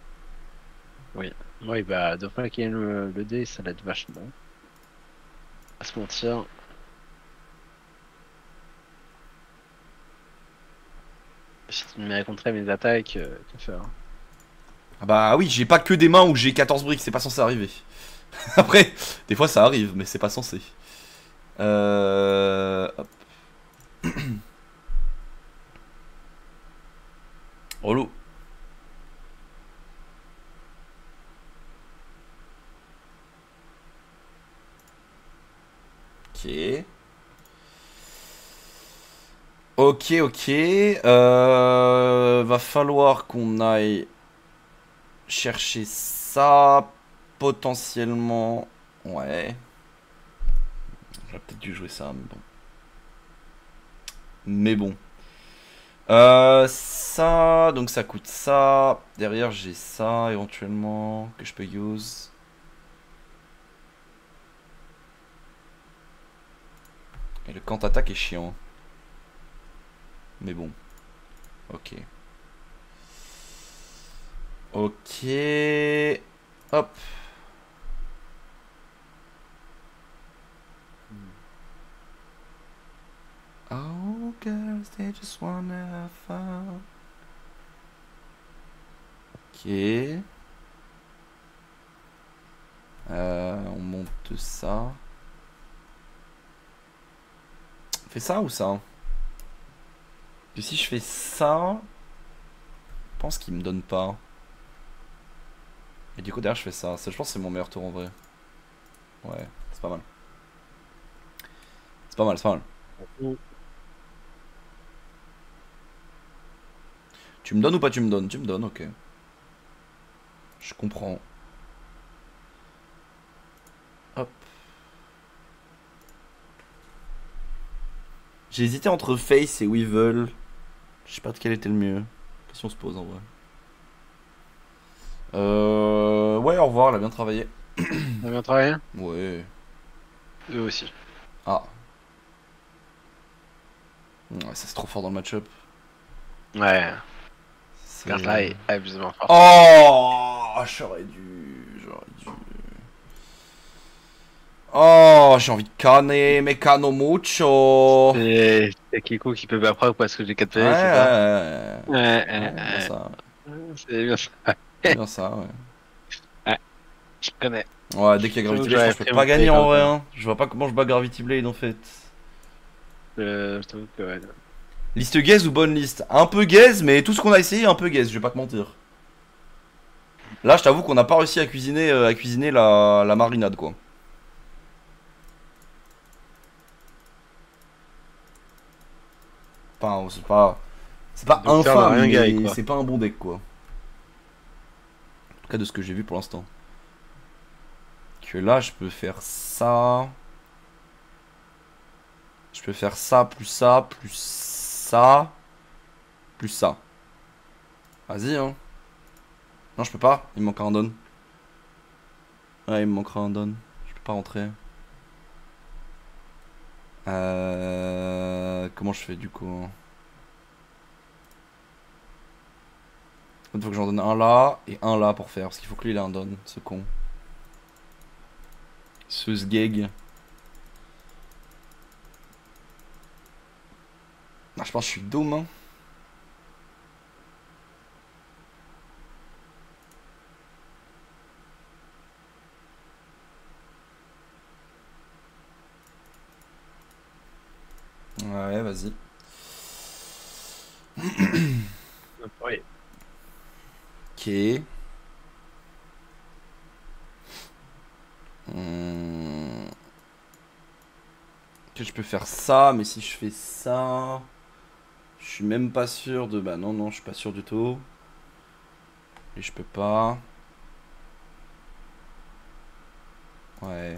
Oui, bah, de fois qu'il y ait le dé, ça l'aide vachement. Pas se mentir. Si tu me raconterais mes attaques, que faire? Ah bah oui, j'ai pas que des mains où j'ai 14 briques, c'est pas censé arriver. Après, des fois ça arrive, mais c'est pas censé. Hop. Relou. Ok. Ok. Va falloir qu'on aille chercher ça. Potentiellement. Ouais. J'aurais peut-être dû jouer ça, mais bon. Mais bon. Ça. Donc ça coûte ça. Derrière, j'ai ça éventuellement que je peux use. Et le camp attaque est chiant. Mais bon. Ok. Ok. Hop. Oh, girls, they just wanna have fun. Ok. On monte ça. On fait ça ou ça? Et si je fais ça, je pense qu'il me donne pas. Et du coup derrière je fais ça. Ça je pense que c'est mon meilleur tour en vrai. Ouais, c'est pas mal. C'est pas mal. Tu me donnes ou pas tu me donnes? Tu me donnes, ok. Je comprends. Hop. J'ai hésité entre Face et Weevil. Je sais pas de quel était le mieux. Question se pose en vrai. Ouais, au revoir, elle a bien travaillé. Elle a bien travaillé? Ouais. Eux aussi. Ah. Ouais, ça c'est trop fort dans le match-up. Ouais. Versailles est abusément fort. Oh, j'aurais dû. Oh, j'ai envie de canner, mais cano mucho. C'est Kiko qui peut m'apprendre parce que j'ai 4 PV, c'est ça. Bien ça. C'est bien ça. Bien ça, ouais. Je connais. Ouais, dès qu'il y a Gravity Blade, je peux pas gagner en vrai. Hein. Je vois pas comment je bats Gravity Blade en fait. Je t'avoue que ouais. Liste gaze ou bonne liste? Un peu gaze, mais tout ce qu'on a essayé, un peu gaze, je vais pas te mentir. Là, je t'avoue qu'on n'a pas réussi à cuisiner la marinade quoi. Enfin, c'est pas infâme, mais c'est pas un bon deck quoi. En tout cas de ce que j'ai vu pour l'instant. Que là je peux faire ça. Je peux faire ça, plus ça, plus ça. Plus ça. Vas-y hein. Non je peux pas, il me manque un don. Ouais il me manquera un don. Je peux pas rentrer. Comment je fais du coup? Il faut que j'en donne un là et un là pour faire. Parce qu'il faut que lui il ait un don, ce con. Ce sgeg. Ah, je pense que je suis doom hein. Ouais, vas-y. Oui. Ok. Que je peux faire ça, mais si je fais ça, je suis même pas sûr de... Bah non, je suis pas sûr du tout. Et je peux pas. Ouais.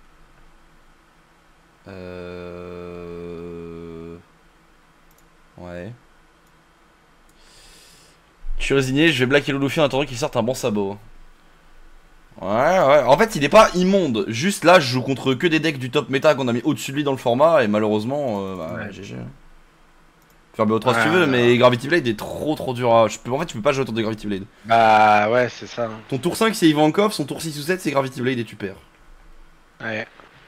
Ouais. Je suis résigné, je vais black et Luffy en attendant qu'il sorte un bon sabot. Ouais. En fait, il est pas immonde. Juste là, je joue contre que des decks du top méta qu'on a mis au-dessus de lui dans le format. Et malheureusement, Ouais. GG. Faire BO3 si tu veux, mais Gravity Blade est trop dur à... En fait, tu peux pas jouer autour de Gravity Blade. Bah ouais, c'est ça. Ton tour 5 c'est Ivankov, son tour 6 ou 7 c'est Gravity Blade et tu perds. Ouais.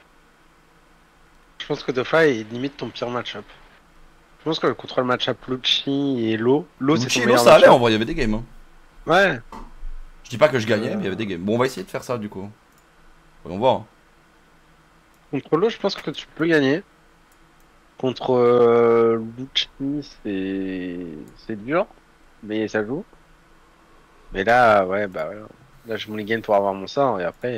Je pense que Dofla il limite ton pire match-up. Je pense que contre le match-up Lucci et Lo, c'est ton meilleur ça allait match-up. en vrai, il y avait des games. Hein. Ouais. Je dis pas que je gagnais, mais il y avait des games. Bon, on va essayer de faire ça du coup. Voyons voir. Contre Lo, je pense que tu peux gagner. Contre Lucci, c'est dur, mais ça joue. Mais là, ouais, bah ouais. Là, je me gagne pour avoir mon sort et après.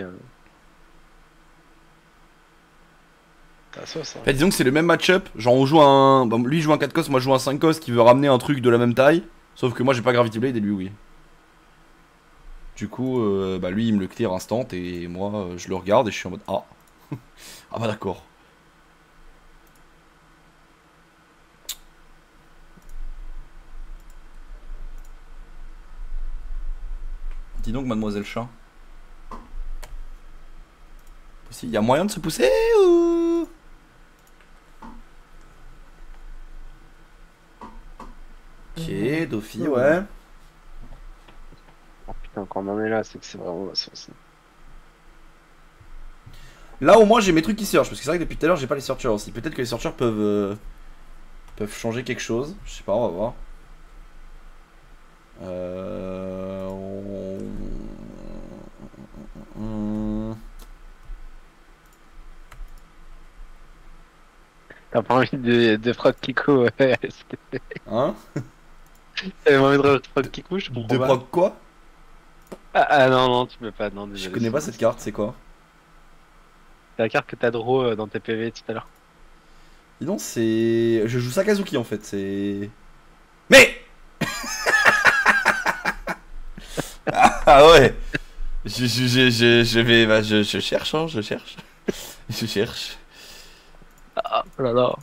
T'as sauce, hein. En fait, disons que c'est le même match-up. Genre, on joue un. Bon, lui joue un 4 cos, moi je joue un 5 cos qui veut ramener un truc de la même taille. Sauf que moi j'ai pas Gravity Blade et lui oui. Du coup, bah lui il me le clear instant et moi je le regarde et je suis en mode ah. Ah bah d'accord. Dis donc mademoiselle chat. Il y a moyen de se pousser ou... Ok, Dofi, ouais. Oh putain, quand on en est là, c'est que c'est vraiment la sauce. Là au moins j'ai mes trucs qui search, parce que c'est vrai que depuis tout à l'heure j'ai pas les searchers aussi. Peut-être que les searchers peuvent changer quelque chose. Je sais pas, on va voir. T'as pas envie de frog Kiko Hein? T'avais envie de frog Kiko, je comprends De pas. proc quoi? Ah non, tu peux pas, non, désolé. Je connais pas cette carte, c'est quoi? C'est la carte que t'as draw dans tes PV tout à l'heure. Dis donc, c'est... Je joue Sakazuki en fait, c'est... Mais ah ouais. Je vais... Bah, je cherche, hein, je cherche. Je cherche. Ah, oh là là.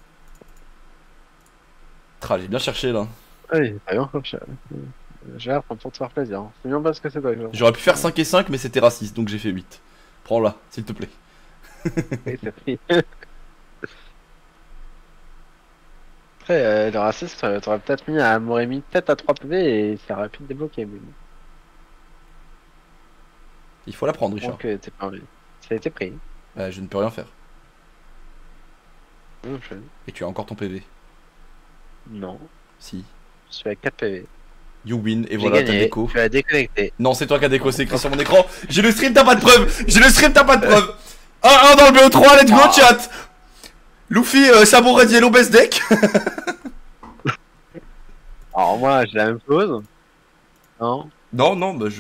Tra, j'ai bien cherché là. Oui, t'as bien cherché. J'ai l'air pour te faire plaisir. C'est bien parce que c'est toi. J'aurais pu faire 5 et 5 mais c'était raciste donc j'ai fait 8. Prends-la, s'il te plaît. Oui, c'est pris. Après, le raciste, t'aurais peut-être mis un Moremi peut-être à 3 PV et ça aurait pu te débloquer. Mais bon, Il faut la prendre, Richard. donc t'es pas envie. Ça a été pris. Je ne peux rien faire. Je- Et tu as encore ton PV. Non, Si. je suis à 4 PV. You win, et J'ai voilà, t'as gagné, déco. tu as déconnecté. Non, c'est toi qui as déco, c'est écrit sur mon écran. J'ai le stream, t'as pas de preuve. J'ai le stream, t'as pas de preuve. 1-1 dans le BO3, let's go, chat. Luffy, Sabot Red Yellow best deck. Alors moi, j'ai la même chose. Non. Non, non, bah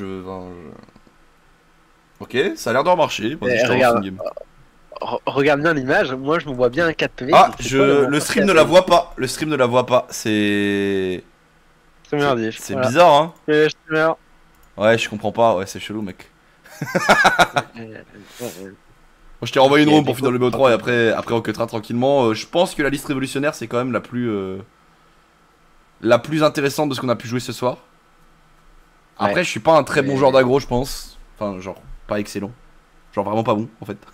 Ok, ça a l'air de marcher. Vas-y, je te regarde. relance une game. Regarde bien l'image, moi je me vois bien un 4 PV. Ah, c'est quoi le montant stream 4 ne la PV? voit pas. Le stream ne la voit pas. C'est. C'est merdique. C'est voilà. bizarre, hein. Je meurs. Ouais, je comprends pas. Ouais, c'est chelou, mec. Euh, Moi, je t'ai renvoyé une Il y a room pour des finir le BO3 et après on cuttera tranquillement. Je pense que la liste révolutionnaire, c'est quand même la plus intéressante de ce qu'on a pu jouer ce soir. Après, Ouais. je suis pas un très bon Mais- joueur d'aggro, je pense. Enfin, genre, pas excellent. Genre, vraiment pas bon, en fait.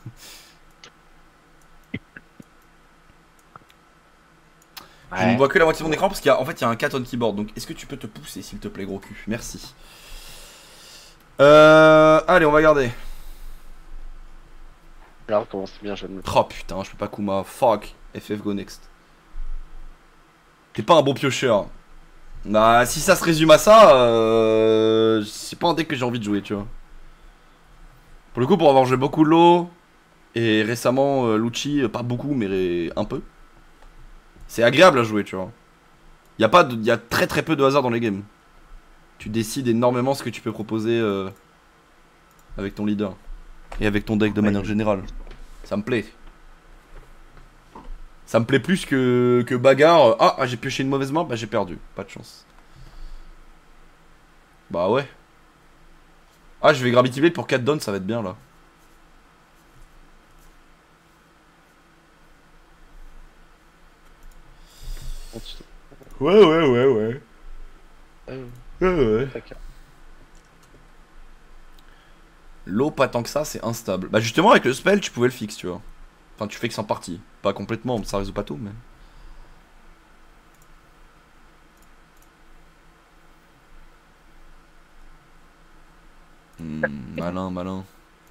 Je ne Ouais. vois que la moitié de mon écran parce qu'il y a, en fait, il y a un cat on keyboard. Donc, est-ce que tu peux te pousser, s'il te plaît, gros cul? Merci. Allez, on va garder. Alors comment c'est bien, je ne Oh putain, je peux pas Kuma. Fuck. FF, go next. T'es pas un bon piocheur. Bah, si ça se résume à ça, c'est pas un deck que j'ai envie de jouer, tu vois. Pour le coup, pour avoir joué beaucoup de LoL, et récemment Lucci, pas beaucoup, mais un peu. C'est agréable à jouer, tu vois. Y a très très peu de hasard dans les games. Tu décides énormément ce que tu peux proposer avec ton leader. Et avec ton deck de manière générale. Ça me plaît. Ça me plaît plus que bagarre. Ah, j'ai pioché une mauvaise main, bah j'ai perdu. Pas de chance. Bah ouais. Ah, je vais Gravity Blade pour 4 downs, ça va être bien là. Ouais. Ouais. L'eau, pas tant que ça, c'est instable. Bah justement, avec le spell, tu pouvais le fixe, tu vois. Enfin, tu fixes en partie. Pas complètement, ça résout pas tout, mais... Malin.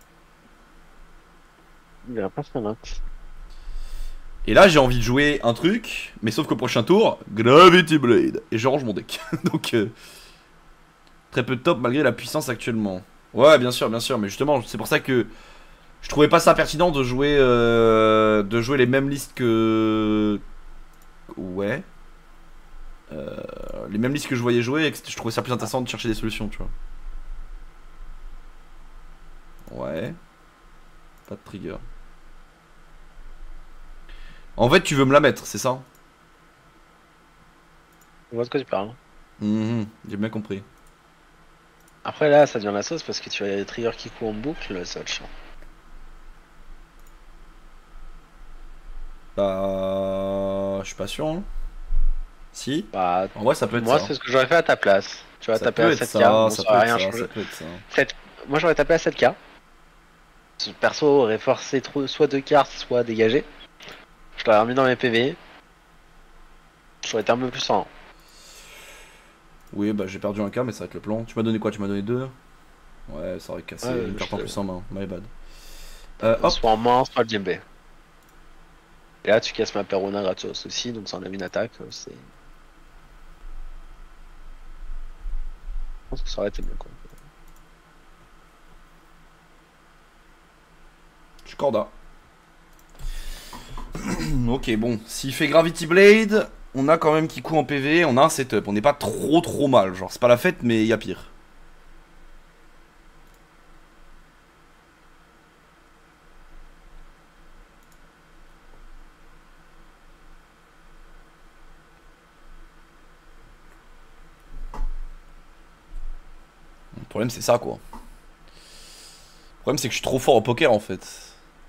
Il a pas fait un Et là, j'ai envie de jouer un truc, mais sauf qu'au prochain tour, Gravity Blade. Et je range mon deck. Donc, très peu de top malgré la puissance actuellement. Ouais, bien sûr, mais justement, c'est pour ça que je trouvais pas ça pertinent de jouer les mêmes listes que... Ouais. Les mêmes listes que je voyais jouer et que je trouvais ça plus intéressant de chercher des solutions, tu vois. Ouais. Pas de trigger. En fait, tu veux me la mettre, c'est ça? Je vois de quoi tu parles. J'ai bien compris. Après là, ça devient la sauce parce que tu as les triggers qui courent en boucle, ça va être chiant. Bah... Je suis pas sûr, hein. Si? Bah, En vrai, ça peut être moi, ça. c'est ce que j'aurais fait à ta place. Tu vas Ça taper peut à être 7k, ça, bon, ça ça peut va être rien ça, changer. ça peut être ça. Moi, j'aurais tapé à 7k. Ce perso aurait forcé soit 2 cartes, soit dégagé. Je l'aurais remis dans mes PV. J'aurais été un peu plus serein. Oui, bah j'ai perdu un cas, mais ça va être le plan. Tu m'as donné quoi? Tu m'as donné 2? Ouais, ça aurait cassé Ouais, une carte en je- plus en main. My bad. Hop. Soit en main, soit le djembé. Et là, tu casses ma Perona gratos aussi, donc ça enlève une attaque. C'est. Je pense que ça aurait été mieux quoi. Je suis corda. Ok, bon. S'il fait Gravity Blade, on a quand même Kiku en PV, on a un setup. On n'est pas trop mal. Genre, c'est pas la fête, mais il y a pire. Le problème, c'est ça, quoi. Le problème, c'est que je suis trop fort au poker, en fait.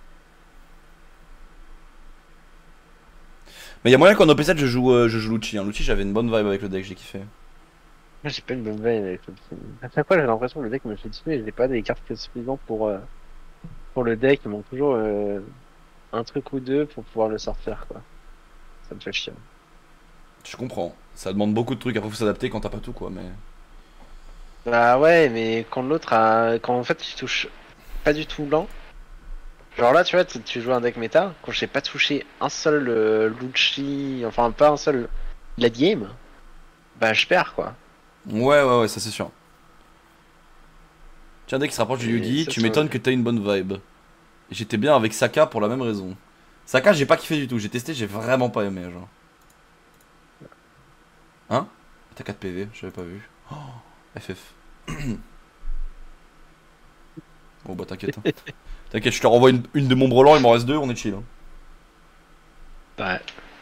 Mais il y a moyen qu'en OP7 je joue Lucci. Hein. Lucci, j'avais une bonne vibe avec le deck, j'ai kiffé. Moi, j'ai pas une bonne veille avec le team. À chaque fois, j'ai l'impression que le deck me fait dessus et j'ai pas des cartes suffisantes pour le deck. Il manque toujours un truc ou deux pour pouvoir le sortir, quoi. Ça me fait chier. Je comprends. Ça demande beaucoup de trucs. Après, faut s'adapter quand t'as pas tout, quoi. Mais. Bah ouais, mais quand l'autre a. Quand en fait tu touches pas du tout blanc. Genre là, tu vois, tu joues un deck méta. Quand j'ai pas touché un seul Lucci, enfin pas un seul late game, bah je perds quoi. Ouais, ça c'est sûr. Tiens, dès qu'il se rapproche du Et Yugi, ça, tu m'étonnes que t'as une bonne vibe. J'étais bien avec Saka pour la même raison. Saka, j'ai pas kiffé du tout. J'ai testé, j'ai vraiment pas aimé, genre. Hein? T'as 4 PV, j'avais pas vu. Oh, FF. Bon bah t'inquiète. Hein. T'inquiète, je te renvoie une de mon brelan, il m'en reste 2, on est chill. Hein. Ouais.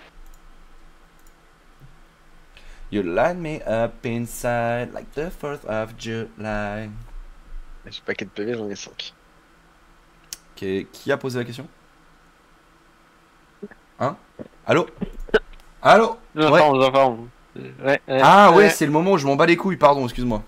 You line me up inside like the 4th of July. J'ai pas 4 PV, j'en ai 5. Ok, qui a posé la question? Hein? Allô? Allô? Ouais. J'entends. Ouais, Ah ouais, c'est le moment où je m'en bats les couilles, pardon, excuse-moi.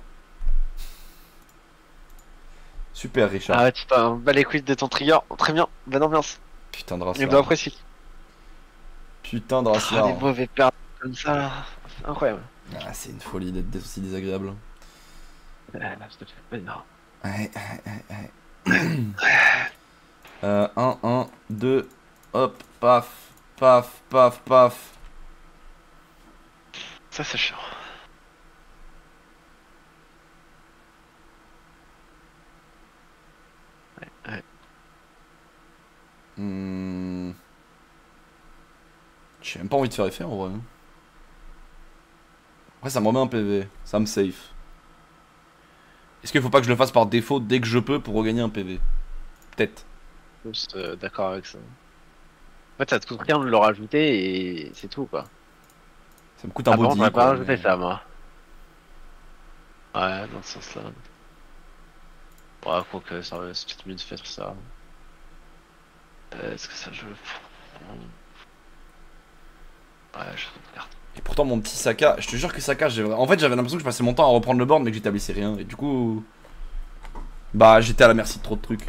Super Richard. Ah ouais, tu t'en bats les couilles de ton trigger. Très bien, bonne ambiance. Putain de Je Raslar. dois apprécier. Putain de Ah, Raslar. les mauvais pertes comme ça là. C'est incroyable. Ah, c'est une folie d'être aussi désagréable. Là, je te fais non. Ouais. 1, 2, hop, paf, paf, paf, paf. Ça c'est chiant. Ouais. J'ai même pas envie de faire effet en vrai. Après ça me remet un PV, ça me safe. Est-ce qu'il faut pas que je le fasse par défaut dès que je peux pour regagner un PV? Peut-être. Juste d'accord avec ça. En fait, ça te coûte rien de le rajouter et c'est tout quoi. Ça me coûte un Ah bon, body. j'aurais pas Quoi, rajouté mais... ça moi. Ouais, dans ce sens-là. Ouais, quoi que ça c'est peut-être mieux de faire ça. Est-ce que ça je. Ouais, je regarde. Et pourtant mon petit Saka, je te jure que Saka, en fait j'avais l'impression que je passais mon temps à reprendre le board mais que j'établissais rien. Et du coup... Bah j'étais à la merci de trop de trucs.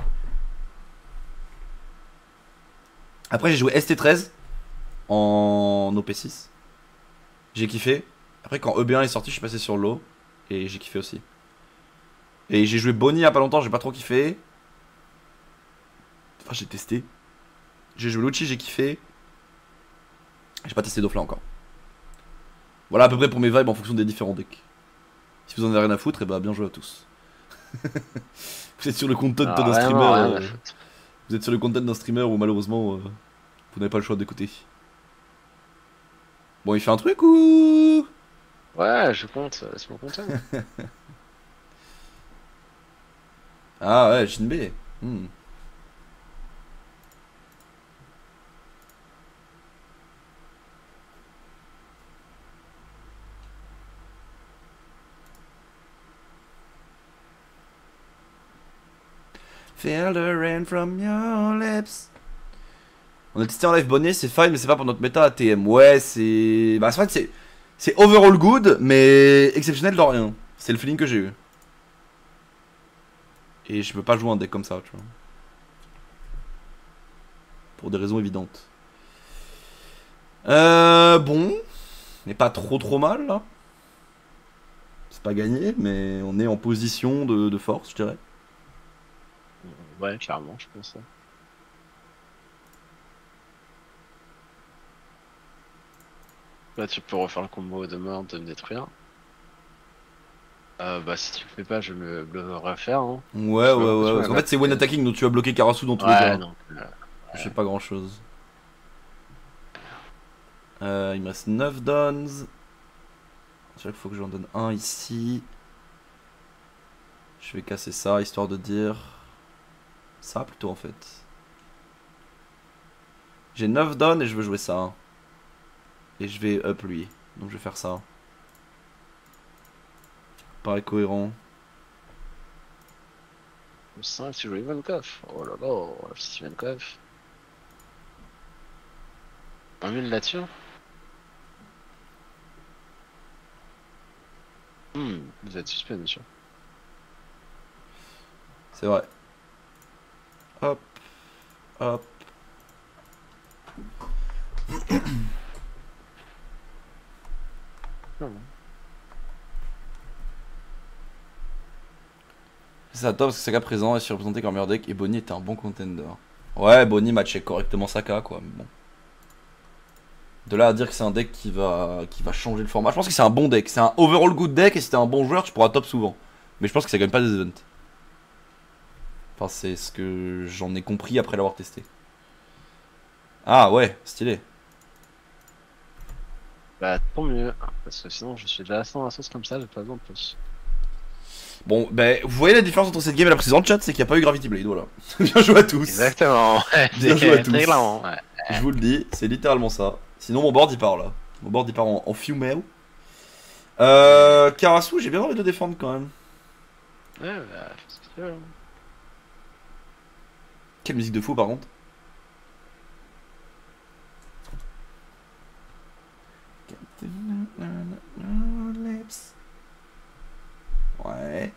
Après j'ai joué ST13 en OP6. J'ai kiffé. Après quand EB1 est sorti je suis passé sur l'eau. Et j'ai kiffé aussi. Et j'ai joué Bonnie il y a pas longtemps, j'ai pas trop kiffé. Enfin j'ai testé. J'ai joué Lucci, j'ai kiffé. J'ai pas testé Dofla encore. Voilà à peu près pour mes vibes en fonction des différents decks. Si vous en avez rien à foutre, et bah bien joué à tous. Vous êtes sur le content Ah, d'un streamer. vraiment, rien à foutre. Vous êtes sur le content d'un streamer où malheureusement vous n'avez pas le choix d'écouter. Bon, il fait un truc ou. Ouais, je compte, laisse-moi compter. Ah ouais, Jinbei. Hmm. Feel the rain from your lips. On a testé en live bonnet, c'est fine, mais c'est pas pour notre méta ATM. Ouais, c'est. Bah, en fait, c'est overall good, mais exceptionnel de rien. C'est le feeling que j'ai eu. Et je peux pas jouer un deck comme ça, tu vois. Pour des raisons évidentes. Bon. Mais pas trop mal, là. C'est pas gagné, mais on est en position de force, je dirais. Ouais, clairement, je pense. Là, tu peux refaire le combo de mort de me détruire. Bah, si tu le fais pas, je me le refaire. Hein. Ouais. Parce qu'en fait, c'est when attacking, donc tu vas bloquer Karasu dans tous les cas. Donc, Je sais pas grand chose. Il me reste 9 dons. C'est vrai qu'il faut que j'en donne un ici. Je vais casser ça histoire de dire. Ça plutôt en fait. J'ai 9 dons et je veux jouer ça. Et je vais up lui. Donc je vais faire ça. Paraît cohérent. 5, tu joues Ivankov. Oh là là, c'est Ivankov. 1000 là-dessus. Vous êtes suspect, monsieur. C'est vrai. Hop. Hop. C'est ça top parce que Saka présent est surreprésenté comme meilleur deck et Bonnie était un bon contender. Ouais, Bonnie matchait correctement Saka quoi, mais bon. De là à dire que c'est un deck qui va changer le format, je pense que c'est un bon deck, c'est un overall good deck et si t'es un bon joueur tu pourras top souvent. Mais je pense que ça gagne pas des events. Enfin c'est ce que j'en ai compris après l'avoir testé. Ah ouais, stylé. Bah tant mieux, parce que sinon je suis déjà assez dans la sauce comme ça, j'ai pas besoin de plus. Bon, ben, vous voyez la différence entre cette game et la précédente chat, c'est qu'il n'y a pas eu Gravity Blade, voilà. Bien joué à tous. Exactement, ouais, Bien joué à tous. très clairement, ouais. Je vous le dis, c'est littéralement ça. Sinon, mon board il part là. Mon board il part en fumée. Karasu, j'ai bien envie de le défendre quand même. Ouais, bah, je sais ce que tu veux. Quelle musique de fou par contre. Ouais.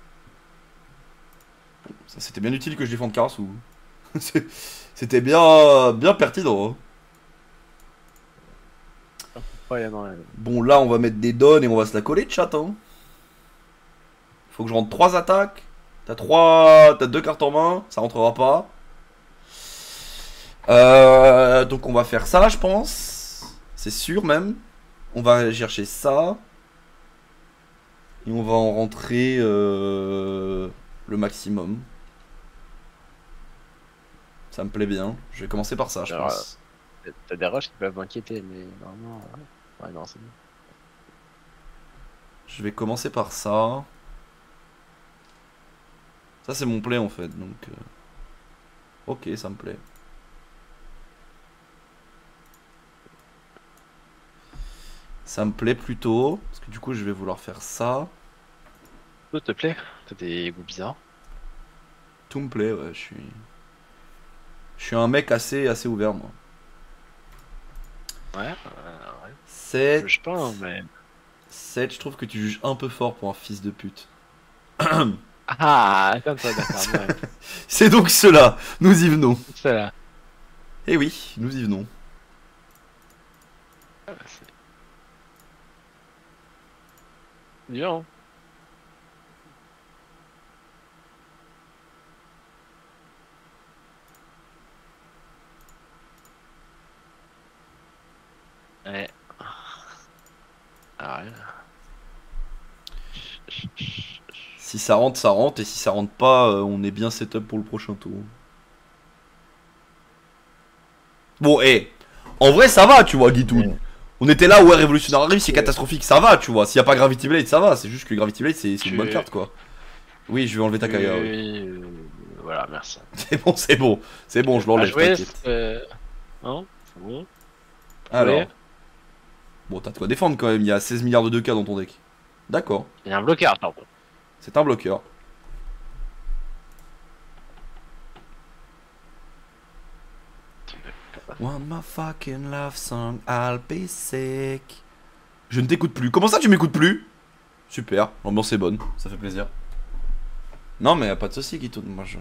Ça c'était bien utile que je défende Karasu. C'était bien pertinent. Hein. Ouais, non, ouais. Bon là on va mettre des dons et on va se la coller de chat. Hein. Faut que je rentre 3 attaques. T'as 2 cartes en main, ça rentrera pas. Donc on va faire ça je pense. C'est sûr même. On va chercher ça. Et on va en rentrer le maximum. Ça me plaît bien. Je vais commencer par ça, je pense. T'as des rushs qui peuvent m'inquiéter, mais normalement. Ouais, non, c'est bon. Je vais commencer par ça. Ça, c'est mon play en fait. Donc. Ok, ça me plaît. Ça me plaît plutôt. Parce que du coup, je vais vouloir faire ça. Tout te plaît? T'as des goûts bizarres. Tout me plaît, ouais. Je suis un mec assez ouvert, moi. Ouais, 7. je sais pas, hein, mais. 7, je trouve que tu juges un peu fort pour un fils de pute. Ah, comme ça, d'accord. Ouais. C'est donc cela. Nous y venons. C'est là. Eh oui, nous y venons. C'est dur, hein. Ouais. Ah ouais. Si ça rentre, ça rentre. Et si ça rentre pas, on est bien setup pour le prochain tour. Bon, en vrai, ça va, tu vois, Guitoun. On était là, ouais, Révolutionary, c'est catastrophique, ça va, tu vois. S'il y a pas Gravity Blade, ça va. C'est juste que Gravity Blade, c'est une bonne carte, quoi. Oui, je vais enlever ta Kaya. Oui. Voilà, merci. C'est bon. C'est bon, je l'enlève, t'inquiète. Non, c'est bon. Alors. Bon, t'as de quoi défendre quand même, il y a 16 milliards de 2K dans ton deck. D'accord. Il y a un bloqueur, pardon. C'est un bloqueur. One more fucking love song, I'll be sick. Je ne t'écoute plus. Comment ça tu m'écoutes plus? Super, l'ambiance est bonne, ça fait plaisir. Non mais pas de soucis Guitoun, moi je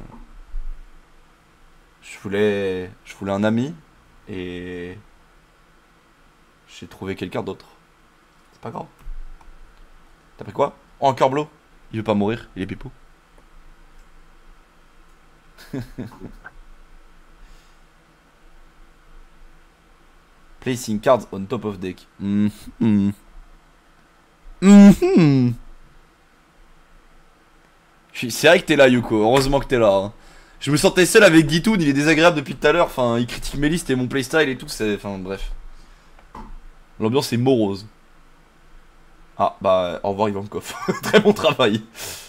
voulais un ami et j'ai trouvé quelqu'un d'autre. C'est pas grave. T'as pris quoi? Oh, un cœur bleu. Il veut pas mourir, il est pipou. Placing cards on top of deck. C'est vrai que t'es là, Yuko. Heureusement que t'es là. Hein. Je me sentais seul avec Guitoun, il est désagréable depuis tout à l'heure. Enfin, il critique mes listes et mon playstyle et tout. Enfin, bref. L'ambiance est morose. Ah, bah, au revoir Ivankov. Très bon travail.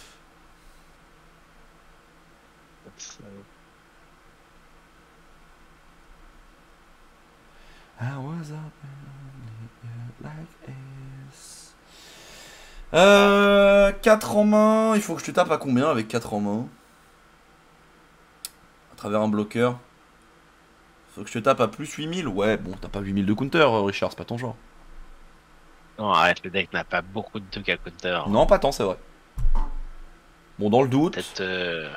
I was up like this. 4 en main. Il faut que je te tape à combien avec 4 en main? À travers un bloqueur. Faut que je te tape à plus 8000. Ouais, bon, t'as pas 8000 de counter, Richard, c'est pas ton genre. Non, arrête, le deck n'a pas beaucoup de trucs à counter. Non, pas tant, c'est vrai. Bon, dans le doute. Peut-être.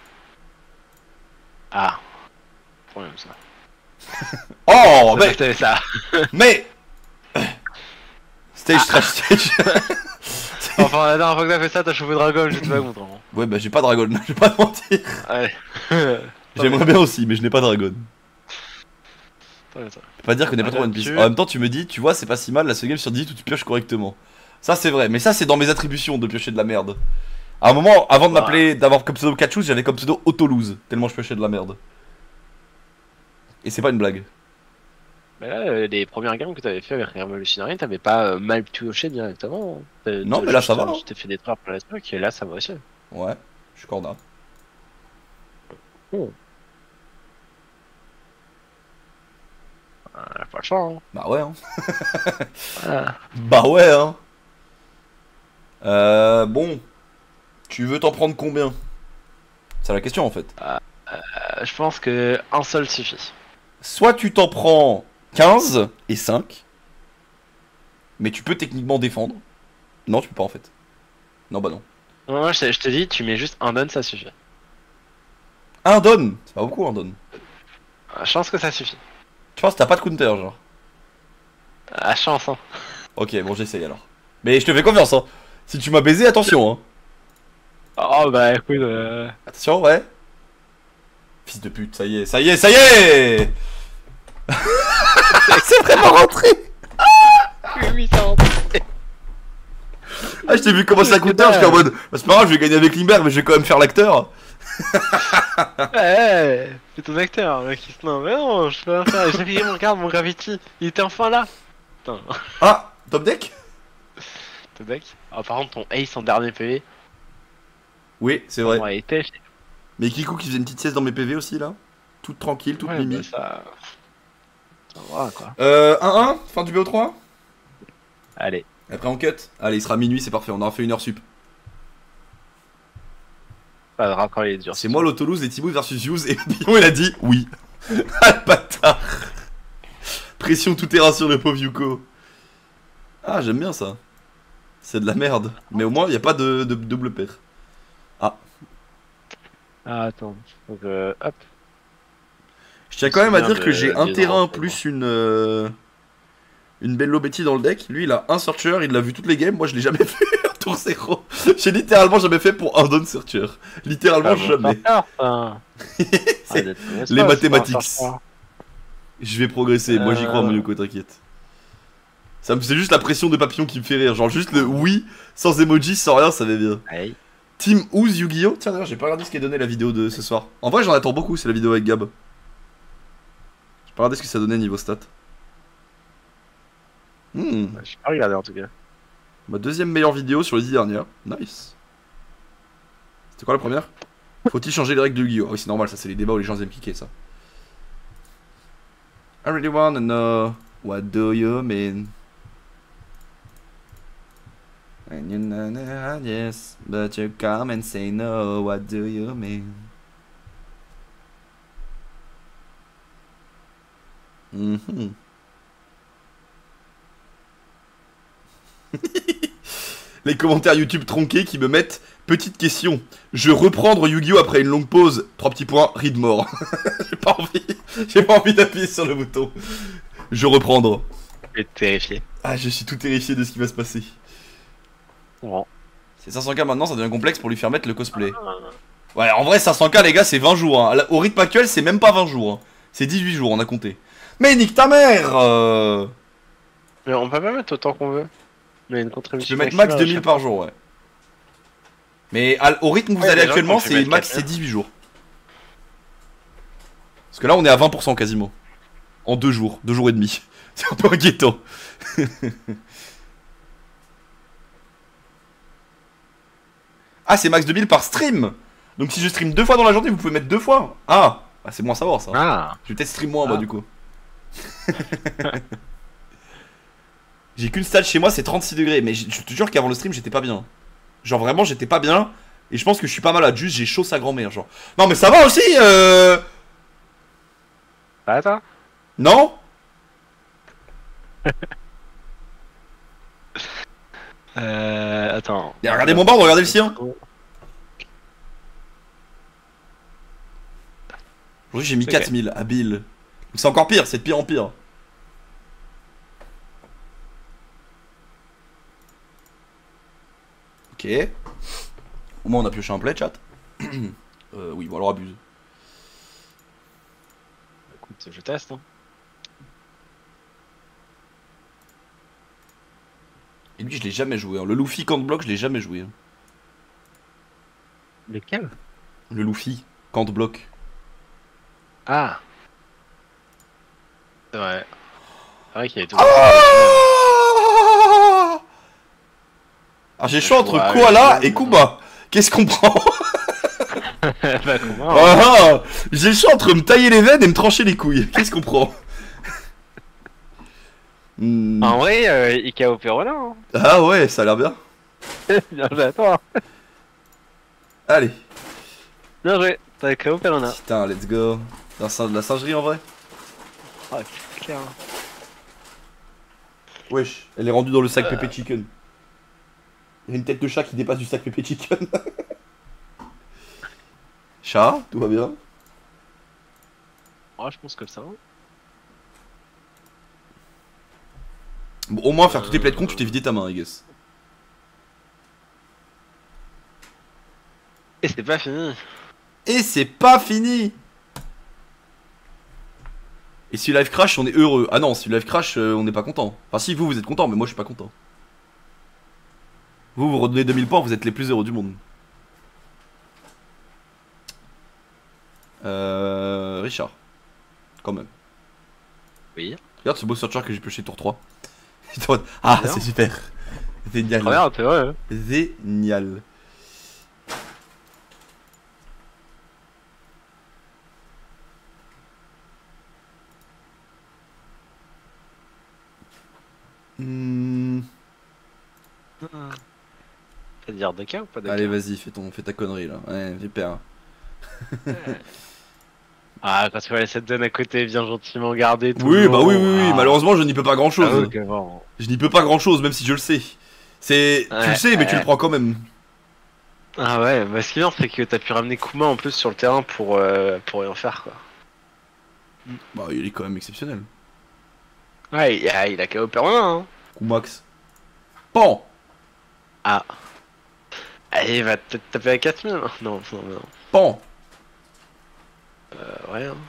Ah. Problème ça. Oh, mais. Ça. Mais. Stage trash stage. Enfin, la dernière fois que t'as fait ça, t'as chauffé Dragon, je te pas contre. Ouais, bah j'ai pas Dragon, je vais pas te mentir. Allez. J'aimerais bien aussi, mais je n'ai pas Dragon. Attends. Je peux pas dire que n'est pas trop One Piece. En même temps, tu me dis, tu vois, c'est pas si mal la seule game sur 18 où tu pioches correctement. Ça, c'est vrai, mais ça, c'est dans mes attributions de piocher de la merde. À un moment, avant de m'appeler, d'avoir comme pseudo Kachus, j'avais comme pseudo Autolose, tellement je piochais de la merde. Et c'est pas une blague. Mais là, les premières games que t'avais fait avec Revolutionary, t'avais pas mal pioché directement. Non, mais là, ça va. Tu t'es fait détruire par la truc et là, ça va aussi. Ouais, je suis corda. Oh. Pas le choix, hein. Bah ouais, hein. Voilà. Bah ouais, hein. Bon. Tu veux t'en prendre combien? C'est la question en fait. Je pense que un seul suffit. Soit tu t'en prends 15 et 5. Mais tu peux techniquement défendre. Non, tu peux pas en fait. Non, bah non. Moi, je te dis, tu mets juste un don, ça suffit. Un don. C'est pas beaucoup un don. Je pense que ça suffit. Tu penses que t'as pas de counter genre? Chance, hein. Ok, bon, j'essaye alors. Mais je te fais confiance, hein. Si tu m'as baisé, attention, hein. Oh bah écoute, Attention, ouais. Fils de pute, ça y est, ça y est, ça y est. C'est vraiment rentré. oui, ça rentre. Ah, je t'ai vu commencer à counter, j'étais en mode, bah, c'est pas grave, je vais gagner avec Limber, mais je vais quand même faire l'acteur. Ouais, c'est ton acteur, mec. Non, mais non, je peux rien faire. J'ai viré regarde mon Gravity, il était enfin là. Putain, Ah, top deck. ton deck. Ah, par contre, ton ace en dernier PV, Oui, c'est vrai. ouais, il était. Mais Kikou qui faisait une petite sieste dans mes PV aussi là. Toute tranquille, toute Ouais, mimi. bah, ça. Ça va quoi. 1-1, fin du BO3. Allez. Après on cut. Allez, il sera minuit, c'est parfait, on aura fait une heure sup. Pas de raccord, il est dur. C'est moi l'autoloose et Thibaut versus Use et Papillon il a dit oui. Ah le bâtard. Pression tout terrain sur le pauvre Yuko. Ah j'aime bien ça. C'est de la merde. Mais au moins il n'y a pas de double paire. Ah, attends. Donc, hop. Je tiens quand même à C'est dire bien que j'ai un des terrain draps, plus une Bello Betty dans le deck. Lui il a un searcher, il l'a vu toutes les games, moi je l'ai jamais fait en tour 0. J'ai littéralement jamais fait pour un don searcher. Littéralement jamais. C'est les mathématiques. Je vais progresser, moi j'y crois mon Yuko, t'inquiète. C'est juste la pression de Papillon qui me fait rire, genre juste le oui, sans emoji, sans rien, ça va bien. Hey. Team Ouz Yu-Gi-Oh! Tiens d'ailleurs j'ai pas regardé ce qui est donné la vidéo de ce soir. En vrai j'en attends beaucoup, c'est la vidéo avec Gab. J'ai pas regardé ce que ça donnait niveau stats. J'ai pas regardé en tout cas. Ma deuxième meilleure vidéo sur les 10 dernières. Nice. C'était quoi la première? Faut-il changer les règles de Yu-Gi-Oh! Ah oui c'est normal, ça c'est les débats où les gens aiment kicker ça. I really wanna know what do you mean? And you know yes, but you come and say no, what do you mean? Les commentaires YouTube tronqués qui me mettent petite question. Je reprendre Yu-Gi-Oh après une longue pause. 3 petits points, read more. J'ai pas envie d'appuyer sur le bouton. Je reprendre. Et terrifié. Ah, je suis tout terrifié de ce qui va se passer. Bon. C'est 500k maintenant, ça devient complexe pour lui faire mettre le cosplay. Ouais, en vrai 500k les gars, c'est 20 jours. Hein. Au rythme actuel, c'est même pas 20 jours. Hein. C'est 18 jours, on a compté. Mais nique ta mère Mais on peut pas mettre autant qu'on veut. Mais une contribution. Je peux mettre max 2000 par jour, ouais. Mais au rythme où vous allez actuellement, c'est max c'est 18 jours. Parce que là, on est à 20% quasiment. En 2 jours, 2 jours et demi. C'est un peu inquiétant. Ah, c'est max 2000 par stream. Donc si je stream 2 fois dans la journée, vous pouvez mettre 2 fois. Ah, c'est bon à savoir ça. Ah. Je vais peut-être stream moins moi du coup. J'ai qu'une stat chez moi, c'est 36 degrés. Mais je te jure qu'avant le stream, j'étais pas bien. Genre vraiment, j'étais pas bien. Et je pense que je suis pas malade. Juste, j'ai chaud sa grand-mère. Genre. Non, mais ça va aussi. Attends. Non. Attends. Et regardez mon board, regardez le sien. Aujourd'hui, j'ai mis 4000 habile. Donc c'est encore pire, c'est de pire en pire. Ok. Au moins on a pioché un play, chat. Oui, bon alors abuse. Écoute, je teste. Hein. Et lui, je l'ai jamais joué. Hein. Le Luffy Can't Block, je l'ai jamais joué. Hein. Lequel? Le Luffy Can't Block. Ah. C'est vrai. C'est vrai qu'il y avait tout. Ah, j'ai le choix entre Koala et Kuma. Qu'est-ce qu'on prend? Bah, comment? Ah, j'ai le choix entre me tailler les veines et me trancher les couilles. Qu'est-ce qu'on prend? En vrai, il KO Perona. Hein. Ah ouais, ça a l'air bien. Bien joué à toi. Allez. Bien joué, t'as KO Perona. Putain, let's go. De la singerie en vrai. Ah, c'est clair. Wesh, elle est rendue dans le sac Pépé Chicken. Il y a une tête de chat qui dépasse du sac Pépé Chicken. Chat, tout va bien? Oh, je pense que ça. Bon, au moins, faire tous tes plays de con, tu t'es vidé ta main, I guess. Et c'est pas fini. Et c'est pas fini! Et si live crash, on est heureux. Ah non, si live crash, on n'est pas content. Enfin, si, vous êtes content, mais moi je suis pas content. Vous redonnez 2000 points, vous êtes les plus heureux du monde. Richard. Quand même. Oui. Regarde ce beau searcher que j'ai pioché tour 3. Ah, c'est super. Génial. Regarde, c'est vrai. Hein. Génial. T'as dire de cas ou pas de cas? Allez, vas-y, fais ta connerie là. Ouais, vipère. Ah, quand tu vois les 7 donnes à côté bien gentiment gardées. Oui, bah oui. Malheureusement, je n'y peux pas grand chose. Ah, bon. Je n'y peux pas grand chose, même si je le sais. Tu le sais, mais tu le prends quand même. Ah ouais, bah ce qui est bien, c'est que t'as pu ramener Kuma en plus sur le terrain pour rien faire quoi. Bah, il est quand même exceptionnel. Ouais, il a KO Perona, hein. Kumax. Pan. Ah. Allez, il va peut-être taper à 4000. Non. Pan. Ouais. Hein.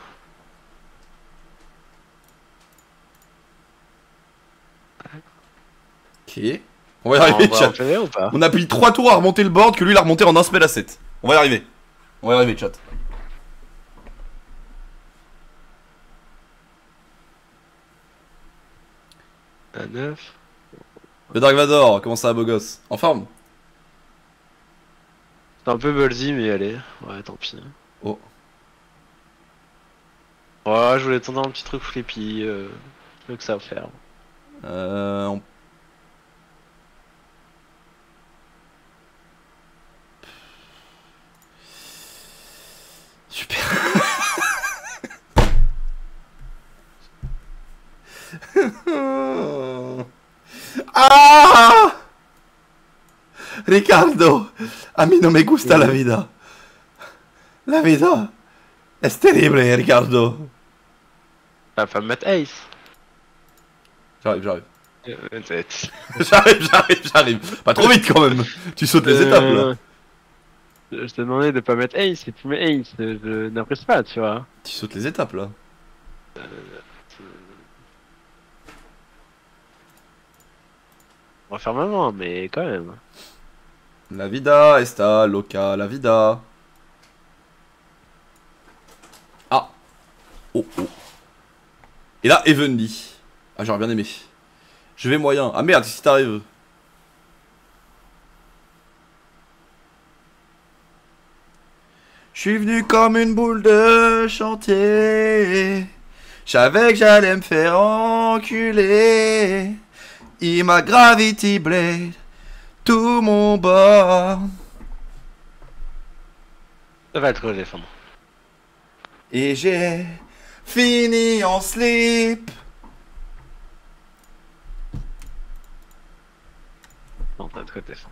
Ok. On va y arriver, chat. Ou pas On a pris 3 tours à remonter le board que lui il a remonté en un spell à 7. On va y arriver. Chat. À 9. Le Dark Vador, comment ça va, beau gosse? En forme? C'est un peu ballsy, mais allez. Ouais, tant pis. Oh. Ouais, je voulais tenter un petit truc flippy. Que ça va faire. Super. ¡Ah! Ricardo, a mí no me gusta la vida. La vida es terrible, Ricardo. Ah, pas me mettre Ace. J'arrive. Peut-être. J'arrive. Pas trop vite quand même. Tu sautes les étapes là. Je t'ai demandé de pas mettre Ace, et tu mets Ace. Je n'apprécie pas, tu vois. Tu sautes les étapes là. On va faire maman, mais quand même. La vida está loca, la vida. Ah. Oh. Et là, Evenly. Ah, j'aurais bien aimé. Je vais moyen. Ah merde, qu'est-ce qui t'arrive? Je suis venu comme une boule de chantier. J'savais que j'allais me faire enculer. Il m'a Gravity Blade tout mon bord. Ça va être défendre. Et j'ai fini en slip. Non, t'as trop défendre.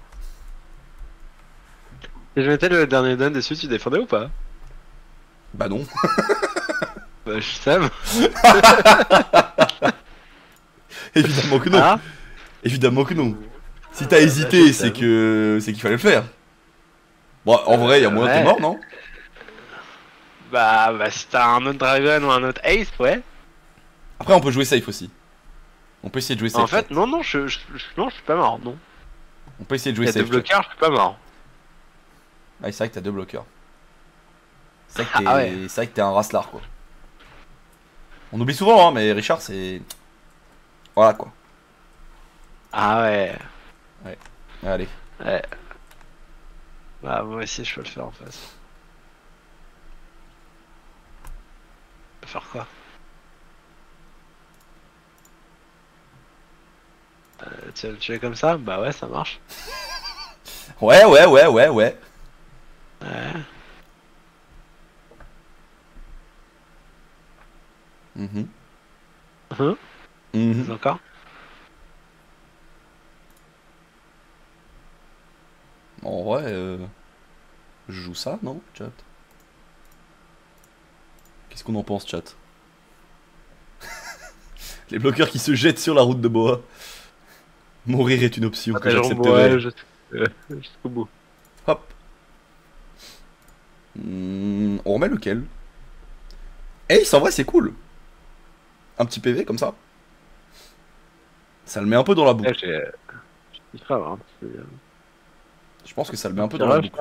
Et je mettais le dernier don dessus, tu défendais ou pas? Bah non. Bah, je sais. Évidemment que non. Ah Évidemment que non. Si t'as hésité, c'est qu'il fallait le faire. Bon, en vrai, il y a moyen de t'es mort, non? Bah, si t'as un autre dragon ou un autre ace, ouais. Après, on peut jouer safe aussi. On peut essayer de jouer safe. En fait, non, je suis pas mort, non. On peut essayer de jouer Y'a safe. deux bloqueurs, je suis pas mort. Ah, c'est vrai que t'as 2 bloqueurs. C'est vrai que t'es un raslard, quoi. On oublie souvent, hein, mais Richard, c'est... Voilà, quoi. Ah ouais. Allez. Ouais. Bah, moi aussi, je peux le faire en face. Faire quoi? Tu vas le tuer comme ça? Bah ouais, ça marche. Ouais. Ouais. Mhm. Hein? Mhm. Encore? En vrai, je joue ça, non, chat? Qu'est-ce qu'on en pense, chat? Les bloqueurs qui se jettent sur la route de Boa. Mourir est une option que j'accepterai. Jusqu'au bout. Hop. On remet lequel? Ace, en vrai, c'est cool. Un petit PV comme ça. Ça le met un peu dans la boucle. Je pense que ça le met un peu dans la boucle.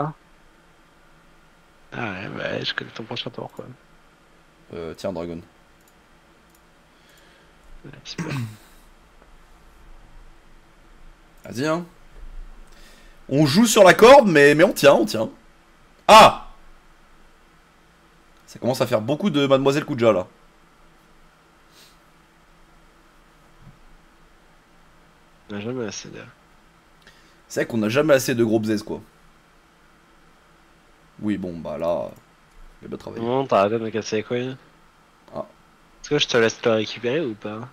Ah ouais, bah je connais ton prochain tour, quoi. Tiens, Dragon. Ouais, super. Vas-y, hein. On joue sur la corde, mais on tient, Ah! Ça commence à faire beaucoup de Mademoiselle Kuja, là. On a jamais assez de... C'est vrai qu'on a jamais assez de gros bzaises, quoi. Oui, bon, bah là... Il a bien travaillé. Non, t'as arrêté de me casser les couilles. Ah. Est-ce que je te laisse le récupérer ou pas?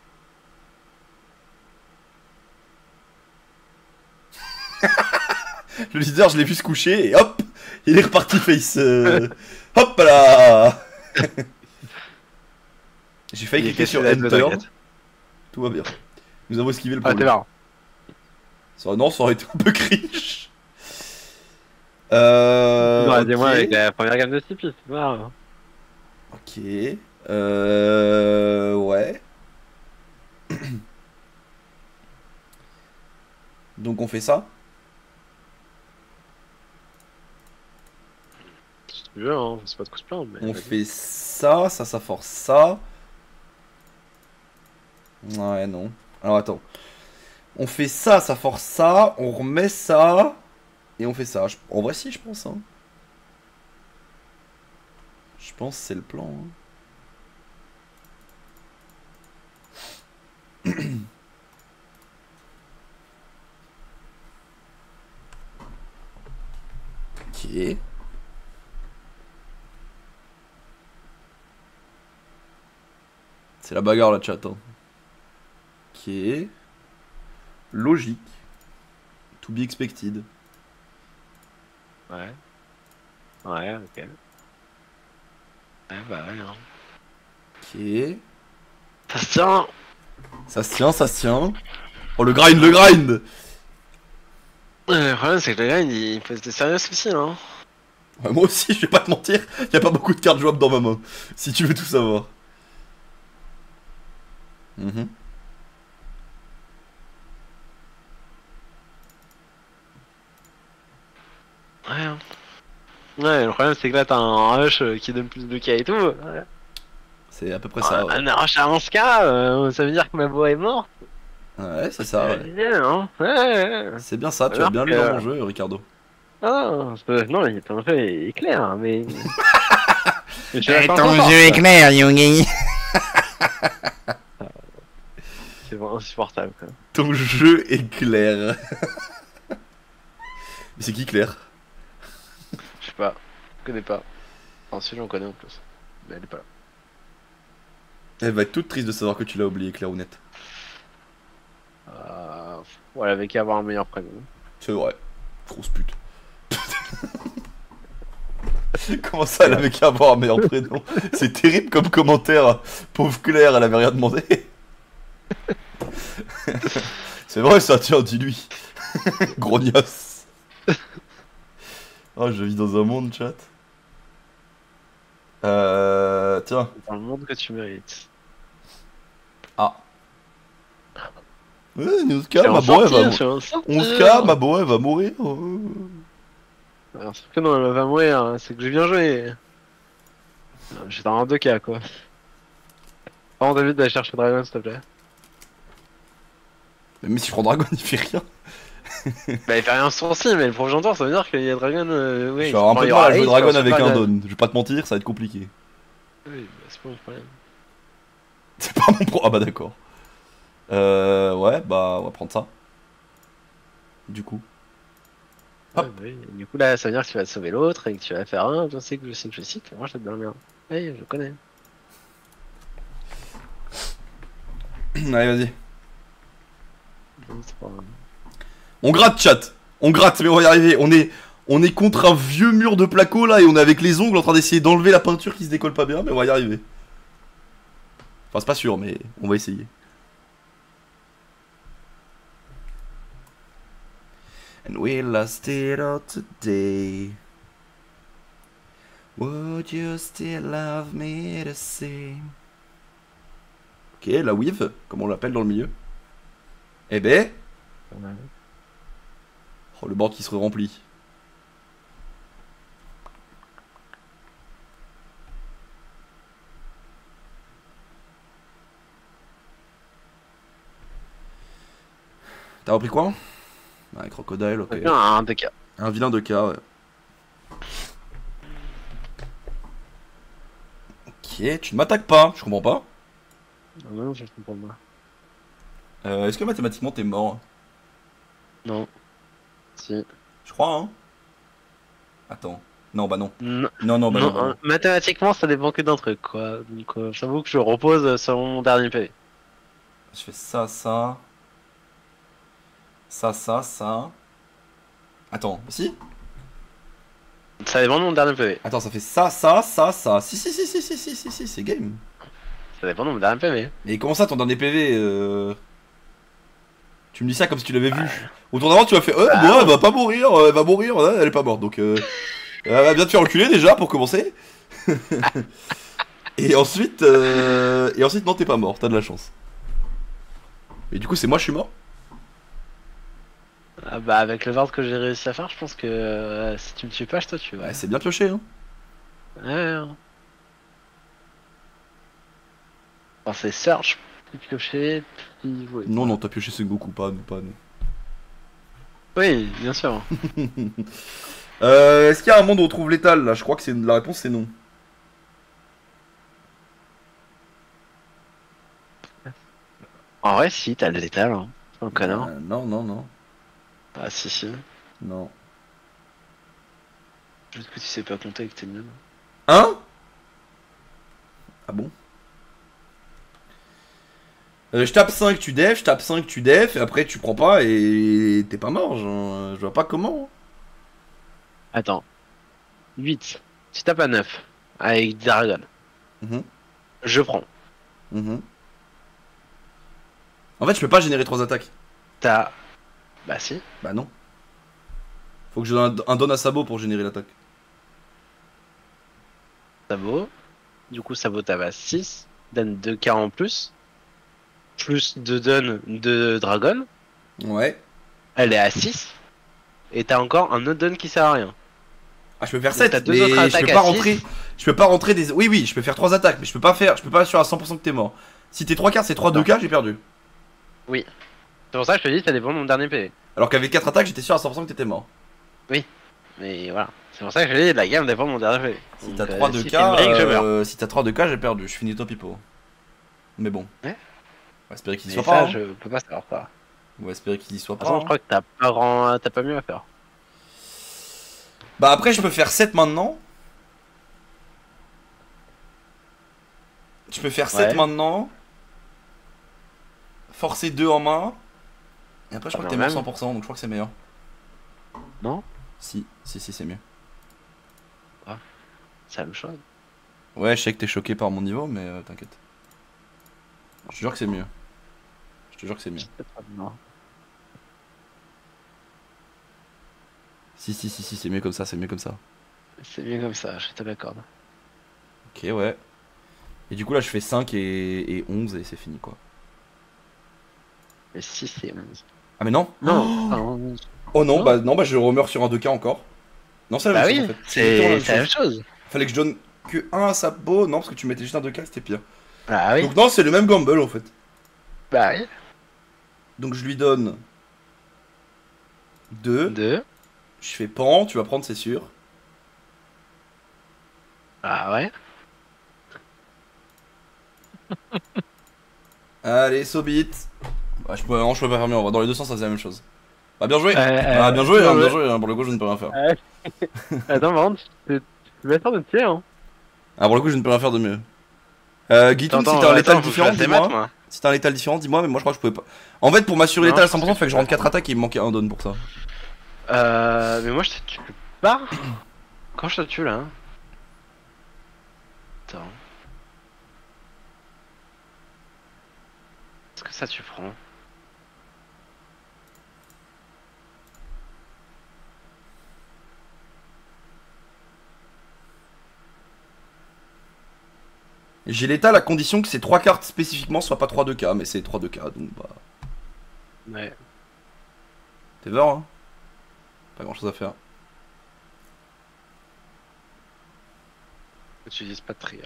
Le leader, je l'ai vu se coucher et hop, il est reparti face. Hop là. J'ai failli cliquer sur Enter. Tout va bien. Nous avons esquivé le Ah, t'es problème. marrant. Non, ça aurait été un peu cringe. Non, dis-moi ok. avec la première gamme de Tipeee, c'est marrant. Ok. Ouais. Donc on fait ça. Si tu veux, hein, c'est pas de coup de plan, mais. On fait ça, ça force ça. Ouais, non. Alors attends. On fait ça, ça force ça. On remet ça. Et on fait ça. En vrai, si, je pense. Hein. Je pense que c'est le plan. Hein. Ok. C'est la bagarre là, chat. Hein. Ok. Logique. To be expected. Ouais. Ouais, ok. Ouais, bah ouais, hein. Ok. Ça se tient. Ça se tient, ça se tient. Oh, le grind, le grind! Le problème, c'est que le gars, il pose des sérieux soucis, hein. Ouais, moi aussi, je vais pas te mentir, y a pas beaucoup de cartes jouables dans ma main. Si tu veux tout savoir. Mhm. Ouais, hein. Ouais, le problème, c'est que là, t'as un rush qui donne plus de K et tout. Ouais. C'est à peu près ça. Ouais, Un rush à 11K, ça veut dire que ma voix est morte. ouais c'est ça. Ouais. Hein. Ouais. C'est bien ça, tu as bien lu dans mon jeu, Ricardo. Ah, non, il est en fait éclair, hein, mais. Ton jeu est clair, Yogi. C'est vraiment insupportable, quoi. Ton jeu est clair. Mais c'est qui Claire? Je sais pas, je connais pas. Enfin, si j'en connais en plus, mais elle est pas là. Elle va être toute triste de savoir que tu l'as oublié, Claire ou net. Ouais, elle avait qu'à avoir un meilleur prénom. C'est vrai. Grosse pute. Comment ça, elle avait qu'à avoir un meilleur prénom? C'est terrible comme commentaire. Pauvre Claire, elle avait rien demandé. C'est vrai ça, tiens, dis-lui. Grognasse. Oh, je vis dans un monde, chat. Tiens. Dans le monde que tu mérites. Ah. Ouais, Niuska, ma boy, elle va mourir. 11K, ma boy, elle va mourir. Alors, sauf que non, elle va mourir, hein, c'est que j'ai bien joué. J'étais en 2K quoi. Par contre, David, d'aller chercher Dragon s'il te plaît. Mais si je prends Dragon, il fait rien. Bah, il fait rien sur si, mais le prochain tour, ça veut dire qu'il y a Dragon. Oui, Je vais avoir un peu de mal à jouer Dragon avec un Don. Je vais pas te mentir, ça va être compliqué. Oui, bah, c'est pas mon problème. C'est pas mon pro. Ah bah d'accord. Ouais, bah on va prendre ça. Du coup. Ouais, bah oui. Et du coup, là, ça veut dire que tu vas sauver l'autre et que tu vas faire un. Je sais que je sais que je sais que moi, je te bien bien. Oui, je connais. Allez, vas-y. C'est pas grave. On gratte, chat. On gratte, mais on va y arriver. On est contre un vieux mur de placo là et on est avec les ongles en train d'essayer d'enlever la peinture qui se décolle pas bien, mais on va y arriver. Enfin, c'est pas sûr, mais on va essayer. And we lost it all today. Would you still love me the same? Ok, la weave, comme on l'appelle dans le milieu. Eh ben. Ouais. Oh, le board qui se remplit. T'as repris quoi? Ouais, crocodile, ok. Un 2K. Un vilain de cas, ouais. Ok, tu ne m'attaques pas, je comprends pas. Non, je comprends pas. Est-ce que mathématiquement t'es mort? Non. Si. Je crois, hein. Attends. Non, bah non. Non. Non, non, bah non. Bah non. Mathématiquement, ça dépend que d'un truc, quoi. Donc, j'avoue que je repose selon mon dernier PV. Je fais ça, ça. Ça, ça, ça. Attends, si? Ça dépend de mon dernier PV. Attends, ça fait ça, ça, ça, ça. Si, si, si, si, si, si, si, si, c'est game. Ça dépend de mon dernier PV. Mais comment ça, ton dernier PV Tu me dis ça comme si tu l'avais vu. Au tournant, tu m'as fait, bon, elle va pas mourir, elle va mourir, ouais, elle est pas morte. Donc, elle va bien te faire reculer déjà pour commencer. et ensuite, non, t'es pas mort, t'as de la chance. Et du coup, c'est moi, je suis mort. Ah bah, avec le board que j'ai réussi à faire, je pense que si tu me tues pas, je te tue. Ouais, c'est bien pioché, hein. Ouais. Enfin, c'est search, puis piocher, puis jouer. Non, non, t'as pioché Sengoku, pas nous, pas nous. Oui, bien sûr. Est-ce qu'il y a un monde où on trouve l'étal là? Je crois que la réponse c'est non. En vrai, si, t'as de l'étal, hein. C'est un connard. Non, non, non. Ah, si. Non. Juste que tu sais pas compter avec tes miennes. Hein? Ah bon? Je tape 5, tu def, je tape 5, tu def, et après tu prends pas et t'es pas mort. Je vois pas comment. Attends. 8. Tu tapes à 9. Avec Dragon. Mhm, Je prends. mhm. En fait, je peux pas générer 3 attaques. T'as. Bah si. Bah non. Faut que je donne un don à Sabo pour générer l'attaque. Sabot. Du coup, Sabot t'avais à 6. Donne 2K en plus. Plus 2 dons de Dragon. Ouais. Elle est à 6. Et t'as encore un autre don qui sert à rien. Ah, je peux faire Donc, 7, t'as deux mais autres je attaques peux à pas six. rentrer. Je peux pas rentrer des. Oui, oui, je peux faire 3 attaques, mais je peux pas assurer à 100% que t'es mort. Si t'es 3 quarts, c'est 3 2K, j'ai perdu. Oui. C'est pour ça que je te dis, ça dépend de mon dernier PV. Alors qu'avec 4 attaques, j'étais sûr à 100% que t'étais mort. Mais voilà. C'est pour ça que je te dis, la game dépend de mon dernier PV. Si Donc, t'as 3 si c'est une brique, je meurs. 2K, si t'as 3 2K, j'ai perdu. Je finis top hippo. Mais bon. Ouais. On va espérer qu'il y Mais soit ça, pas. Hein. je peux pas savoir ça. On va espérer qu'il y soit De pas. toute façon, je crois que t'as pas mieux à faire. Bah après, je peux faire 7 maintenant. Je peux faire 7 Ouais. maintenant. Forcer 2 en main. Et après, je crois que t'es mort Même. 100%, donc je crois que c'est meilleur. Non? Si, c'est mieux. C'est la même chose. Ouais, je sais que t'es choqué par mon niveau, mais t'inquiète. Je te jure que c'est mieux. Je te jure que c'est mieux. C'est pas bien. Si, c'est mieux comme ça, c'est mieux comme ça. C'est bien comme ça, je te l'accorde. Ok, ouais. Et du coup, là, je fais 5 et 11 et c'est fini, quoi. Mais 6 et 11. Ah, mais non. Non, pas 11. Oh non, Non. bah je remeurs sur un 2K encore. Non, c'est la Bah même oui, chose, en fait. c'est exactement la même chose. Fallait que je donne que 1 à Sabo. Non, parce que tu mettais juste un 2K, c'était pire. Bah oui. Donc non, c'est le même gamble, en fait. Bah oui. Donc je lui donne 2. 2. Je fais pan, tu vas prendre, c'est sûr. Ah ouais. Allez, Sobit. Bah, je peux pas faire mieux, on va dans les deux sens, ça c'est la même chose. Bah, bien joué. bien Bien joué, hein, pour le coup, je ne peux rien faire. Attends, par contre, tu vas faire de tir, hein. Ah, pour le coup, je ne peux rien faire de mieux. Guitoun, si Attends, t'as un létal faut que je différent, fasse des maths, dis-moi. moi. Si t'as un létal différent, dis-moi, mais moi je crois que je pouvais pas. En fait, pour m'assurer Non, létal à je pense 100%, que il fait que je rentre 4 attaques et il me manquait un down pour ça. Mais moi je te tue pas. Quand je te tue là. Attends. Est-ce que ça tu prends? J'ai létal à condition que ces 3 cartes spécifiquement soient pas 3 2K, mais c'est 3 2K, donc bah. Ouais. T'es ver, hein. Pas grand chose à faire. Tu dises pas de trigger.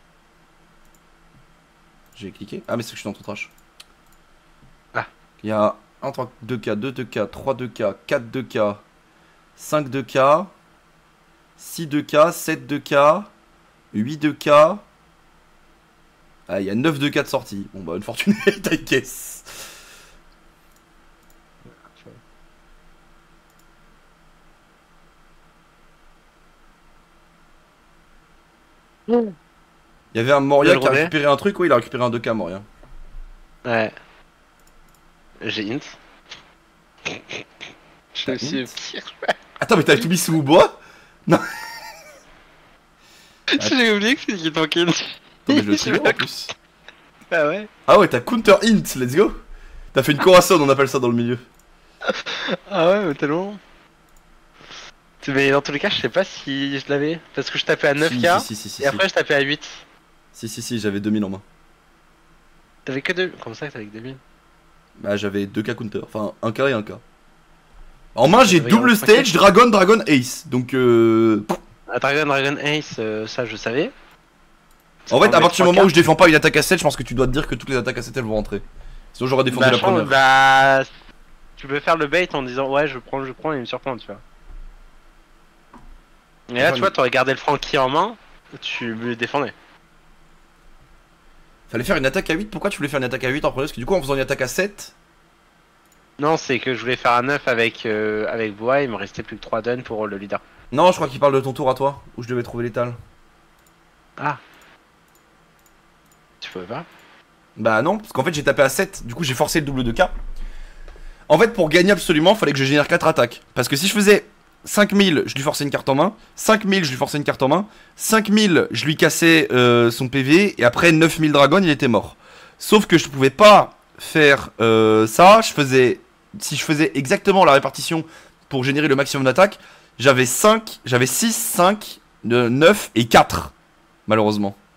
J'ai cliqué. Ah, mais c'est que je suis dans ton trash. Ah. Il y a 1 3 2K, 2 2K, 3 2K, 4 2K, 5 2K, 6 2K, 7 2K, 8 2K. Ah, il y a 9 2K de sortie. Bon, bah, une fortune I guess. Il y avait un Moria qui a récupéré un truc, oui, il a récupéré un 2K Moria. Ouais. J'ai int. Je me suis pire. Attends, mais t'as tout mis sous bois? Non. J'ai oublié que c'était ton kill. Attends, mais je le trigger en plus. Ah ouais. Ah ouais, t'as counter int, let's go. T'as fait une Corazon, on appelle ça dans le milieu. Ah ouais, mais tellement. Mais dans tous les cas, je sais pas si je l'avais. Parce que je tapais à 9K. Si, et après, je tapais à 8. Si, j'avais 2000 en main. T'avais que 2. Comment ça que t'avais que 2000? Bah, j'avais 2K counter. Enfin, 1K et 1K. En main, j'ai T'avais double un stage, Dragon, Ace. Donc, Dragon Ace, ça je savais. En fait, à partir du moment où je défends pas une attaque à 7, je pense que tu dois te dire que toutes les attaques à 7 elles vont rentrer. Sinon, j'aurais défendu la première. Bah, tu peux faire le bait en disant ouais, je prends et il me surprend, tu vois. Et là, tu vois, t'aurais gardé le Frankie en main, tu me défendais. Fallait faire une attaque à 8, pourquoi tu voulais faire une attaque à 8 en premier? Parce que du coup, en faisant une attaque à 7. Non, c'est que je voulais faire un 9 avec Bois, il me restait plus que 3 dons pour le leader. Non, je crois qu'il parle de ton tour à toi, où je devais trouver l'étal. Ah. Tu pouvais pas? Bah non, parce qu'en fait j'ai tapé à 7, du coup j'ai forcé le double de K. En fait, pour gagner absolument, fallait que je génère 4 attaques. Parce que si je faisais 5000, je lui forçais une carte en main. 5000, je lui forçais une carte en main. 5000, je lui cassais son PV. Et après 9000 dragons, il était mort. Sauf que je pouvais pas faire ça. Si je faisais exactement la répartition pour générer le maximum d'attaques, j'avais 6, 5, 9 et 4. Malheureusement.